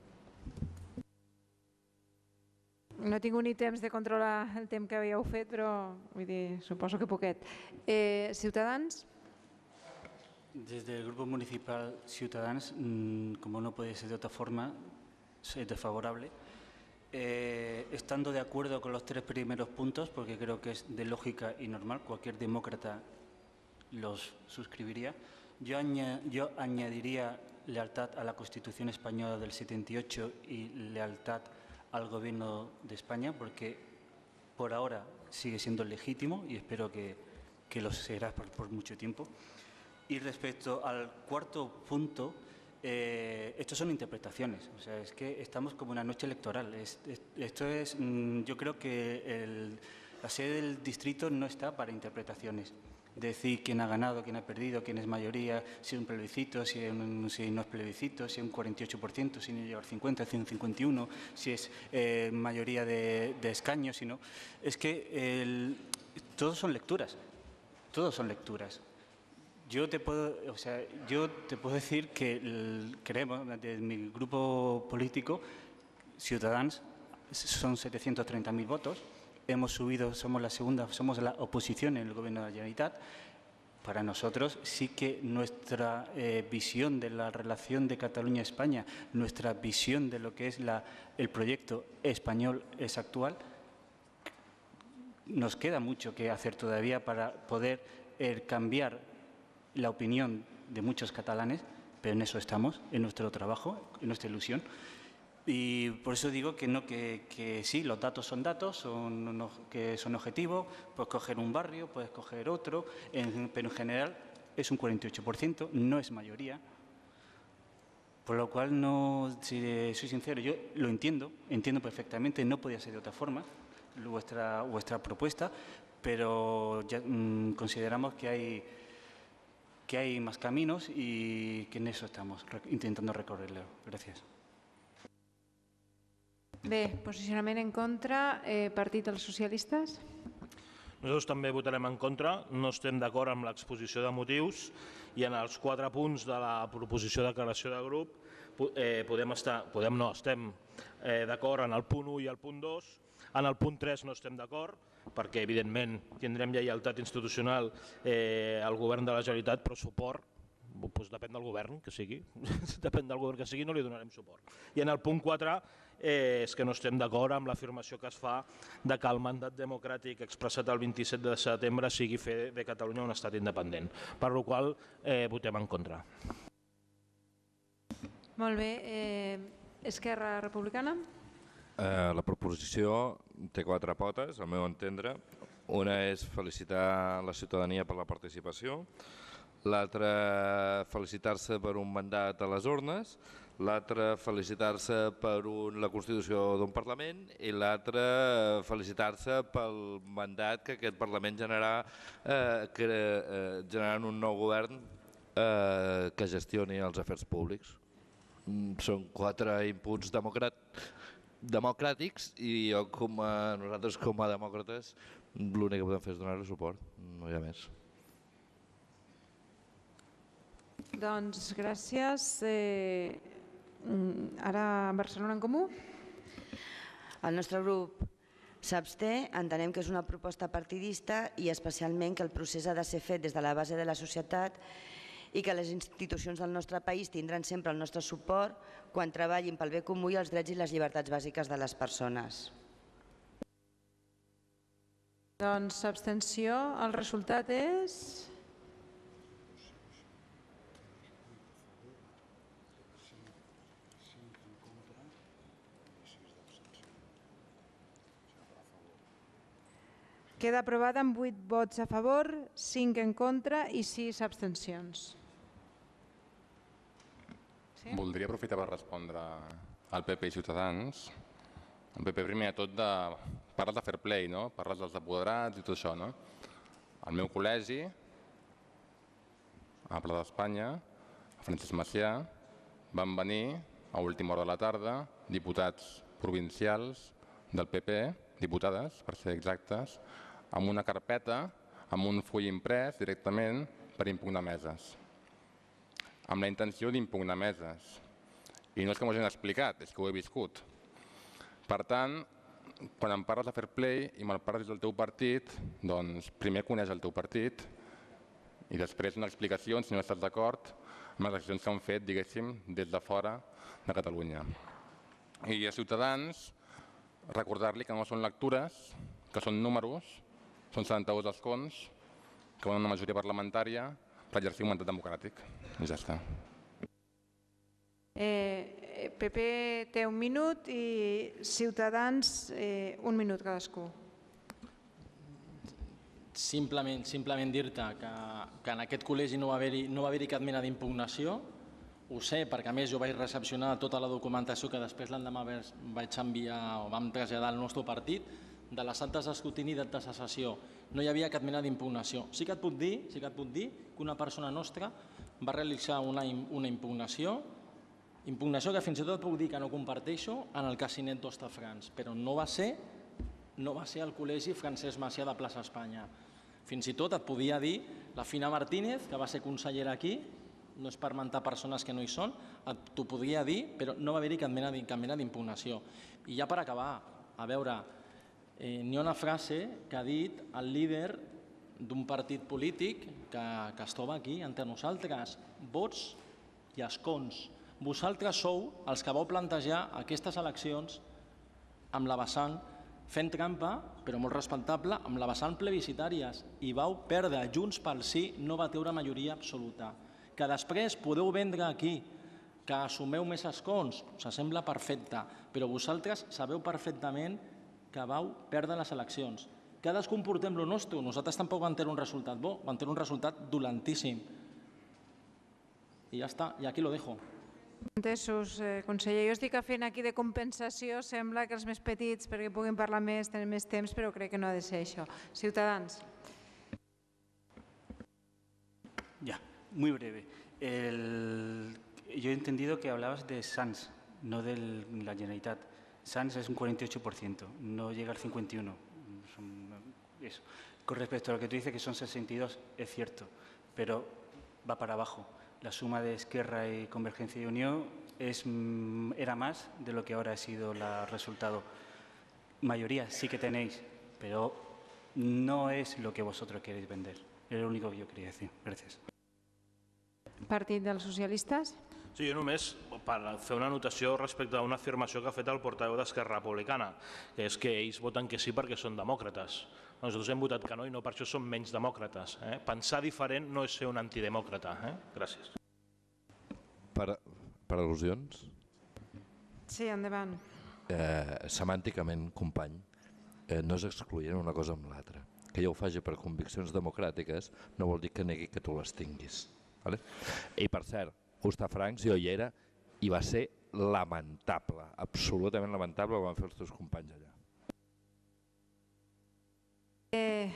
No he tingut ni temps de controlar el temps que havíeu fet, però vull dir, suposo que poquet. Ciutadans? Desde el Grupo Municipal Ciudadanos, como no puede ser de otra forma, soy desfavorable. Eh, estando de acuerdo con los tres primeros puntos, porque creo que es de lógica y normal, cualquier demócrata los suscribiría, yo, aña, yo añadiría lealtad a la Constitución Española del setenta y ocho y lealtad al Gobierno de España, porque por ahora sigue siendo legítimo y espero que, que lo será por, por mucho tiempo. Y respecto al cuarto punto, eh, estos son interpretaciones, o sea, es que estamos como una noche electoral. Es, es, esto es, mmm, yo creo que el, la sede del distrito no está para interpretaciones. Decir quién ha ganado, quién ha perdido, quién es mayoría, si es un plebiscito, si, es un, si no es plebiscito, si es un cuarenta y ocho por ciento, si no llega al cincuenta, si es un cincuenta y uno, si es eh, mayoría de, de escaños, si no. Es que el, todos son lecturas, todos son lecturas. Yo te puedo, o sea, yo te puedo decir que el, creemos, desde mi grupo político, Ciudadanos, son setecientos treinta mil votos. Hemos subido, somos la segunda, somos la oposición en el Gobierno de la Generalitat. Para nosotros sí que nuestra eh, visión de la relación de Cataluña-España, nuestra visión de lo que es la, el proyecto español es actual, nos queda mucho que hacer todavía para poder eh, cambiar la opinión de muchos catalanes, pero en eso estamos, en nuestro trabajo, en nuestra ilusión. Y por eso digo que no, que, que sí, los datos son datos, son, no, que son objetivos, puedes coger un barrio, puedes coger otro, en, pero en general es un cuarenta y ocho por ciento, no es mayoría. Por lo cual, no, si soy sincero, yo lo entiendo, entiendo perfectamente, no podía ser de otra forma vuestra, vuestra propuesta, pero ya, mmm, consideramos que hay, que hay más caminos y que en eso estamos intentando recorrerlo. Gracias. Bé, posicionament en contra, eh, Partit dels Socialistes. Nosaltres també votarem en contra, no estem d'acord amb l'exposició de motius i en els quatre punts de la proposició de declaració de grup eh, podem estar, podem no, estem eh, d'acord en el punt u i el punt dos, en el punt tres no estem d'acord perquè evidentment tindrem lleialtat institucional eh, al govern de la Generalitat, però suport doncs depèn del govern que sigui, depèn del govern que sigui, no li donarem suport. I en el punt quatre eh, és que no estem d'acord amb l'afirmació que es fa de que el mandat democràtic expressat el vint-i-set de setembre sigui fer de Catalunya un estat independent, per la qual eh, votem en contra. Molt bé. Eh, Esquerra Republicana? Eh, la proposició té quatre potes, al meu entendre. Una és felicitar la ciutadania per la participació, l'altre felicitar-se per un mandat a les urnes, l'altre felicitar-se per un, la constitució d'un Parlament i l'altre felicitar-se pel mandat que aquest Parlament generarà eh, que, eh, generant un nou govern eh, que gestioni els afers públics. Són quatre inputs democràt, democràtics i jo com a, nosaltres com a demòcrates l'únic que podem fer és donar-li suport, no hi ha més. Doncs gràcies. Eh, ara Barcelona en Comú. El nostre grup s'absté, entenem que és una proposta partidista i especialment que el procés ha de ser fet des de la base de la societat i que les institucions del nostre país tindran sempre el nostre suport quan treballin pel bé comú i els drets i les llibertats bàsiques de les persones. Doncs abstenció. El resultat és... Queda aprovada amb vuit vots a favor, cinc en contra i sis abstencions. Voldria aprofitar per respondre al P P i Ciutadans. El P P primer de tot de... parles de fair play, no? Parles dels apoderats i tot això, no? Al meu col·legi, a Pla d'Espanya, a Francesc Macià, van venir a última hora de la tarda diputats provincials del P P, diputades, per ser exactes, amb una carpeta, amb un full imprès directament per impugnar meses. Amb la intenció d'impugnar meses. I no és que m'ho hagin explicat, és que ho he viscut. Per tant, quan em parles de fair play i me'l parles del teu partit, doncs primer coneix el teu partit i després una explicació si no estàs d'acord amb les accions que han fet, diguéssim, des de fora de Catalunya. I a Ciutadans, recordar-li que no són lectures, que són números, són setanta-dos escons, que van una majoria parlamentària per exercir un mandat democràtic. I ja està. Eh, P P té un minut i Ciutadans eh, un minut cadascú. Simplement, simplement dir-te que, que en aquest col·legi no va haver-hi no va haver-hi cap mena d'impugnació. Ho sé perquè a més jo vaig recepcionar tota la documentació que després l'endemà vaig enviar o vam traslladar al nostre partit de les actes d'escrutini i de sessió. No hi havia cap mena d'impugnació. Sí que et puc dir, sí que et puc dir que una persona nostra va realitzar una, una impugnació, impugnació que fins i tot puc dir que no comparteixo en el casinet d'Hostafrancs, però no va ser no va ser el col·legi Francesc Macià de Plaça Espanya. Fins i tot et podia dir la Fina Martínez, que va ser consellera aquí, no és per mentar persones que no hi són, t'ho podria dir, però no va haver-hi cap mena d'impugnació. I ja per acabar, a veure, eh, n'hi ha una frase que ha dit el líder d'un partit polític que, que es troba aquí entre nosaltres, vots i escons. Vosaltres sou els que vau plantejar aquestes eleccions amb la vessant fent trampa, però molt respectable, amb la vessant plebiscitàries i vau perdre. Junts pel Sí no va treure majoria absoluta. Que després podeu vendre aquí que assumeu més escons, s'assembla perfecte, però vosaltres sabeu perfectament que vau perdre les eleccions. Cadascú portem lo nostre, nosaltres tampoc vam tenir un resultat bo, vam tenir un resultat dolentíssim. I ja està, i aquí lo dejo. Entesos, eh, conseller. Jo estic fent aquí de compensació, sembla que els més petits, perquè puguin parlar més, tenen més temps, però crec que no ha de ser això. Ciutadans. Ya, muy breve. El... Yo he entendido que hablabas de Sants, no de la Generalitat. Sants es un cuarenta y ocho por ciento, no llega al cincuenta y uno por ciento. Eso. Con respecto a lo que tú dices que son sesenta y dos, es cierto, pero va para abajo. La suma de Esquerra y Convergencia y Unión es, era más de lo que ahora ha sido el resultado. Mayoría sí que tenéis, pero no es lo que vosotros queréis vender. Es lo único que yo quería decir. Gracias. Partit dels Socialistes. Sí, jo només per fer una anotació respecte a una afirmació que ha fet el portaveu d'Esquerra Republicana, que és que ells voten que sí perquè són demòcrates. Nosaltres hem votat que no i no per això som menys demòcrates. Eh? Pensar diferent no és ser un antidemòcrata. Eh? Gràcies. Per, per al·lusions? Sí, endavant. Eh, semànticament, company, eh, no és excloent una cosa amb l'altra. Que jo ho faci per conviccions democràtiques no vol dir que negui que tu les tinguis. Vale? I per cert, Hostafrancs jo hi era i va ser lamentable, absolutament lamentable el que van fer els teus companys allà. Eh,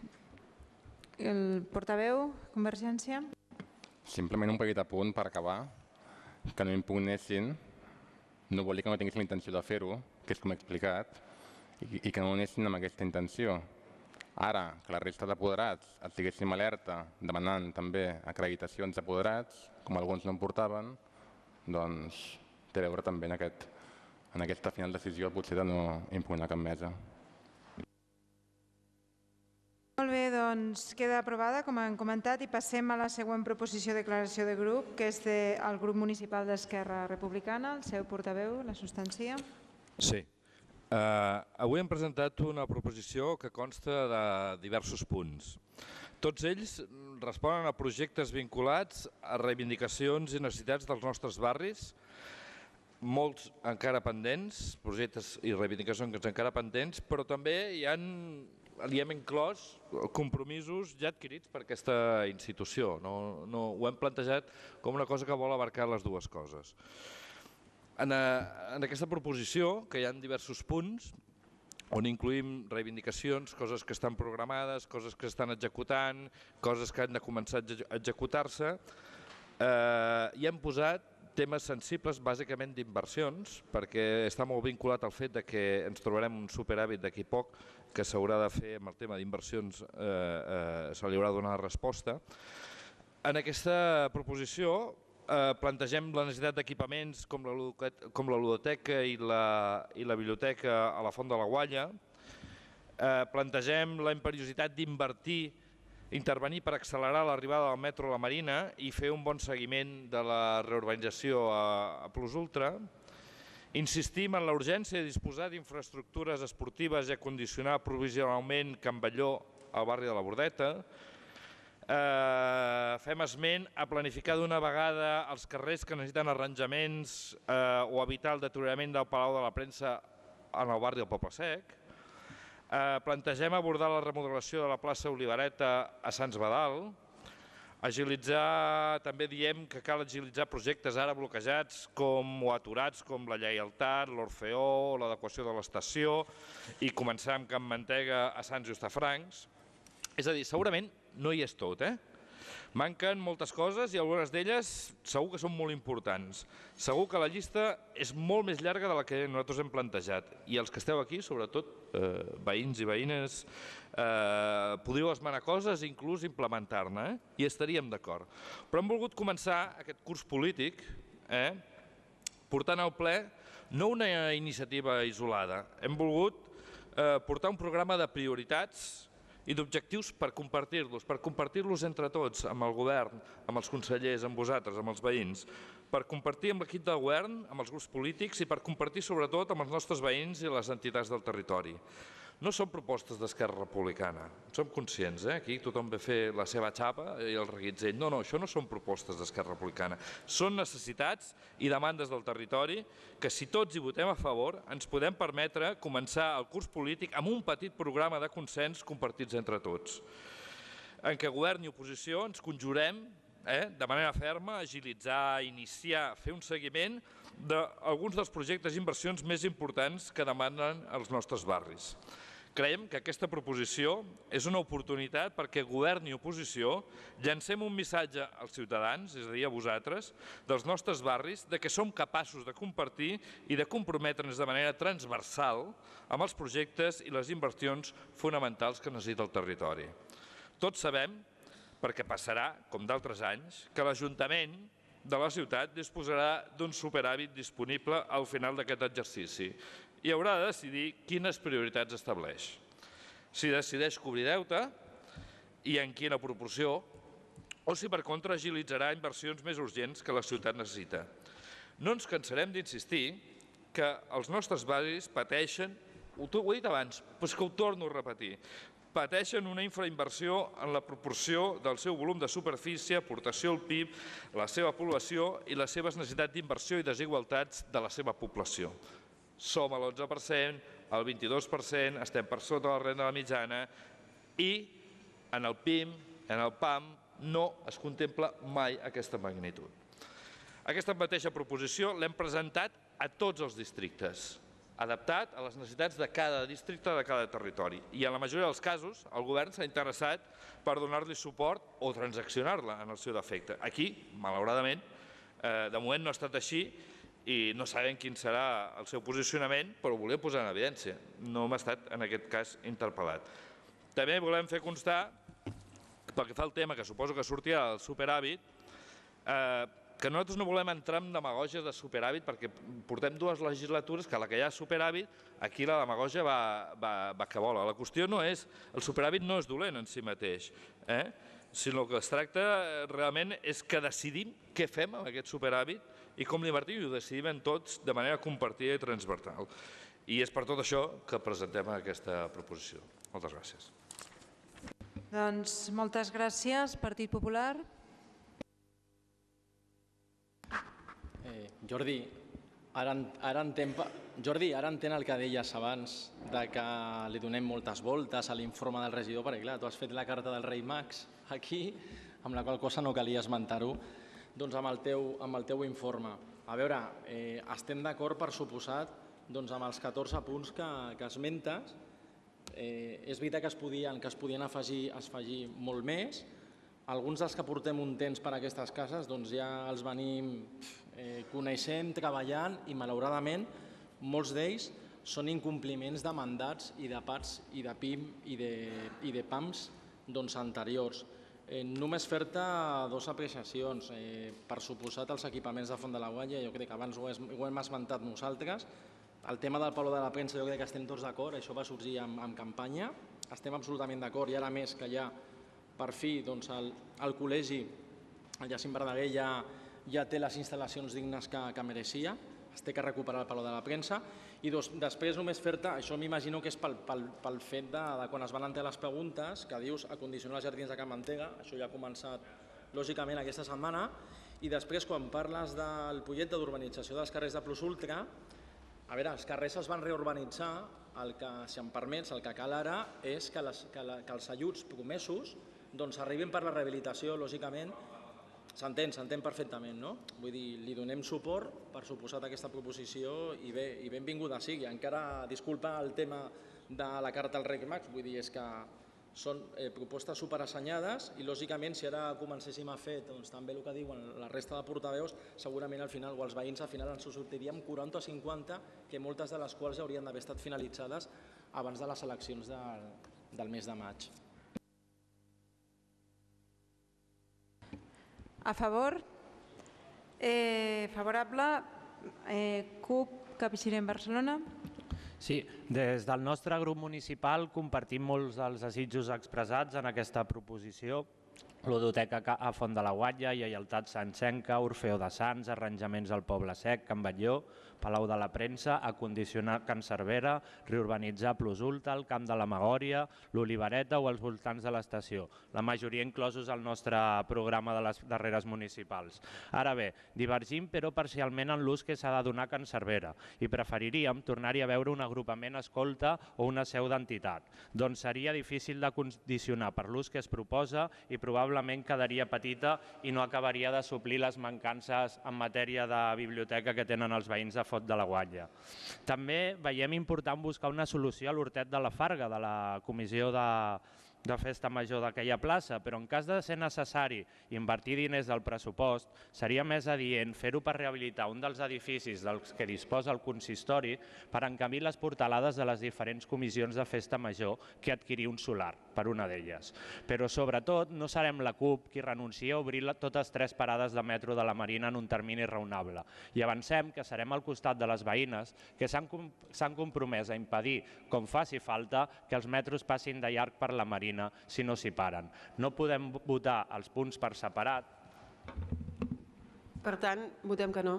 el portaveu, Convergència. Simplement un petit apunt per acabar, que no impugnessin, no vol dir que no tinguessin la intenció de fer-ho, que és com he explicat, i, i que no anessin amb aquesta intenció. Ara, que la resta d'apoderats estiguéssim alerta, demanant també acreditacions d'apoderats, com alguns no en portaven, doncs té a veure també en, aquest, en aquesta final decisió potser de no impugnar cap mesa. Molt bé, doncs queda aprovada, com han comentat, i passem a la següent proposició de declaració de grup, que és del grup municipal d'Esquerra Republicana. El seu portaveu la substancia. Sí. Uh, avui hem presentat una proposició que consta de diversos punts. Tots ells responen a projectes vinculats a reivindicacions i necessitats dels nostres barris, molts encara pendents, projectes i reivindicacions encara pendents, però també hi ha li hem inclòs compromisos ja adquirits per aquesta institució. Ho hem plantejat com una cosa que vol abarcar les dues coses. En aquesta proposició, que hi ha diversos punts, on incluïm reivindicacions, coses que estan programades, coses que estan executant, coses que han de començar a executar-se, hi hem posat temes sensibles bàsicament d'inversions, perquè està molt vinculat al fet que ens trobarem un superàvit d'aquí poc que s'haurà de fer amb el tema d'inversions, se li haurà de donar resposta. En aquesta proposició plantegem la necessitat d'equipaments com la ludoteca i la biblioteca a la Font de la Gualla. Plantegem la imperiositat d'invertir, intervenir per accelerar l'arribada del metro a la Marina i fer un bon seguiment de la reurbanització a Plus Ultra. Insistim en la urgència de disposar d'infraestructures esportives i acondicionar provisionalment Can Batlló al barri de la Bordeta. Fem esment a planificar d'una vegada els carrers que necessiten arranjaments o evitar el deteriorament del Palau de la Premsa en el barri del Poble Sec. Plantegem abordar la remodelació de la plaça Olivareta a Sants Badal. Agilitzar, també diem que cal agilitzar projectes ara bloquejats o aturats com la Lleialtat, l'Orfeó, l'adequació de l'estació i començar amb Can Mantega a Sants i Hostafrancs. És a dir, segurament no hi és tot, eh? Manquen moltes coses i algunes d'elles segur que són molt importants. Segur que la llista és molt més llarga de la que nosaltres hem plantejat i els que esteu aquí, sobretot veïns i veïnes, podríeu esmenar coses i inclús implementar-ne i estaríem d'acord. Però hem volgut començar aquest curs polític portant al ple no una iniciativa isolada, hem volgut portar un programa de prioritats i d'objectius per compartir-los, per compartir-los entre tots, amb el govern, amb els consellers, amb vosaltres, amb els veïns, per compartir amb l'equip del govern, amb els grups polítics i per compartir sobretot amb els nostres veïns i les entitats del territori. No són propostes d'Esquerra Republicana, en som conscients, aquí tothom ve a fer la seva xapa i el reguitzell. No, no, això no són propostes d'Esquerra Republicana, són necessitats i demandes del territori que si tots hi votem a favor ens podem permetre començar el curs polític amb un petit programa de consens compartits entre tots, en què govern i oposició ens conjurem de manera ferma a agilitzar, a iniciar, a fer un seguiment d'alguns dels projectes i inversions més importants que demanen els nostres barris. Creiem que aquesta proposició és una oportunitat perquè govern i oposició llancem un missatge als ciutadans, és a dir, a vosaltres, dels nostres barris, de que som capaços de compartir i de comprometre'ns de manera transversal amb els projectes i les inversions fonamentals que necessita el territori. Tots sabem, perquè passarà, com d'altres anys, que l'Ajuntament de la ciutat disposarà d'un superàvit disponible al final d'aquest exercici i haurà de decidir quines prioritats estableix. Si decideix cobrir deute i en quina proporció, o si per contra agilitzarà inversions més urgents que la ciutat necessita. No ens cansarem d'insistir que els nostres barris pateixen, ho he dit abans, però és que ho torno a repetir, pateixen una infrainversió en la proporció del seu volum de superfície, aportació al P I B, la seva població i les seves necessitats d'inversió i desigualtats de la seva població. Som a l'onze per cent, al vint-i-dos per cent, estem per sota de la renda de la mitjana i en el P I M, en el P A M, no es contempla mai aquesta magnitud. Aquesta mateixa proposició l'hem presentat a tots els districtes, adaptat a les necessitats de cada districte, de cada territori. I en la majoria dels casos, el govern s'ha interessat per donar-li suport o transaccionar-la en el seu defecte. Aquí, malauradament, de moment no ha estat així i no sabem quin serà el seu posicionament, però ho volia posar en evidència. No hem estat, en aquest cas, interpel·lat. També volem fer constar, pel que fa al tema que suposo que sortirà del superàvit, que nosaltres no volem entrar en demagògia de superàvit perquè portem dues legislatures que a la que hi ha superàvit, aquí la demagògia va que vola. La qüestió no és, el superàvit no és dolent en si mateix, sinó que es tracta realment és que decidim què fem amb aquest superàvit i com l'invertim i ho decidim tots de manera compartida i transversal. I és per tot això que presentem aquesta proposició. Moltes gràcies. Doncs moltes gràcies, Partit Popular. Jordi, Ara, ara entenc, Jordi, ara entenc el que deies abans, de que li donem moltes voltes a l'informe del regidor, perquè clar, tu has fet la carta del rei Max aquí, amb la qual cosa no calia esmentar-ho, doncs amb el teu, amb el teu informe. A veure, eh, estem d'acord, per suposat, doncs amb els catorze punts que, que esmentes. Eh, és veritat que es podien, que es podien afegir, afegir molt més. Alguns dels que portem un temps per a aquestes cases doncs ja els venim eh, coneixent, treballant i malauradament molts d'ells són incompliments de mandats i de P A Ts i de P I M i de, i de P A Ms doncs, anteriors. Eh, només fer-te dues apreciacions. Eh, per suposat, els equipaments de Font de la Guatlla, jo crec que abans ho, és, ho hem esmentat nosaltres. El tema del Palau de la Premsa jo crec que estem tots d'acord, això va sorgir en, en campanya. Estem absolutament d'acord i ara més que ja per fi doncs, el, el col·legi, el Jacint Verdaguer, ja, ja té les instal·lacions dignes que, que mereixia, es té que recuperar el Palau de la Premsa. I dos, després només fer-te, això m'imagino que és pel, pel, pel fet de, de quan es van entrar les preguntes, que dius acondicionar els jardins de Can Mantega, això ja ha començat lògicament aquesta setmana, i després quan parles del projecte d'urbanització dels carrers de Plus Ultra, a veure, els carrers es van reurbanitzar, el que, si em permets, el que cal ara és que, les, que, la, que els ajuts promesos doncs arribin per la rehabilitació, lògicament, s'entén, s'entén perfectament, no? Vull dir, li donem suport, per suposat, a aquesta proposició i, bé, i benvinguda sigui. Encara, disculpa el tema de la carta al Rei Max, vull dir, és que són eh, propostes superassenyades i, lògicament, si ara comencéssim a fer doncs, també el que diuen la resta de portaveus, segurament al final, o els veïns al final ens sortiríem quaranta o cinquanta, que moltes de les quals ja haurien d'haver estat finalitzades abans de les eleccions del, del mes de maig. A favor? Eh, favorable? Eh, C U P, Capcir Barcelona? Sí, des del nostre grup municipal compartim molts dels desitjos expressats en aquesta proposició. Ludoteca a Font de la Guatlla, Lleialtat Santsenca, Orfeó de Sants, Arranjaments al Poble Sec, Can Batlló, Palau de la Premsa, acondicionar Can Cervera, reurbanitzar Plus Ultra, el Camp de la Magòria, l'Olivereta o els voltants de l'estació. La majoria inclosos al nostre programa de les darreres municipals. Ara bé, divergim però parcialment en l'ús que s'ha de donar a Can Cervera i preferiríem tornar-hi a veure un agrupament escolta o una seu d'entitat. Doncs seria difícil de condicionar per l'ús que es proposa i probablement quedaria petita i no acabaria de suplir les mancances en matèria de biblioteca que tenen els veïns de Font de la Guatlla. També veiem important buscar una solució a l'Hortet de la Farga, de la comissió de, de festa major d'aquella plaça, però en cas de ser necessari invertir diners del pressupost, seria més adient fer-ho per rehabilitar un dels edificis dels que disposa el consistori per encabir les portalades de les diferents comissions de festa major que adquirir un solar per una d'elles. Però sobretot no serem la C U P qui renuncia a obrir totes tres parades de metro de la Marina en un termini raonable i avancem que serem al costat de les veïnes que s'han compromès a impedir, com faci falta, que els metros passin de llarg per la Marina si no s'hi paren. No podem votar els punts per separat. Per tant, votem que no.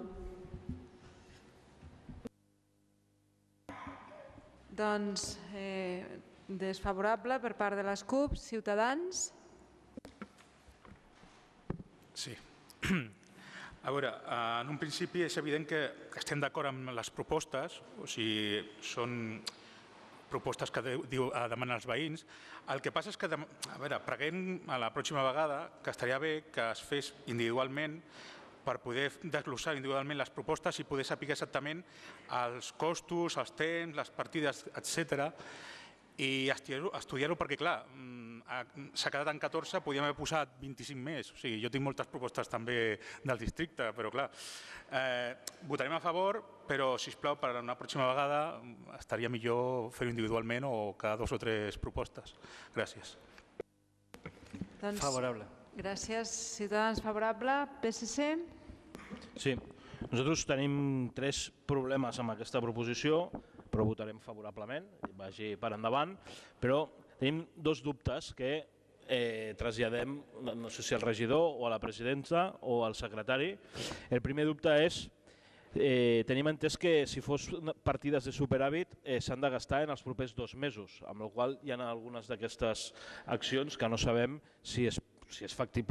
Doncs eh, desfavorable per part de les C U P. Ciutadans? Sí. A veure, en un principi és evident que estem d'acord amb les propostes, o sigui, són propostes que demanen els veïns. El que passa és que, a veure, preguem a la pròxima vegada que estaria bé que es fes individualment per poder desglossar individualment les propostes i poder saber exactament els costos, els temps, les partides, etcètera, i estudiar-ho perquè, clar, s'ha quedat en catorze, podríem haver posat vint-i-cinc més. O sigui, jo tinc moltes propostes també del districte, però clar, votarem a favor, però, sisplau, per una pròxima vegada estaria millor fer-ho individualment o cada dos o tres propostes. Gràcies. Favorable. Gràcies. Ciutadans favorable. P S C? Sí, nosaltres tenim tres problemes amb aquesta proposició, però votarem favorablement, vagi per endavant, però tenim dos dubtes que eh, traslladem, no sé si al regidor o a la presidenta o al secretari. El primer dubte és, eh, tenim entès que si fos partides de superàvit eh, s'han de gastar en els propers dos mesos, amb la qual cosa hi ha algunes d'aquestes accions que no sabem si és, si és factible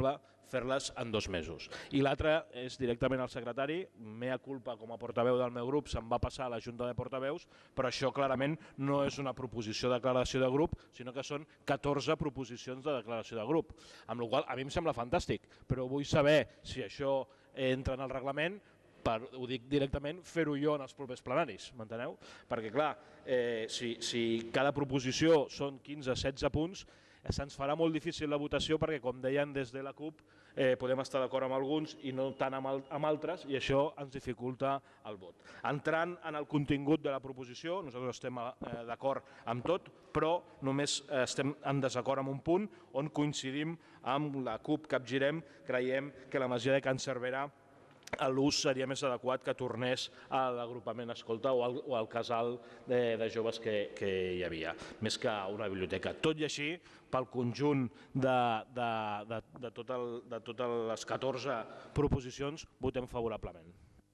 fer-les en dos mesos. I l'altre és directament al secretari, mea culpa com a portaveu del meu grup, se'n va passar a la Junta de Portaveus, però això clarament no és una proposició de declaració de grup, sinó que són catorze proposicions de declaració de grup, amb la qual cosa a mi em sembla fantàstic, però vull saber si això entra en el reglament, per, ho dic directament, fer-ho jo en els propers plenaris, m'enteneu? Perquè clar, eh, si, si cada proposició són quinze a setze punts, se'ns farà molt difícil la votació perquè, com deien des de la CUP, eh, podem estar d'acord amb alguns i no tant amb, el, amb altres, i això ens dificulta el vot. Entrant en el contingut de la proposició, nosaltres estem eh, d'acord amb tot, però només eh, estem en desacord amb un punt on coincidim amb la CUP Capgirem, creiem que la masia de Can Cervera l'ús seria més adequat que tornés a l'agrupament escolta o al, o al casal de, de joves que, que hi havia, més que una biblioteca. Tot i així, pel conjunt de, de, de, de, tot el, de totes les catorze proposicions, votem favorablement.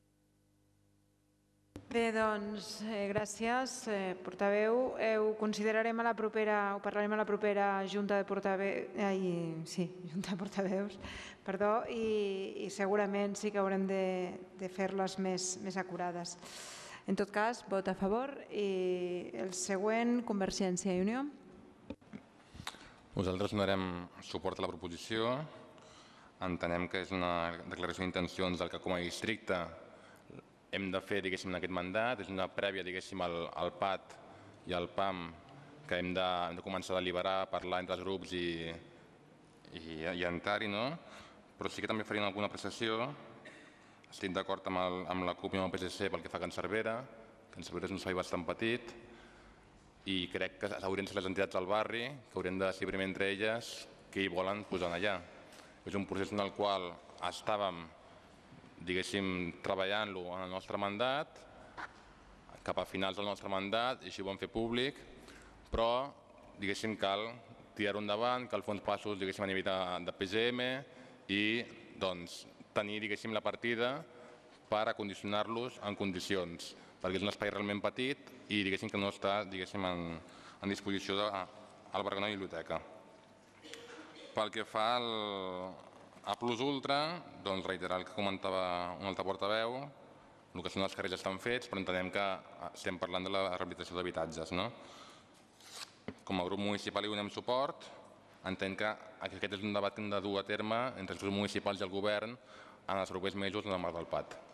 Bé, doncs, eh, gràcies, eh, portaveu. Eh, ho considerarem a la propera, ho parlarem a la propera Junta de Portaveus, ai, sí, Junta de Portaveus, perdó, i, i segurament sí que haurem de, de fer-les més, més acurades. En tot cas, vot a favor. I el següent, Convergència i Unió. Nosaltres donarem suport a la proposició. Entenem que és una declaració d'intencions del que com a districte hem de fer, diguéssim, en aquest mandat. És una prèvia, diguéssim, al, al P A T i al P A M que hem de, hem de començar a deliberar, parlar entre els grups i, i, i entrar-hi, no? Però sí que també farien alguna apreciació. Estic d'acord amb, el, amb la CUP i amb el P S C pel que fa a Can Cervera. Can Cervera és un espai bastant petit i crec que haurien de ser les entitats del barri que haurien de decidir primer entre elles què hi volen posar allà. És un procés en el qual estàvem, diguéssim, treballant-lo en el nostre mandat, cap a finals del nostre mandat, i així ho vam fer públic, però, diguéssim, cal tirar-ho endavant, cal fer uns passos, diguéssim, a nivell de, de P G M i, doncs, tenir, diguéssim, la partida per acondicionar-los en condicions, perquè és un espai realment petit i, diguéssim, que no està, diguéssim, en, en disposició d'albergar una biblioteca. Pel que fa al, a Plus Ultra, doncs reiterar el que comentava un altre portaveu, el que són els carrers estan fets, però entenem que estem parlant de la rehabilitació d'habitatges, no? Com a grup municipal hi donem suport, entenc que aquest és un debat que hem de dur a terme entre els grups municipals i el govern en els propers mesos en el marc del P A T.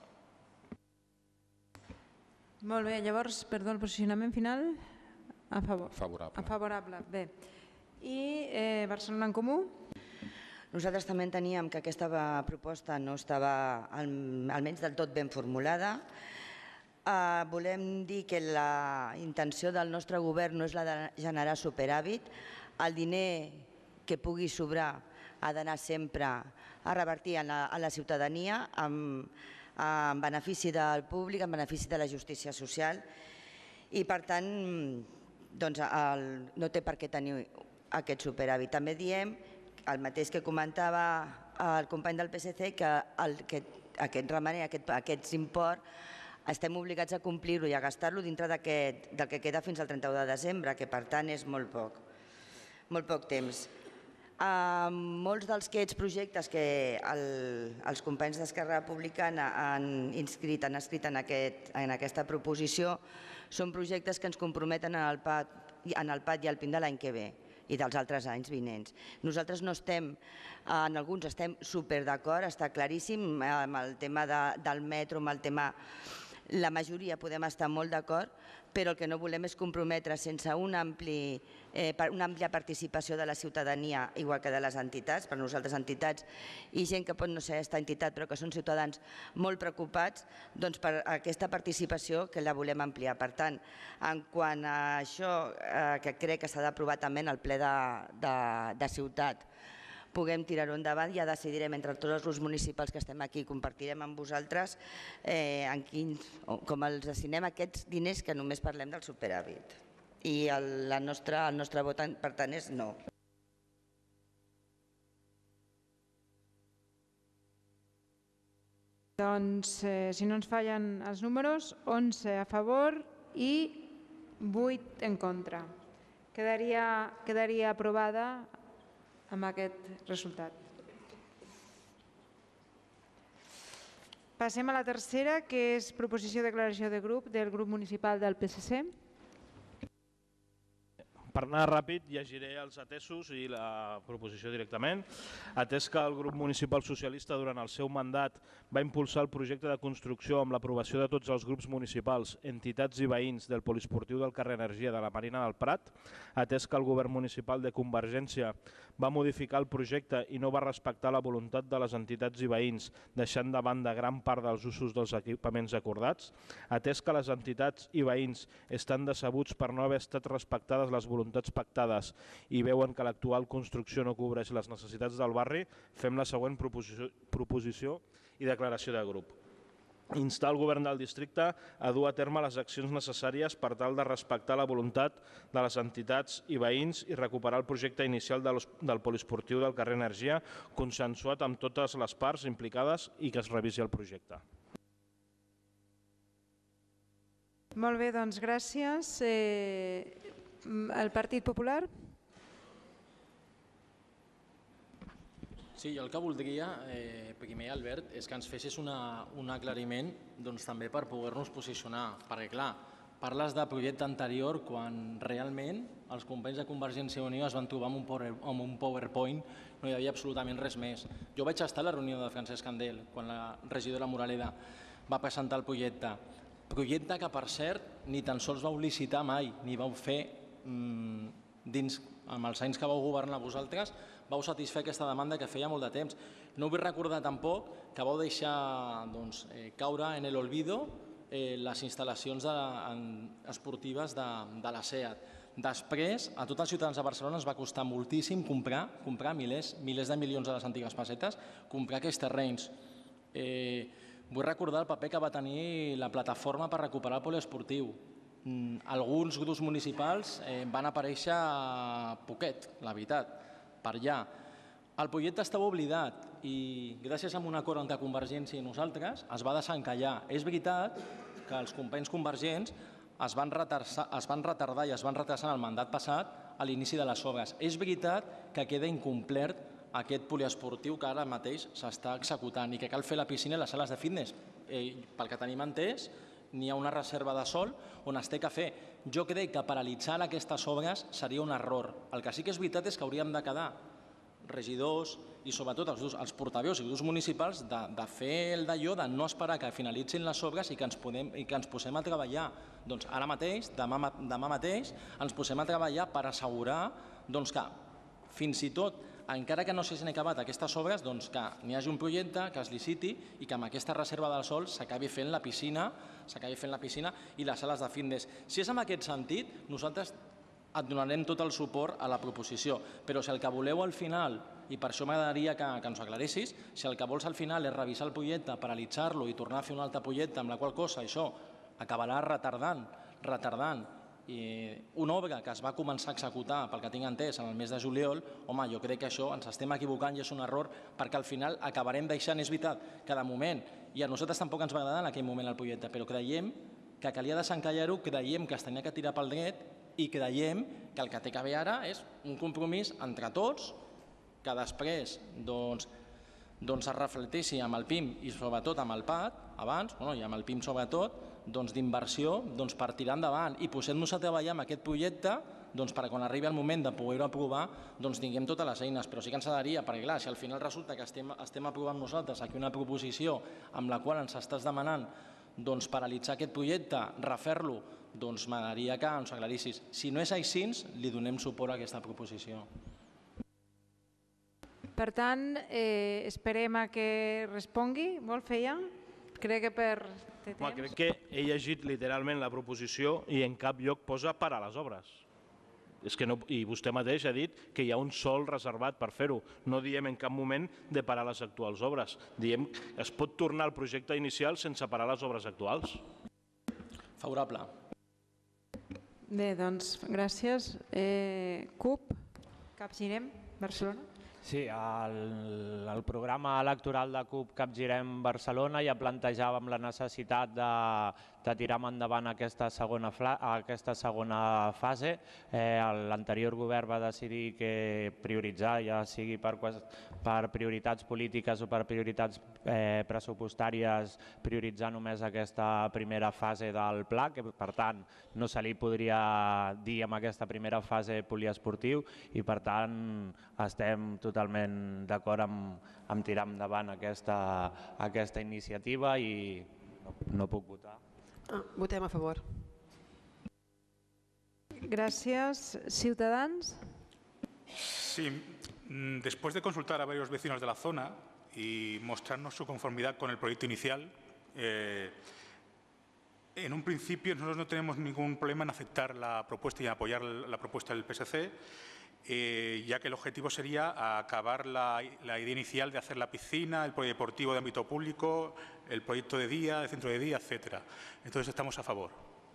Molt bé, llavors, perdó, el posicionament final? A favor. Favorable. A favorable, bé. I eh, Barcelona en Comú? Nosaltres també enteníem que aquesta proposta no estava almenys del tot ben formulada. Uh, volem dir que la intenció del nostre govern no és la de generar superàvit. El diner que pugui sobrar ha d'anar sempre a revertir a la, a la ciutadania amb, en benefici del públic, en benefici de la justícia social i per tant doncs, el, no té per què tenir aquest superàvit. També diem el mateix que comentava el company del P S C, que el, que aquest remener, aquest, aquest import, estem obligats a complir-lo i a gastar-lo dintre del que queda fins al trenta-u de desembre, que per tant és molt poc, molt poc temps. Uh, molts dels aquests projectes que el, els companys d'Esquerra Republicana han inscrit, han escrit en, aquest, en aquesta proposició són projectes que ens comprometen en el P A T, en el P A T i el P I N de l'any que ve i dels altres anys vinents. Nosaltres no estem, en alguns estem super d'acord, està claríssim, amb el tema de, del metro, amb el tema... La majoria podem estar molt d'acord, però el que no volem és comprometre sense un ampli, eh, una àmplia participació de la ciutadania, igual que de les entitats, per nosaltres entitats i gent que pot no ser aquesta entitat, però que són ciutadans molt preocupats, doncs per aquesta participació que la volem ampliar. Per tant, en quant a això, eh, que crec que s'ha d'aprovar també en el ple de, de, de ciutat, puguem tirar-ho endavant, ja decidirem entre tots els grups municipals que estem aquí, compartirem amb vosaltres eh, en quin, com els destinem aquests diners que només parlem del superàvit. I el, la nostra, el nostre vot, per tant, és no. Doncs, eh, si no ens fallen els números, onze a favor i vuit en contra. Quedaria, quedaria aprovada amb aquest resultat. Passem a la tercera, que és proposició de declaració de grup del grup municipal del P S C. Per anar ràpid, llegiré els atesos i la proposició directament. Atès que el grup municipal socialista durant el seu mandat va impulsar el projecte de construcció amb l'aprovació de tots els grups municipals, entitats i veïns del poliesportiu del carrer Energia de la Marina del Prat, atès que el govern municipal de Convergència va modificar el projecte i no va respectar la voluntat de les entitats i veïns, deixant de banda gran part dels usos dels equipaments acordats, atès que les entitats i veïns estan decebuts per no haver estat respectades les voluntats voluntats pactades i veuen que l'actual construcció no cobreix les necessitats del barri, fem la següent proposició, proposició i declaració de grup. Instar el govern del districte a dur a terme les accions necessàries per tal de respectar la voluntat de les entitats i veïns i recuperar el projecte inicial del poliesportiu del carrer Energia, consensuat amb totes les parts implicades i que es revisi el projecte. Molt bé, doncs gràcies. Eh... El Partit Popular? Sí, jo el que voldria, eh, primer, Albert, és que ens fessis una, un aclariment doncs, també per poder-nos posicionar, perquè clar, parles de projecte anterior quan realment els companys de Convergència i Unió es van trobar amb un, power, amb un PowerPoint, no hi havia absolutament res més. Jo vaig estar a la reunió de Francesc Candel quan la regidora Moraleda va presentar el projecte, projecte que per cert ni tan sols vau licitar mai, ni vau fer dins, amb els anys que vau governar vosaltres, vau satisfer aquesta demanda que feia molt de temps. No vull recordar tampoc que vau deixar doncs, eh, caure en l'olvido eh, les instal·lacions de, en, esportives de, de la SEAT. Després, a tots els ciutadans de Barcelona ens va costar moltíssim comprar, comprar milers, milers de milions de les antigues pessetes, comprar aquests terrenys. Eh, vull recordar el paper que va tenir la plataforma per recuperar el poliesportiu. Alguns grups municipals van aparèixer poquet, la veritat, per allà. El projecte estava oblidat i gràcies a un acord entre Convergència i nosaltres es va desencallar. És veritat que els companys convergents es van retardar, es van retardar i es van retrasar en el mandat passat a l'inici de les obres. És veritat que queda incomplert aquest poliesportiu que ara mateix s'està executant i que cal fer la piscina i les sales de fitness. Pel que tenim entès, n'hi ha una reserva de sòl on es té que fer. Jo crec que paralitzar aquestes obres seria un error. El que sí que és veritat és que hauríem de quedar regidors i sobretot els, els portaveus i grups municipals de, de fer el d'allò, de no esperar que finalitzin les obres i que ens, podem, i que ens posem a treballar. Doncs ara mateix, demà, demà mateix, ens posem a treballar per assegurar doncs, que fins i tot, encara que no s'hagin acabat aquestes obres, doncs que n'hi hagi un projecte que es liciti i que amb aquesta reserva del sòl s'acabi fent la piscina, s'acabi fent la piscina i les sales de fitness. Si és en aquest sentit, nosaltres et donarem tot el suport a la proposició, però si el que voleu al final, i per això m'agradaria que, que ens ho aclarissis, si el que vols al final és revisar el projecte, paralitzar-lo i tornar a fer un altre projecte, amb la qual cosa això acabarà retardant, retardant i una obra que es va començar a executar, pel que tinc entès, en el mes de juliol, home, jo crec que això ens estem equivocant i és un error perquè al final acabarem deixant, és veritat, que de moment, i a nosaltres tampoc ens va agradar en aquell moment el projecte, però creiem que calia desencallar-ho, creiem que es tenia que tirar pel dret i creiem que el que té que haver ara és un compromís entre tots que després doncs, doncs es reflecteixi amb el P I M i sobretot amb el P A D, abans, bueno, i amb el P I M sobretot, doncs, d'inversió doncs, per tirar endavant i posem-nos a treballar amb aquest projecte doncs, perquè quan arribi el moment de poder-ho aprovar doncs, tinguem totes les eines, però sí que ens agradaria, perquè clar, si al final resulta que estem, estem aprovant nosaltres aquí una proposició amb la qual ens estàs demanant doncs, paralitzar aquest projecte, refer-lo, doncs m'agradaria que ens aclarissis. Si no és així, li donem suport a aquesta proposició. Per tant, eh, esperem a que respongui. Vol fer ja? Crec que per... Home, crec que he llegit literalment la proposició i en cap lloc posa parar les obres. És que no, i vostè mateix ha dit que hi ha un sòl reservat per fer-ho. No diem en cap moment de parar les actuals obres. Diem que es pot tornar al projecte inicial sense parar les obres actuals. Favorable. Bé, doncs, gràcies. Eh, C U P, Capgirem, Barcelona. Sí, el, el programa electoral de C U P Capgirem Barcelona ja plantejàvem la necessitat de de tirar endavant aquesta segona, aquesta segona fase. Eh, L'anterior govern va decidir que prioritzar, ja sigui per, per prioritats polítiques o per prioritats eh, pressupostàries, prioritzar només aquesta primera fase del pla, que per tant no se li podria dir en aquesta primera fase poliesportiu i per tant estem totalment d'acord amb, amb tirar endavant aquesta, aquesta iniciativa i no, no puc votar. Ah, votem a favor. Gràcies. Ciutadans. Sí, después de consultar a varios vecinos de la zona y mostrarnos su conformidad con el proyecto inicial, eh, en un principio nosotros no tenemos ningún problema en aceptar la propuesta y en apoyar la propuesta del P S C, eh, ya que el objetivo sería acabar la, la idea inicial de hacer la piscina, el polideportivo de ámbito público, el proyecto de día, de centro de día, etcétera. Entonces estamos a favor.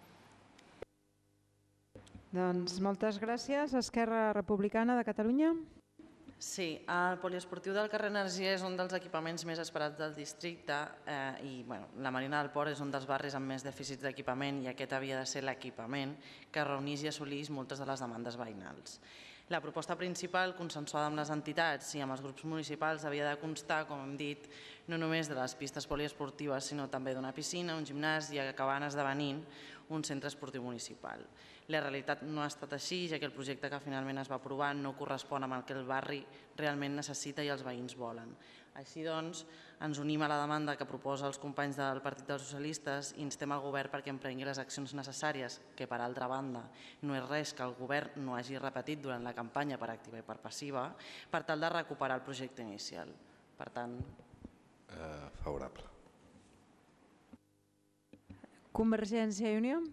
Doncs moltes gràcies. Esquerra Republicana de Catalunya. Sí, el poliesportiu del carrer Energia és un dels equipaments més esperats del districte eh, i bueno, la Marina del Port és un dels barris amb més dèficits d'equipament i aquest havia de ser l'equipament que reunís i assolís moltes de les demandes veïnals. La proposta principal, consensuada amb les entitats i amb els grups municipals, havia de constar, com hem dit, no només de les pistes poliesportives, sinó també d'una piscina, un gimnàs i acabar esdevenint un centre esportiu municipal. La realitat no ha estat així, ja que el projecte que finalment es va aprovar no correspon amb el que el barri realment necessita i els veïns volen. Així doncs, ens unim a la demanda que proposa els companys del Partit dels Socialistes i instem al govern perquè emprengui les accions necessàries, que per altra banda no és res que el govern no hagi repetit durant la campanya per activa i per passiva, per tal de recuperar el projecte inicial. Per tant... Eh, favorable. Convergència i Unió.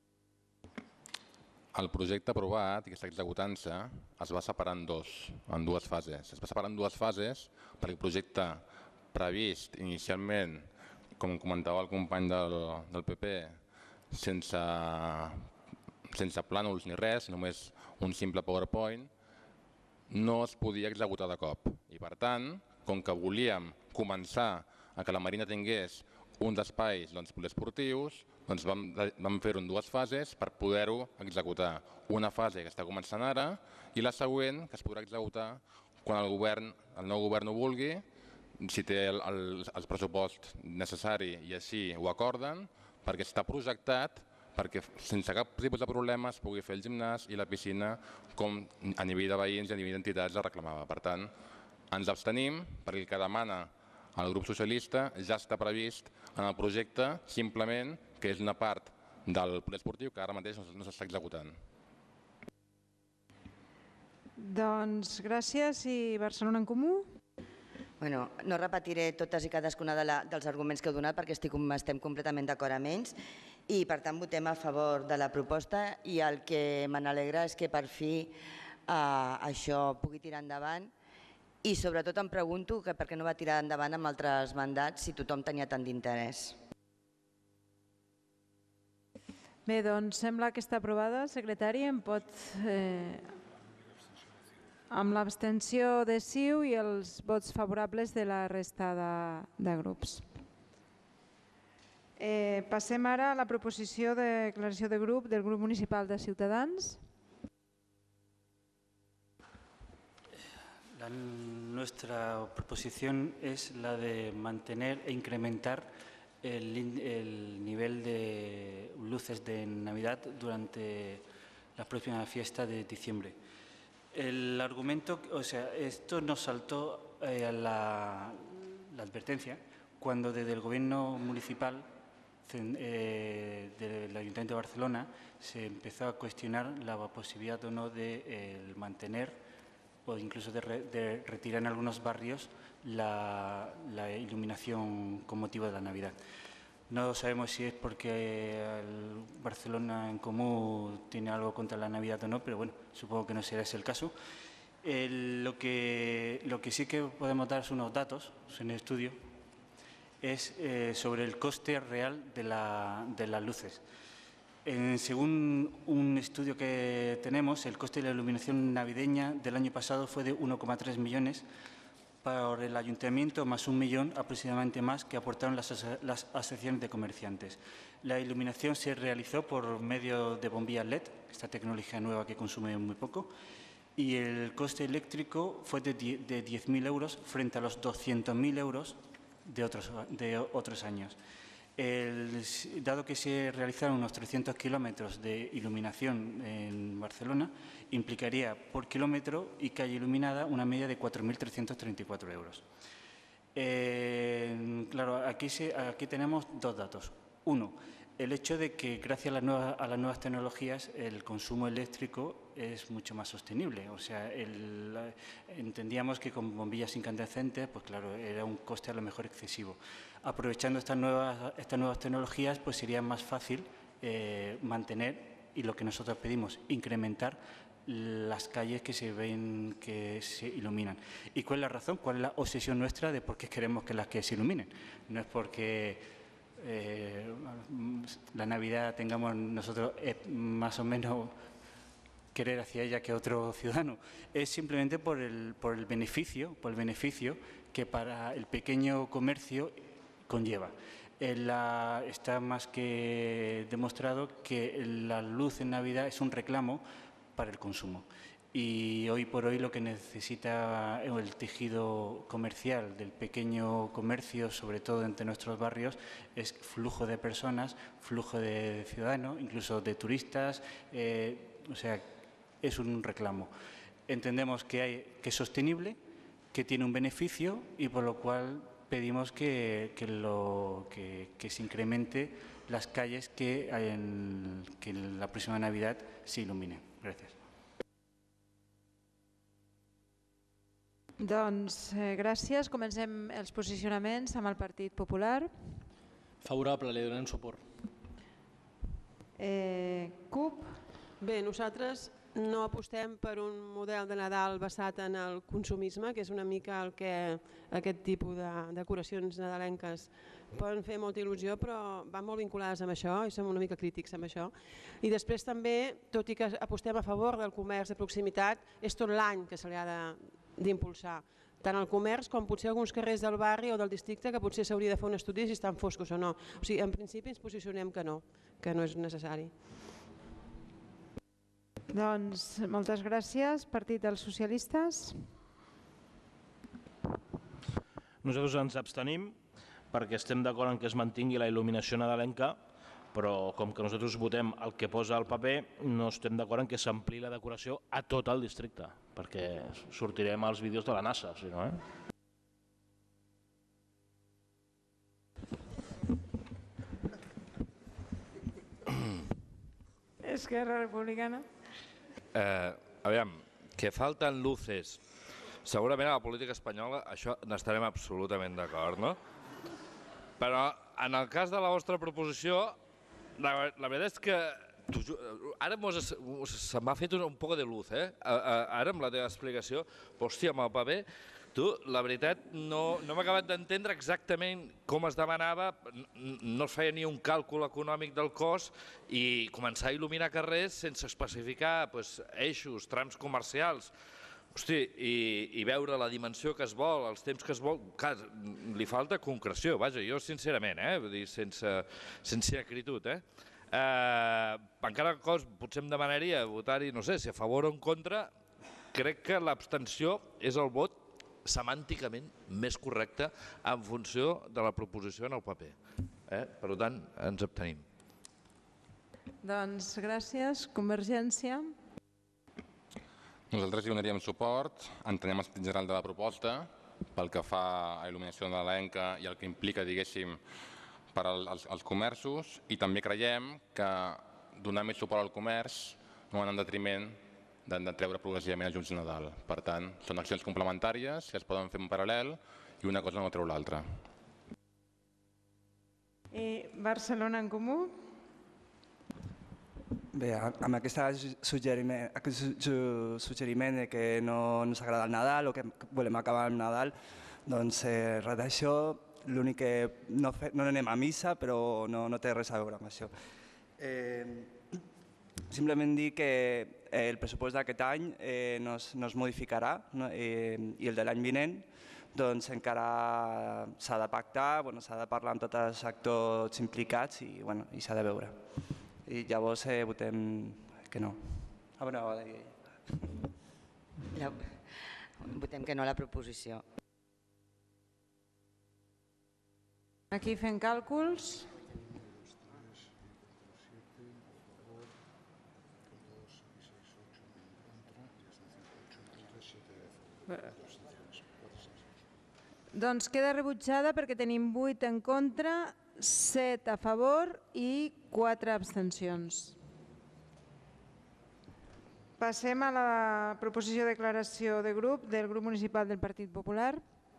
El projecte aprovat i que està executant-se es va separar en, dos, en dues fases. Es va separar en dues fases perquè el projecte previst inicialment, com comentava el company del, del P P, sense, sense plànols ni res, només un simple PowerPoint, no es podia executar de cop. I per tant, com que volíem començar a que la Marina tingués uns espais doncs, poliesportius, doncs vam, vam fer-ho en dues fases per poder-ho executar. Una fase que està començant ara i la següent que es podrà executar quan el, govern, el nou govern ho vulgui, si té el, el, el pressupost necessari i així ho acorden, perquè està projectat perquè sense cap tipus de problema es pugui fer el gimnàs i la piscina com a nivell de veïns i a nivell d'entitats es reclamava. Per tant, ens abstenim perquè el que demana el grup socialista ja està previst en el projecte, simplement que és una part del poliesportiu que ara mateix no s'està executant. Doncs gràcies. I Barcelona en Comú? Bueno, no repetiré totes i cadascuna de la, dels arguments que heu donat perquè estic, estem completament d'acord amb ells i per tant votem a favor de la proposta i el que me n'alegra és que per fi eh, això pugui tirar endavant i sobretot em pregunto que per què no va tirar endavant amb altres mandats si tothom tenia tant d'interès. Bé, doncs sembla que està aprovada. Secretari, em pot... Eh, amb l'abstenció de C I U i els vots favorables de la resta de, de grups. Eh, passem ara a la proposició de declaració de grup del grup municipal de Ciutadans. La, nuestra proposición es la de mantener e incrementar el, el nivel de luces de Navidad durante la próxima fiesta de diciembre. El argumento, o sea, esto nos saltó eh, a la, la advertencia cuando desde el gobierno municipal eh, del Ayuntamiento de Barcelona se empezó a cuestionar la posibilidad o no de eh, mantener o incluso de, re, de retirar en algunos barrios la, la iluminación con motivo de la Navidad. No sabemos si es porque el Barcelona en Comú tiene algo contra la Navidad o no, pero bueno, supongo que no será ese el caso. El, lo, que, lo que sí que podemos dar unos datos en el estudio es eh, sobre el coste real de, la, de las luces. En, según un estudio que tenemos, el coste de la iluminación navideña del año pasado fue de uno coma tres millones, por el ayuntamiento, más un millón aproximadamente más que aportaron las, las asociaciones de comerciantes. La iluminación se realizó por medio de bombillas L E D, esta tecnología nueva que consume muy poco, y el coste eléctrico fue de diez mil euros frente a los doscientos mil euros de otros, de otros años. El, dado que se realizaron unos trescientos kilómetros de iluminación en Barcelona, implicaría por kilómetro y calle iluminada una media de cuatro mil trescientos treinta y cuatro euros. Eh, claro, aquí, se, aquí tenemos dos datos. Uno, el hecho de que gracias a las, nuevas, a las nuevas tecnologías el consumo eléctrico es mucho más sostenible. O sea, el, entendíamos que con bombillas incandescentes, pues claro, era un coste a lo mejor excesivo. Aprovechando estas nuevas, estas nuevas tecnologías, pues sería más fácil eh, mantener, y lo que nosotros pedimos, incrementar las calles que se ven que se iluminan. ¿Y cuál es la razón? ¿Cuál es la obsesión nuestra de por qué queremos que las calles se iluminen? No es porque Eh, la Navidad tengamos nosotros eh, más o menos querer hacia ella que otro ciudadano, es simplemente por el, por el beneficio, por el beneficio que para el pequeño comercio conlleva. En la, está más que demostrado que la luz en Navidad es un reclamo para el consumo. Y hoy por hoy lo que necesita el tejido comercial del pequeño comercio, sobre todo entre nuestros barrios, es flujo de personas, flujo de ciudadanos, incluso de turistas, eh, o sea, es un reclamo. Entendemos que, hay, que es sostenible, que tiene un beneficio y por lo cual pedimos que, que, lo, que, que se incremente las calles que en, que en la próxima Navidad se iluminen. Gracias. Doncs eh, gràcies. Comencem els posicionaments amb el Partit Popular. Favorable, li donem suport. Eh, CUP. Bé, nosaltres no apostem per un model de Nadal basat en el consumisme, que és una mica el que aquest tipus de decoracions nadalenques poden fer molta il·lusió, però van molt vinculades amb això i som una mica crítics amb això. I després també, tot i que apostem a favor del comerç de proximitat, és tot l'any que se li ha de d'impulsar, tant el comerç com potser alguns carrers del barri o del districte que potser s'hauria de fer un estudi si estan foscos o no. O sigui, en principi ens posicionem que no, que no és necessari. Doncs moltes gràcies. Partit dels Socialistes. Nosaltres ens abstenim perquè estem d'acord en que es mantingui la il·luminació nadalenca, però com que nosaltres votem el que posa al paper, no estem d'acord en que s'ampliï la decoració a tot el districte, perquè sortirem als vídeos de la NASA, si no, eh? Esquerra Republicana. Eh, aviam, que falten luces. Segurament a la política espanyola això n'estarem absolutament d'acord, no? Però en el cas de la vostra proposició, la, la veritat és que ara se m'ha fet un, un poc de luz, eh? Ara amb la teva explicació, hòstia, amb el paper, tu, la veritat, no, no m'he acabat d'entendre exactament com es demanava, no es feia ni un càlcul econòmic del cost i començar a il·luminar carrers sense especificar pues, eixos, trams comercials, hosti, i, i veure la dimensió que es vol, els temps que es vol, clar, li falta concreció, vaja, jo sincerament, eh? Vull dir, sense, sense acritud, eh? Eh, encara cos, potser em demanaria votar-hi, no sé, si a favor o en contra, crec que l'abstenció és el vot semànticament més correcte en funció de la proposició en el paper. Eh? Per tant, ens abstenim. Doncs gràcies. Convergència. Nosaltres hi donaríem suport, entenem el sentit general de la proposta, pel que fa a il·luminació nadalenca i el que implica, diguéssim, per als, als comerços, i també creiem que donar més suport al comerç no va en detriment de treure progressivament ajuts de Nadal. Per tant, són accions complementàries que es poden fer en paral·lel i una cosa no treu l'altra. I Barcelona en Comú. Bé, amb aquest suggeriment, aquest suggeriment que no ens agrada el Nadal o que volem acabar el Nadal, doncs eh, res d'això, l'únic que no, fe, no anem a missa, però no, no té res a veure amb això. Eh, simplement dir que eh, el pressupost d'aquest any eh, no, es, no es modificarà, no? eh, i el de l'any vinent, doncs encara s'ha de pactar, bueno, s'ha de parlar amb tots els actors implicats i, bueno, i s'ha de veure. I llavors eh, votem que no. A veure, a veure. Ja, votem que no a la proposició. Aquí fent càlculs. Doncs queda rebutjada perquè tenim vuit en contra, set a favor i quatre abstencions. Passem a la proposició de declaració de grup del grup municipal del Partit Popular.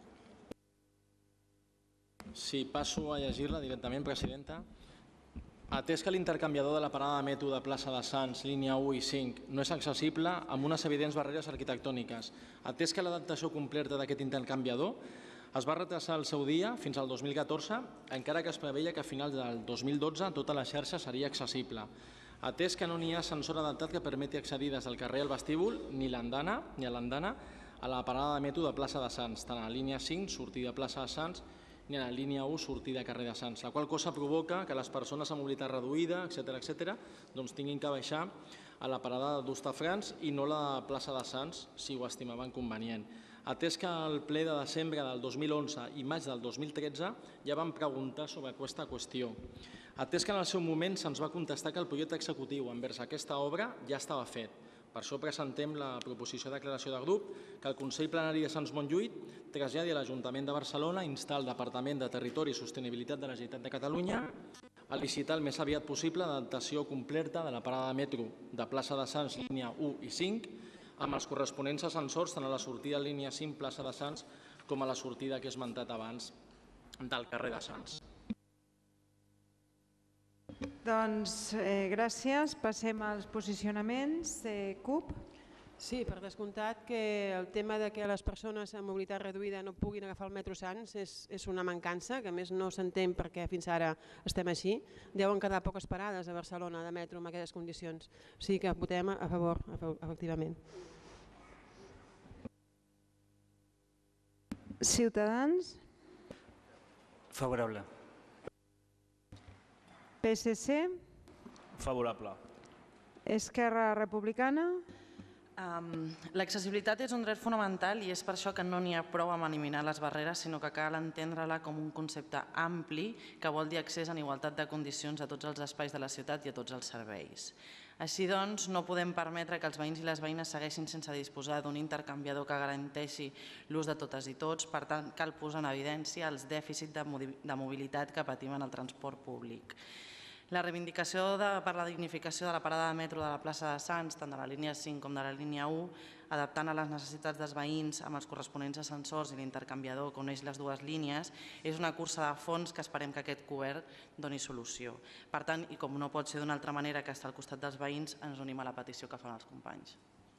Sí, passo a llegir-la directament, presidenta. Atès que l'intercanviador de la parada de metro de plaça de Sants, línia u i cinc, no és accessible amb unes evidents barreres arquitectòniques, atès que l'adaptació completa d'aquest intercanviador es va retrasar el seu dia fins al dos mil catorze, encara que es preveia que a finals del dos mil dotze tota la xarxa seria accessible. Atès que no n'hi ha ascensor adaptat que permeti accedir des del carrer al vestíbul ni l'andana ni a l'andana a la parada de metro de plaça de Sants, tant a la línia cinc, sortida a plaça de Sants, ni a la línia u, sortida a carrer de Sants, la qual cosa provoca que les persones amb mobilitat reduïda, etcètera, etcètera, doncs tinguin que baixar a la parada d'Hostafrancs i no la plaça de Sants, si ho estimaven convenient. Atès que al ple de desembre del dos mil onze i maig del dos mil tretze ja vam preguntar sobre aquesta qüestió. Atès que en el seu moment se'ns va contestar que el projecte executiu envers aquesta obra ja estava fet. Per això presentem la proposició de declaració de grup que el Consell Plenari de Sants Montjuïc traslladi a l'Ajuntament de Barcelona instar el Departament de Territori i Sostenibilitat de la Generalitat de Catalunya a licitar el més aviat possible l'adaptació completa de la parada de metro de plaça de Sants, línia u i cinc, amb els corresponents ascensors tant a la sortida de línia cinc, plaça de Sants, com a la sortida que he esmentat abans del carrer de Sants. Doncs eh, gràcies. Passem als posicionaments. Eh, C U P. Sí, per descomptat que el tema de que les persones amb mobilitat reduïda no puguin agafar el metro Sants és, és una mancança, que a més no s'entén perquè fins ara estem així. Deuen quedar poques parades a Barcelona de metro en aquestes condicions. O sigui que votem a favor, efectivament. Ciutadans. Favorable. P S C. Favorable. Esquerra Republicana. Um, L'accessibilitat és un dret fonamental i és per això que no n'hi ha prou amb eliminar les barreres, sinó que cal entendre-la com un concepte ampli que vol dir accés en igualtat de condicions a tots els espais de la ciutat i a tots els serveis. Així doncs, no podem permetre que els veïns i les veïnes segueixin sense disposar d'un intercanviador que garanteixi l'ús de totes i tots. Per tant, cal posar en evidència els dèficits de mobilitat que patim en el transport públic. La reivindicació de, per la dignificació de la parada de metro de la plaça de Sants, tant de la línia cinc com de la línia u, adaptant a les necessitats dels veïns amb els corresponents ascensors i l'intercanviador que uneix les dues línies, és una cursa de fons que esperem que aquest govern doni solució. Per tant, i com no pot ser d'una altra manera que estar al costat dels veïns, ens unim a la petició que fan els companys.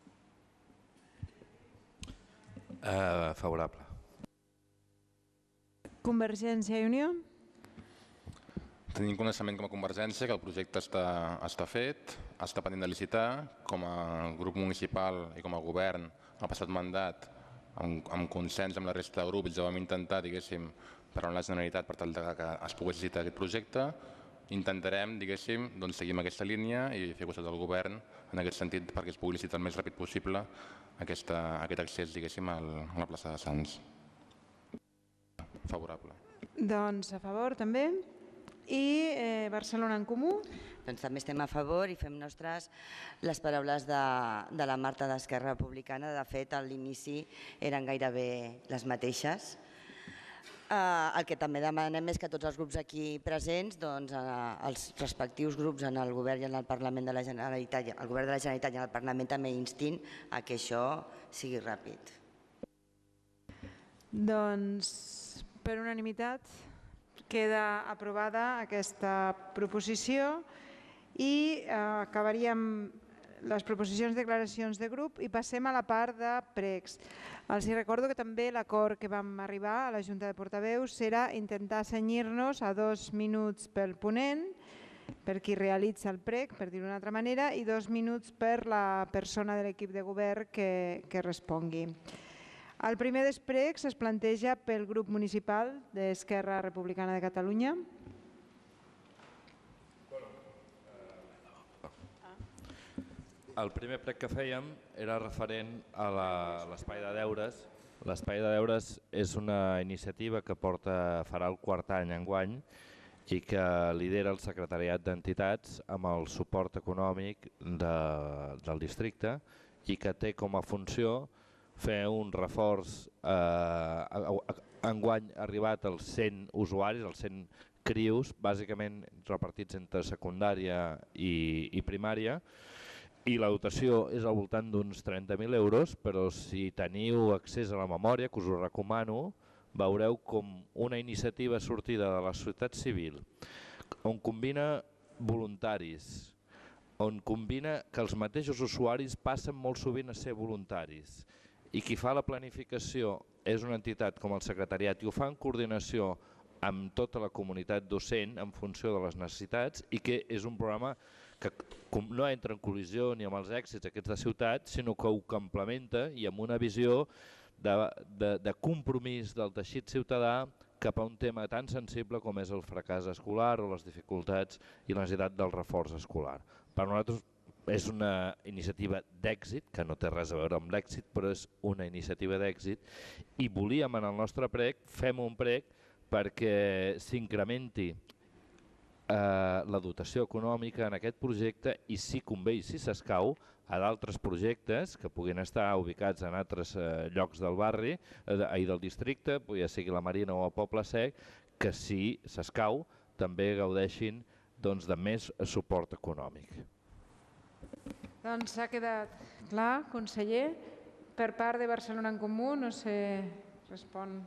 Uh, favorable. Convergència i Unió. Tenim coneixement com a Convergència que el projecte està, està fet, està pendent de licitar. Com a grup municipal i com a govern, el passat mandat, amb, amb consens amb la resta de grups, ja vam intentar, diguéssim, per a la Generalitat per tal que es pogués licitar aquest projecte. Intentarem, diguéssim, doncs, seguir amb aquesta línia i fer costat del govern en aquest sentit perquè es pugui licitar el més ràpid possible aquesta, aquest accés, diguéssim, a la plaça de Sants. Favorable. Doncs a favor també. I eh, Barcelona en Comú. Doncs també estem a favor i fem nostres les paraules de, de la Marta d'Esquerra Republicana. De fet, a l'inici eren gairebé les mateixes. Eh, el que també demanem és que tots els grups aquí presents, doncs, eh, els respectius grups en el govern i en el Parlament de la Generalitat, el govern de la Generalitat i en el Parlament també instin a que això sigui ràpid. Doncs per unanimitat queda aprovada aquesta proposició i eh, acabaríem les proposicions de declaracions de grup i passem a la part de pregs. Els recordo que també l'acord que vam arribar a la Junta de Portaveus serà intentar cenyir-nos a dos minuts pel ponent, per qui realitza el prec, per dir-ho d'una altra manera, i dos minuts per la persona de l'equip de govern que, que respongui. El primer dels pregs es planteja pel grup municipal d'Esquerra Republicana de Catalunya. El primer prec que fèiem era referent a l'espai de deures. L'espai de deures és una iniciativa que porta, farà el quart any enguany i que lidera el secretariat d'entitats amb el suport econòmic de, del districte i que té com a funció fer un reforç, eh, enguany arribat als cent usuaris, als cent crios, bàsicament repartits entre secundària i, i primària, i la dotació és al voltant d'uns trenta mil euros, però si teniu accés a la memòria, que us ho recomano, veureu com una iniciativa sortida de la societat civil, on combina voluntaris, on combina que els mateixos usuaris passen molt sovint a ser voluntaris, i qui fa la planificació és una entitat com el secretariat i ho fa en coordinació amb tota la comunitat docent en funció de les necessitats i que és un programa que no entra en col·lisió ni amb els èxits aquests de ciutat, sinó que ho complementa i amb una visió de, de, de compromís del teixit ciutadà cap a un tema tan sensible com és el fracàs escolar o les dificultats i la necessitat del reforç escolar. Per nosaltres és una iniciativa d'èxit, que no té res a veure amb l'èxit, però és una iniciativa d'èxit i volíem en el nostre prec, fem un prec perquè s'incrementi la dotació econòmica en aquest projecte i si convé i si s'escau a d'altres projectes que puguin estar ubicats en altres llocs del barri i del districte, ja sigui la Marina o el Poble Sec, que si s'escau també gaudeixin de més suport econòmic. Doncs s'ha quedat clar, conseller. Per part de Barcelona en Comú, no sé, respon.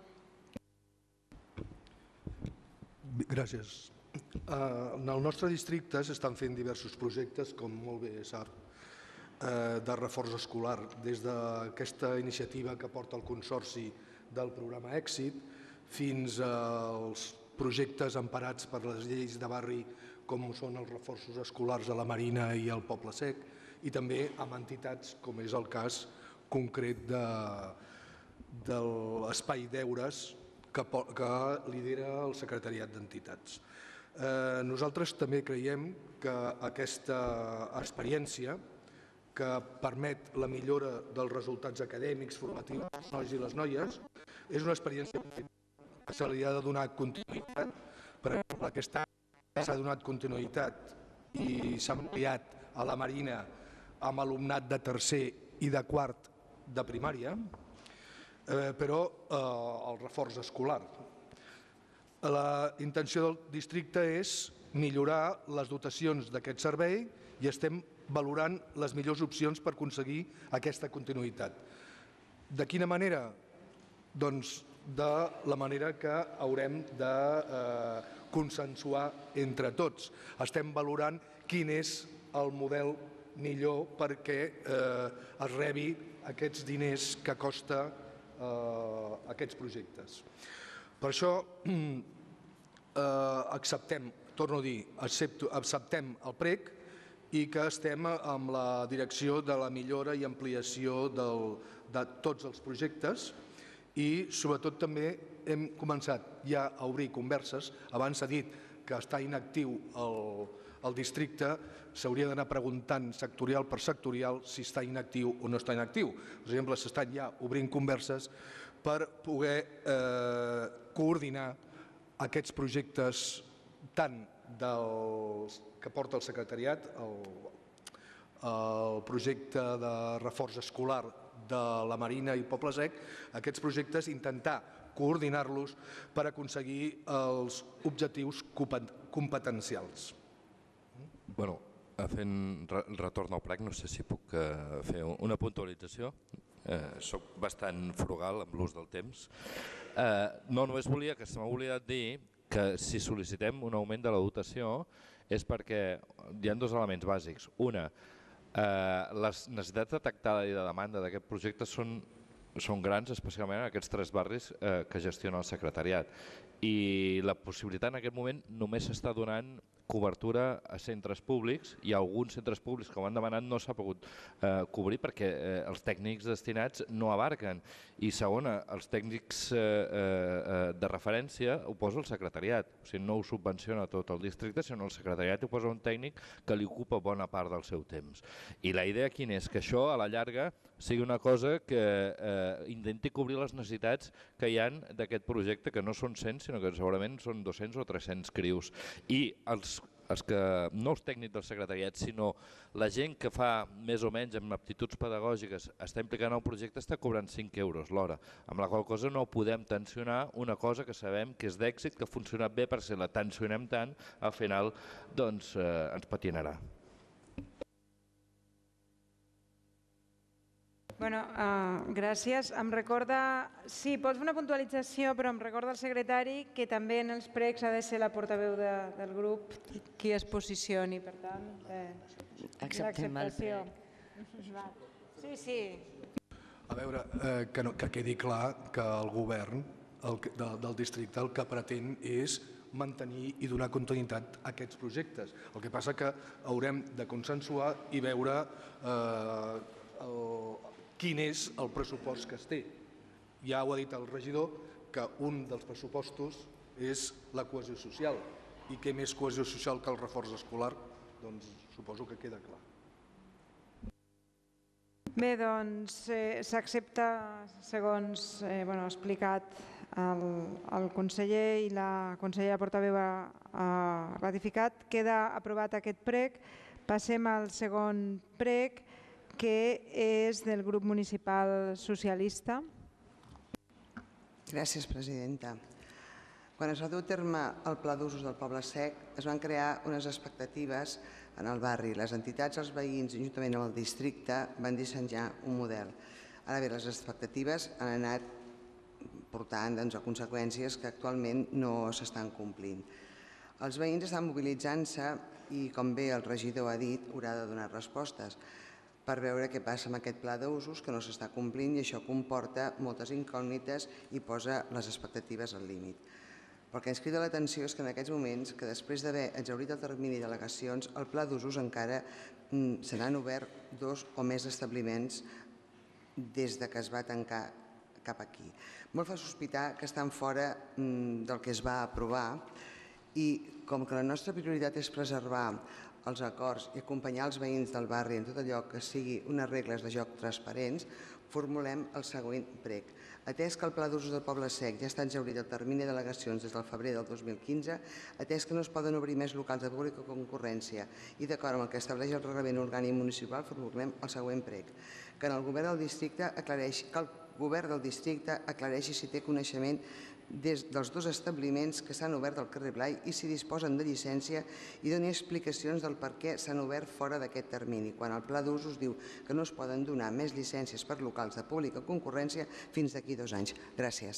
Gràcies. En el nostre districte s'estan fent diversos projectes, com molt bé sap, de reforç escolar, des d'aquesta iniciativa que porta el Consorci del programa Èxit fins als projectes emparats per les lleis de barri com són els reforços escolars a la Marina i al Poble Sec i també amb entitats com és el cas concret de l'Espai Deures que lidera el Secretariat d'Entitats. Nosaltres també creiem que aquesta experiència que permet la millora dels resultats acadèmics, formatius dels nois i les noies, és una experiència que se li ha de donar continuïtat. Per exemple, aquest any s'ha donat continuïtat i s'ha ampliat a la Marina amb alumnat de tercer i de quart de primària, però el reforç escolar. La intenció del districte és millorar les dotacions d'aquest servei i estem valorant les millors opcions per aconseguir aquesta continuïtat. De quina manera? Doncs de la manera que haurem de consensuar entre tots. Estem valorant quin és el model millor perquè es rebi aquests diners que costa aquests projectes. Per això acceptem, torno a dir, acceptem el prec i que estem amb la direcció de la millora i ampliació de tots els projectes i sobretot també hem començat ja a obrir converses. Abans s'ha dit que està inactiu el districte, s'hauria d'anar preguntant sectorial per sectorial si està inactiu o no està inactiu. Per exemple, s'estan ja obrint converses per poder coordinar aquests projectes tant que porta el secretariat, el projecte de reforç escolar de la Marina i Poble Sec, aquests projectes intentar coordinar-los per aconseguir els objectius competencials. Bueno, fent retorn al prec, no sé si puc fer una puntualització. Soc bastant frugal amb l'ús del temps. No, només volia, que se m'ha oblidat dir que si sol·licitem un augment de la dotació és perquè hi ha dos elements bàsics. Una, les necessitats detectades i de demanda d'aquest projecte són són grans, especialment en aquests tres barris que gestiona el secretariat. I la possibilitat en aquest moment només s'està donant cobertura a centres públics i alguns centres públics que ho han demanat no s'ha pogut eh, cobrir perquè eh, els tècnics destinats no abarquen. I segona, els tècnics eh, eh, de referència ho posa el secretariat, o sigui, no ho subvenciona tot el districte, sinó el secretariat ho posa un tècnic que li ocupa bona part del seu temps. I la idea quina és? Que això a la llarga sigui una cosa que eh, intenti cobrir les necessitats que hi ha d'aquest projecte, que no són cent, sinó que segurament són dos-cents o tres-cents crius. I els, els que, no els tècnics del secretariat, sinó la gent que fa més o menys amb aptituds pedagògiques està implicant en el projecte, està cobrant cinc euros l'hora, amb la qual cosa no podem tensionar una cosa que sabem que és d'èxit, que ha funcionat bé, per si la tensionem tant, al final doncs, eh, ens patinarà. Bueno, uh, gràcies. Em recorda... Sí, pots fer una puntualització, però em recorda el secretari que també en els pregs ha de ser la portaveu de, del grup qui es posicioni, per tant... Eh, Acceptem el prec. Sí, sí. A veure, eh, que, no, que quedi clar que el govern el, de, del districte el que pretén és mantenir i donar continuïtat a aquests projectes. El que passa que haurem de consensuar i veure eh, el, quin és el pressupost que es té. Ja ho ha dit el regidor, que un dels pressupostos és la cohesió social. I què més cohesió social que el reforç escolar? Doncs suposo que queda clar. Bé, doncs eh, s'accepta, segons eh, bueno, ha explicat el, el conseller i la consellera portaveu ha, ha ratificat, queda aprovat aquest prec. Passem al segon prec, que és del grup municipal socialista. Gràcies, presidenta. Quan es va dur a terme el Pla d'Usos del Poble Sec, es van crear unes expectatives en el barri. Les entitats, els veïns i juntament amb el districte van dissenyar un model. Ara bé, les expectatives han anat portant doncs, a conseqüències que actualment no s'estan complint. Els veïns estan mobilitzant-se i, com bé el regidor ha dit, haurà de donar respostes per veure què passa amb aquest pla d'usos que no s'està complint i això comporta moltes incògnites i posa les expectatives al límit. Però el que ens crida l'atenció és que en aquests moments, que després d'haver exhaurit el termini d'al·legacions, el pla d'usos encara se n'han obert dos o més establiments des que es va tancar cap aquí. Molt fa sospitar que estan fora del que es va aprovar i com que la nostra prioritat és preservar els acords i acompanyar els veïns del barri en tot allò que sigui unes regles de joc transparents, formulem el següent prec. Atès que el Pla d'Usos del Poble Sec ja està exhaurit el termini d'al·legacions des del febrer del dos mil quinze, atès que no es poden obrir més locals de pública concurrència i d'acord amb el que estableix el reglament orgànic municipal, formulem el següent prec. Que el govern del districte aclareixi, que el govern del districte aclareixi si té coneixement des dels dos establiments que s'han obert al carrer Blai i si disposen de llicència i doni explicacions del per què s'han obert fora d'aquest termini, quan el pla d'usos diu que no es poden donar més llicències per locals de pública concurrència fins d'aquí dos anys. Gràcies.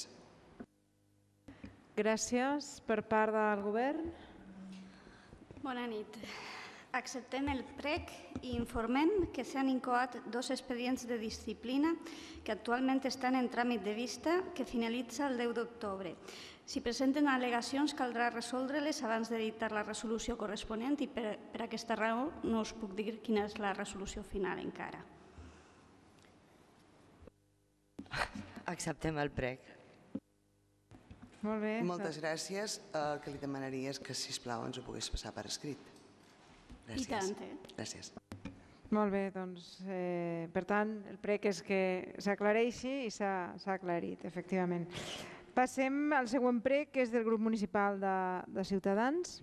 Gràcies. Per part del govern. Bona nit. Acceptem el prec i informem que s'han incoat dos expedients de disciplina que actualment estan en tràmit de vista que finalitza el deu d'octubre. Si presenten al·legacions caldrà resoldre-les abans de dictar la resolució corresponent i per, per aquesta raó no us puc dir quina és la resolució final encara. Acceptem el prec. Molt bé. Moltes gràcies. El que li demanaria és que, sisplau, ens ho pogués passar per escrit. Gràcies. I tant, eh? Gràcies. Molt bé, doncs, eh, per tant, el prec és que s'aclareixi i s'ha aclarit, efectivament. Passem al següent prec, que és del grup municipal de, de Ciutadans.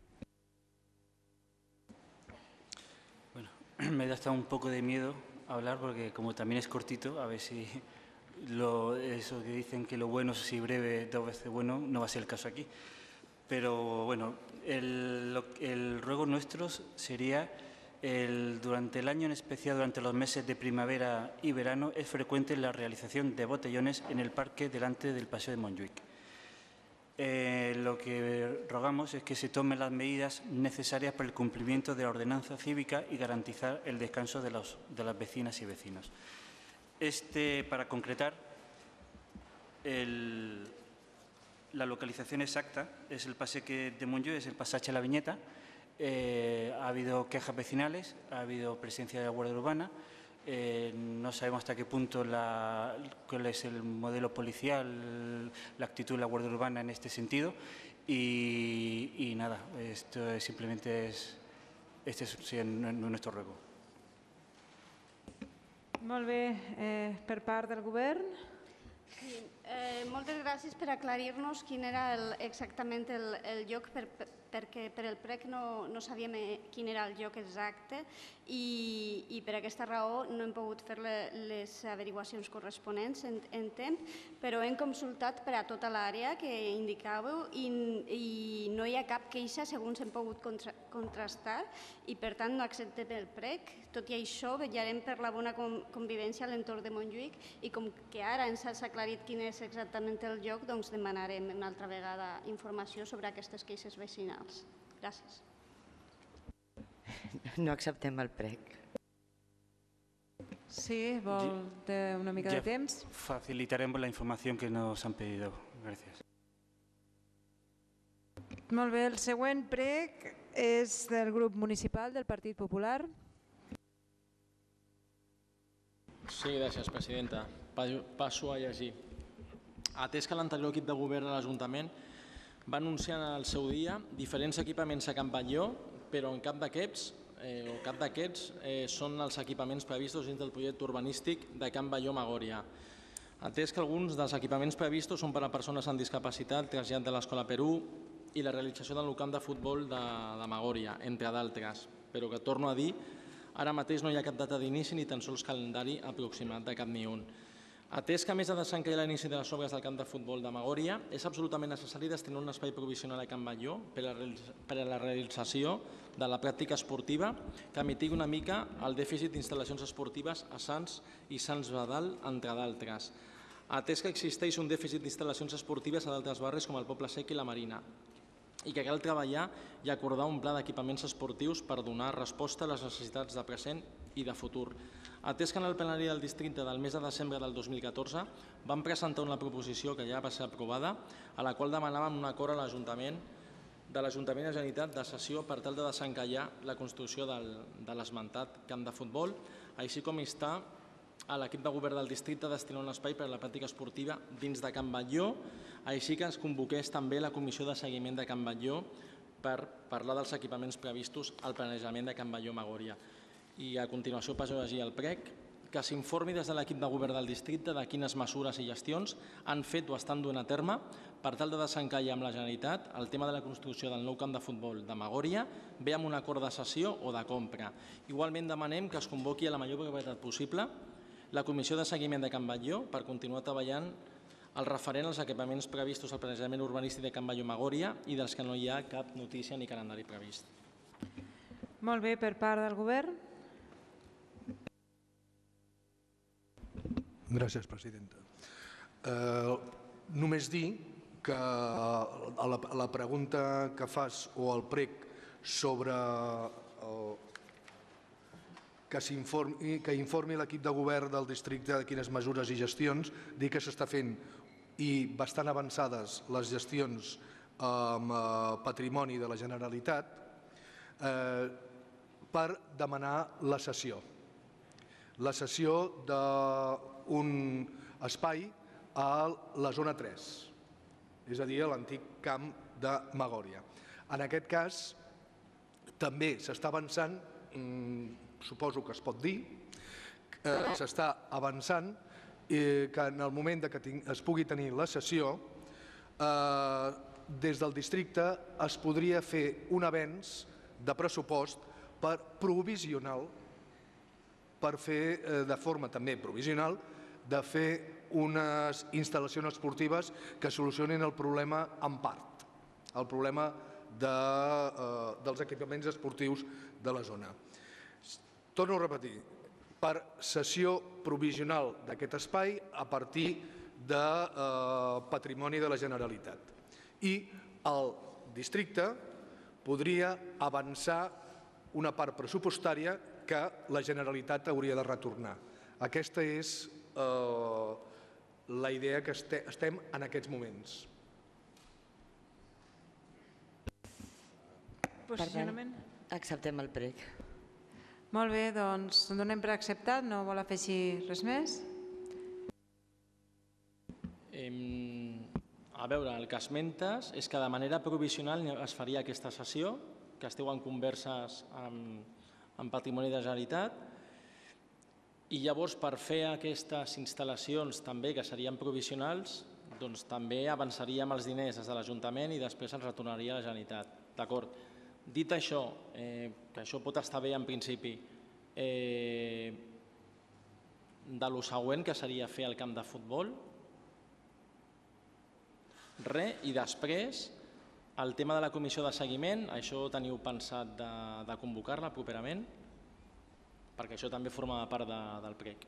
Bueno, me da hasta un poco de miedo hablar porque como también es cortito, a ver si lo, eso que dicen que lo bueno, si breve, dos veces bueno, no va a ser el caso aquí. Pero bueno, el, el ruego nuestro sería, el, durante el año, en especial durante los meses de primavera y verano, es frecuente la realización de botellones en el parque delante del Paseo de Montjuïc. Eh, lo que rogamos es que se tomen las medidas necesarias para el cumplimiento de la ordenanza cívica y garantizar el descanso de, los, de las vecinas y vecinos. Este, para concretar, el... la localización exacta es el passeig de Montjuïc, es el pasaje a la Viñeta. Eh, ha habido quejas vecinales, ha habido presencia de la Guardia Urbana. Eh, no sabemos hasta qué punto la, cuál es el modelo policial, la actitud de la Guardia Urbana en este sentido. Y, y nada, esto es, simplemente es, este es sí, nuestro ruego. Molt bé, eh, per part del govern. Sí, eh, moltes gràcies per aclarir-nos quin era el, exactament el, el lloc, per, per, perquè per el prec no, no sabíem quin era el lloc exacte i, i per aquesta raó no hem pogut fer le, les averiguacions corresponents en, en temps, però hem consultat per a tota l'àrea que indicàveu i, i no hi ha cap queixa segons hem pogut contra, contrastar i per tant no acceptem el prec. Tot i això vetllarem per la bona convivència a l'entorn de Montjuïc i com que ara ens has aclarit quin és exactament el lloc, doncs demanarem una altra vegada informació sobre aquestes queixes vecinals. Gràcies. No acceptem el prec. Sí, vol una mica de temps? Facilitaremos la información que nos han pedido. Gracias. Molt bé, el següent prec és del grup municipal del Partit Popular. Sí, gràcies, presidenta. Passo a llegir. Atès que l'anterior equip de govern de l'Ajuntament va anunciar en el seu dia diferents equipaments a Can Batlló, però en cap d'aquests eh, o cap d'aquests eh, són els equipaments previstos dins del projecte urbanístic de Can Batlló-Magòria. Atès que alguns dels equipaments previstos són per a persones amb discapacitat, trasllat de l'Escola Perú i la realització del nou camp de futbol de, de Magòria, entre d'altres, però que torno a dir, ara mateix no hi ha cap data d'inici ni tan sols calendari aproximat de cap ni un. Atès que a més ha de s'encallar l'inici de les obres del camp de futbol de Magòria, és absolutament necessari destinar un espai provisional a Can Batlló per a la realització de la pràctica esportiva que mitigui una mica el dèficit d'instal·lacions esportives a Sants i Sants Badal, entre d'altres. Atès que existeix un dèficit d'instal·lacions esportives a d'altres barris com el Poble Sec i la Marina, i que cal treballar i acordar un pla d'equipaments esportius per donar resposta a les necessitats de present i de futur. Atès que en el plenari del districte del mes de desembre del dos mil catorze vam presentar una proposició que ja va ser aprovada, a la qual demanàvem un acord a l'Ajuntament de l'Ajuntament de Generalitat de cessió per tal de desencallar la construcció del, de l'esmentat camp de futbol, així com instar a l'equip de govern del districte a destinar un espai per a la pràctica esportiva dins de Can Batlló, així que es convoqués també la comissió de seguiment de Can Batlló per parlar dels equipaments previstos al planejament de Can Batlló-Magòria. I a continuació passo a llegir el prec, que s'informi des de l'equip de govern del districte de quines mesures i gestions han fet o estan duent a terme per tal de desencallar amb la Generalitat el tema de la construcció del nou camp de futbol de Magòria, bé amb un acord de cessió o de compra. Igualment demanem que es convoqui a la major brevetat possible la comissió de seguiment de Can Batlló per continuar treballant el referent als equipaments previstos al planejament urbanístic de Can Batlló-Magòria i dels que no hi ha cap notícia ni calendari previst. Molt bé, per part del govern. Gràcies, presidenta. Eh, només dir que a la, a la pregunta que fas o el prec sobre el, que, informi, que informi l'equip de govern del districte de quines mesures i gestions, dir que s'està fent i bastant avançades les gestions amb eh, patrimoni de la Generalitat eh, per demanar la cessió. La cessió d'un espai a la zona tres, és a dir, a l'antic camp de Magòria. En aquest cas, també s'està avançant, suposo que es pot dir, eh, s'està avançant eh, que en el moment que es pugui tenir la cessió, eh, des del districte es podria fer un avenç de pressupost per provisional, per fer eh, de forma també provisional, de fer unes instal·lacions esportives que solucionin el problema en part, el problema de, eh, dels equipaments esportius de la zona. Torno a repetir, per cessió provisional d'aquest espai a partir de eh, patrimoni de la Generalitat. I el districte podria avançar una part pressupostària que la Generalitat hauria de retornar. Aquesta és eh, la idea que estem en aquests moments. posicionament? Acceptem el prec. Molt bé, doncs donem per acceptat, no vol afegir res més? A veure, el que esmentes és que de manera provisional es faria aquesta sessió, que esteu en converses amb Patrimoni de la Generalitat, i llavors per fer aquestes instal·lacions també que serien provisionals, doncs també avançaríem els diners des de l'Ajuntament i després ens retornaria a la Generalitat. D'acord? Dit això, que això pot estar bé en principi, de lo següent que seria fer el camp de futbol, res, i després el tema de la comissió de seguiment, això teniu pensat de convocar-la properament? Perquè això també forma part del prec.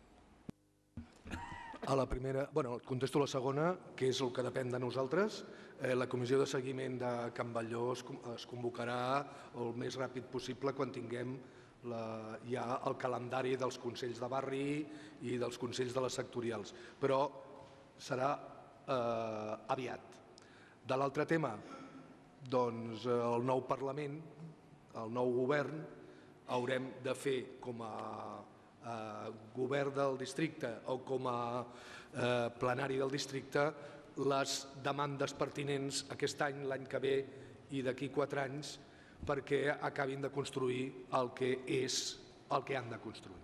A la primera, bueno, contesto la segona, que és el que depèn de nosaltres. La comissió de seguiment de Can Batlló es convocarà el més ràpid possible quan tinguem ja el calendari dels consells de barri i dels consells de les sectorials, però serà aviat. De l'altre tema, doncs el nou Parlament, el nou govern, haurem de fer com a govern del districte o com a plenari del districte les demandes pertinents aquest any, l'any que ve i d'aquí quatre anys perquè acabin de construir el que és el que han de construir.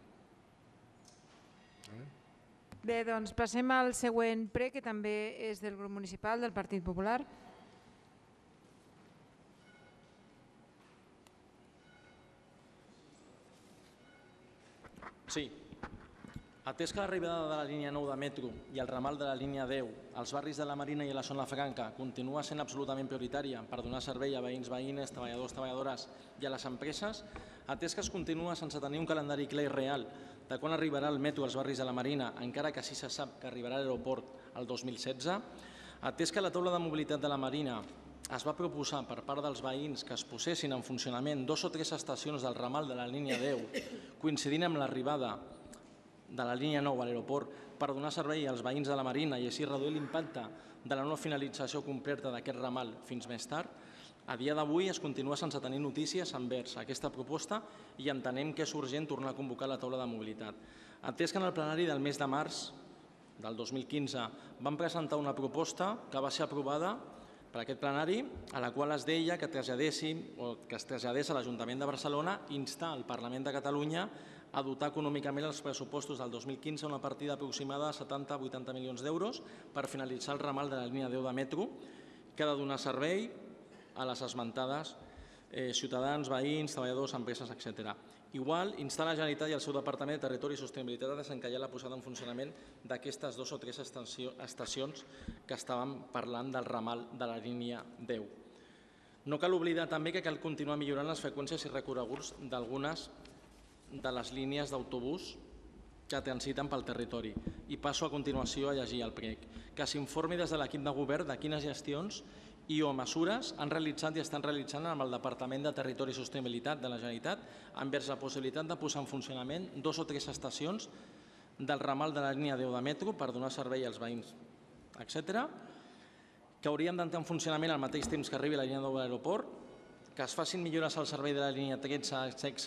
Bé, doncs passem al següent prec, que també és del grup municipal del Partit Popular. Sí. Atès que l'arribada de la línia nou de metro i el ramal de la línia deu als barris de la Marina i a la Zona Franca continua sent absolutament prioritària per donar servei a veïns, veïnes, treballadors, treballadores i a les empreses, atès que es continua sense tenir un calendari clar i real de quan arribarà el metro als barris de la Marina, encara que sí se sap que arribarà a l'aeroport el dos mil setze, atès que la taula de mobilitat de la Marina es va proposar per part dels veïns que es posessin en funcionament dos o tres estacions del ramal de la línia deu, coincidint amb l'arribada de la línia nou a l'aeroport per donar servei als veïns de la Marina i així reduir l'impacte de la no finalització completa d'aquest ramal fins més tard, a dia d'avui es continua sense tenir notícies envers aquesta proposta i entenem que és urgent tornar a convocar la taula de mobilitat. Atès que en el plenari del mes de març del dos mil quinze vam presentar una proposta que va ser aprovada per aquest plenari, a la qual es deia que es traslladés a l'Ajuntament de Barcelona instar el Parlament de Catalunya a dotar econòmicament els pressupostos del dos mil quinze una partida aproximada de setanta a vuitanta milions d'euros per finalitzar el ramal de la línia deu de metro, que ha de donar servei a les esmentades ciutadans, veïns, treballadors, empreses, etcètera. Igual, instar la Generalitat i el seu Departament de Territori i Sostenibilitat a desencallar la posada en funcionament d'aquestes dues o tres estacions que estàvem parlant del ramal de la línia deu. No cal oblidar també que cal continuar millorant les freqüències i recorreguts d'algunes de les línies d'autobús que transiten pel territori. I passo a continuació a llegir el prec. Que s'informi des de l'equip de govern de quines gestions i o mesures han realitzat i estan realitzant amb el Departament de Territori i Sostenibilitat de la Generalitat envers la possibilitat de posar en funcionament dos o tres estacions del ramal de la línia deu de metro per donar servei als veïns, etcètera, que hauríem d'entrar en funcionament al mateix temps que arribi la línia deu de l'aeroport, que es facin millores al servei de la línia tretze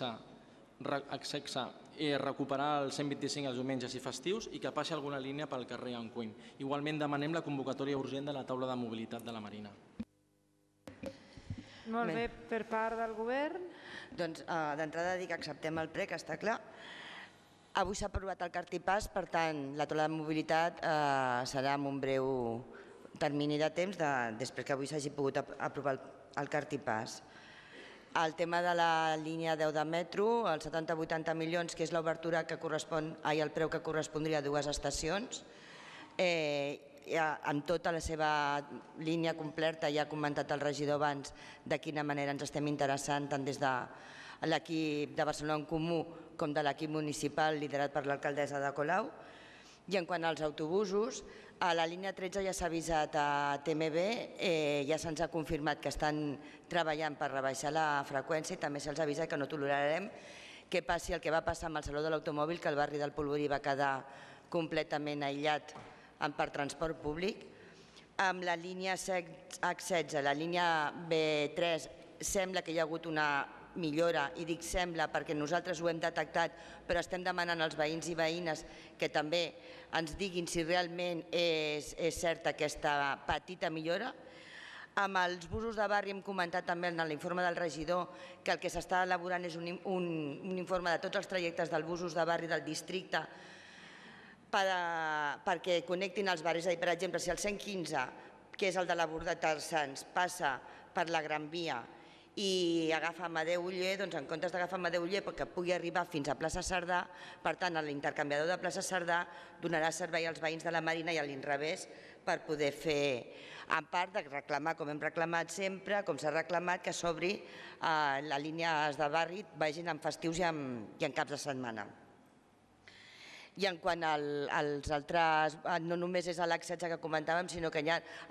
exexa i recuperar el cent vint-i-cinc els diumenges i festius i que passi alguna línia pel carrer Encuny. Igualment demanem la convocatòria urgent de la taula de mobilitat de la Marina. Molt bé, per part del govern. Doncs d'entrada dir que acceptem el prec, està clar. Avui s'ha aprovat el cartipàs, per tant, la taula de mobilitat serà en un breu termini de temps després que avui s'hagi pogut aprovar el cartipàs. El tema de la línia deu de metro, els setanta a vuitanta milions, que és l'obertura que correspon, ai, el preu que correspondria a dues estacions, amb tota la seva línia completa, ja ha comentat el regidor abans de quina manera ens estem interessant tant des de l'equip de Barcelona en Comú com de l'equip municipal liderat per l'alcaldessa de Colau. I en quant als autobusos, a la línia tretze ja s'ha avisat a T M B, ja se'ns ha confirmat que estan treballant per rebaixar la freqüència i també se'ls avisa que no tolerarem que passi el que va passar amb el Saló de l'Automòbil, que el barri del Polvorí va quedar completament aïllat per transport públic. Amb la línia H setze, la línia B tres, sembla que hi ha hagut una millora, i dic sembla perquè nosaltres ho hem detectat, però estem demanant als veïns i veïnes que també ens diguin si realment és, és certa aquesta petita millora. Amb els busos de barri hem comentat també en l'informe del regidor que el que s'està elaborant és un, un, un informe de tots els trajectes dels busos de barri del districte per a, perquè connectin els barris. Per exemple, si el cent quinze, que és el de la Bordeta dels Sants, passa per la Gran Via i agafa Amadeu Oller, doncs en comptes d'agafar Amadeu Oller perquè pugui arribar fins a plaça Cerdà, per tant l'intercanviador de plaça Cerdà donarà servei als veïns de la Marina i a l'inrevés per poder fer, en part de reclamar, com hem reclamat sempre, com s'ha reclamat, que s'obri la línia de barri, vagin en festius i en caps de setmana. I en quant als altres, no només és l'accés que comentàvem, sinó que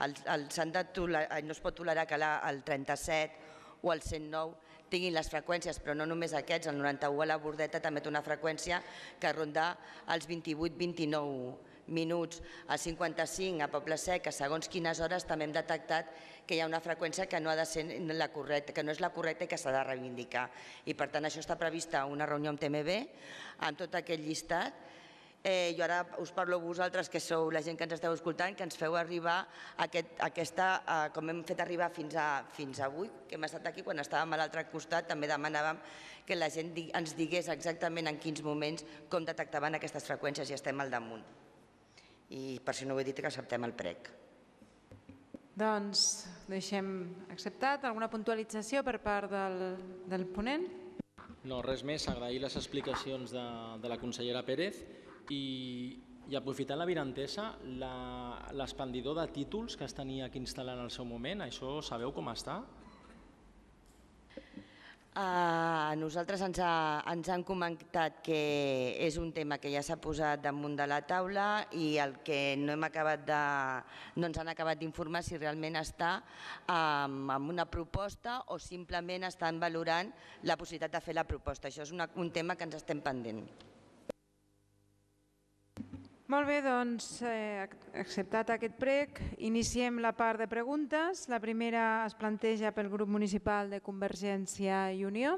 no es pot tolerar que el trenta-set o el cent nou tinguin les freqüències, però no només aquests, el noranta-u a la Bordeta també té una freqüència que ronda els vint-i-vuit vint-i-nou minuts, a cinquanta-cinc a Poble Sec, a segons quines hores també hem detectat que hi ha una freqüència que no ha de ser la correcta, que no és la correcta i que s'ha de reivindicar. I per tant això està prevista una reunió amb T M B amb tot aquest llistat. Jo ara us parlo a vosaltres, que sou la gent que ens esteu escoltant, que ens feu arribar aquesta, com hem fet arribar fins avui, que hem estat aquí, quan estàvem a l'altre costat, també demanàvem que la gent ens digués exactament en quins moments com detectaven aquestes freqüències i estem al damunt. I per si no ho he dit, que acceptem el prec. Doncs deixem acceptat. Alguna puntualització per part del ponent? No, res més. Agrair les explicacions de la consellera Pérez i aprofitant l'avinentesa, l'expandidor de títols que es tenia aquí instal·lant en el seu moment, això sabeu com està? A nosaltres ens han comentat que és un tema que ja s'ha posat damunt de la taula i el que no hem acabat de, no ens han acabat d'informar si realment està amb una proposta o simplement estan valorant la possibilitat de fer la proposta. Això és un tema que ens estem pendent. Molt bé, doncs acceptat aquest prec, iniciem la part de preguntes. La primera es planteja pel grup municipal de Convergència i Unió.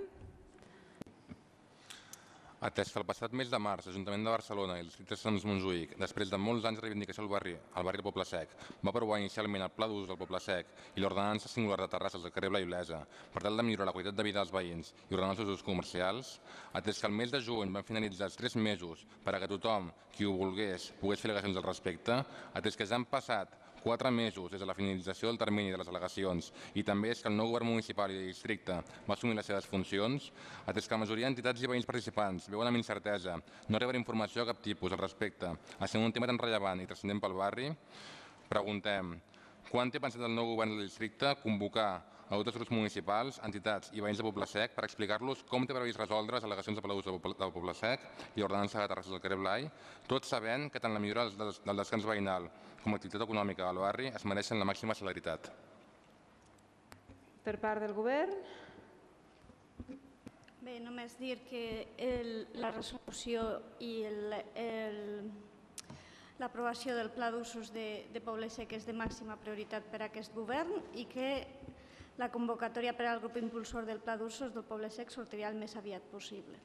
Atès que el passat mes de març l'Ajuntament de Barcelona i el districte de Sants Montjuïc, després de molts anys de reivindicació al barri del Poble Sec, va aprovar inicialment el Pla d'Usos del Poble Sec i l'ordenança singular de terrasses del carrer Blai Olesa per tal de millorar la qualitat de vida dels veïns i ordenar els usos comercials, atès que el mes de juny van finalitzar els tres mesos per a que tothom qui ho volgués pogués fer al·legacions al respecte, atès que ja han passat quatre mesos des de la finalització del termini de les al·legacions i també és que el nou govern municipal i de districte va assumir les seves funcions, atès que la majoria d'entitats i veïns participants veuen amb incertesa no rebre informació de cap tipus al respecte, essent un tema tan rellevant i transcendent pel barri, preguntem quan té pensat el nou govern del districte convocar a tots els grups municipals, entitats i veïns de Poble Sec per explicar-los com té previst resoldre les al·legacions de Pla d'Usos del Poble Sec i ordenança de terrasses del carrer Blai, tot sabent que tant la millora del descans veïnal com l'activitat econòmica del barri es mereixen la màxima celeritat. Per part del govern? Bé, només dir que la resolució i l'aprovació del Pla d'Usos de Poble Sec és de màxima prioritat per a aquest govern i que la convocatòria per al grup impulsor del Pla d'Usos del Poble Sec sortirà el més aviat possible.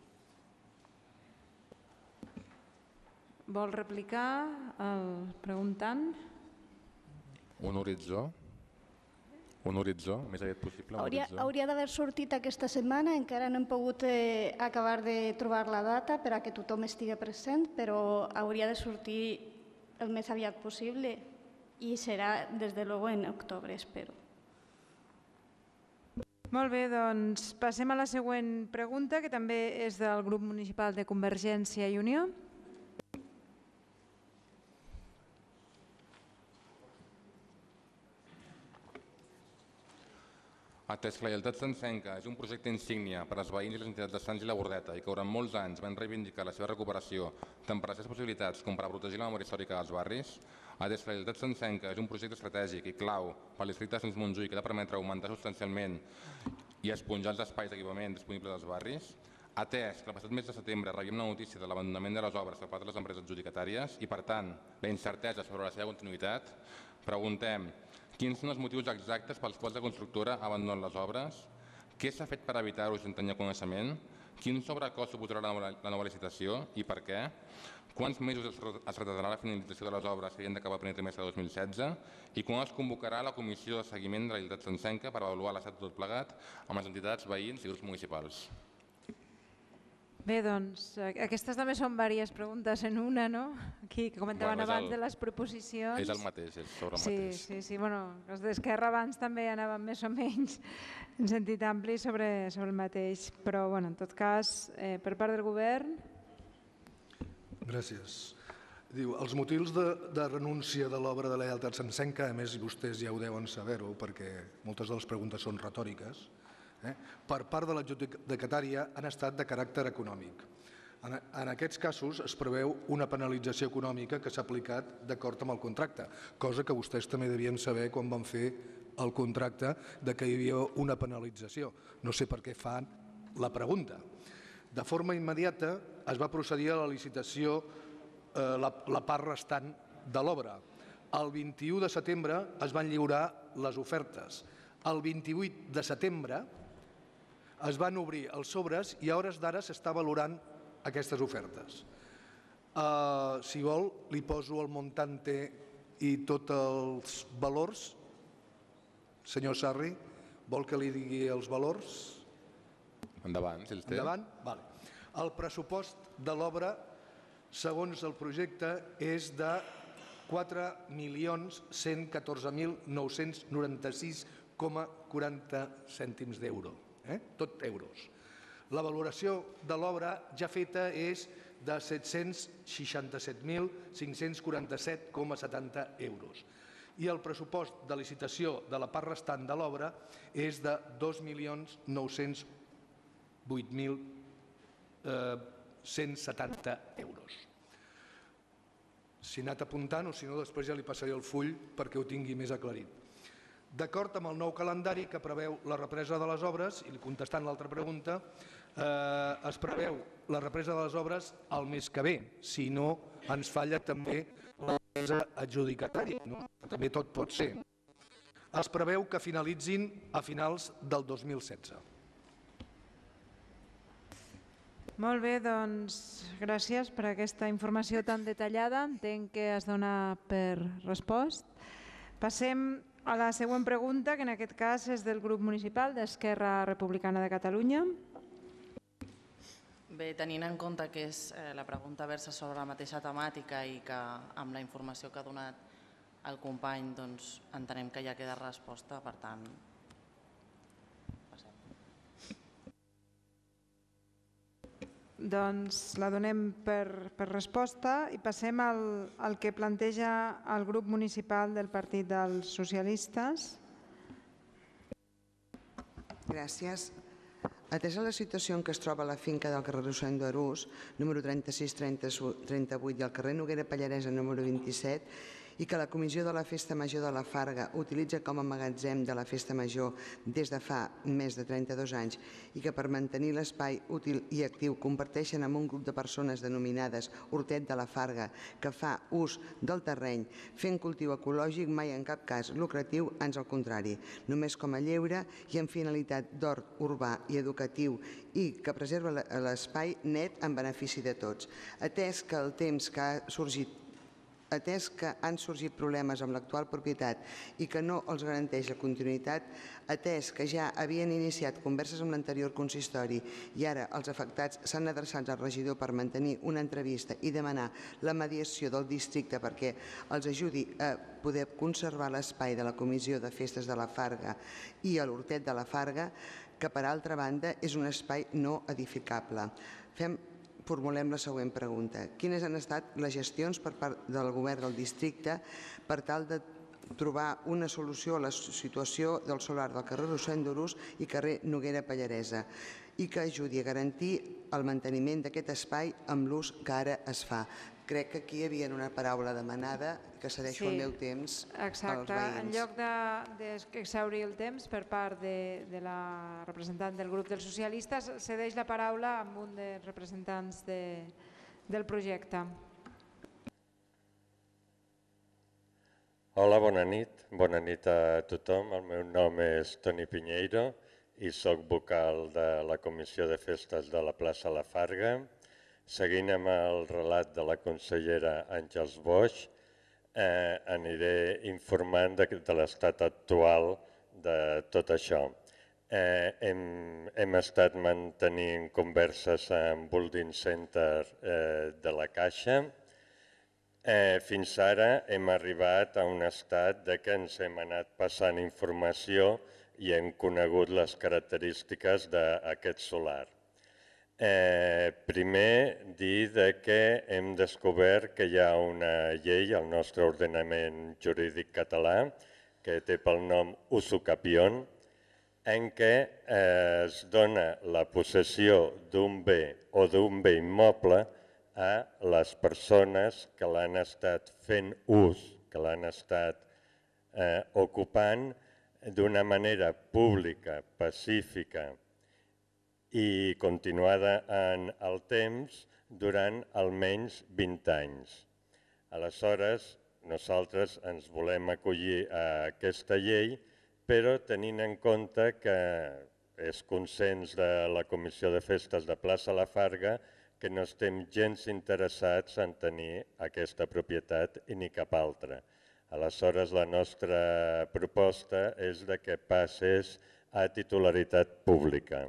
Vol replicar el preguntant? Un horitzó? Un horitzó, més aviat possible? Hauria d'haver sortit aquesta setmana, encara no hem pogut acabar de trobar la data per a que tothom estigui present, però hauria de sortir el més aviat possible i serà, des de luego, en octubre, espero. Molt bé, doncs passem a la següent pregunta, que també és del grup municipal de Convergència i Unió. Atès que la Lleialtat Santsenca és un projecte insígnia per als veïns i les entitats de Sants i la Bordeta i que durant molts anys van reivindicar la seva recuperació tant per les seves possibilitats com per a protegir la memòria històrica dels barris, atès que la Lleialtat Santsenca és un projecte estratègic i clau per al districte de Sants Montjuïc que ha de permetre augmentar substancialment i esponjar els espais d'equipament disponibles als barris, atès que el passat mes de setembre rebíem la notícia de l'abandonament de les obres per part de les empreses adjudicatàries i, per tant, la incertesa sobre la seva continuïtat, preguntem quins són els motius exactes pels quals la constructora ha abandonat les obres, Què s'ha fet per evitar-ho sense tenir coneixement? Quin sobrecost suposarà la nova, la nova licitació i per què? Quants mesos es retardarà la finalització de les obres que havien d'acabar el primer trimestre de dos mil setze? I quan es convocarà la comissió de seguiment de la realitat sencenca per avaluar l'estat de tot plegat amb les entitats, veïns i grups municipals? Bé, doncs, aquestes també són diverses preguntes en una, no? Aquí, que comentaven Bueno, és abans el- de les proposicions. És el mateix, és sobre el Sí, mateix. sí, sí, bueno, els d'Esquerra abans també anaven més o menys en sentit ampli sobre, sobre el mateix, però bueno, en tot cas, eh, per part del govern... Gràcies. Diu, els motius de, de renúncia de l'obra de la lleialtat sencenca, a més vostès ja ho deuen saber-ho perquè moltes de les preguntes són retòriques, eh? per part de l'adjudicatària han estat de caràcter econòmic. En, en aquests casos es preveu una penalització econòmica que s'ha aplicat d'acord amb el contracte, cosa que vostès també devien saber quan van fer el contracte de que hi havia una penalització. No sé per què fan la pregunta. De forma immediata es va procedir a la licitació eh, la, la part restant de l'obra. El vint-i-u de setembre es van lliurar les ofertes. El vint-i-vuit de setembre es van obrir els sobres i a hores d'ara s'està valorant aquestes ofertes. Uh, si vol, li poso el montante i tots els valors. Senyor Sarri, vol que li digui els valors? Endavant, si els té. Endavant? Vale. El pressupost de l'obra, segons el projecte, és de quatre milions cent catorze mil nou-cents noranta-sis coma quaranta cèntims d'euro. Eh? Tot euros. La valoració de l'obra ja feta és de set-cents seixanta-set mil cinc-cents quaranta-set coma setanta euros. I el pressupost de licitació de la part restant de l'obra és de dos milions nou-cents vuit mil cent setanta euros. Si he anat apuntant o si no després ja li passaré el full perquè ho tingui més aclarit. D'acord amb el nou calendari que preveu la represa de les obres, i contestant l'altra pregunta, eh, es preveu la represa de les obres el mes que ve, si no ens falla també l'empresa adjudicatària, no? També tot pot ser. Es preveu que finalitzin a finals del dos mil setze. Molt bé, doncs gràcies per aquesta informació tan detallada. Entenc que es dona per respost. Passem a la següent pregunta, que en aquest cas és del grup municipal d'Esquerra Republicana de Catalunya. Bé, tenint en compte que és, eh, la pregunta versa sobre la mateixa temàtica i que amb la informació que ha donat el company doncs, entenem que ja queda resposta, per tant... Doncs la donem per, per resposta i passem al, al que planteja el grup municipal del Partit dels Socialistes. Gràcies. Atesa la situació en què es troba la finca del carrer Rossend d'Arús, número trenta-sis trenta-vuit i el carrer Noguera Pallaresa, número vint-i-set, i que la Comissió de la Festa Major de la Farga utilitza com a magatzem de la Festa Major des de fa més de trenta-dos anys i que per mantenir l'espai útil i actiu comparteixen amb un grup de persones denominades Hortet de la Farga que fa ús del terreny fent cultiu ecològic, mai en cap cas lucratiu, ans al contrari, només com a lleure i amb finalitat d'hort urbà i educatiu i que preserva l'espai net en benefici de tots. Atès que el temps que ha sorgit Atès que han sorgit problemes amb l'actual propietat i que no els garanteix la continuïtat, atès que ja havien iniciat converses amb l'anterior consistori i ara els afectats s'han adreçat al regidor per mantenir una entrevista i demanar la mediació del districte perquè els ajudi a poder conservar l'espai de la Comissió de Festes de la Farga i a l'Hortet de la Farga, que per altra banda és un espai no edificable. Fem Formulem la següent pregunta. Quines han estat les gestions per part del govern del districte per tal de trobar una solució a la situació del solar del carrer Rossend d'Arús i carrer Noguera Pallaresa i que ajudi a garantir el manteniment d'aquest espai amb l'ús que ara es fa? Crec que aquí hi havia una paraula demanada que cedeixo el meu temps als Exacte. veïns. En lloc d'exhaurir el temps per part de, de la representant del grup dels socialistes, cedeix la paraula a un dels representants de, del projecte. Hola, bona nit. Bona nit a tothom. El meu nom és Toni Pinheiro i soc vocal de la Comissió de Festes de la plaça La Farga. Seguint amb el relat de la consellera Àngels Boix, eh, aniré informant de, de l'estat actual de tot això. Eh, hem, hem estat mantenint converses amb Building Center eh, de la Caixa. Eh, fins ara hem arribat a un estat de que ens hem anat passant informació i hem conegut les característiques d'aquest solar. Eh, primer, dir de que hem descobert que hi ha una llei al nostre ordenament jurídic català que té pel nom usucapión, en què eh, es dona la possessió d'un bé o d'un bé immoble a les persones que l'han estat fent ús, que l'han estat eh, ocupant d'una manera pública, pacífica i continuada en el temps durant almenys vint anys. Aleshores, nosaltres ens volem acollir a aquesta llei, però tenint en compte que és consens de la Comissió de Festes de plaça La Farga que no estem gens interessats en tenir aquesta propietat i ni cap altra. Aleshores, la nostra proposta és de que passés a titularitat pública.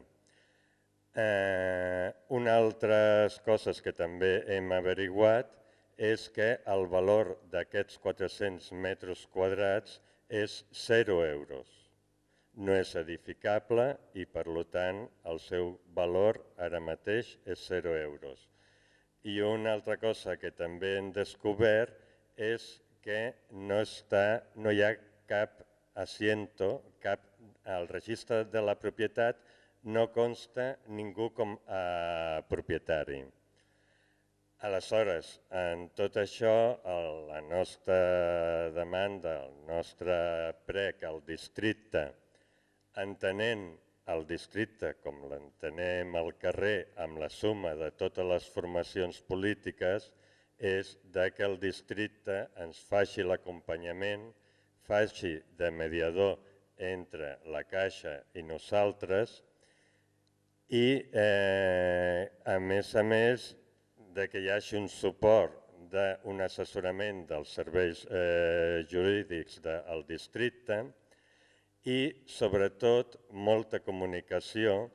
Eh, una altres coses que també hem averiguat és que el valor d'aquests quatre-cents metres quadrats és zero euros. No és edificable i, per tant, el seu valor ara mateix és zero euros. I una altra cosa que també hem descobert és que no, està, no hi ha cap asiento, cap, al registre de la propietat no consta ningú com a propietari. Aleshores, en tot això, la nostra demanda, el nostre prec al districte, entenent el districte com l'entenem al carrer amb la suma de totes les formacions polítiques, és que el districte ens faci l'acompanyament, faci de mediador entre la Caixa i nosaltres i, eh, a més a més, de que hi hagi un suport d'un assessorament dels serveis eh, jurídics del districte i, sobretot, molta comunicació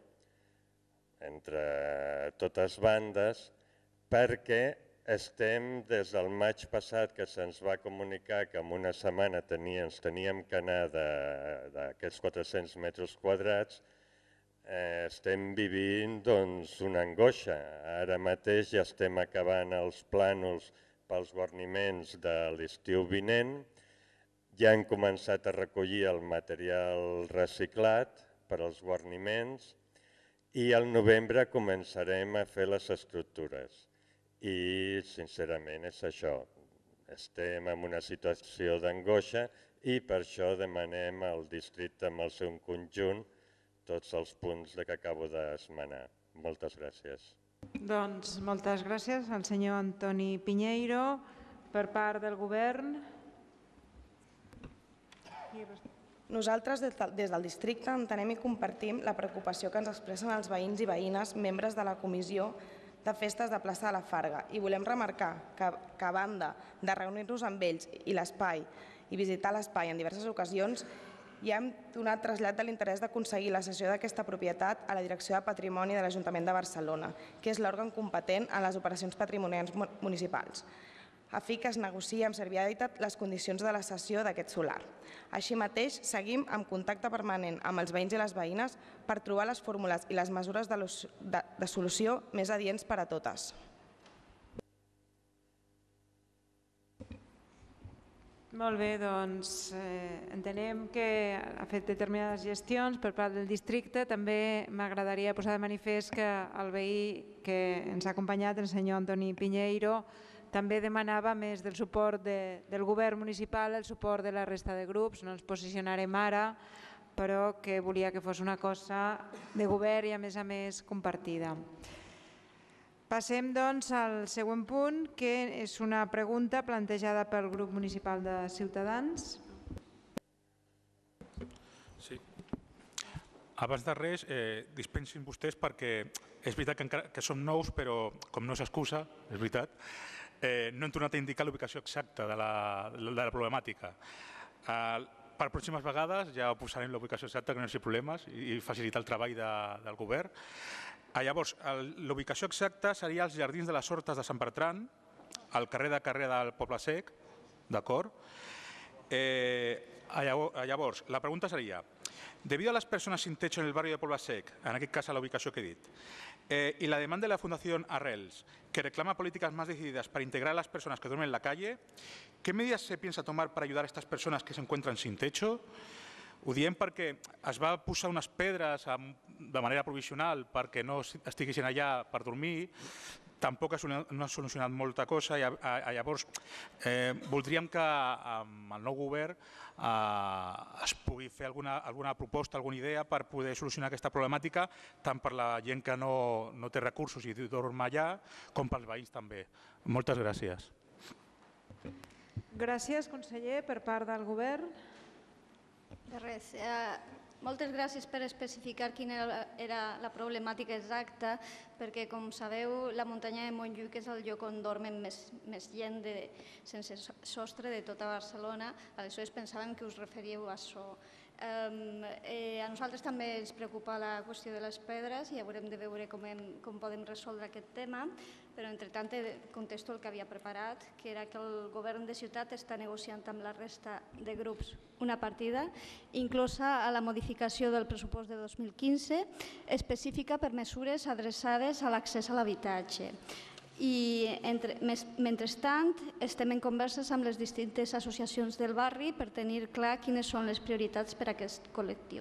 entre totes bandes perquè estem, des del maig passat que se'ns va comunicar que en una setmana teníem, ens teníem que anar d'aquests quatre-cents metres quadrats, eh, estem vivint doncs, una angoixa. Ara mateix ja estem acabant els plànols pels guarniments de l'estiu vinent, ja hem començat a recollir el material reciclat per als guarniments i al novembre començarem a fer les estructures. I, sincerament, és això. Estem en una situació d'angoixa i per això demanem al districte en el seu conjunt tots els punts que acabo d'esmenar. Moltes gràcies. Doncs moltes gràcies al senyor Antoni Piñeiro. Per part del govern. Nosaltres, des del districte, entenem i compartim la preocupació que ens expressen els veïns i veïnes, membres de la Comissió de Festes de plaça de La Farga, i volem remarcar que, que a banda de reunir-nos amb ells i l'espai i visitar l'espai en diverses ocasions, ja hem donat trasllat de l'interès d'aconseguir la cessió d'aquesta propietat a la Direcció de Patrimoni de l'Ajuntament de Barcelona, que és l'òrgan competent en les operacions patrimonials municipals, a fi que es negociï amb celeritat les condicions de la cessió d'aquest solar. Així mateix, seguim en contacte permanent amb els veïns i les veïnes per trobar les fórmules i les mesures de, de, de solució més adients per a totes. Molt bé, doncs eh, entenem que ha fet determinades gestions per part del districte. També m'agradaria posar de manifest que el veí que ens ha acompanyat, el senyor Antoni Piñeiro, també demanava més del suport de, del govern municipal, el suport de la resta de grups. No ens posicionarem ara, però que volia que fos una cosa de govern i a més a més compartida. Passem doncs al següent punt, que és una pregunta plantejada pel grup municipal de Ciutadans. Sí. Abans de res, eh, dispensin vostès perquè és veritat que, encara, que som nous, però com no s'excusa, és veritat, eh, no hem tornat a indicar l'ubicació exacta de la, de la problemàtica. Eh, per pròximes vegades ja posarem l'ubicació exacta, que no hi hagi problemes, i, i facilitar el treball de, del govern. Ah, llavors, l'ubicació exacta seria als Jardins de les Hortes de Sant Bertran, al carrer de carrer del Poble Sec, d'acord? Eh, llavors, la pregunta seria, debido a las personas sin techo en el barrio de Poble Sec, en aquest cas a la ubicació que he dit, eh, y la demanda de la Fundación Arrels, que reclama políticas más decididas para integrar a las personas que duermen en la calle, ¿qué medidas se piensa tomar para ayudar a estas personas que se encuentran sin techo? Ho diem perquè es va posar unes pedres de manera provisional perquè no estiguessin allà per dormir, tampoc no ha solucionat molta cosa, i llavors eh, voldríem que amb el nou govern eh, es pugui fer alguna, alguna proposta, alguna idea per poder solucionar aquesta problemàtica, tant per la gent que no, no té recursos i dorm allà, com pels veïns també. Moltes gràcies. Gràcies, conseller. Per part del govern. De res. Eh, moltes gràcies per especificar quina era, era la problemàtica exacta, perquè, com sabeu, la muntanya de Montjuïc és el lloc on dormen més, més gent de, sense sostre de tota Barcelona. Aleshores pensàvem que us referíeu a això. Eh, eh, a nosaltres també ens preocupa la qüestió de les pedres i haurem de veure com, hem, com podem resoldre aquest tema, però entretant contesto el que havia preparat, que era que el govern de ciutat està negociant amb la resta de grups una partida, inclosa a la modificació del pressupost de dos mil quinze, específica per mesures adreçades a l'accés a l'habitatge. I entre, mentrestant estem en converses amb les distintes associacions del barri per tenir clar quines són les prioritats per a aquest col·lectiu.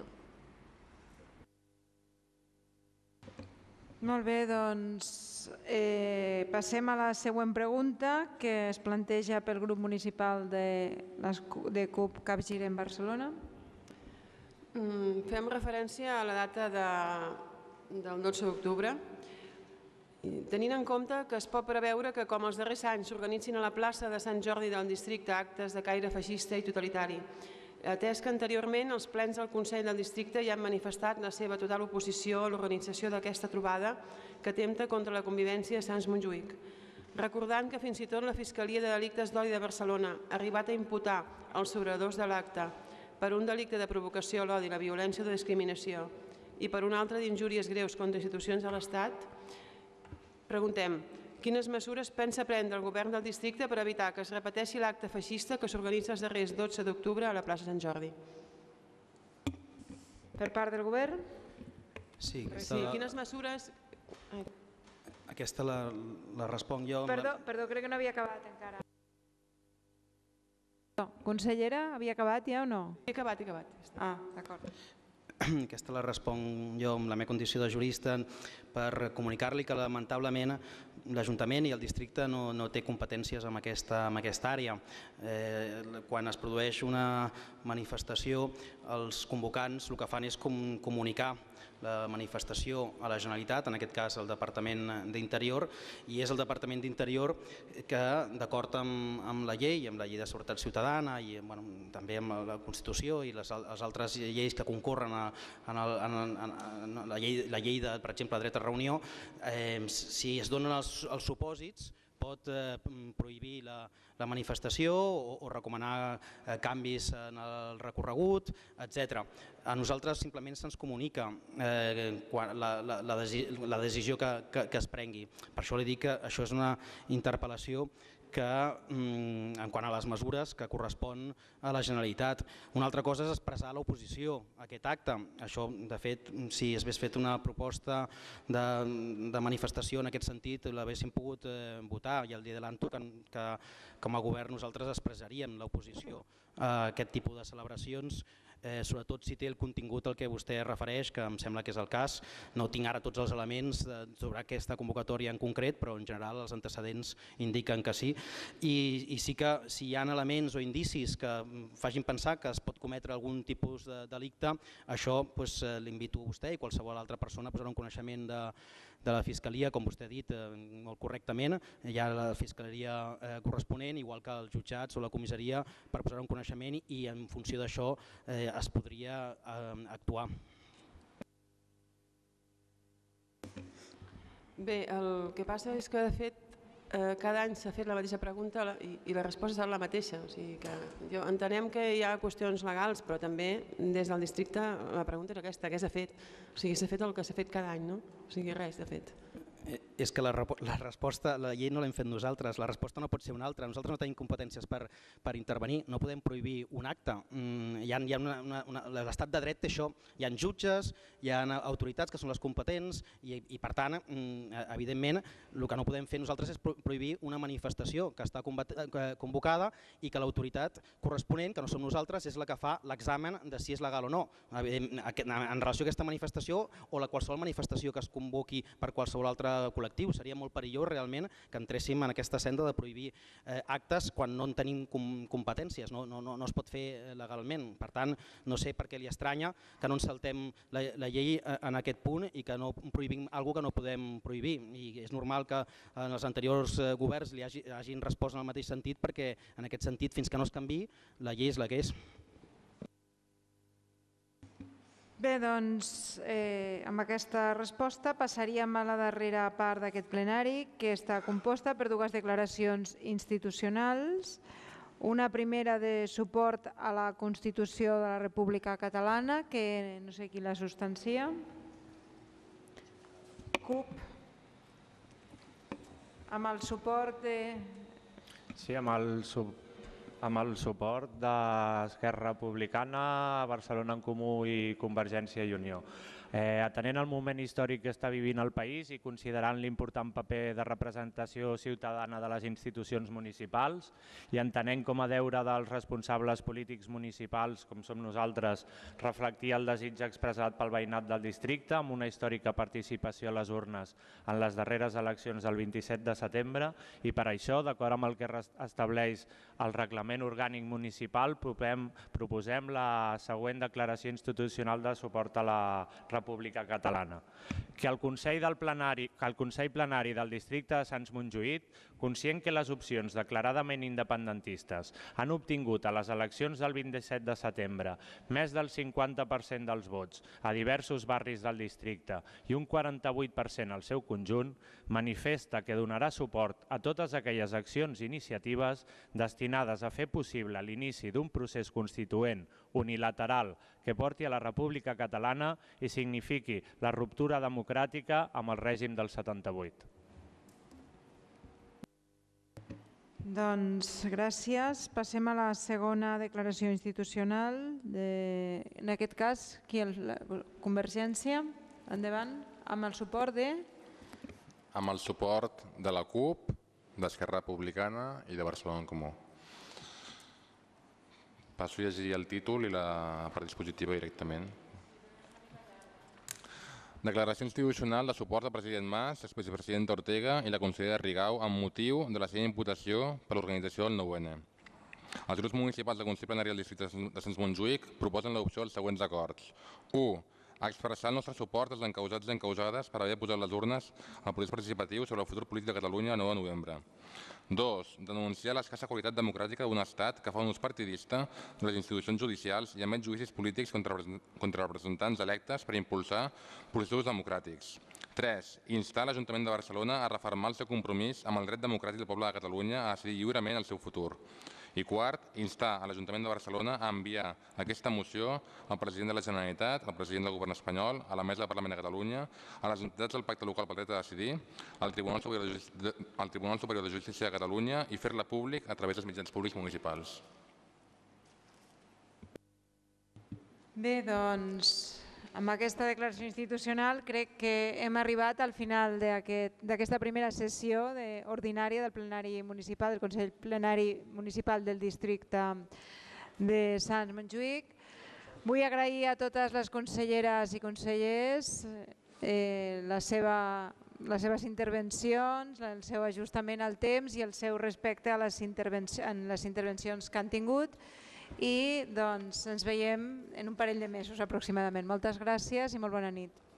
Molt bé, doncs eh, passem a la següent pregunta que es planteja pel grup municipal de, de CUP Capgirem Barcelona. Mm, fem referència a la data de, del dotze d'octubre. Tenint en compte que es pot preveure que, com els darrers anys, s'organitzin a la plaça de Sant Jordi del districte actes de caire feixista i totalitari, atès que anteriorment els plens del Consell del Districte ja han manifestat la seva total oposició a l'organització d'aquesta trobada que atempta contra la convivència a Sants Montjuïc. Recordant que fins i tot la Fiscalia de Delictes d'Odi de Barcelona ha arribat a imputar els sobradors de l'acte per un delicte de provocació a l'odi, la violència o la discriminació i per un altre d'injúries greus contra institucions de l'Estat, preguntem, quines mesures pensa prendre el govern del districte per evitar que es repeteixi l'acte feixista que s'organitza els darrers dotze d'octubre a la plaça Sant Jordi? Per part del govern? Sí, sí quines mesures... Aquesta la, la responc jo. Perdó, perdó, crec que no havia acabat encara. No, consellera, havia acabat ja o no? He acabat, he acabat. Ah, d'acord. Aquesta la responc jo amb la meva condició de jurista per comunicar-li que lamentablement l'Ajuntament i el districte no, no té competències en aquesta, en aquesta àrea. Eh, quan es produeix una manifestació, els convocants el que fan és com, comunicar la manifestació a la Generalitat, en aquest cas al Departament d'Interior, i és el Departament d'Interior que, d'acord amb, amb la llei, amb la llei de seguretat ciutadana i bueno, també amb la Constitució i les, les altres lleis que concorren a, en, el, en, en, en la, llei, la llei de, per exemple, dret a reunió, eh, si es donen els, els supòsits, pot eh, prohibir la, la manifestació o, o recomanar eh, canvis en el recorregut, etcètera. A nosaltres simplement se'ns comunica eh, quan, la, la, la, desi, la decisió que, que, que es prengui. Per això li dic que això és una interpel·lació que, en quant a les mesures que correspon a la Generalitat. Una altra cosa és expressar l'oposició a aquest acte. Això, de fet, si es hagués fet una proposta de, de manifestació en aquest sentit, l'haguéssim pogut eh, votar, i el dia d'adelanto que, que com a govern nosaltres expressaríem l'oposició a aquest tipus de celebracions, eh, sobretot si té el contingut al que vostè refereix, que em sembla que és el cas. No tinc ara tots els elements sobre aquesta convocatòria en concret, però en general els antecedents indiquen que sí. I, i sí que si hi ha elements o indicis que facin pensar que es pot cometre algun tipus de delicte, això pues, l'invito a vostè i qualsevol altra persona a posar un coneixement de, de la Fiscalia, com vostè ha dit eh, molt correctament. Hi ha la Fiscalia eh, corresponent, igual que els jutjats o la comissaria, per posar un coneixement i en funció d'això eh, es podria eh, actuar. Bé, el que passa és que, de fet, cada any s'ha fet la mateixa pregunta i la resposta serà la mateixa. O sigui que entenem que hi ha qüestions legals, però també des del districte la pregunta és aquesta, què s'ha fet? O sigui, s'ha fet el que s'ha fet cada any, no? O sigui, res, de fet. És que la resposta, la llei no l'hem fet nosaltres, la resposta no pot ser una altra. Nosaltres no tenim competències per intervenir, no podem prohibir un acte. L'estat de dret té això, hi ha jutges, hi ha autoritats que són les competents i per tant, evidentment, el que no podem fer nosaltres és prohibir una manifestació que està convocada i que l'autoritat corresponent, que no som nosaltres, és la que fa l'examen de si és legal o no. En relació a aquesta manifestació o la qualsevol manifestació que es convoqui per qualsevol altre col·lectiu, seria molt perillós realment que entréssim en aquesta senda de prohibir actes quan no en tenim competències, no es pot fer legalment. Per tant, no sé per què li estranya que no ens saltem la llei en aquest punt i que no prohibim alguna cosa que no podem prohibir. I és normal que en els anteriors governs li hagin respost en el mateix sentit perquè en aquest sentit, fins que no es canviï, la llei és la que és. Bé, doncs, amb aquesta resposta passaríem a la darrera part d'aquest plenari, que està composta per dues declaracions institucionals. Una primera de suport a la Constitució de la República Catalana, que no sé qui la substancia. CUP. Amb el suport de... Sí, amb el suport. Amb el suport d'Esquerra Republicana, Barcelona en Comú i Convergència i Unió. Atenent el moment històric que està vivint el país i considerant l'important paper de representació ciutadana de les institucions municipals i entenent com a deure dels responsables polítics municipals, com som nosaltres, reflectir el desig expressat pel veïnat del districte amb una històrica participació a les urnes en les darreres eleccions del vint-i-set de setembre i per això, d'acord amb el que estableix el reglament orgànic municipal, proposem la següent declaració institucional de suport a la República Catalana. Que el Consell Plenari del districte de Sants Montjuïc, conscient que les opcions declaradament independentistes han obtingut a les eleccions del vint-i-set de setembre més del cinquanta per cent dels vots a diversos barris del districte i un quaranta-vuit per cent al seu conjunt, manifesta que donarà suport a totes aquelles accions i iniciatives destinades a fer possible l'inici d'un procés constituent unilateral que porti a la República Catalana i signifiqui la ruptura democràtica amb el règim del setanta-vuit. Doncs gràcies. Passem a la segona declaració institucional. En aquest cas, qui? Convergència? Endavant. Amb el suport de? Amb el suport de la CUP, d'Esquerra Republicana i de Barcelona en Comú. Passo a llegir el títol i la part dispositiva directament. Declaració institucional de suport al president Mas, exvicepresidenta Ortega i la consellera Rigau amb motiu de la seva imputació per l'organització del nou ene. Els grups municipals del Consell Plenari del Districte de Sants Montjuïc proposen l'adopció dels següents acords. u. Expressar el nostre suport als encausats i encausades per haver posat les urnes al procés participatiu sobre el futur polític de Catalunya el nou de novembre. dos. Denunciar l'escassa qualitat democràtica d'un estat que fa un ús partidista de les institucions judicials i emet judicis polítics contra representants electes per impulsar processos democràtics. tres. Instar l'Ajuntament de Barcelona a refermar el seu compromís amb el dret democràtic del poble de Catalunya a decidir lliurement el seu futur. I quart, instar a l'Ajuntament de Barcelona a enviar aquesta moció al president de la Generalitat, al president del Govern espanyol, a la Mesa del Parlament de Catalunya, a les entitats del Pacte Local pel Dret a Decidir, al Tribunal Superior de Justícia de Catalunya i fer-la públic a través dels mitjans públics municipals. Bé, doncs, amb aquesta declaració institucional crec que hem arribat al final d'aquesta primera sessió ordinària del plenari municipal, del Consell Plenari Municipal del Districte de Sants Montjuïc. Vull agrair a totes les conselleres i consellers les seves intervencions, el seu ajustament al temps i el seu respecte a les intervencions que han tingut. I ens veiem en un parell de mesos aproximadament. Moltes gràcies i molt bona nit.